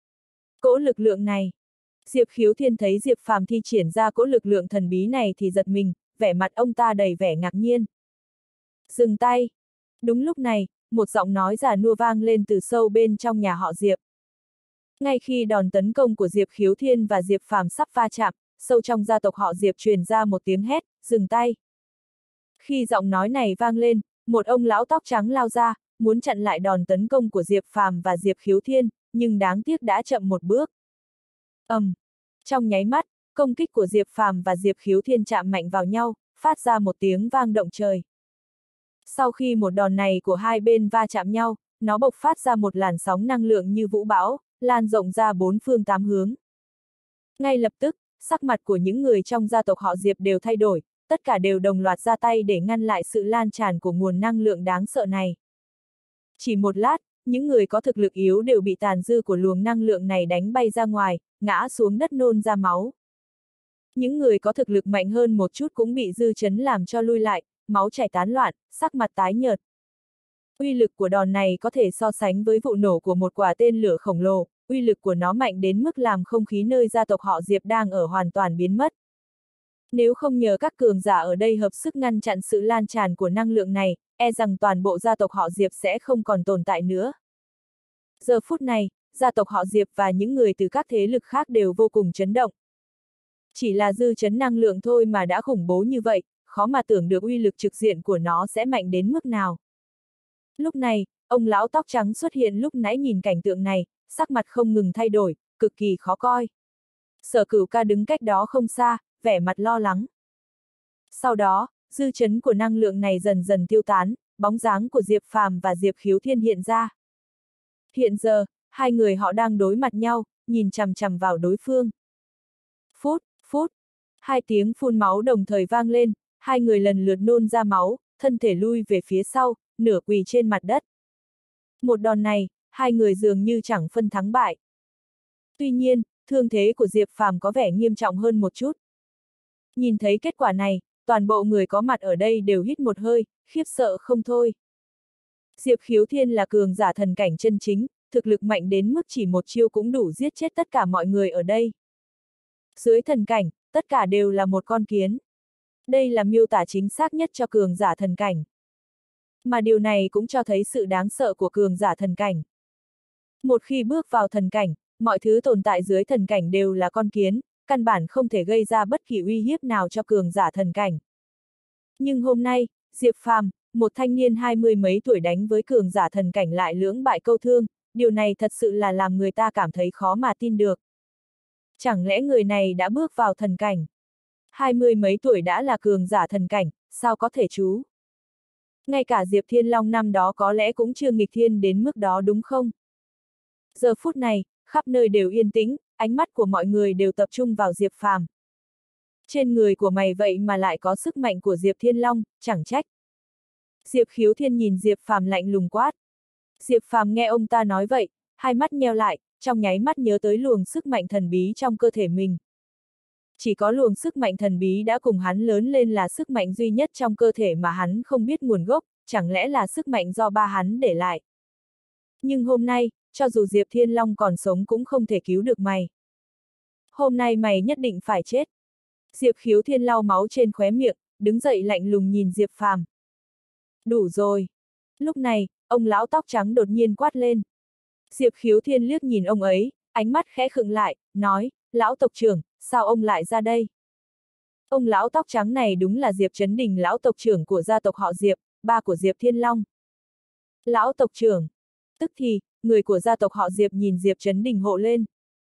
Cỗ lực lượng này. Diệp Khiếu Thiên thấy Diệp Phàm thi triển ra cỗ lực lượng thần bí này thì giật mình, vẻ mặt ông ta đầy vẻ ngạc nhiên. Dừng tay. Đúng lúc này, một giọng nói già nua vang lên từ sâu bên trong nhà họ Diệp. Ngay khi đòn tấn công của Diệp Khiếu Thiên và Diệp Phàm sắp va chạm, sâu trong gia tộc họ Diệp truyền ra một tiếng hét, dừng tay. Khi giọng nói này vang lên, một ông lão tóc trắng lao ra, muốn chặn lại đòn tấn công của Diệp Phàm và Diệp Khiếu Thiên, nhưng đáng tiếc đã chậm một bước. ầm, um, trong nháy mắt, công kích của Diệp Phàm và Diệp Khiếu Thiên chạm mạnh vào nhau, phát ra một tiếng vang động trời. Sau khi một đòn này của hai bên va chạm nhau, nó bộc phát ra một làn sóng năng lượng như vũ bão, lan rộng ra bốn phương tám hướng. Ngay lập tức, sắc mặt của những người trong gia tộc họ Diệp đều thay đổi, tất cả đều đồng loạt ra tay để ngăn lại sự lan tràn của nguồn năng lượng đáng sợ này. Chỉ một lát, những người có thực lực yếu đều bị tàn dư của luồng năng lượng này đánh bay ra ngoài, ngã xuống đất nôn ra máu. Những người có thực lực mạnh hơn một chút cũng bị dư chấn làm cho lui lại, máu chảy tán loạn, sắc mặt tái nhợt. Uy lực của đòn này có thể so sánh với vụ nổ của một quả tên lửa khổng lồ, uy lực của nó mạnh đến mức làm không khí nơi gia tộc họ Diệp đang ở hoàn toàn biến mất. Nếu không nhờ các cường giả ở đây hợp sức ngăn chặn sự lan tràn của năng lượng này, e rằng toàn bộ gia tộc họ Diệp sẽ không còn tồn tại nữa. Giờ phút này, gia tộc họ Diệp và những người từ các thế lực khác đều vô cùng chấn động. Chỉ là dư chấn năng lượng thôi mà đã khủng bố như vậy, khó mà tưởng được uy lực trực diện của nó sẽ mạnh đến mức nào. Lúc này, ông lão tóc trắng xuất hiện lúc nãy nhìn cảnh tượng này, sắc mặt không ngừng thay đổi, cực kỳ khó coi. Sở Cửu Ca đứng cách đó không xa, vẻ mặt lo lắng. Sau đó, dư chấn của năng lượng này dần dần tiêu tán, bóng dáng của Diệp Phàm và Diệp Khiếu Thiên hiện ra. Hiện giờ, hai người họ đang đối mặt nhau, nhìn chằm chằm vào đối phương. Phút, phút, hai tiếng phun máu đồng thời vang lên, hai người lần lượt nôn ra máu, thân thể lui về phía sau, nửa quỳ trên mặt đất. Một đòn này, hai người dường như chẳng phân thắng bại. Tuy nhiên, thương thế của Diệp Phàm có vẻ nghiêm trọng hơn một chút. Nhìn thấy kết quả này, toàn bộ người có mặt ở đây đều hít một hơi, khiếp sợ không thôi. Diệp Khiếu Thiên là cường giả thần cảnh chân chính, thực lực mạnh đến mức chỉ một chiêu cũng đủ giết chết tất cả mọi người ở đây. Dưới thần cảnh, tất cả đều là một con kiến. Đây là miêu tả chính xác nhất cho cường giả thần cảnh. Mà điều này cũng cho thấy sự đáng sợ của cường giả thần cảnh. Một khi bước vào thần cảnh, mọi thứ tồn tại dưới thần cảnh đều là con kiến, căn bản không thể gây ra bất kỳ uy hiếp nào cho cường giả thần cảnh. Nhưng hôm nay, Diệp Phàm, một thanh niên hai mươi mấy tuổi đánh với cường giả thần cảnh lại lưỡng bại câu thương, điều này thật sự là làm người ta cảm thấy khó mà tin được. Chẳng lẽ người này đã bước vào thần cảnh? Hai mươi mấy tuổi đã là cường giả thần cảnh, sao có thể chú? Ngay cả Diệp Thiên Long năm đó có lẽ cũng chưa nghịch thiên đến mức đó đúng không? Giờ phút này, khắp nơi đều yên tĩnh, ánh mắt của mọi người đều tập trung vào Diệp Phàm. Trên người của mày vậy mà lại có sức mạnh của Diệp Thiên Long, chẳng trách. Diệp Khiếu Thiên nhìn Diệp Phàm lạnh lùng quát. Diệp Phàm nghe ông ta nói vậy, hai mắt nheo lại, trong nháy mắt nhớ tới luồng sức mạnh thần bí trong cơ thể mình. Chỉ có luồng sức mạnh thần bí đã cùng hắn lớn lên là sức mạnh duy nhất trong cơ thể mà hắn không biết nguồn gốc, chẳng lẽ là sức mạnh do ba hắn để lại. Nhưng hôm nay, cho dù Diệp Thiên Long còn sống cũng không thể cứu được mày. Hôm nay mày nhất định phải chết. Diệp Khiếu Thiên lau máu trên khóe miệng, đứng dậy lạnh lùng nhìn Diệp Phàm. Đủ rồi. Lúc này, ông lão tóc trắng đột nhiên quát lên. Diệp Khiếu Thiên liếc nhìn ông ấy, ánh mắt khẽ khựng lại, nói, lão tộc trưởng, sao ông lại ra đây? Ông lão tóc trắng này đúng là Diệp Chấn Đình, lão tộc trưởng của gia tộc họ Diệp, ba của Diệp Thiên Long. Lão tộc trưởng. Tức thì, người của gia tộc họ Diệp nhìn Diệp Chấn Đình hộ lên.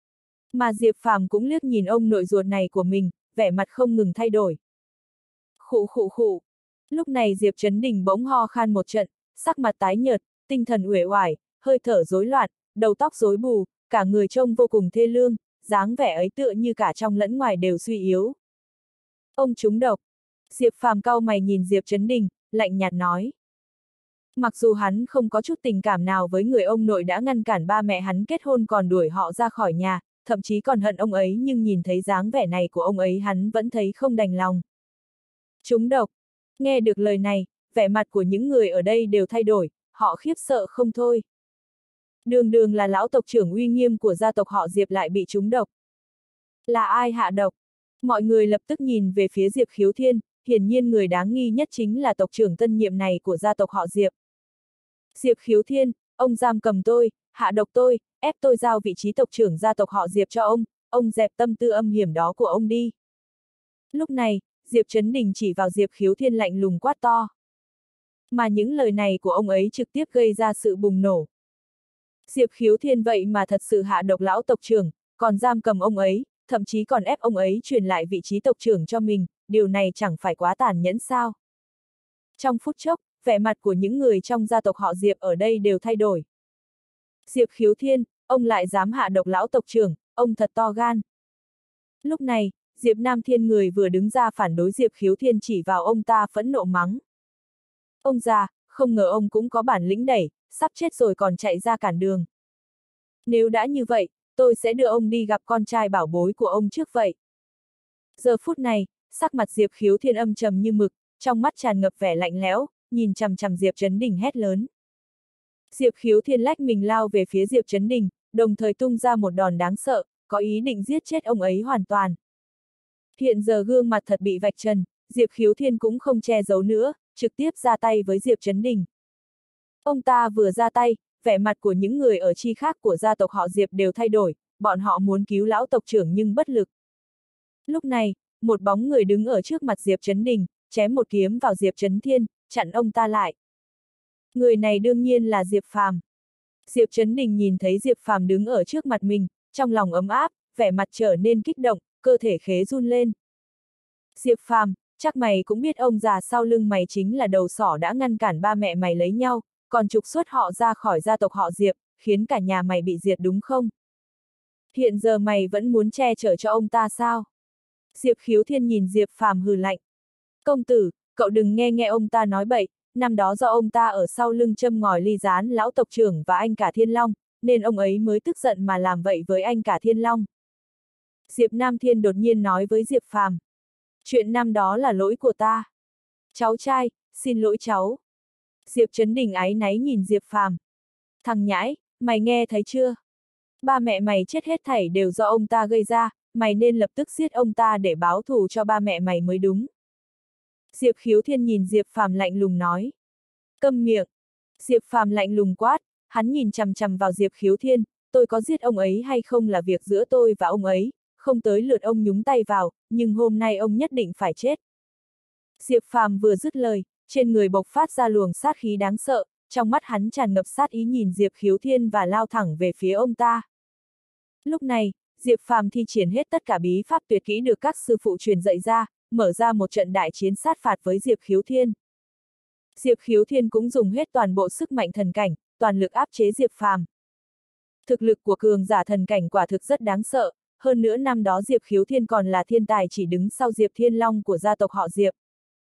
Mà Diệp Phàm cũng liếc nhìn ông nội ruột này của mình, vẻ mặt không ngừng thay đổi. Khụ khụ khụ. Lúc này Diệp Chấn Đình bỗng ho khan một trận, sắc mặt tái nhợt, tinh thần uể oải, hơi thở rối loạn, đầu tóc rối bù, cả người trông vô cùng thê lương, dáng vẻ ấy tựa như cả trong lẫn ngoài đều suy yếu. Ông trúng độc. Diệp Phàm cau mày nhìn Diệp Chấn Đình, lạnh nhạt nói. Mặc dù hắn không có chút tình cảm nào với người ông nội đã ngăn cản ba mẹ hắn kết hôn còn đuổi họ ra khỏi nhà, thậm chí còn hận ông ấy, nhưng nhìn thấy dáng vẻ này của ông ấy hắn vẫn thấy không đành lòng. Trúng độc. Nghe được lời này, vẻ mặt của những người ở đây đều thay đổi, họ khiếp sợ không thôi. Đường đường là lão tộc trưởng uy nghiêm của gia tộc họ Diệp lại bị trúng độc. Là ai hạ độc? Mọi người lập tức nhìn về phía Diệp Khiếu Thiên, hiển nhiên người đáng nghi nhất chính là tộc trưởng tân nhiệm này của gia tộc họ Diệp. Diệp Khiếu Thiên, ông giam cầm tôi, hạ độc tôi, ép tôi giao vị trí tộc trưởng gia tộc họ Diệp cho ông, ông dẹp tâm tư âm hiểm đó của ông đi. Lúc này, Diệp Chấn Đình chỉ vào Diệp Khiếu Thiên lạnh lùng quát to. Mà những lời này của ông ấy trực tiếp gây ra sự bùng nổ. Diệp Khiếu Thiên vậy mà thật sự hạ độc lão tộc trưởng, còn giam cầm ông ấy, thậm chí còn ép ông ấy truyền lại vị trí tộc trưởng cho mình, điều này chẳng phải quá tàn nhẫn sao? Trong phút chốc, vẻ mặt của những người trong gia tộc họ Diệp ở đây đều thay đổi. Diệp Khiếu Thiên, ông lại dám hạ độc lão tộc trưởng, ông thật to gan. Lúc này, Diệp Nam Thiên người vừa đứng ra phản đối Diệp Khiếu Thiên chỉ vào ông ta phẫn nộ mắng. Ông già, không ngờ ông cũng có bản lĩnh đẩy, sắp chết rồi còn chạy ra cản đường. Nếu đã như vậy, tôi sẽ đưa ông đi gặp con trai bảo bối của ông trước vậy. Giờ phút này, sắc mặt Diệp Khiếu Thiên âm trầm như mực, trong mắt tràn ngập vẻ lạnh lẽo, nhìn chằm chằm Diệp Chấn Đình hét lớn. Diệp Khiếu Thiên lách mình lao về phía Diệp Chấn Đình, đồng thời tung ra một đòn đáng sợ, có ý định giết chết ông ấy hoàn toàn. Hiện giờ gương mặt thật bị vạch trần, Diệp Khiếu Thiên cũng không che giấu nữa, trực tiếp ra tay với Diệp Chấn Đình. Ông ta vừa ra tay, vẻ mặt của những người ở chi khác của gia tộc họ Diệp đều thay đổi, bọn họ muốn cứu lão tộc trưởng nhưng bất lực. Lúc này, một bóng người đứng ở trước mặt Diệp Chấn Đình, chém một kiếm vào Diệp Chấn Thiên, chặn ông ta lại. Người này đương nhiên là Diệp Phàm. Diệp Chấn Đình nhìn thấy Diệp Phàm đứng ở trước mặt mình, trong lòng ấm áp, vẻ mặt trở nên kích động, cơ thể khế run lên. Diệp Phàm, chắc mày cũng biết ông già sau lưng mày chính là đầu sỏ đã ngăn cản ba mẹ mày lấy nhau, còn trục xuất họ ra khỏi gia tộc họ Diệp, khiến cả nhà mày bị diệt đúng không? Hiện giờ mày vẫn muốn che chở cho ông ta sao? Diệp Khiếu Thiên nhìn Diệp Phàm hừ lạnh. Công tử, cậu đừng nghe nghe ông ta nói bậy, năm đó do ông ta ở sau lưng châm ngòi ly gián lão tộc trưởng và anh cả Thiên Long, nên ông ấy mới tức giận mà làm vậy với anh cả Thiên Long. Diệp Nam Thiên đột nhiên nói với Diệp Phàm. Chuyện năm đó là lỗi của ta. Cháu trai, xin lỗi cháu. Diệp Chấn Đình áy náy nhìn Diệp Phàm. Thằng nhãi, mày nghe thấy chưa? Ba mẹ mày chết hết thảy đều do ông ta gây ra, mày nên lập tức giết ông ta để báo thù cho ba mẹ mày mới đúng. Diệp Khiếu Thiên nhìn Diệp Phàm lạnh lùng nói. Câm miệng. Diệp Phàm lạnh lùng quát, hắn nhìn chằm chằm vào Diệp Khiếu Thiên, tôi có giết ông ấy hay không là việc giữa tôi và ông ấy, không tới lượt ông nhúng tay vào, nhưng hôm nay ông nhất định phải chết. Diệp Phàm vừa dứt lời, trên người bộc phát ra luồng sát khí đáng sợ, trong mắt hắn tràn ngập sát ý nhìn Diệp Khiếu Thiên và lao thẳng về phía ông ta. Lúc này, Diệp Phàm thi triển hết tất cả bí pháp tuyệt kỹ được các sư phụ truyền dạy ra, mở ra một trận đại chiến sát phạt với Diệp Khiếu Thiên. Diệp Khiếu Thiên cũng dùng hết toàn bộ sức mạnh thần cảnh, toàn lực áp chế Diệp Phàm. Thực lực của cường giả thần cảnh quả thực rất đáng sợ, hơn nữa năm đó Diệp Khiếu Thiên còn là thiên tài chỉ đứng sau Diệp Thiên Long của gia tộc họ Diệp.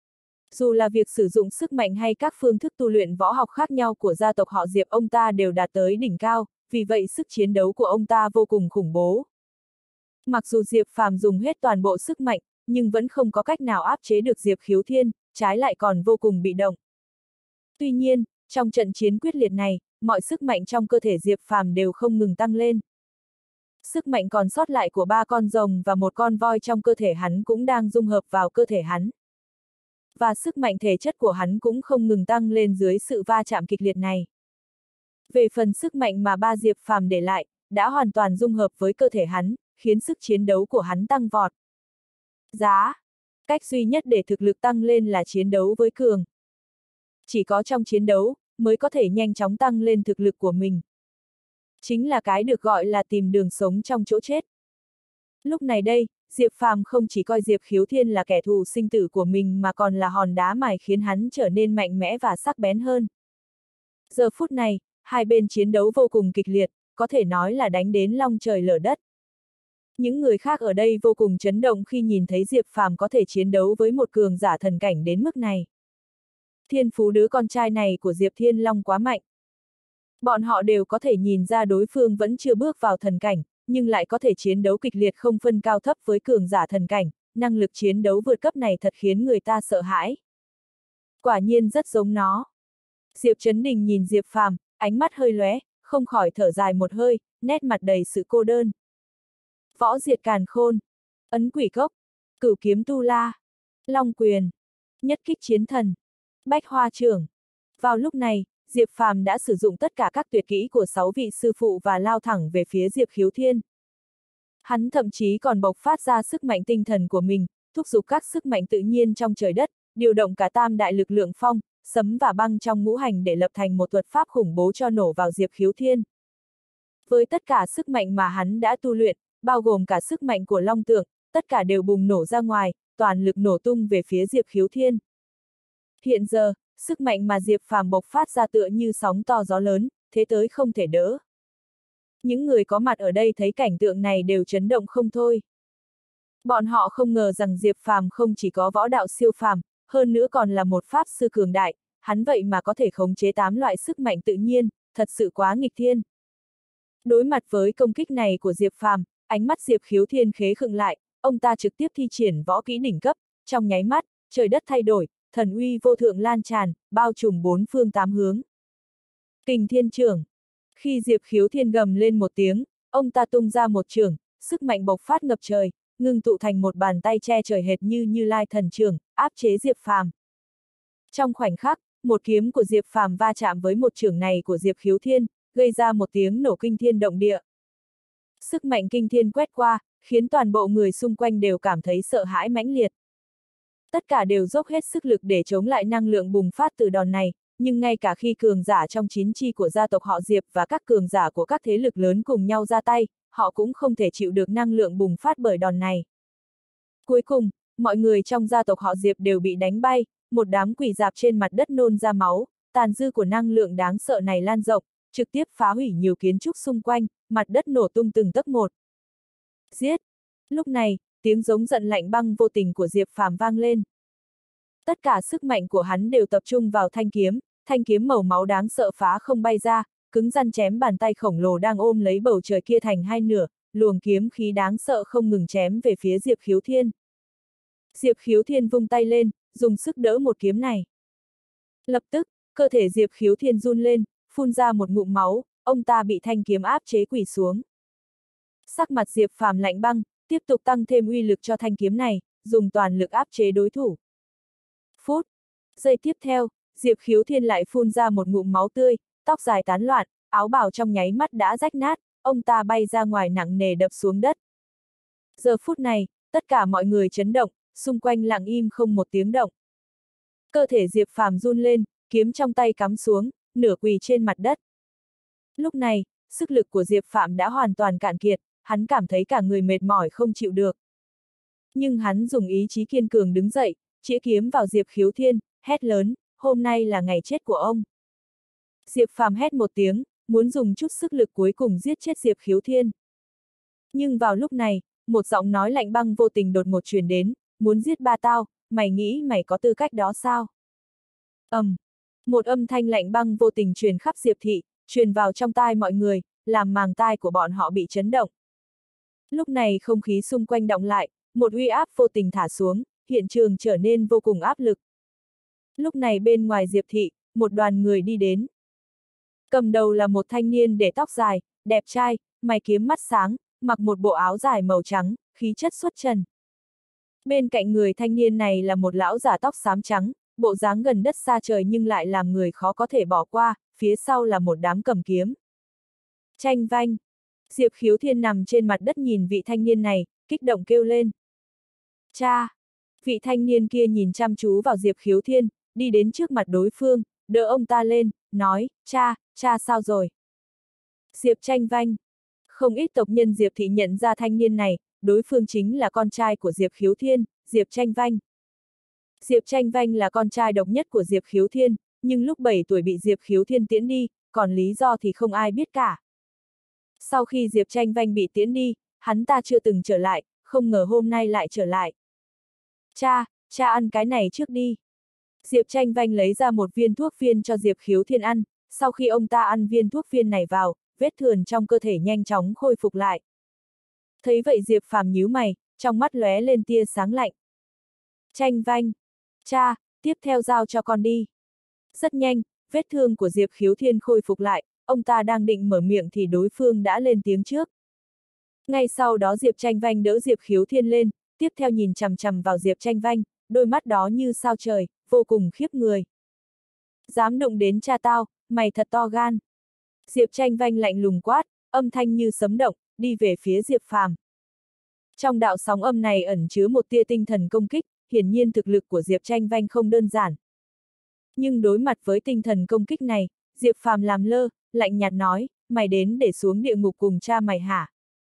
Dù là việc sử dụng sức mạnh hay các phương thức tu luyện võ học khác nhau của gia tộc họ Diệp ông ta đều đạt tới đỉnh cao, vì vậy sức chiến đấu của ông ta vô cùng khủng bố. Mặc dù Diệp Phàm dùng hết toàn bộ sức mạnh, nhưng vẫn không có cách nào áp chế được Diệp Khiếu Thiên, trái lại còn vô cùng bị động. Tuy nhiên, trong trận chiến quyết liệt này, mọi sức mạnh trong cơ thể Diệp Phàm đều không ngừng tăng lên. Sức mạnh còn sót lại của ba con rồng và một con voi trong cơ thể hắn cũng đang dung hợp vào cơ thể hắn. Và sức mạnh thể chất của hắn cũng không ngừng tăng lên dưới sự va chạm kịch liệt này. Về phần sức mạnh mà ba Diệp Phàm để lại, đã hoàn toàn dung hợp với cơ thể hắn, khiến sức chiến đấu của hắn tăng vọt. Giá. Cách duy nhất để thực lực tăng lên là chiến đấu với cường. Chỉ có trong chiến đấu, mới có thể nhanh chóng tăng lên thực lực của mình. Chính là cái được gọi là tìm đường sống trong chỗ chết. Lúc này đây, Diệp Phàm không chỉ coi Diệp Khiếu Thiên là kẻ thù sinh tử của mình mà còn là hòn đá mài khiến hắn trở nên mạnh mẽ và sắc bén hơn. Giờ phút này, hai bên chiến đấu vô cùng kịch liệt, có thể nói là đánh đến long trời lở đất. Những người khác ở đây vô cùng chấn động khi nhìn thấy Diệp Phàm có thể chiến đấu với một cường giả thần cảnh đến mức này. Thiên phú đứa con trai này của Diệp Thiên Long quá mạnh. Bọn họ đều có thể nhìn ra đối phương vẫn chưa bước vào thần cảnh, nhưng lại có thể chiến đấu kịch liệt không phân cao thấp với cường giả thần cảnh, năng lực chiến đấu vượt cấp này thật khiến người ta sợ hãi. Quả nhiên rất giống nó. Diệp Chấn Đình nhìn Diệp Phàm, ánh mắt hơi lóe, không khỏi thở dài một hơi, nét mặt đầy sự cô đơn. Võ diệt càn khôn, ấn quỷ cốc, cửu kiếm tu la, long quyền. Nhất kích chiến thần. Bách hoa trưởng. Vào lúc này, Diệp Phàm đã sử dụng tất cả các tuyệt kỹ của sáu vị sư phụ và lao thẳng về phía Diệp Khiếu Thiên. Hắn thậm chí còn bộc phát ra sức mạnh tinh thần của mình, thúc giục các sức mạnh tự nhiên trong trời đất, điều động cả tam đại lực lượng phong, sấm và băng trong ngũ hành để lập thành một thuật pháp khủng bố cho nổ vào Diệp Khiếu Thiên. Với tất cả sức mạnh mà hắn đã tu luyện, bao gồm cả sức mạnh của long tượng, tất cả đều bùng nổ ra ngoài, toàn lực nổ tung về phía Diệp Khiếu Thiên. Hiện giờ, sức mạnh mà Diệp Phàm bộc phát ra tựa như sóng to gió lớn, thế tới không thể đỡ. Những người có mặt ở đây thấy cảnh tượng này đều chấn động không thôi. Bọn họ không ngờ rằng Diệp Phàm không chỉ có võ đạo siêu phàm, hơn nữa còn là một pháp sư cường đại, hắn vậy mà có thể khống chế tám loại sức mạnh tự nhiên, thật sự quá nghịch thiên. Đối mặt với công kích này của Diệp Phàm, ánh mắt Diệp Khiếu Thiên khế khựng lại, ông ta trực tiếp thi triển võ kỹ đỉnh cấp, trong nháy mắt, trời đất thay đổi, thần uy vô thượng lan tràn, bao trùm bốn phương tám hướng. Kình Thiên Chưởng. Khi Diệp Khiếu Thiên gầm lên một tiếng, ông ta tung ra một chưởng, sức mạnh bộc phát ngập trời, ngưng tụ thành một bàn tay che trời hệt như Như Lai thần chưởng, áp chế Diệp Phàm. Trong khoảnh khắc, một kiếm của Diệp Phàm va chạm với một chưởng này của Diệp Khiếu Thiên, gây ra một tiếng nổ kinh thiên động địa. Sức mạnh kinh thiên quét qua, khiến toàn bộ người xung quanh đều cảm thấy sợ hãi mãnh liệt. Tất cả đều dốc hết sức lực để chống lại năng lượng bùng phát từ đòn này, nhưng ngay cả khi cường giả trong chín chi của gia tộc họ Diệp và các cường giả của các thế lực lớn cùng nhau ra tay, họ cũng không thể chịu được năng lượng bùng phát bởi đòn này. Cuối cùng, mọi người trong gia tộc họ Diệp đều bị đánh bay, một đám quỷ dạp trên mặt đất nôn ra máu, tàn dư của năng lượng đáng sợ này lan rộng, trực tiếp phá hủy nhiều kiến trúc xung quanh, mặt đất nổ tung từng tấc một. Giết! Lúc này, tiếng giống giận lạnh băng vô tình của Diệp Phàm vang lên. Tất cả sức mạnh của hắn đều tập trung vào thanh kiếm, thanh kiếm màu máu đáng sợ phá không bay ra, cứng rắn chém bàn tay khổng lồ đang ôm lấy bầu trời kia thành hai nửa, luồng kiếm khí đáng sợ không ngừng chém về phía Diệp Khiếu Thiên. Diệp Khiếu Thiên vung tay lên, dùng sức đỡ một kiếm này. Lập tức, cơ thể Diệp Khiếu Thiên run lên, phun ra một ngụm máu, ông ta bị thanh kiếm áp chế quỳ xuống. Sắc mặt Diệp Phàm lạnh băng, tiếp tục tăng thêm uy lực cho thanh kiếm này, dùng toàn lực áp chế đối thủ. Phút. Giây tiếp theo, Diệp Khiếu Thiên lại phun ra một ngụm máu tươi, tóc dài tán loạn, áo bào trong nháy mắt đã rách nát, ông ta bay ra ngoài nặng nề đập xuống đất. Giờ phút này, tất cả mọi người chấn động, xung quanh lặng im không một tiếng động. Cơ thể Diệp Phàm run lên, kiếm trong tay cắm xuống, nửa quỳ trên mặt đất. Lúc này, sức lực của Diệp Phàm đã hoàn toàn cạn kiệt, hắn cảm thấy cả người mệt mỏi không chịu được. Nhưng hắn dùng ý chí kiên cường đứng dậy, chĩa kiếm vào Diệp Khiếu Thiên, hét lớn, hôm nay là ngày chết của ông. Diệp Phàm hét một tiếng, muốn dùng chút sức lực cuối cùng giết chết Diệp Khiếu Thiên. Nhưng vào lúc này, một giọng nói lạnh băng vô tình đột ngột truyền đến, muốn giết ba tao, mày nghĩ mày có tư cách đó sao? Ầm, um, một âm thanh lạnh băng vô tình truyền khắp Diệp thị, truyền vào trong tai mọi người, làm màng tai của bọn họ bị chấn động. Lúc này không khí xung quanh động lại, một uy áp vô tình thả xuống, hiện trường trở nên vô cùng áp lực. Lúc này bên ngoài Diệp thị, một đoàn người đi đến. Cầm đầu là một thanh niên để tóc dài, đẹp trai, mày kiếm mắt sáng, mặc một bộ áo dài màu trắng, khí chất xuất trần. Bên cạnh người thanh niên này là một lão giả tóc xám trắng, bộ dáng gần đất xa trời nhưng lại làm người khó có thể bỏ qua, phía sau là một đám cầm kiếm. Tranh vanh. Diệp Khiếu Thiên nằm trên mặt đất nhìn vị thanh niên này, kích động kêu lên. Cha! Vị thanh niên kia nhìn chăm chú vào Diệp Khiếu Thiên, đi đến trước mặt đối phương, đỡ ông ta lên, nói, cha, cha sao rồi? Diệp Tranh Vanh. Không ít tộc nhân Diệp thị nhận ra thanh niên này, đối phương chính là con trai của Diệp Khiếu Thiên, Diệp Tranh Vanh. Diệp Tranh Vanh là con trai độc nhất của Diệp Khiếu Thiên, nhưng lúc bảy tuổi bị Diệp Khiếu Thiên tiễn đi, còn lý do thì không ai biết cả. Sau khi Diệp Tranh Vanh bị tiễn đi, hắn ta chưa từng trở lại, không ngờ hôm nay lại trở lại. Cha, cha ăn cái này trước đi. Diệp Tranh Vanh lấy ra một viên thuốc viên cho Diệp Khiếu Thiên ăn, sau khi ông ta ăn viên thuốc viên này vào, vết thương trong cơ thể nhanh chóng khôi phục lại. Thấy vậy Diệp Phàm nhíu mày, trong mắt lóe lên tia sáng lạnh. Tranh Vanh, cha, tiếp theo giao cho con đi. Rất nhanh, vết thương của Diệp Khiếu Thiên khôi phục lại, ông ta đang định mở miệng thì đối phương đã lên tiếng trước. Ngay sau đó Diệp Tranh Vanh đỡ Diệp Khiếu Thiên lên, tiếp theo nhìn chằm chằm vào Diệp Tranh Vanh, đôi mắt đó như sao trời, vô cùng khiếp người. Dám đụng đến cha tao, mày thật to gan. Diệp Tranh Vanh lạnh lùng quát, âm thanh như sấm động, đi về phía Diệp Phàm. Trong đạo sóng âm này ẩn chứa một tia tinh thần công kích, hiển nhiên thực lực của Diệp Tranh Vanh không đơn giản. Nhưng đối mặt với tinh thần công kích này, Diệp Phàm làm lơ, lạnh nhạt nói, mày đến để xuống địa ngục cùng cha mày hả?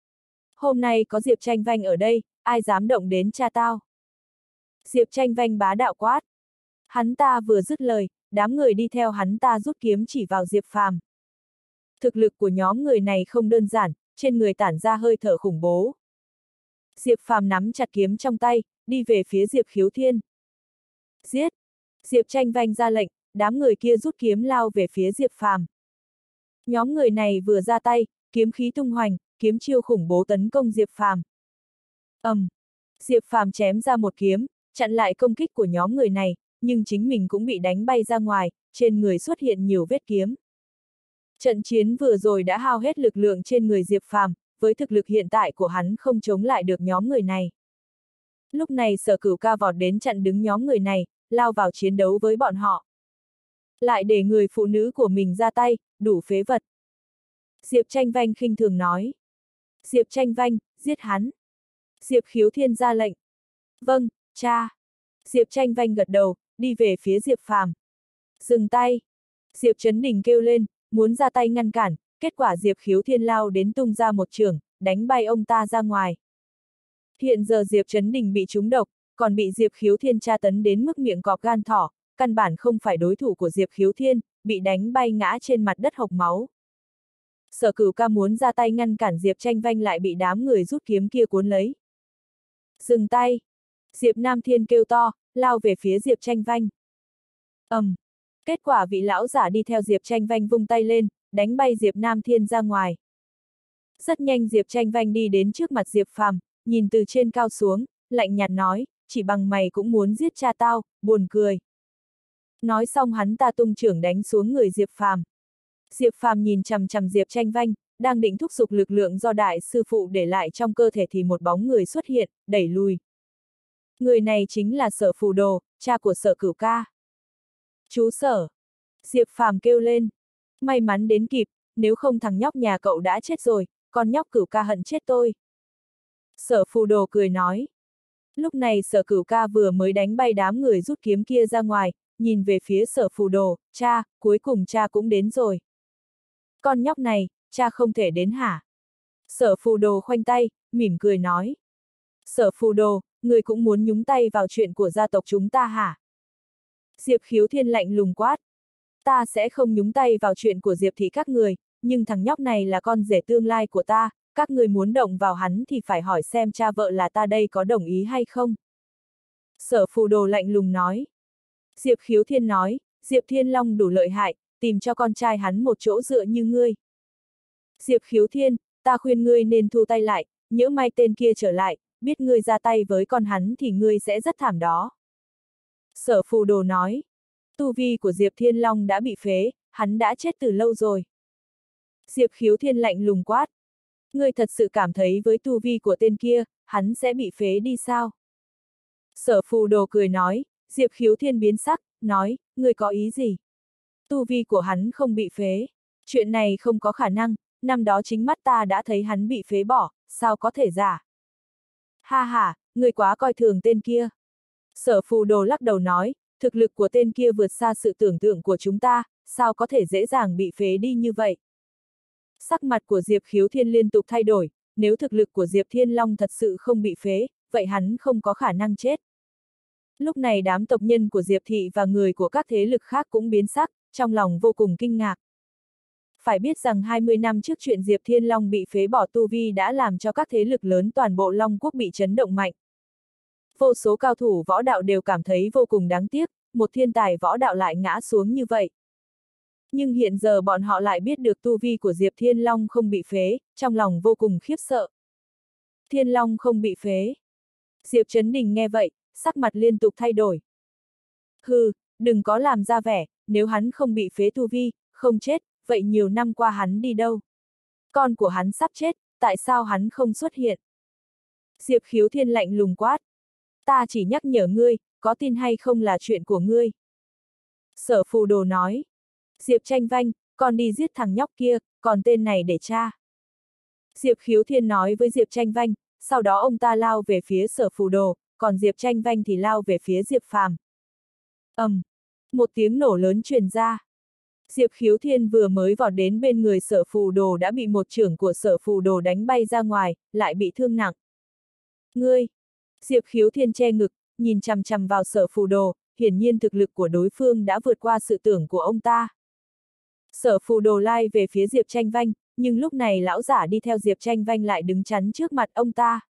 Hôm nay có Diệp Tranh Vanh ở đây, ai dám động đến cha tao? Diệp Tranh Vanh bá đạo quát. Hắn ta vừa dứt lời, đám người đi theo hắn ta rút kiếm chỉ vào Diệp Phàm. Thực lực của nhóm người này không đơn giản, trên người tản ra hơi thở khủng bố. Diệp Phàm nắm chặt kiếm trong tay, đi về phía Diệp Khiếu Thiên. Giết! Diệp Tranh Vanh ra lệnh, đám người kia rút kiếm lao về phía Diệp Phàm. Nhóm người này vừa ra tay, kiếm khí tung hoành, kiếm chiêu khủng bố tấn công Diệp Phàm. ầm, um, Diệp Phàm chém ra một kiếm, chặn lại công kích của nhóm người này, nhưng chính mình cũng bị đánh bay ra ngoài, trên người xuất hiện nhiều vết kiếm. Trận chiến vừa rồi đã hao hết lực lượng trên người Diệp Phàm, với thực lực hiện tại của hắn không chống lại được nhóm người này. Lúc này Sở Cửu Ca vọt đến chặn đứng nhóm người này, lao vào chiến đấu với bọn họ. Lại để người phụ nữ của mình ra tay, đủ phế vật. Diệp Tranh Vanh khinh thường nói. Diệp Tranh Vanh, giết hắn. Diệp Khiếu Thiên ra lệnh. Vâng, cha. Diệp Tranh Vanh gật đầu, đi về phía Diệp Phàm. Dừng tay. Diệp Chấn Đình kêu lên, muốn ra tay ngăn cản, kết quả Diệp Khiếu Thiên lao đến tung ra một chưởng, đánh bay ông ta ra ngoài. Hiện giờ Diệp Chấn Đình bị trúng độc, còn bị Diệp Khiếu Thiên tra tấn đến mức miệng cọp gan thỏ, căn bản không phải đối thủ của Diệp Khiếu Thiên, bị đánh bay ngã trên mặt đất hộc máu. Sở Cửu Ca muốn ra tay ngăn cản Diệp Tranh Vanh lại bị đám người rút kiếm kia cuốn lấy. Dừng tay! Diệp Nam Thiên kêu to, lao về phía Diệp Tranh Vanh. ầm, um, kết quả vị lão giả đi theo Diệp Tranh Vanh vung tay lên, đánh bay Diệp Nam Thiên ra ngoài. Rất nhanh Diệp Tranh Vanh đi đến trước mặt Diệp Phàm, nhìn từ trên cao xuống, lạnh nhạt nói, chỉ bằng mày cũng muốn giết cha tao, buồn cười. Nói xong hắn ta tung chưởng đánh xuống người Diệp Phàm. Diệp Phàm nhìn chằm chằm Diệp Tranh Vanh, đang định thúc giục lực lượng do đại sư phụ để lại trong cơ thể thì một bóng người xuất hiện, đẩy lùi. Người này chính là Sở Phù Đồ, cha của Sở Cửu Ca. Chú Sở! Diệp Phàm kêu lên. May mắn đến kịp, nếu không thằng nhóc nhà cậu đã chết rồi, con nhóc Cửu Ca hận chết tôi. Sở Phù Đồ cười nói. Lúc này Sở Cửu Ca vừa mới đánh bay đám người rút kiếm kia ra ngoài, nhìn về phía Sở Phù Đồ, cha, cuối cùng cha cũng đến rồi. Con nhóc này, cha không thể đến hả? Sở Phù Đồ khoanh tay, mỉm cười nói. Sở Phù Đồ, người cũng muốn nhúng tay vào chuyện của gia tộc chúng ta hả? Diệp Khiếu Thiên lạnh lùng quát. Ta sẽ không nhúng tay vào chuyện của Diệp thị các người, nhưng thằng nhóc này là con rể tương lai của ta, các người muốn động vào hắn thì phải hỏi xem cha vợ là ta đây có đồng ý hay không. Sở Phù Đồ lạnh lùng nói. Diệp Khiếu Thiên nói, Diệp Thiên Long đủ lợi hại, tìm cho con trai hắn một chỗ dựa như ngươi. Diệp Khiếu Thiên, ta khuyên ngươi nên thu tay lại, nhỡ may tên kia trở lại, biết ngươi ra tay với con hắn thì ngươi sẽ rất thảm đó. Sở Phù Đồ nói, tu vi của Diệp Thiên Long đã bị phế, hắn đã chết từ lâu rồi. Diệp Khiếu Thiên lạnh lùng quát. Ngươi thật sự cảm thấy với tu vi của tên kia, hắn sẽ bị phế đi sao? Sở Phù Đồ cười nói, Diệp Khiếu Thiên biến sắc, nói, ngươi có ý gì? Tu vi của hắn không bị phế. Chuyện này không có khả năng, năm đó chính mắt ta đã thấy hắn bị phế bỏ, sao có thể giả? Ha ha, ngươi quá coi thường tên kia. Sở Phù Đồ lắc đầu nói, thực lực của tên kia vượt xa sự tưởng tượng của chúng ta, sao có thể dễ dàng bị phế đi như vậy? Sắc mặt của Diệp Khiếu Thiên liên tục thay đổi, nếu thực lực của Diệp Thiên Long thật sự không bị phế, vậy hắn không có khả năng chết. Lúc này đám tộc nhân của Diệp thị và người của các thế lực khác cũng biến sắc, trong lòng vô cùng kinh ngạc. Phải biết rằng hai mươi năm trước chuyện Diệp Thiên Long bị phế bỏ tu vi đã làm cho các thế lực lớn toàn bộ Long Quốc bị chấn động mạnh. Vô số cao thủ võ đạo đều cảm thấy vô cùng đáng tiếc, một thiên tài võ đạo lại ngã xuống như vậy. Nhưng hiện giờ bọn họ lại biết được tu vi của Diệp Thiên Long không bị phế, trong lòng vô cùng khiếp sợ. Thiên Long không bị phế. Diệp Chấn Đình nghe vậy, sắc mặt liên tục thay đổi. Hừ, đừng có làm ra vẻ, nếu hắn không bị phế tu vi, không chết, vậy nhiều năm qua hắn đi đâu? Con của hắn sắp chết, tại sao hắn không xuất hiện? Diệp Khiếu Thiên lạnh lùng quát. Ta chỉ nhắc nhở ngươi, có tin hay không là chuyện của ngươi. Sở Phù Đồ nói. Diệp Tranh Vanh, con đi giết thằng nhóc kia, còn tên này để tra. Diệp Khiếu Thiên nói với Diệp Tranh Vanh, sau đó ông ta lao về phía Sở Phù Đồ, còn Diệp Tranh Vanh thì lao về phía Diệp Phàm. ầm, um, một tiếng nổ lớn truyền ra. Diệp Khiếu Thiên vừa mới vọt đến bên người Sở Phù Đồ đã bị một chưởng của Sở Phù Đồ đánh bay ra ngoài, lại bị thương nặng. Ngươi! Diệp Khiếu Thiên che ngực, nhìn chằm chằm vào Sở Phù Đồ, hiển nhiên thực lực của đối phương đã vượt qua sự tưởng của ông ta. Sở Phù Đồ lai về phía Diệp Tranh Vanh, nhưng lúc này lão giả đi theo Diệp Tranh Vanh lại đứng chắn trước mặt ông ta.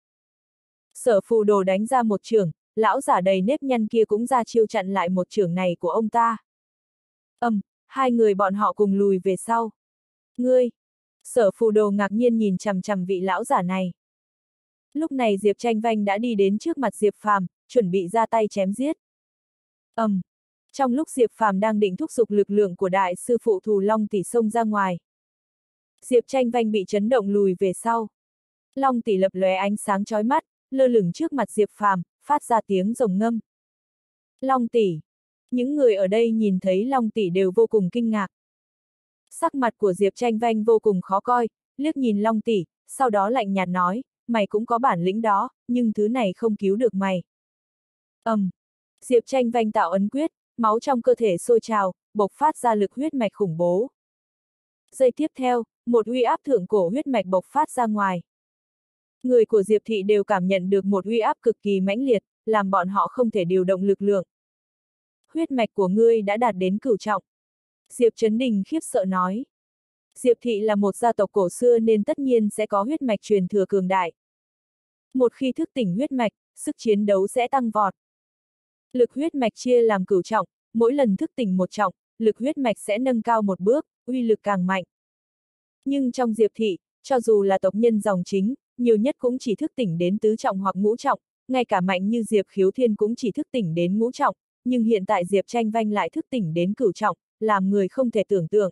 Sở Phù Đồ đánh ra một chưởng, lão giả đầy nếp nhăn kia cũng ra chiêu chặn lại một chưởng này của ông ta. ầm, um, hai người bọn họ cùng lùi về sau. Ngươi! Sở Phù Đồ ngạc nhiên nhìn chằm chằm vị lão giả này. Lúc này Diệp Tranh Vanh đã đi đến trước mặt Diệp Phàm, chuẩn bị ra tay chém giết. ầm, um, trong lúc Diệp Phàm đang định thúc giục lực lượng của đại sư phụ Thù Long Tỷ xông ra ngoài, Diệp Tranh Vanh bị chấn động lùi về sau. Long Tỷ lập lóe ánh sáng chói mắt, lơ lửng trước mặt Diệp Phàm, phát ra tiếng rồng ngâm. Long Tỷ! Những người ở đây nhìn thấy Long Tỷ đều vô cùng kinh ngạc. Sắc mặt của Diệp Tranh Vanh vô cùng khó coi, liếc nhìn Long Tỷ, sau đó lạnh nhạt nói, mày cũng có bản lĩnh đó, nhưng thứ này không cứu được mày. ầm, um, Diệp Tranh Vanh tạo ấn quyết, máu trong cơ thể sôi trào, bộc phát ra lực huyết mạch khủng bố. Giây tiếp theo, một uy áp thượng cổ huyết mạch bộc phát ra ngoài. Người của Diệp thị đều cảm nhận được một uy áp cực kỳ mãnh liệt, làm bọn họ không thể điều động lực lượng. Huyết mạch của ngươi đã đạt đến cửu trọng. Diệp Chấn Đình khiếp sợ nói. Diệp thị là một gia tộc cổ xưa nên tất nhiên sẽ có huyết mạch truyền thừa cường đại. Một khi thức tỉnh huyết mạch, sức chiến đấu sẽ tăng vọt. Lực huyết mạch chia làm cửu trọng, mỗi lần thức tỉnh một trọng, lực huyết mạch sẽ nâng cao một bước, uy lực càng mạnh. Nhưng trong Diệp thị, cho dù là tộc nhân dòng chính, nhiều nhất cũng chỉ thức tỉnh đến tứ trọng hoặc ngũ trọng, ngay cả mạnh như Diệp Khiếu Thiên cũng chỉ thức tỉnh đến ngũ trọng, nhưng hiện tại Diệp Tranh Vanh lại thức tỉnh đến cửu trọng, làm người không thể tưởng tượng.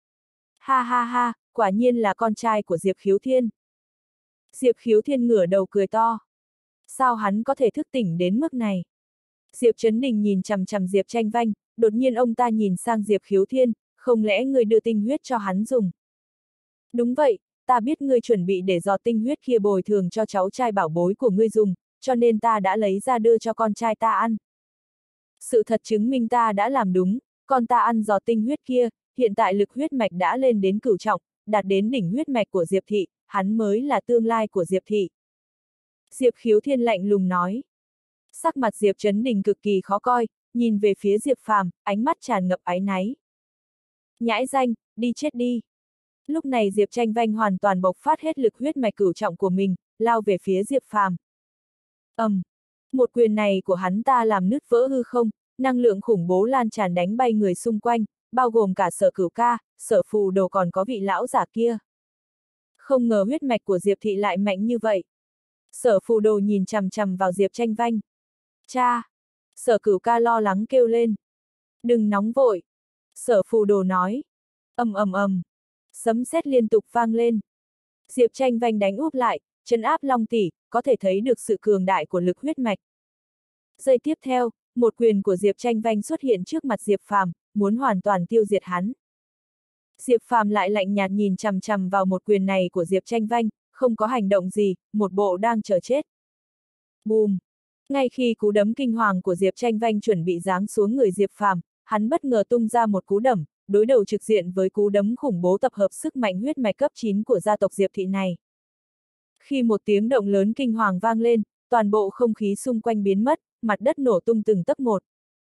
Ha ha ha, quả nhiên là con trai của Diệp Khiếu Thiên. Diệp Khiếu Thiên ngửa đầu cười to. Sao hắn có thể thức tỉnh đến mức này? Diệp Chấn Đình nhìn chằm chằm Diệp Tranh Vanh, đột nhiên ông ta nhìn sang Diệp Khiếu Thiên, không lẽ ngươi đưa tinh huyết cho hắn dùng? Đúng vậy, ta biết ngươi chuẩn bị để dò tinh huyết kia bồi thường cho cháu trai bảo bối của ngươi dùng, cho nên ta đã lấy ra đưa cho con trai ta ăn. Sự thật chứng minh ta đã làm đúng, con ta ăn dò tinh huyết kia, hiện tại lực huyết mạch đã lên đến cửu trọng, đạt đến đỉnh huyết mạch của Diệp thị, hắn mới là tương lai của Diệp thị. Diệp Khiếu Thiên lạnh lùng nói. Sắc mặt Diệp Chấn Đình cực kỳ khó coi, nhìn về phía Diệp Phàm, ánh mắt tràn ngập áy náy. Nhãi danh, đi chết đi. Lúc này Diệp Tranh Vanh hoàn toàn bộc phát hết lực huyết mạch cửu trọng của mình, lao về phía Diệp Phàm. ầm, um, một quyền này của hắn ta làm nứt vỡ hư không, năng lượng khủng bố lan tràn đánh bay người xung quanh, bao gồm cả Sở Cửu Ca, Sở Phù Đồ còn có vị lão giả kia. Không ngờ huyết mạch của Diệp thị lại mạnh như vậy. Sở Phù Đồ nhìn chằm chằm vào Diệp Tranh Vanh. Cha! Sở Cửu Ca lo lắng kêu lên. Đừng nóng vội. Sở Phù Đồ nói. ầm ầm ầm. Sấm sét liên tục vang lên. Diệp Tranh Vanh đánh úp lại, trấn áp Long Tỷ, có thể thấy được sự cường đại của lực huyết mạch. Giây tiếp theo, một quyền của Diệp Tranh Vanh xuất hiện trước mặt Diệp Phàm, muốn hoàn toàn tiêu diệt hắn. Diệp Phàm lại lạnh nhạt nhìn chằm chằm vào một quyền này của Diệp Tranh Vanh, không có hành động gì, một bộ đang chờ chết. Bùm! Ngay khi cú đấm kinh hoàng của Diệp Tranh Vanh chuẩn bị giáng xuống người Diệp Phàm, hắn bất ngờ tung ra một cú đấm, đối đầu trực diện với cú đấm khủng bố tập hợp sức mạnh huyết mạch cấp chín của gia tộc Diệp thị này. Khi một tiếng động lớn kinh hoàng vang lên, toàn bộ không khí xung quanh biến mất, mặt đất nổ tung từng tấc một.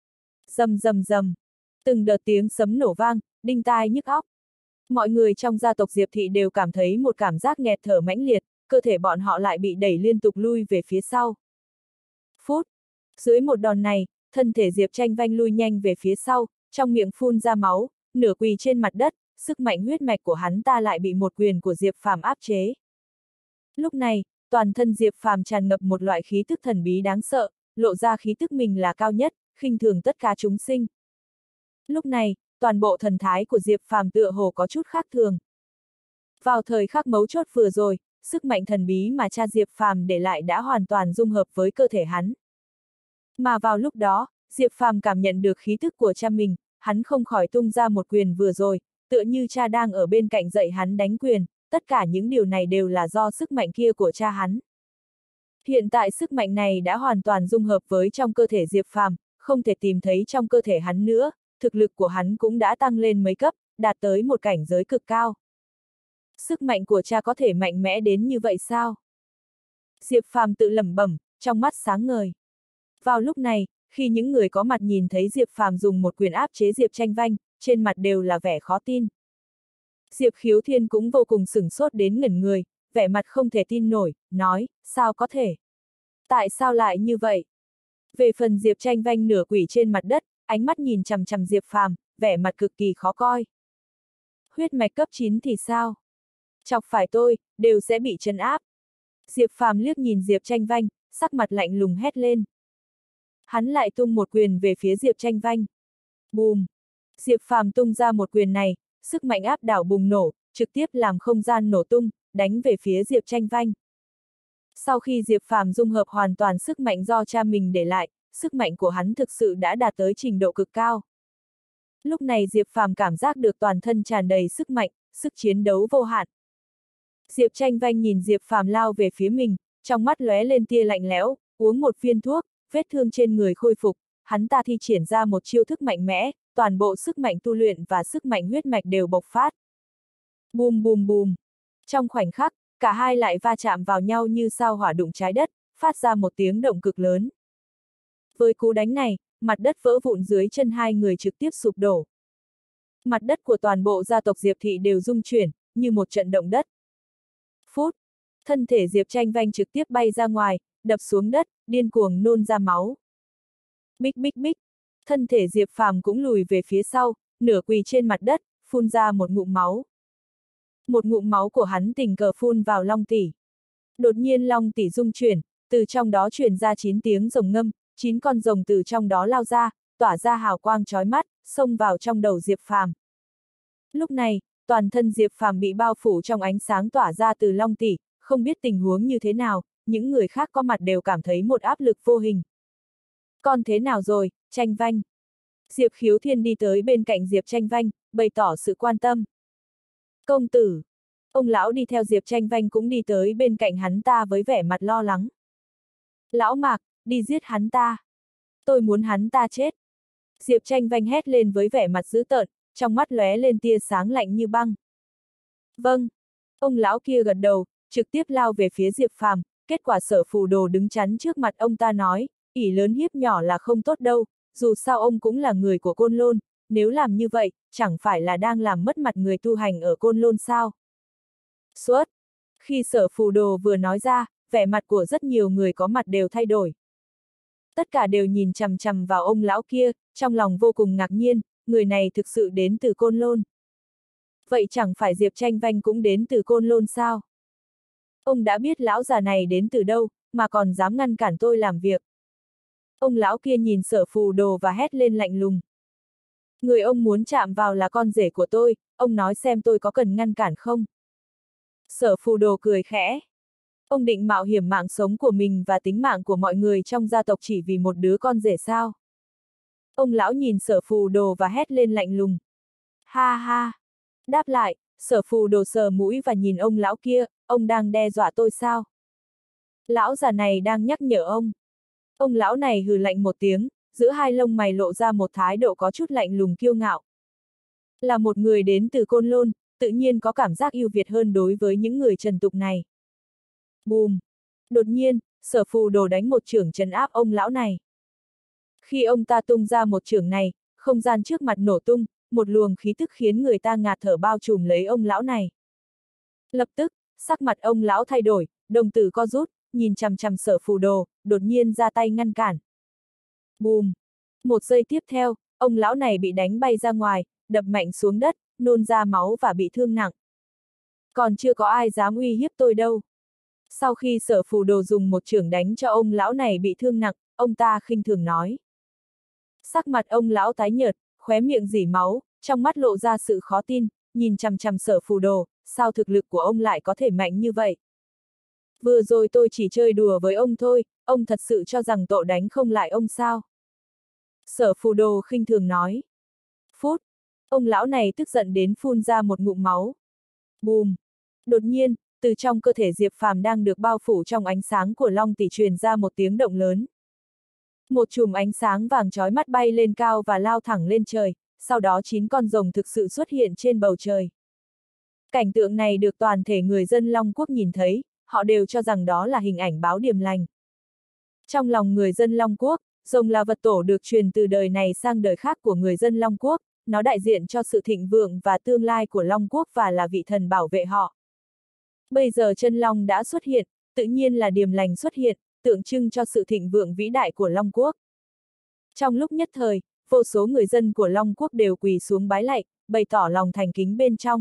Rầm rầm rầm, từng đợt tiếng sấm nổ vang, đinh tai nhức óc. Mọi người trong gia tộc Diệp thị đều cảm thấy một cảm giác nghẹt thở mãnh liệt, cơ thể bọn họ lại bị đẩy liên tục lui về phía sau. Phút, dưới một đòn này, thân thể Diệp Tranh Vanh lui nhanh về phía sau, trong miệng phun ra máu, nửa quỳ trên mặt đất, sức mạnh huyết mạch của hắn ta lại bị một quyền của Diệp Phàm áp chế. Lúc này, toàn thân Diệp Phàm tràn ngập một loại khí tức thần bí đáng sợ, lộ ra khí tức mình là cao nhất, khinh thường tất cả chúng sinh. Lúc này, toàn bộ thần thái của Diệp Phàm tựa hồ có chút khác thường. Vào thời khắc mấu chốt vừa rồi, sức mạnh thần bí mà cha Diệp Phàm để lại đã hoàn toàn dung hợp với cơ thể hắn. Mà vào lúc đó, Diệp Phàm cảm nhận được khí thức của cha mình, hắn không khỏi tung ra một quyền vừa rồi, tựa như cha đang ở bên cạnh dạy hắn đánh quyền, tất cả những điều này đều là do sức mạnh kia của cha hắn. Hiện tại sức mạnh này đã hoàn toàn dung hợp với trong cơ thể Diệp Phàm, không thể tìm thấy trong cơ thể hắn nữa, thực lực của hắn cũng đã tăng lên mấy cấp, đạt tới một cảnh giới cực cao. Sức mạnh của cha có thể mạnh mẽ đến như vậy sao? Diệp Phàm tự lẩm bẩm, trong mắt sáng ngời. Vào lúc này, khi những người có mặt nhìn thấy Diệp Phàm dùng một quyền áp chế Diệp Tranh Vanh, trên mặt đều là vẻ khó tin. Diệp Khiếu Thiên cũng vô cùng sửng sốt đến ngẩn người, vẻ mặt không thể tin nổi, nói, sao có thể? Tại sao lại như vậy? Về phần Diệp Tranh Vanh nửa quỷ trên mặt đất, ánh mắt nhìn chằm chằm Diệp Phàm, vẻ mặt cực kỳ khó coi. Huyết mạch cấp chín thì sao? Chọc phải tôi, đều sẽ bị trấn áp. Diệp Phàm liếc nhìn Diệp Tranh Vanh, sắc mặt lạnh lùng hét lên. Hắn lại tung một quyền về phía Diệp Tranh Vanh. Bùm! Diệp Phàm tung ra một quyền này, sức mạnh áp đảo bùng nổ, trực tiếp làm không gian nổ tung, đánh về phía Diệp Tranh Vanh. Sau khi Diệp Phàm dung hợp hoàn toàn sức mạnh do cha mình để lại, sức mạnh của hắn thực sự đã đạt tới trình độ cực cao. Lúc này Diệp Phàm cảm giác được toàn thân tràn đầy sức mạnh, sức chiến đấu vô hạn. Diệp Tranh Vanh nhìn Diệp Phàm lao về phía mình, trong mắt lóe lên tia lạnh lẽo, uống một viên thuốc, vết thương trên người khôi phục, hắn ta thi triển ra một chiêu thức mạnh mẽ, toàn bộ sức mạnh tu luyện và sức mạnh huyết mạch đều bộc phát. Bùm bùm bùm. Trong khoảnh khắc, cả hai lại va chạm vào nhau như sao hỏa đụng trái đất, phát ra một tiếng động cực lớn. Với cú đánh này, mặt đất vỡ vụn dưới chân hai người trực tiếp sụp đổ. Mặt đất của toàn bộ gia tộc Diệp Thị đều rung chuyển, như một trận động đất. Phút, thân thể Diệp Tranh Vanh trực tiếp bay ra ngoài, đập xuống đất, điên cuồng nôn ra máu. Bích bích bích, thân thể Diệp Phàm cũng lùi về phía sau, nửa quỳ trên mặt đất, phun ra một ngụm máu. Một ngụm máu của hắn tình cờ phun vào long tỷ. Đột nhiên long tỷ rung chuyển, từ trong đó truyền ra chín tiếng rồng ngâm, chín con rồng từ trong đó lao ra, tỏa ra hào quang chói mắt, xông vào trong đầu Diệp Phàm. Lúc này, toàn thân Diệp Phàm bị bao phủ trong ánh sáng tỏa ra từ long tỷ, không biết tình huống như thế nào, những người khác có mặt đều cảm thấy một áp lực vô hình. Con thế nào rồi, Tranh Vanh? Diệp Khiếu Thiên đi tới bên cạnh Diệp Tranh Vanh, bày tỏ sự quan tâm. Công tử! Ông lão đi theo Diệp Tranh Vanh cũng đi tới bên cạnh hắn ta với vẻ mặt lo lắng. Lão Mạc, đi giết hắn ta! Tôi muốn hắn ta chết! Diệp Tranh Vanh hét lên với vẻ mặt dữ tợn, trong mắt lóe lên tia sáng lạnh như băng. Vâng! Ông lão kia gật đầu, trực tiếp lao về phía Diệp Phàm, kết quả Sở Phù Đồ đứng chắn trước mặt ông ta nói, ỷ lớn hiếp nhỏ là không tốt đâu, dù sao ông cũng là người của Côn Lôn, nếu làm như vậy, chẳng phải là đang làm mất mặt người tu hành ở Côn Lôn sao? Suốt! Khi Sở Phù Đồ vừa nói ra, vẻ mặt của rất nhiều người có mặt đều thay đổi. Tất cả đều nhìn chằm chằm vào ông lão kia, trong lòng vô cùng ngạc nhiên, người này thực sự đến từ Côn Lôn. Vậy chẳng phải Diệp Tranh Vanh cũng đến từ Côn Lôn sao? Ông đã biết lão già này đến từ đâu, mà còn dám ngăn cản tôi làm việc. Ông lão kia nhìn Sở Phù Đồ và hét lên lạnh lùng. Người ông muốn chạm vào là con rể của tôi, ông nói xem tôi có cần ngăn cản không? Sở Phù Đồ cười khẽ. Ông định mạo hiểm mạng sống của mình và tính mạng của mọi người trong gia tộc chỉ vì một đứa con rể sao? Ông lão nhìn Sở Phù Đồ và hét lên lạnh lùng. Ha ha! Đáp lại, Sở Phù Đồ sờ mũi và nhìn ông lão kia, ông đang đe dọa tôi sao? Lão già này đang nhắc nhở ông. Ông lão này hừ lạnh một tiếng, giữa hai lông mày lộ ra một thái độ có chút lạnh lùng kiêu ngạo. Là một người đến từ Côn Lôn, tự nhiên có cảm giác ưu việt hơn đối với những người trần tục này. Bùm! Đột nhiên, Sở Phù Đồ đánh một chưởng trấn áp ông lão này. Khi ông ta tung ra một chưởng này, không gian trước mặt nổ tung, một luồng khí tức khiến người ta ngạt thở bao trùm lấy ông lão này. Lập tức, sắc mặt ông lão thay đổi, đồng tử co rút, nhìn chằm chằm Sở Phù Đồ, đột nhiên ra tay ngăn cản. Bùm! Một giây tiếp theo, ông lão này bị đánh bay ra ngoài, đập mạnh xuống đất, nôn ra máu và bị thương nặng. Còn chưa có ai dám uy hiếp tôi đâu. Sau khi Sở Phù Đồ dùng một chưởng đánh cho ông lão này bị thương nặng, ông ta khinh thường nói. Sắc mặt ông lão tái nhợt, khóe miệng rỉ máu, trong mắt lộ ra sự khó tin, nhìn chằm chằm Sở Phù Đồ, sao thực lực của ông lại có thể mạnh như vậy? Vừa rồi tôi chỉ chơi đùa với ông thôi, ông thật sự cho rằng tội đánh không lại ông sao? Sở Phù Đồ khinh thường nói. Phút, ông lão này tức giận đến phun ra một ngụm máu. Bùm! Đột nhiên, từ trong cơ thể Diệp Phàm đang được bao phủ trong ánh sáng của Long Tỷ truyền ra một tiếng động lớn. Một chùm ánh sáng vàng chói mắt bay lên cao và lao thẳng lên trời, sau đó chín con rồng thực sự xuất hiện trên bầu trời. Cảnh tượng này được toàn thể người dân Long Quốc nhìn thấy, họ đều cho rằng đó là hình ảnh báo điềm lành. Trong lòng người dân Long Quốc, rồng là vật tổ được truyền từ đời này sang đời khác của người dân Long Quốc, nó đại diện cho sự thịnh vượng và tương lai của Long Quốc và là vị thần bảo vệ họ. Bây giờ chân long đã xuất hiện, tự nhiên là điềm lành xuất hiện, tượng trưng cho sự thịnh vượng vĩ đại của Long Quốc. Trong lúc nhất thời, vô số người dân của Long Quốc đều quỳ xuống bái lạy, bày tỏ lòng thành kính bên trong.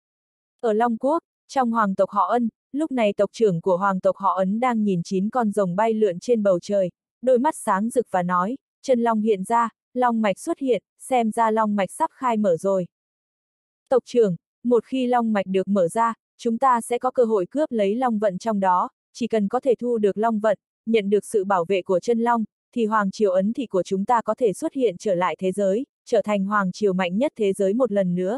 Ở Long Quốc, trong hoàng tộc họ Ân, lúc này tộc trưởng của hoàng tộc họ Ấn đang nhìn chín con rồng bay lượn trên bầu trời, đôi mắt sáng rực và nói, chân long hiện ra, long mạch xuất hiện, xem ra long mạch sắp khai mở rồi. Tộc trưởng, một khi long mạch được mở ra, chúng ta sẽ có cơ hội cướp lấy long vận trong đó, chỉ cần có thể thu được long vận, nhận được sự bảo vệ của chân long, thì hoàng triều Ấn thị của chúng ta có thể xuất hiện trở lại thế giới, trở thành hoàng triều mạnh nhất thế giới một lần nữa.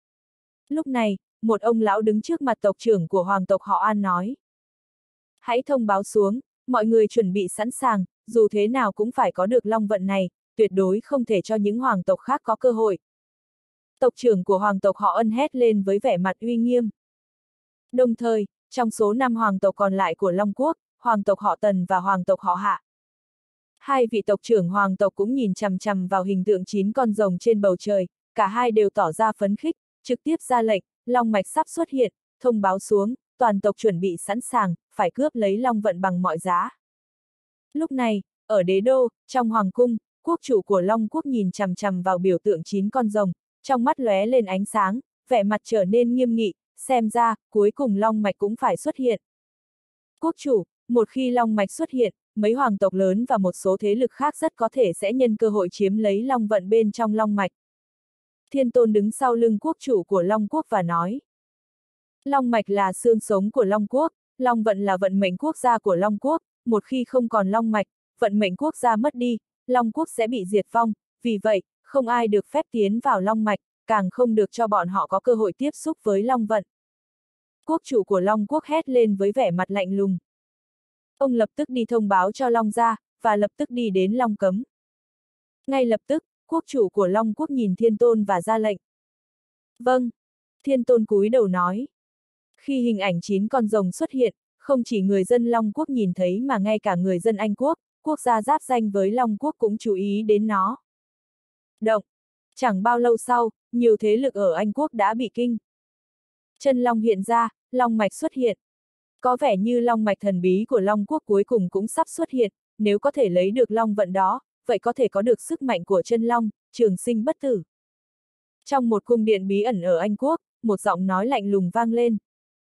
Lúc này, một ông lão đứng trước mặt tộc trưởng của hoàng tộc họ An nói. Hãy thông báo xuống, mọi người chuẩn bị sẵn sàng, dù thế nào cũng phải có được long vận này, tuyệt đối không thể cho những hoàng tộc khác có cơ hội. Tộc trưởng của hoàng tộc họ Ân hét lên với vẻ mặt uy nghiêm. Đồng thời, trong số năm hoàng tộc còn lại của Long Quốc, hoàng tộc họ Tần và hoàng tộc họ Hạ. Hai vị tộc trưởng hoàng tộc cũng nhìn chằm chằm vào hình tượng chín con rồng trên bầu trời, cả hai đều tỏ ra phấn khích, trực tiếp ra lệnh, long mạch sắp xuất hiện, thông báo xuống, toàn tộc chuẩn bị sẵn sàng, phải cướp lấy long vận bằng mọi giá. Lúc này, ở đế đô, trong hoàng cung, quốc chủ của Long Quốc nhìn chằm chằm vào biểu tượng chín con rồng, trong mắt lóe lên ánh sáng, vẻ mặt trở nên nghiêm nghị, xem ra, cuối cùng long mạch cũng phải xuất hiện. Quốc chủ, một khi long mạch xuất hiện, mấy hoàng tộc lớn và một số thế lực khác rất có thể sẽ nhân cơ hội chiếm lấy long vận bên trong long mạch. Thiên Tôn đứng sau lưng quốc chủ của Long Quốc và nói. Long mạch là xương sống của Long Quốc, long vận là vận mệnh quốc gia của Long Quốc, một khi không còn long mạch, vận mệnh quốc gia mất đi, Long Quốc sẽ bị diệt vong, vì vậy, không ai được phép tiến vào long mạch, càng không được cho bọn họ có cơ hội tiếp xúc với long vận. Quốc chủ của Long Quốc hét lên với vẻ mặt lạnh lùng. Ông lập tức đi thông báo cho Long gia, và lập tức đi đến Long Cấm. Ngay lập tức, quốc chủ của Long Quốc nhìn Thiên Tôn và ra lệnh. Vâng, Thiên Tôn cúi đầu nói. Khi hình ảnh chín con rồng xuất hiện, không chỉ người dân Long Quốc nhìn thấy mà ngay cả người dân Anh Quốc, quốc gia giáp danh với Long Quốc cũng chú ý đến nó. Động. Chẳng bao lâu sau, nhiều thế lực ở Anh Quốc đã bị kinh. Chân long hiện ra, long mạch xuất hiện. Có vẻ như long mạch thần bí của Long Quốc cuối cùng cũng sắp xuất hiện, nếu có thể lấy được long vận đó, vậy có thể có được sức mạnh của chân long, trường sinh bất tử. Trong một cung điện bí ẩn ở Anh Quốc, một giọng nói lạnh lùng vang lên.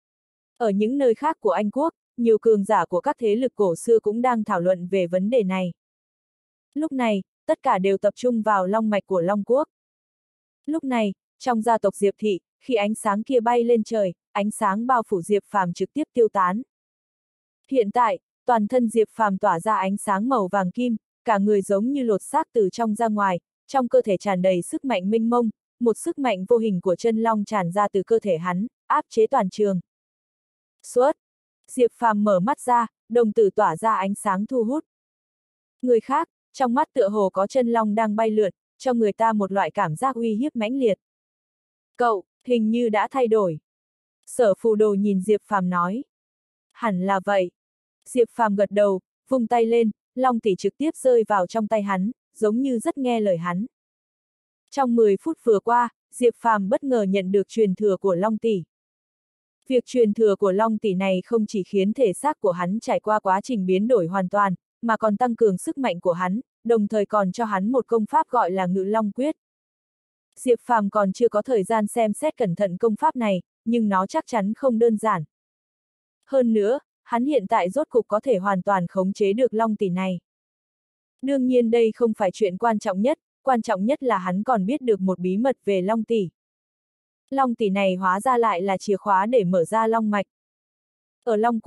Ở những nơi khác của Anh Quốc, nhiều cường giả của các thế lực cổ xưa cũng đang thảo luận về vấn đề này. Lúc này, tất cả đều tập trung vào long mạch của Long Quốc. Lúc này, trong gia tộc Diệp Thị, khi ánh sáng kia bay lên trời, ánh sáng bao phủ Diệp Phàm trực tiếp tiêu tán. Hiện tại, toàn thân Diệp Phàm tỏa ra ánh sáng màu vàng kim, cả người giống như lột xác từ trong ra ngoài, trong cơ thể tràn đầy sức mạnh mênh mông, một sức mạnh vô hình của chân long tràn ra từ cơ thể hắn, áp chế toàn trường. Suốt! Diệp Phàm mở mắt ra, đồng tử tỏa ra ánh sáng thu hút. Người khác, trong mắt tựa hồ có chân long đang bay lượn, cho người ta một loại cảm giác uy hiếp mãnh liệt. Cậu, hình như đã thay đổi. Sở Phù Đồ nhìn Diệp Phàm nói. Hẳn là vậy. Diệp Phàm gật đầu, vung tay lên, long tỷ trực tiếp rơi vào trong tay hắn, giống như rất nghe lời hắn. Trong mười phút vừa qua, Diệp Phàm bất ngờ nhận được truyền thừa của long tỷ. Việc truyền thừa của long tỷ này không chỉ khiến thể xác của hắn trải qua quá trình biến đổi hoàn toàn, mà còn tăng cường sức mạnh của hắn, đồng thời còn cho hắn một công pháp gọi là Ngự Long Quyết. Diệp Phàm còn chưa có thời gian xem xét cẩn thận công pháp này, nhưng nó chắc chắn không đơn giản. Hơn nữa, hắn hiện tại rốt cục có thể hoàn toàn khống chế được long tỷ này. Đương nhiên đây không phải chuyện quan trọng nhất, quan trọng nhất là hắn còn biết được một bí mật về long tỷ. Long tỷ này hóa ra lại là chìa khóa để mở ra long mạch. Ở Long Quốc,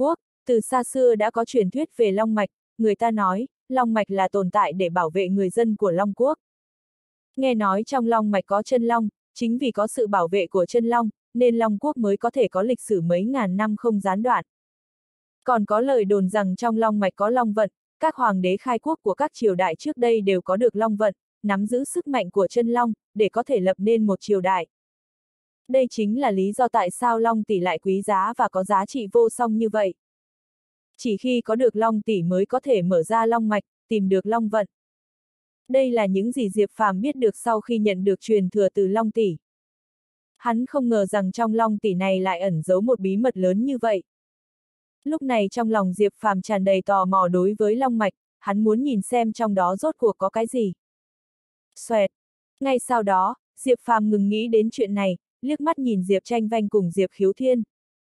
Từ xa xưa đã có truyền thuyết về Long Mạch, người ta nói, Long Mạch là tồn tại để bảo vệ người dân của Long Quốc. Nghe nói trong Long Mạch có chân Long, chính vì có sự bảo vệ của chân Long, nên Long Quốc mới có thể có lịch sử mấy ngàn năm không gián đoạn. Còn có lời đồn rằng trong Long Mạch có Long Vận, các hoàng đế khai quốc của các triều đại trước đây đều có được Long Vận, nắm giữ sức mạnh của chân Long, để có thể lập nên một triều đại. Đây chính là lý do tại sao Long Tỷ lại quý giá và có giá trị vô song như vậy. Chỉ khi có được Long Tỷ mới có thể mở ra Long Mạch, tìm được Long Vận. Đây là những gì Diệp Phàm biết được sau khi nhận được truyền thừa từ Long Tỷ. Hắn không ngờ rằng trong Long Tỷ này lại ẩn giấu một bí mật lớn như vậy. Lúc này trong lòng Diệp Phàm tràn đầy tò mò đối với Long Mạch, hắn muốn nhìn xem trong đó rốt cuộc có cái gì. Xoẹt! Ngay sau đó, Diệp Phàm ngừng nghĩ đến chuyện này, liếc mắt nhìn Diệp Tranh Vanh cùng Diệp Khiếu Thiên.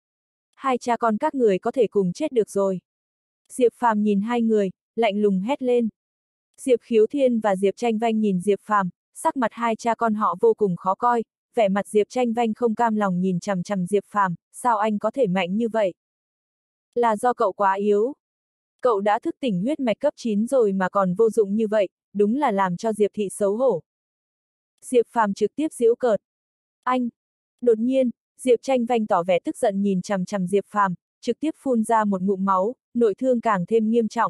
Hai cha con các người có thể cùng chết được rồi. Diệp Phàm nhìn hai người, lạnh lùng hét lên. Diệp Khiếu Thiên và Diệp Tranh Vanh nhìn Diệp Phàm, sắc mặt hai cha con họ vô cùng khó coi, vẻ mặt Diệp Tranh Vanh không cam lòng nhìn chằm chằm Diệp Phàm, sao anh có thể mạnh như vậy? Là do cậu quá yếu. Cậu đã thức tỉnh huyết mạch cấp chín rồi mà còn vô dụng như vậy, đúng là làm cho Diệp thị xấu hổ. Diệp Phàm trực tiếp giễu cợt. Anh! Đột nhiên, Diệp Tranh Vanh tỏ vẻ tức giận nhìn chằm chằm Diệp Phàm, trực tiếp phun ra một ngụm máu, nội thương càng thêm nghiêm trọng.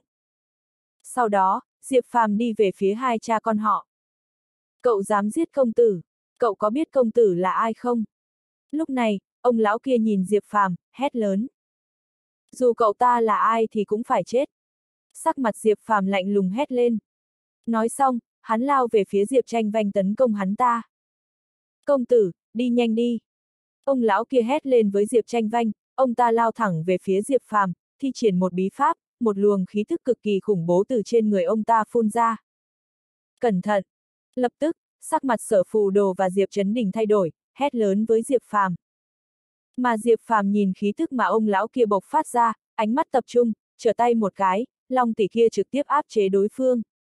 Sau đó, Diệp Phàm đi về phía hai cha con họ. Cậu dám giết công tử? Cậu có biết công tử là ai không? Lúc này, ông lão kia nhìn Diệp Phàm, hét lớn. Dù cậu ta là ai thì cũng phải chết. Sắc mặt Diệp Phàm lạnh lùng hét lên. Nói xong, hắn lao về phía Diệp Tranh Vanh tấn công hắn ta. Công tử, đi nhanh đi. Ông lão kia hét lên với Diệp Tranh Vanh, ông ta lao thẳng về phía Diệp Phàm, thi triển một bí pháp, một luồng khí thức cực kỳ khủng bố từ trên người ông ta phun ra. Cẩn thận! Lập tức, sắc mặt Sở Phù Đồ và Diệp Chấn Đình thay đổi, hét lớn với Diệp Phàm. Mà Diệp Phàm nhìn khí thức mà ông lão kia bộc phát ra, ánh mắt tập trung, trở tay một cái, Long Tỷ kia trực tiếp áp chế đối phương.